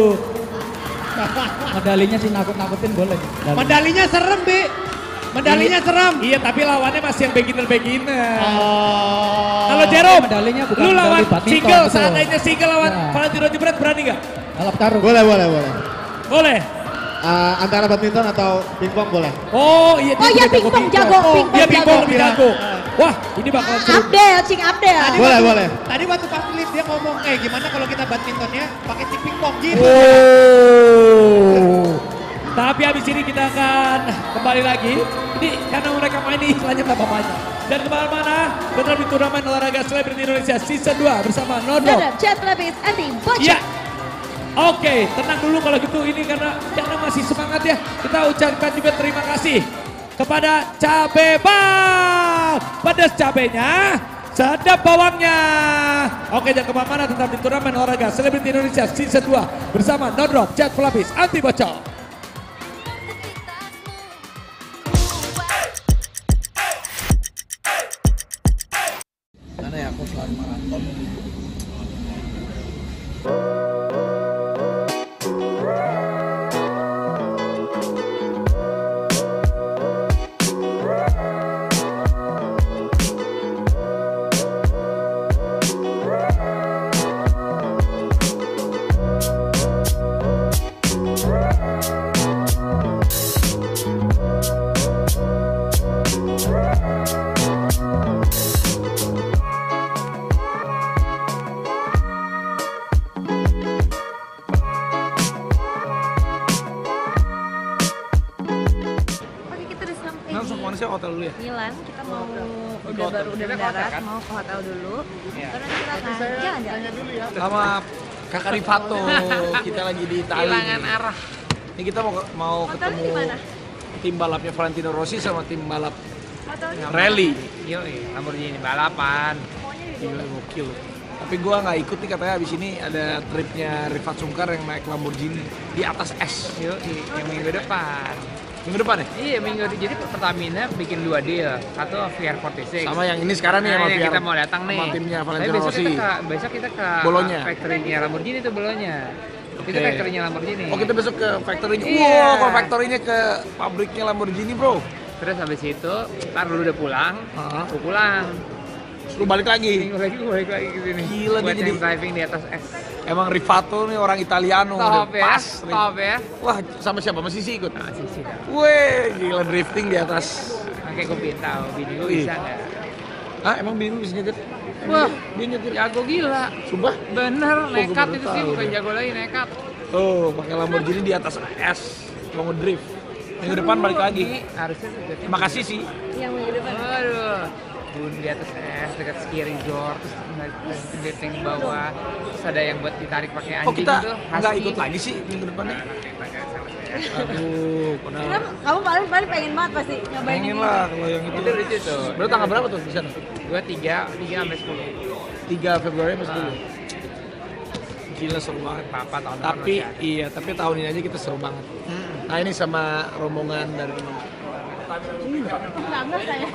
Medalinya sih nakut-nakutin boleh. Medalinya serem, Bi. Medalinya Iya. serem. Iya, tapi lawannya masih yang beginner-beginner. Oh. Kalau Jerome, medalinya bukan lu lawan medali badminton, single, betul. seandainya single lawan Ya. Valentino Jebret berani nggak? Balap karung. Boleh, boleh, boleh. Boleh. Uh, antara badminton atau pingpong boleh. Oh iya, Oh iya, juga pingpong jago, Oh, pingpong dia pingpong jago. lebih jago. Wah, ini bakalan seru. Abdel, Cing Abdel. Tadi Boleh, waktu- boleh. Tadi waktu Pak Philip dia ngomong, eh gimana kalau kita badmintonnya pakai stick pingpong gitu. Oh. Tapi habis ini kita akan kembali lagi. Ini karena mereka main ini istilahnya tambah banyak. Dan kemana-mana, tetap di turnamen olahraga selebriti Indonesia season dua bersama Nodro. Nodro, Chat Lapis, Anti Bocor. Iya. Oke, tenang dulu kalau gitu ini karena karena masih semangat ya. Kita ucapkan juga terima kasih kepada Cabe Bang. Pedas cabenya, sedap bawangnya. Oke, jangan kemana-mana, tetap di turnamen olahraga selebriti Indonesia season dua bersama Nodro, Chat Lapis, Anti Bocor. Karena ya aku selalu maraton. Oke, kita udah sampai Langsung di kemana sih, hotel dulu ya? Milan. Kita mau ke udah hotel. baru udah Kita ke hotel, mendarat, kan? mau ke hotel dulu. Iya. Terus kita akan jalan-jalan. Sama Kakak Rifato, kita lagi di Itali. Kehilangan arah. Ini kita mau mau Hotelnya ketemu di mana? tim balapnya Valentino Rossi sama tim balap Hotelnya rally. Yoi, Lamborghini balapan. Gila, gokil. Tapi gua nggak ikut nih, katanya abis ini ada tripnya Rifat Sungkar yang naik Lamborghini di atas es. Yoi, yang minggu depan. Minggu depan ya? Iya, minggu depan. Jadi Pertamina bikin dua deal. Satu V R empat puluh enam. Sama yang ini sekarang nih, Nah, sama yang V R, kita mau datang nih. sama timnya Tapi Valentino besok Rossi. kita ke, besok kita ke Bolonya. uh, factory-nya Lamborghini tuh Bolonya. Itu Oke. factory-nya Lamborghini. Oh, kita besok ke factory-nya. Iya. Wow, kalau factory-nya ke pabriknya Lamborghini, bro. Terus habis itu, ntar lu udah pulang, aku pulang. Suruh balik lagi. Minggu lagi, gue balik lagi ke sini. Gila, dia Buat jadi- yang driving di atas es. Emang Rifato nih orang Italiano. Top udah ya, pas. top ya. Wah, sama siapa? Sama Sisi ikut? Nah, Sisi dah. Weh, gila drifting di atas. Makanya gue pengen tahu, bini gue Wih. bisa nggak? Ah, emang bini lu bisa nyetir? Wah, dia nyetir. jago gila. Sumpah? Bener, Oh, gua nekat baru itu sih, tahu bukan deh. jago lagi, nekat. Oh, pakai Lamborghini di atas es. Mau ngedrift. Minggu depan balik lagi. Ini harusnya Terima kasih sih. Yang minggu depan. Aduh. terjun di atas es dekat ski resort, terus tinggal drifting bawah, terus ada yang buat ditarik pakai anjing. Oh kita gitu, nggak husky. ikut lagi sih minggu depannya? Aduh, padahal. Kamu paling paling pengen banget pasti nyobain Pengen ini. lah kalau yang itu. Itu lucu tuh. Berarti tanggal berapa tuh di sana? Dua tiga, tiga sampai sepuluh. tiga Februari sampai sepuluh. Gila seru banget. Papa tahun depan Tapi masih ada. iya, tapi tahun ini aja kita seru banget. Nah ini sama rombongan dari Bangga saya.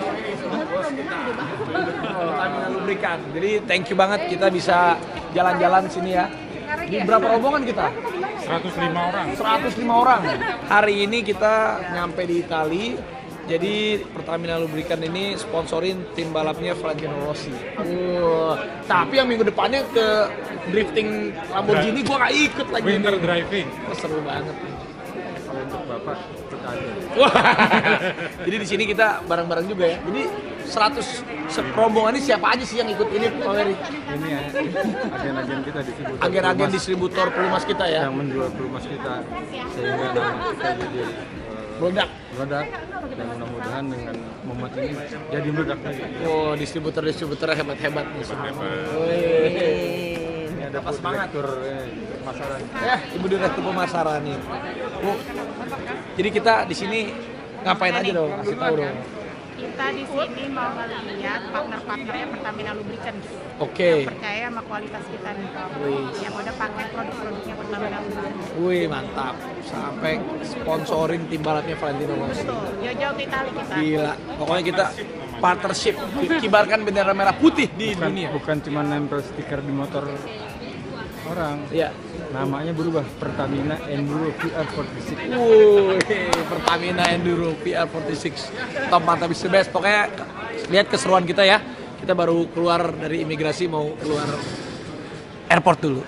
Pertamina Lubrikan. Jadi thank you banget kita bisa jalan-jalan sini ya. Di berapa rombongan kita? seratus lima orang. seratus lima orang. Hari ini kita nyampe di Itali. Jadi Pertamina Lubrikan ini sponsorin tim balapnya Valentino Rossi. Wah, tapi yang minggu depannya ke drifting Lamborghini gua nggak ikut lagi. Winter nih. driving. Oh, seru banget. Kalau untuk Bapak ikut aja. Wah, jadi di sini kita bareng-bareng juga ya. Jadi seratus rombongan ini siapa aja sih yang ikut ini, Pak Wery? Ini ya, agen-agen kita distributor. Agen-agen pelumas distributor pelumas kita ya. yang menjual pelumas kita sehingga nama kita jadi eh, Meledak. meledak dan mudah-mudahan dengan momen ini jadi meledak lagi. Oh, distributor-distributor hebat-hebat nih semua. Ini ada pas direktur eh, pemasaran. Ya, Ibu Direktur Pemasaran nih. Bu, jadi kita di sini ngapain aja dong? Kasih tahu dong. Kita di sini mau ngeliat partner-partnernya Pertamina Lubrikan gitu. Oke. Yang percaya sama kualitas kita nih. Wih. Yang udah pakai produk-produknya Pertamina Lubrikan. Wih, mantap. Sampai sponsorin tim balapnya Valentino Rossi. Betul. Jauh-jauh ke Itali kita. Gila. Pokoknya kita partnership, kibarkan bendera merah putih di Bukan, dunia. bukan cuma nempel stiker di motor orang. Iya. Namanya berubah, Pertamina Enduro V R empat puluh enam. Wuih, Pertamina Enduro V R empat puluh enam. Top mantap is the best. Pokoknya lihat keseruan kita ya. Kita baru keluar dari imigrasi mau keluar airport dulu.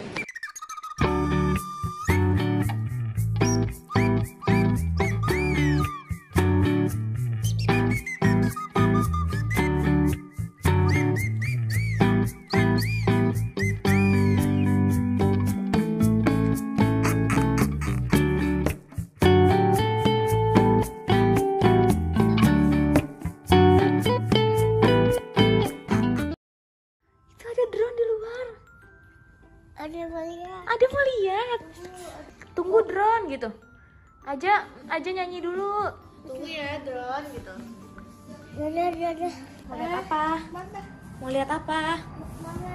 Ada melihat. Ada mau lihat. Tunggu drone gitu. Aja, aja nyanyi dulu. Tunggu ya drone gitu. Dadah, dadah. Mau lihat apa? Mana? Mau lihat apa? Mana?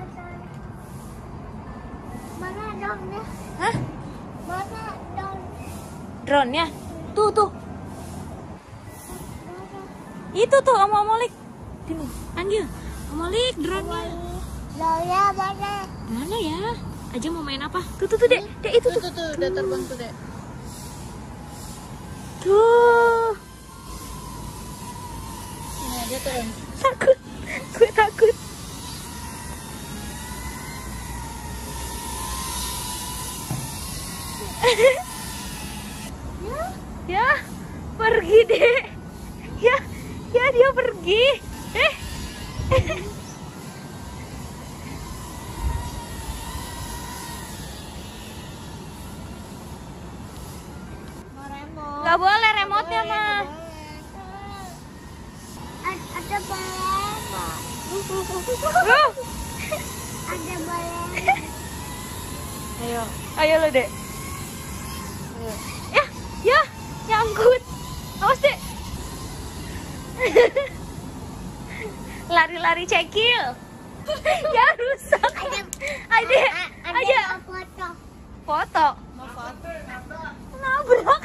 Mana dongnya? Hah? Mana dong? Drone-nya? Tuh, tuh. Itu tuh Om Omolik. Sini, panggil. Omolik, drone-nya. Dongnya mana? Mana ya? Aja mau main apa? Tuh, tuh, tuh, Dek. Dek, itu tuh. Tuh, tuh, udah terbang tuh, Dek. Tuh. Nah, dia turun. Takut. Gue takut. Ya, pergi deh. Ya, ya dia pergi. Eh. Gak boleh remote-nya mah. Ada balon. Ada balon. Ayo, ayo lo dek. Ayo. Ya, ya, nyangkut. Awas dek. Lari-lari cekil. Ya rusak. Ada, aja. Foto. Foto. Mau foto? Nabrak.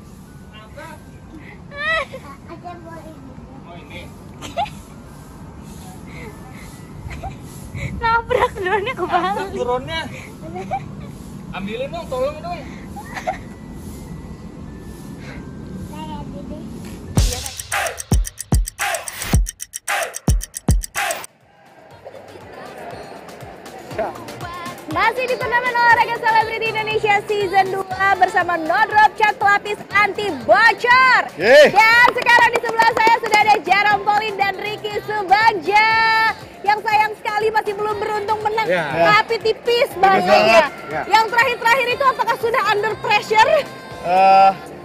Ada balon. Nabrak drone-nya kebalik. Drone-nya. Ambilin dong, tolong dong. Masih di turnamen olahraga selebriti Indonesia Season dua bersama No Drop Cat Pelapis Anti Bocor. Yeay. Dan sekarang di sebelah saya sudah ada Jerome Pauline dan Ricky Subagja. Yang sayang sekali masih belum beruntung menang, Ya. tapi tipis banget ya. Ya. Yang terakhir-terakhir itu apakah sudah under pressure? Eh,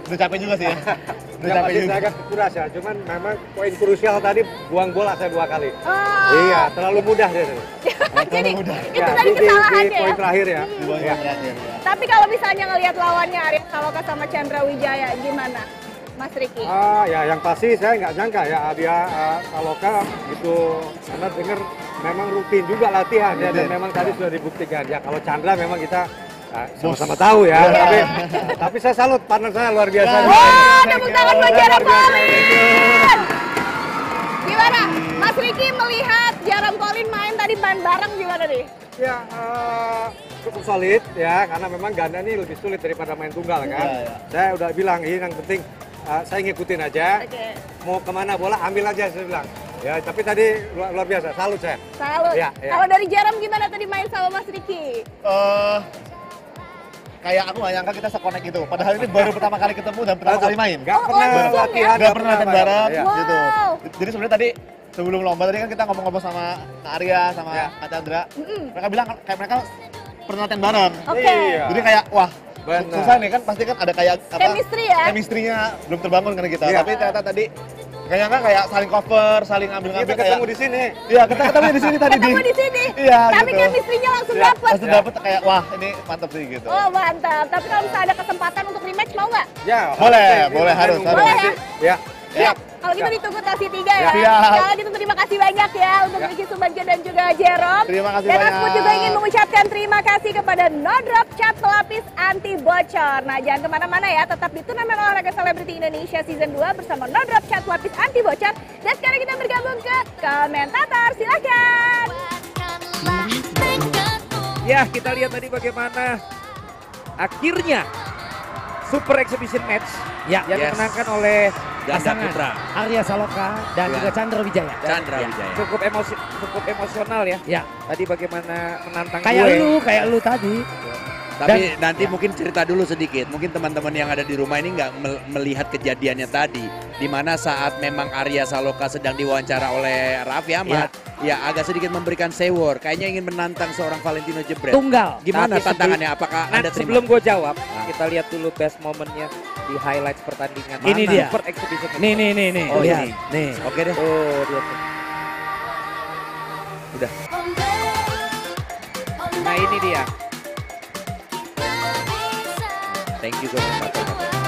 Udah capek juga sih ya. Udah Ya, capek pasti juga. saya agak kuras ya, cuman memang poin krusial tadi buang bola saya dua kali. Oh. Iya, terlalu mudah dia. Jadi mudah. itu Ya, tadi di- di- kesalahannya di poin ya. terakhir ya. Di poin Iya. terakhir ya. Tapi kalau misalnya ngelihat lawannya Arya Saloka sama Chandra Wijaya gimana, Mas Riki? Ah, ya yang pasti saya nggak nyangka ya dia uh, Saloka itu karena dengar memang rutin juga latihan ya dan Rutin. memang tadi sudah dibuktikan ya kalau Chandra memang kita uh, sama-sama tahu ya Iya. tapi tapi saya salut partner saya luar biasa. Oh, tepuk tangan buat Jaram Luar biasa. Colin. Gimana, Mas Riki melihat Jaram Colin main tadi main bareng gimana nih? Ya uh, cukup solid ya karena memang ganda ini lebih sulit daripada main tunggal kan. Iya, iya. Saya udah bilang ini yang penting uh, saya ngikutin aja. Oke. Mau kemana bola ambil aja saya bilang. Ya tapi tadi luar, luar biasa salut saya. Salut. Ya, ya. Kalau dari Jaram gimana tadi main sama Mas Riki? Eh, kayak aku nggak nyangka kita se-connect itu. Padahal ini baru pertama kali ketemu dan pertama kali main. Nggak pernah Baru- latihan, nggak pernah latihan bareng Iya. gitu. Wow. Jadi sebenarnya tadi sebelum lomba tadi kan kita ngomong-ngomong sama Kak Arya sama Ya. Kak Chandra. Mm-mm. Mereka bilang kayak mereka pernah latihan bareng. Oke. Iya. Jadi kayak wah Benar. susah nih kan pasti kan ada kayak apa? Chemistry ya? Chemistry-nya belum terbangun kan kita. Iya. Tapi ternyata tadi kayak nyangka kayak saling cover, saling ambil-ngambil Kita kayak ketemu di sini. Iya, kita ketemu di sini tadi Ketemu di sini. Iya, Tapi gitu. chemistry-nya langsung Iya, dapet. langsung dapet kayak wah ini mantap sih gitu. Oh mantap. Tapi kalau misalnya ada kesempatan untuk rematch mau nggak? Ya. Boleh, harus. boleh, harus, Nunggu harus. nanti. Ya. Siap. Kalau gitu ditunggu T A S I tiga ya. Siap. Kalau gitu terima kasih banyak ya untuk Ya. Ricky Subagio dan juga Jerome. Terima kasih dan banyak. aku juga ingin mengucapkan terima kasih kepada No Drop Cat Pelapis Anti Bocor. Nah jangan kemana-mana ya, tetap di Turnamen Olahraga Selebriti Indonesia Season dua bersama No Drop Cat Pelapis Anti Bocor. Dan sekarang kita bergabung ke komentator, silakan. Ya, kita lihat tadi bagaimana akhirnya Super Exhibition Match Ya, yang yes. dimenangkan oleh Ganda pasangan putra. Arya Saloka dan Ya. juga Chandra Wijaya. Chandra Ya, Wijaya. Cukup emosi, cukup emosional ya. Ya. Tadi bagaimana menantang Kayak gue. lu, kayak lu tadi. Tapi Dan- nanti mungkin cerita dulu sedikit. Mungkin teman-teman yang ada di rumah ini nggak mel- melihat kejadiannya tadi. Di mana saat memang Arya Saloka sedang diwawancara oleh Raffi Ahmad. Ya, agak sedikit memberikan sewor. Kayaknya ingin menantang seorang Valentino Jebret. Tunggal. Gimana Tapi tantangannya? sebelum- Apakah Nah, Anda terima? sebelum gue jawab, kita lihat dulu best momennya di highlights pertandingan. Ini Mana? dia. Super Exhibition. Nih, nih, nih, nih. Oh, Lihat. ini. Nih. Oke deh. Oh, dia tuh. Udah. Nah, ini dia. Thank you komentator.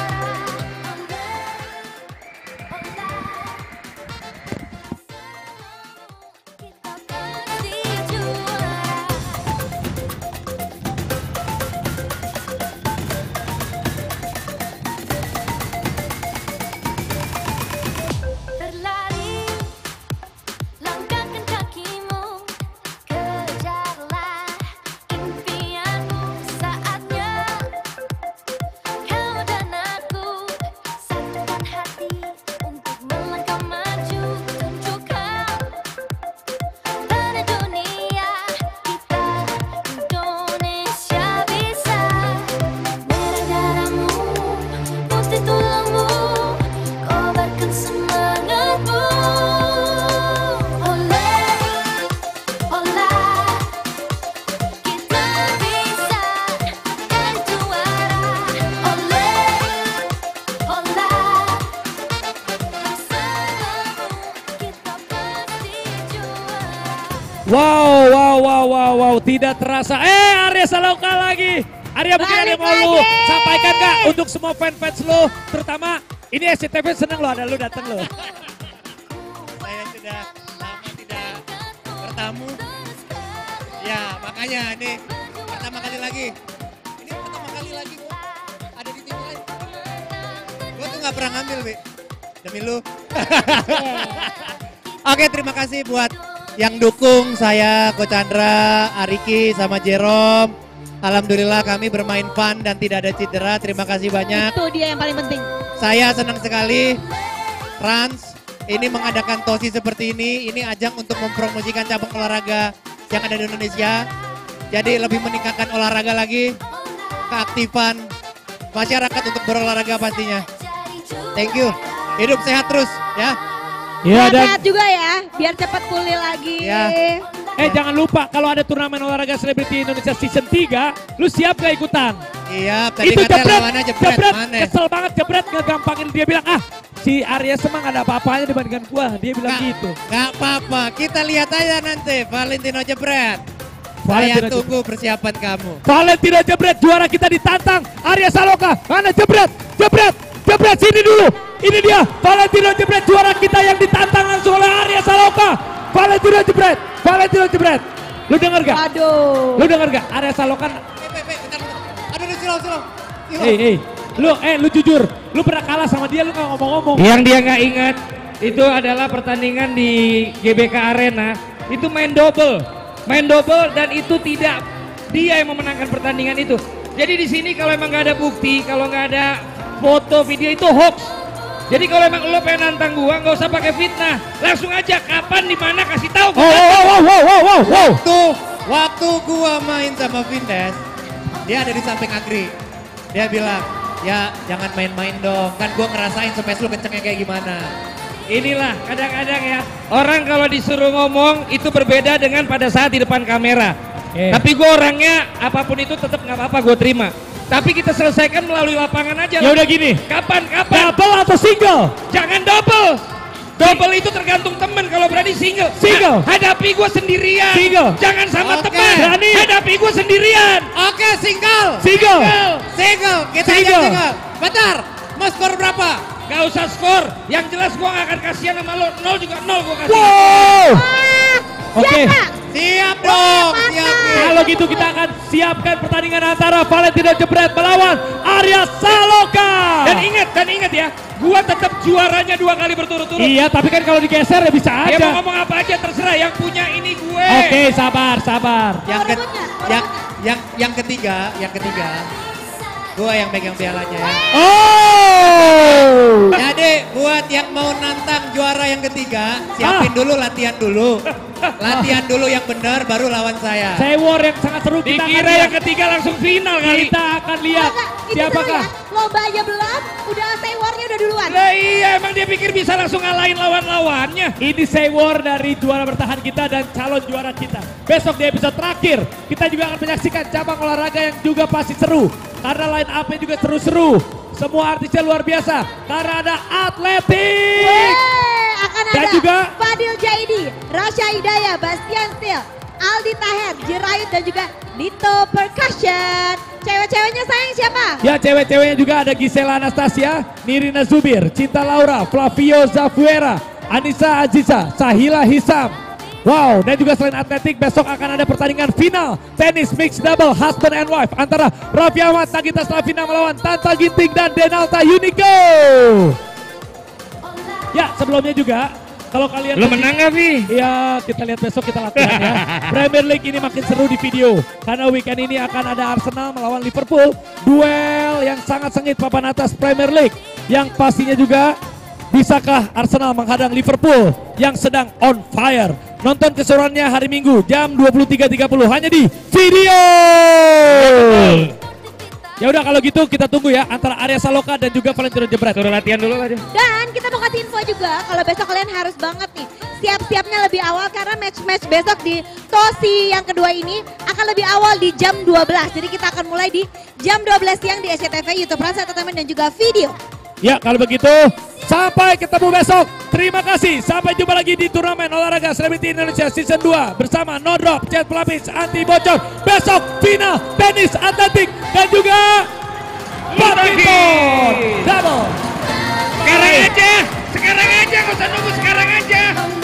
Berlari, langkahkan kakimu, kejarlah impianmu. Saatnya kau dan aku satukan hati untuk melangkah maju. Tunjukkan pada dunia kita Indonesia bisa. Merah darahmu, putih tulangmu, kobarkan semangatmu. Oleh, olah, kita bisa jadi juara. Oleh, olah, bersamamu kita pasti juara. Wow, wow, wow, wow, wow. Tidak terasa. Eh, Arya Saloka lagi. Arya mungkin ada yang mau lu sampaikan Kak untuk semua fans-fans lu. Terutama ini S C T V seneng lo ada lu datang lo. Saya sudah lama tidak bertamu. Ya makanya ini pertama kali lagi. Ini pertama kali lagi gua ada di tim lain. Gua tuh nggak pernah ngambil, Bi. Demi lu. Oke, terima kasih buat yang dukung saya, Coach Chandra, Ariki, sama Jerome. Alhamdulillah kami bermain fun dan tidak ada cedera. Terima kasih banyak. Itu dia yang paling penting. Saya senang sekali Rans ini mengadakan Tosi seperti ini. Ini ajang untuk mempromosikan cabang olahraga yang ada di Indonesia. Jadi lebih meningkatkan olahraga lagi, keaktifan masyarakat untuk berolahraga pastinya. Thank you. Hidup sehat terus ya. Iya dan Sehat juga ya, biar cepat pulih lagi. Ya. eh jangan lupa kalau ada turnamen olahraga selebriti Indonesia season tiga, lu siap gak ikutan? Iya, tadi Itu katanya jebret, lawannya jebret, jebret, mana? kesel banget jebret ngegampangin dia bilang ah si Arya Semang ada apa-apanya dibandingkan gua, dia bilang gitu. Gak apa-apa, kita lihat aja nanti Valentino jebret. Valentino Saya tunggu persiapan kamu. Valentino jebret, juara kita ditantang. Arya Saloka, mana jebret, jebret, jebret sini dulu. Ini dia, Valentino jebret, juara kita yang ditantang langsung oleh Arya Saloka. Valentino jebret, Valentino jebret. Lu denger gak? Aduh. Lu denger gak? Arya Saloka. Aduh, silau, silau. Hei, hei, lu, eh, lu jujur, lu pernah kalah sama dia, lu gak ngomong-ngomong. Yang dia nggak ingat itu adalah pertandingan di G B K Arena. Itu main double, main double dan itu tidak dia yang memenangkan pertandingan itu. Jadi di sini kalau emang nggak ada bukti, kalau nggak ada foto, video itu hoax. Jadi kalau emang lo pengen nantang gua, nggak usah pakai fitnah, langsung aja kapan, di mana, kasih tahu. Oh, wow, wow, wow, wow, wow. Waktu, waktu gua main sama Vindes, dia ada di samping Agri. Dia bilang, ya jangan main-main dong, kan gua ngerasain smash lu kencengnya kayak gimana. Inilah kadang-kadang ya, orang kalau disuruh ngomong itu berbeda dengan pada saat di depan kamera. Eh. Tapi gue orangnya apapun itu tetap nggak apa-apa, gue terima. Tapi kita selesaikan melalui lapangan aja. Ya udah gini. Kapan, kapan? Double atau single? Jangan double. Double itu tergantung temen, kalau berani single. Single. Ha- hadapi gue sendirian. Single. Jangan sama Oke. teman. Berani. Hadapi gue sendirian. Oke, single. Single. Single, kita aja Single. single. Bentar, mau skor berapa? Gak usah skor. Yang jelas gue gak akan kasihan sama lo. Nol juga nol gue kasih. Wow. Oke. Siap dong, siap. Kalau gitu kita akan siapkan pertandingan antara Valentino jebret melawan Arya Saloka. Dan ingat, dan ingat ya, gua tetap juaranya dua kali berturut-turut. Iya, tapi kan kalau digeser ya bisa Dia aja. mau ngomong apa aja terserah, yang punya ini gue. Oke, sabar, sabar. Yang ke, yang yang yang ketiga, yang ketiga. Gua yang megang pialanya ya. Oh. Jadi buat yang mau nantang juara yang ketiga, siapin dulu latihan dulu. Latihan dulu yang benar baru lawan saya. Saya war yang sangat seru. Kita akan Dikira lihat. yang ketiga langsung final kali. Kita akan lihat siapakah. Lomba aja belum, udah say war-nya udah duluan. Lah iya, emang dia pikir bisa langsung ngalahin lawan-lawannya. Ini say war dari juara bertahan kita dan calon juara kita. Besok di episode terakhir, kita juga akan menyaksikan cabang olahraga yang juga pasti seru. Karena line up-nya juga seru-seru. Semua artisnya luar biasa. Karena ada atletik. Yeay, akan Dan ada juga Fadil Jaidi, Rasya Hidayah, Bastian Steel, Aldi Taher, Jerayut dan juga Dito Percussion. Cewek-ceweknya sayang siapa? ya cewek-ceweknya juga ada Gisela Anastasia, Nirina Zubir, Cinta Laura, Flavio Zafuera, Anissa Aziza, Sahila Hisam. Wow, dan juga selain atletik besok akan ada pertandingan final tenis mixed double husband and wife antara Raffi Ahmad, Nagita Slavina melawan Tanta Ginting dan Denalta Unico. Ya, sebelumnya juga kalau kalian Lo menang gak, Vi? Iya, kita lihat besok, kita latihan ya. Premier League ini makin seru di video. Karena weekend ini akan ada Arsenal melawan Liverpool. Duel yang sangat sengit papan atas Premier League. Yang pastinya juga, bisakah Arsenal menghadang Liverpool yang sedang on fire? Nonton keseruannya hari Minggu jam dua puluh tiga tiga puluh hanya di video. Ya udah kalau gitu kita tunggu ya antara Arya Saloka dan juga Valentino jebret. Suruh latihan dulu aja. Dan kita mau kasih info juga kalau besok kalian harus banget nih siap-siapnya lebih awal karena match-match besok di Tosi yang kedua ini akan lebih awal di jam dua belas. Jadi kita akan mulai di jam dua belas siang di S C T V, YouTube Rans Entertainment dan juga video. Ya kalau begitu sampai ketemu besok. Terima kasih. Sampai jumpa lagi di turnamen olahraga Selebriti Indonesia Season dua bersama No Drop, Chat Pelapis, Anti Bocor. Besok final tenis atletik dan juga badminton double. Sekarang aja, sekarang aja, gak usah nunggu, sekarang aja.